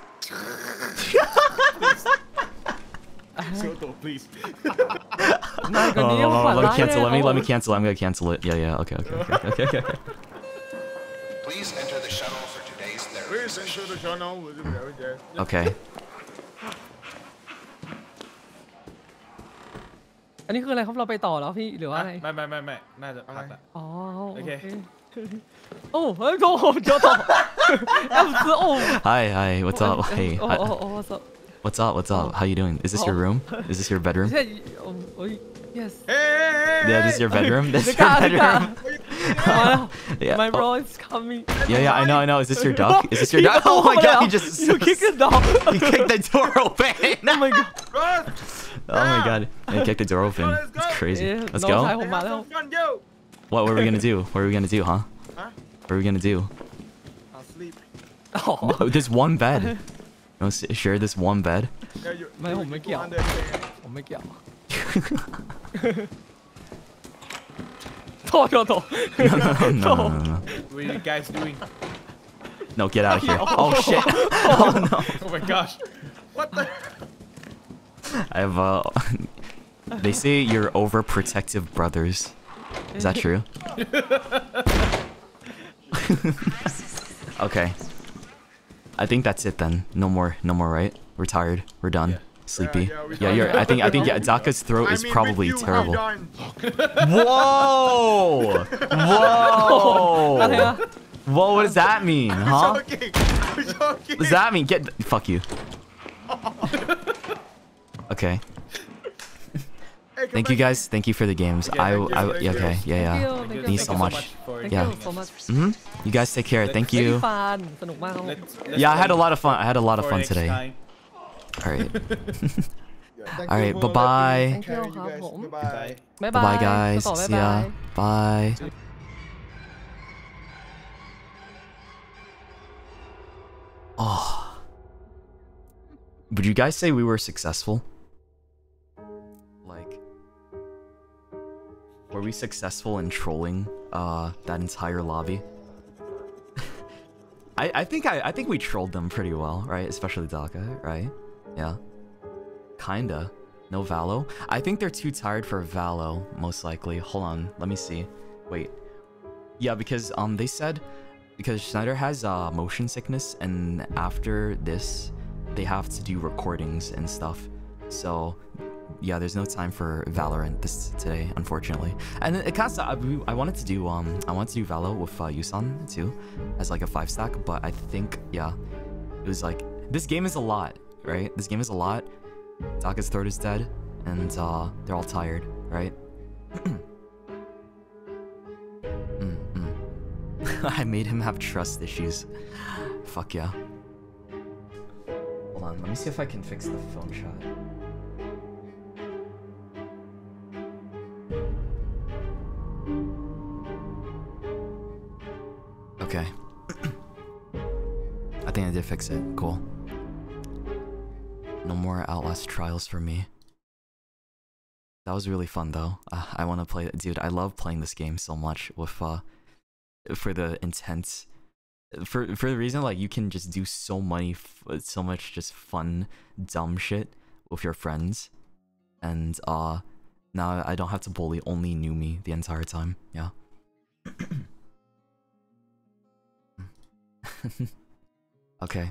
Speaker 7: Soto, please.
Speaker 6: นานกว่านี้
Speaker 2: Oh,
Speaker 6: ฝัน
Speaker 2: let
Speaker 6: ร้า
Speaker 2: me
Speaker 6: ย
Speaker 2: cancel. Let me
Speaker 6: แน่
Speaker 2: let me cancel. I'm gonna cancel it. Yeah, yeah. Okay, okay, okay, okay, okay. okay.
Speaker 13: Please enter the shuttle for today's therapy
Speaker 5: Please
Speaker 13: session.
Speaker 5: enter the channel.
Speaker 2: Okay.
Speaker 6: อันนี้คืออะไรครับเราไปต่อแล้วพี่หรือว่าอะไร
Speaker 7: ไม่ไม่ไม่ไม่น่าจะพักละ
Speaker 6: อ๋อ
Speaker 7: โอเค
Speaker 6: โอ้เฮ้ยโถโจโถเอ้าโอ้
Speaker 2: Hi, hi. What's up? Hey.
Speaker 6: โอ้
Speaker 2: hi-
Speaker 6: โอ้โอ้ what's up
Speaker 2: What's up? What's up? How you doing? Is this your room? Is this your bedroom?
Speaker 6: ใช่โอ้โอ้ย yes
Speaker 2: Yeah, this is your bedroom. This is
Speaker 6: ก
Speaker 2: your
Speaker 6: ล้ากล้า
Speaker 2: bedroom.
Speaker 6: มาแล้ว
Speaker 2: Yeah.
Speaker 6: my
Speaker 2: oh,
Speaker 6: bro is coming
Speaker 2: Yeah, yeah. I know, I know. Is this your duck? Is this your duck? Oh my god! He just
Speaker 6: you kicked the dog
Speaker 2: he kicked the door open.
Speaker 6: oh my god
Speaker 2: Oh my god! He kicked the door open. It's crazy.
Speaker 6: เอ๊ะ
Speaker 2: Let's
Speaker 6: น้อง
Speaker 2: go.
Speaker 6: ชายผมมาแล้ว
Speaker 2: What were we gonna do? What are we gonna do, huh?
Speaker 5: Huh?
Speaker 2: What are we gonna do?
Speaker 5: I'll sleep.
Speaker 6: อ๋อ
Speaker 2: Oh, there's one bed. No, s- share this one bed.
Speaker 5: Yeah, you,
Speaker 6: ไม่
Speaker 5: you-
Speaker 6: ผมไม่
Speaker 5: you
Speaker 6: เกี่ยว
Speaker 5: understand.
Speaker 6: ผมไม่เกี่ยวโถโถโถ
Speaker 2: No, no, no, no, no, no.
Speaker 7: What are you guys doing?
Speaker 2: No, get out of here. Oh shit. Oh no.
Speaker 7: Oh my gosh.
Speaker 5: What the?
Speaker 2: I have uh they say you're overprotective brothers. Is that true? Okay. I think that's it then. No more, no more, right? We're tired. We're done. Sleepy.
Speaker 5: Yeah, yeah, we
Speaker 2: Yeah, you're. I think. I think. Yeah, Daka's throat
Speaker 5: I
Speaker 2: is
Speaker 5: mean,
Speaker 2: probably
Speaker 5: with you,
Speaker 2: terrible.
Speaker 5: we're done.
Speaker 2: Whoa! Whoa! Whoa! What does that mean,
Speaker 5: I'm
Speaker 2: huh?
Speaker 5: joking. I'm joking.
Speaker 2: What does that mean? Get. Fuck you. Okay.
Speaker 5: Hey,
Speaker 2: Thank you guys. Thank you for the games.
Speaker 7: Okay,
Speaker 2: I.
Speaker 7: thank you,
Speaker 2: I.
Speaker 7: thank
Speaker 2: yeah,
Speaker 7: you.
Speaker 2: okay. Yeah.
Speaker 6: Thank
Speaker 2: Yeah.
Speaker 6: you, thank you,
Speaker 2: Thank you so
Speaker 6: thank
Speaker 2: much.
Speaker 7: for
Speaker 6: thank
Speaker 2: Yeah.
Speaker 6: you so much
Speaker 2: Mhm. You guys take care. Thank you.
Speaker 6: very fun สนุกมากครับผม
Speaker 7: Let's, let's
Speaker 2: Yeah, I had a
Speaker 7: play
Speaker 2: lot of fun. I had a lot of
Speaker 7: for
Speaker 2: fun
Speaker 7: next
Speaker 2: today.
Speaker 7: time.
Speaker 2: All right.
Speaker 5: Thank
Speaker 2: All
Speaker 5: you
Speaker 2: right.
Speaker 5: for
Speaker 2: Bye bye.
Speaker 5: letting me
Speaker 6: Thank you,
Speaker 5: carry
Speaker 6: ครับ
Speaker 5: guys.
Speaker 6: ผม
Speaker 5: Goodbye.
Speaker 6: บ๊าย
Speaker 2: Bye
Speaker 6: บาย
Speaker 2: bye, guys.
Speaker 6: ต่อบ๊าย
Speaker 2: See
Speaker 6: บา
Speaker 2: ya.
Speaker 6: ย
Speaker 2: Bye. Oh. Would you guys say we were successful? Like, were we successful in trolling uh that entire lobby? I I think I I think we trolled them pretty well, right? Especially Daka, right? Yeah. Kinda. No Valo. I think they're too tired for Valo, most likely. Hold on, let me see. Wait. Yeah, because um they said because Schneider has uh motion sickness, and after this they have to do recordings and stuff. So yeah, there's no time for Valorant this today, unfortunately. And it kind of I, I wanted to do um I wanted to do Valo with uh, Yusan too, as like a five stack, but I think yeah, it was like this game is a lot, right? This game is a lot. Daka's throat is dead, and uh they're all tired, right? mm, mm. I made him have trust issues. Fuck yeah. Hold on, let me see if I can fix the phone shot. Okay. I think I did fix it. Cool. No more Outlast trials for me. That was really fun though. Uh, I want to play, dude. I love playing this game so much with uh, for the intense, for for the reason like you can just do so many, f so much just fun, dumb shit with your friends, and uh, now I don't have to bully only Numi the entire time. Yeah. Okay.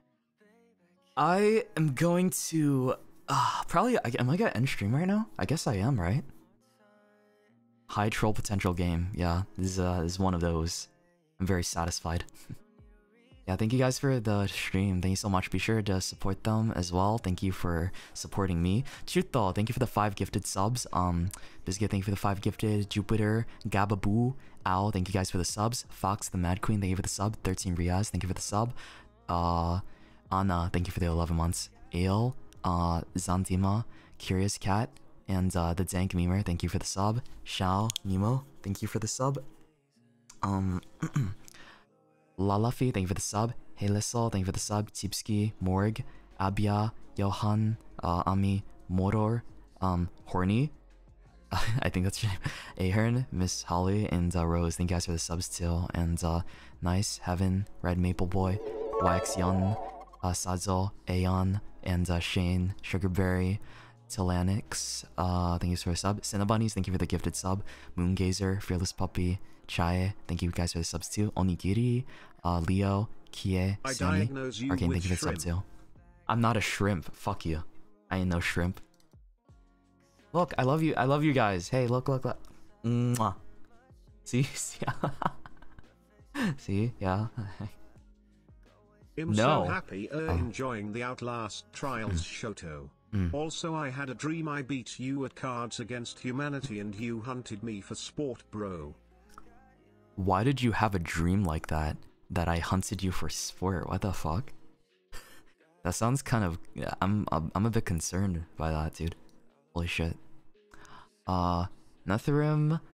Speaker 2: I am going to uh, probably. Am I gonna end stream right now? I guess I am, right? High troll potential game. Yeah, this is uh, this is one of those. I'm very satisfied. Yeah, thank you guys for the stream. Thank you so much. Be sure to support them as well. Thank you for supporting me. Chuto, thank you for the five gifted subs. Um, Biscuit, thank you for the five gifted. Jupiter, Gababoo, Owl, thank you guys for the subs. Fox, the Mad Queen, thank you for the sub. thirteen Riaz, thank you for the sub. Uh, Anna, thank you for the eleven months. Ale, uh, Zandima, Curious Cat, and uh, the Dank Memer, thank you for the sub. Shao, Nemo, thank you for the sub. Um, Lalafi, thank you for the sub. Hey Lissel, thank you for the sub. Tipski, Morg, Abia, Johan, uh, Ami, Moror, um, Horny. I think that's your name. Ahern, Miss Holly, and uh, Rose, thank you guys for the subs too. And uh, Nice, Heaven, Red Maple Boy, Y X Yun, uh, Sazo, Aeon, and uh, Shane, Sugarberry, Tilanix, uh, thank you for the sub. Cinnabunnies, thank you for the gifted sub. Moongazer, Fearless Puppy, Chae, thank you guys for the subs too. Onigiri, uh, Leo, Kie,
Speaker 3: I
Speaker 2: Sammy,
Speaker 3: diagnose you
Speaker 2: Arcane,
Speaker 3: with
Speaker 2: thank you for the sub
Speaker 3: shrimp.
Speaker 2: too. I'm not a shrimp, fuck you. I ain't no shrimp. Look, I love you, I love you guys. Hey, look, look, look. Mwah. See? See? See? Yeah.
Speaker 3: I'm
Speaker 2: No.
Speaker 3: so happy uh,
Speaker 2: Oh.
Speaker 3: enjoying the Outlast trials, Shoto.
Speaker 2: Mm.
Speaker 3: Also, I had a dream I beat you at Cards Against Humanity and you hunted me for sport, bro.
Speaker 2: Why did you have a dream like that? That I hunted you for sport? What the fuck? That sounds kind of. Yeah, I'm. I'm I'm a bit concerned by that, dude. Holy shit. Uh, Netherim,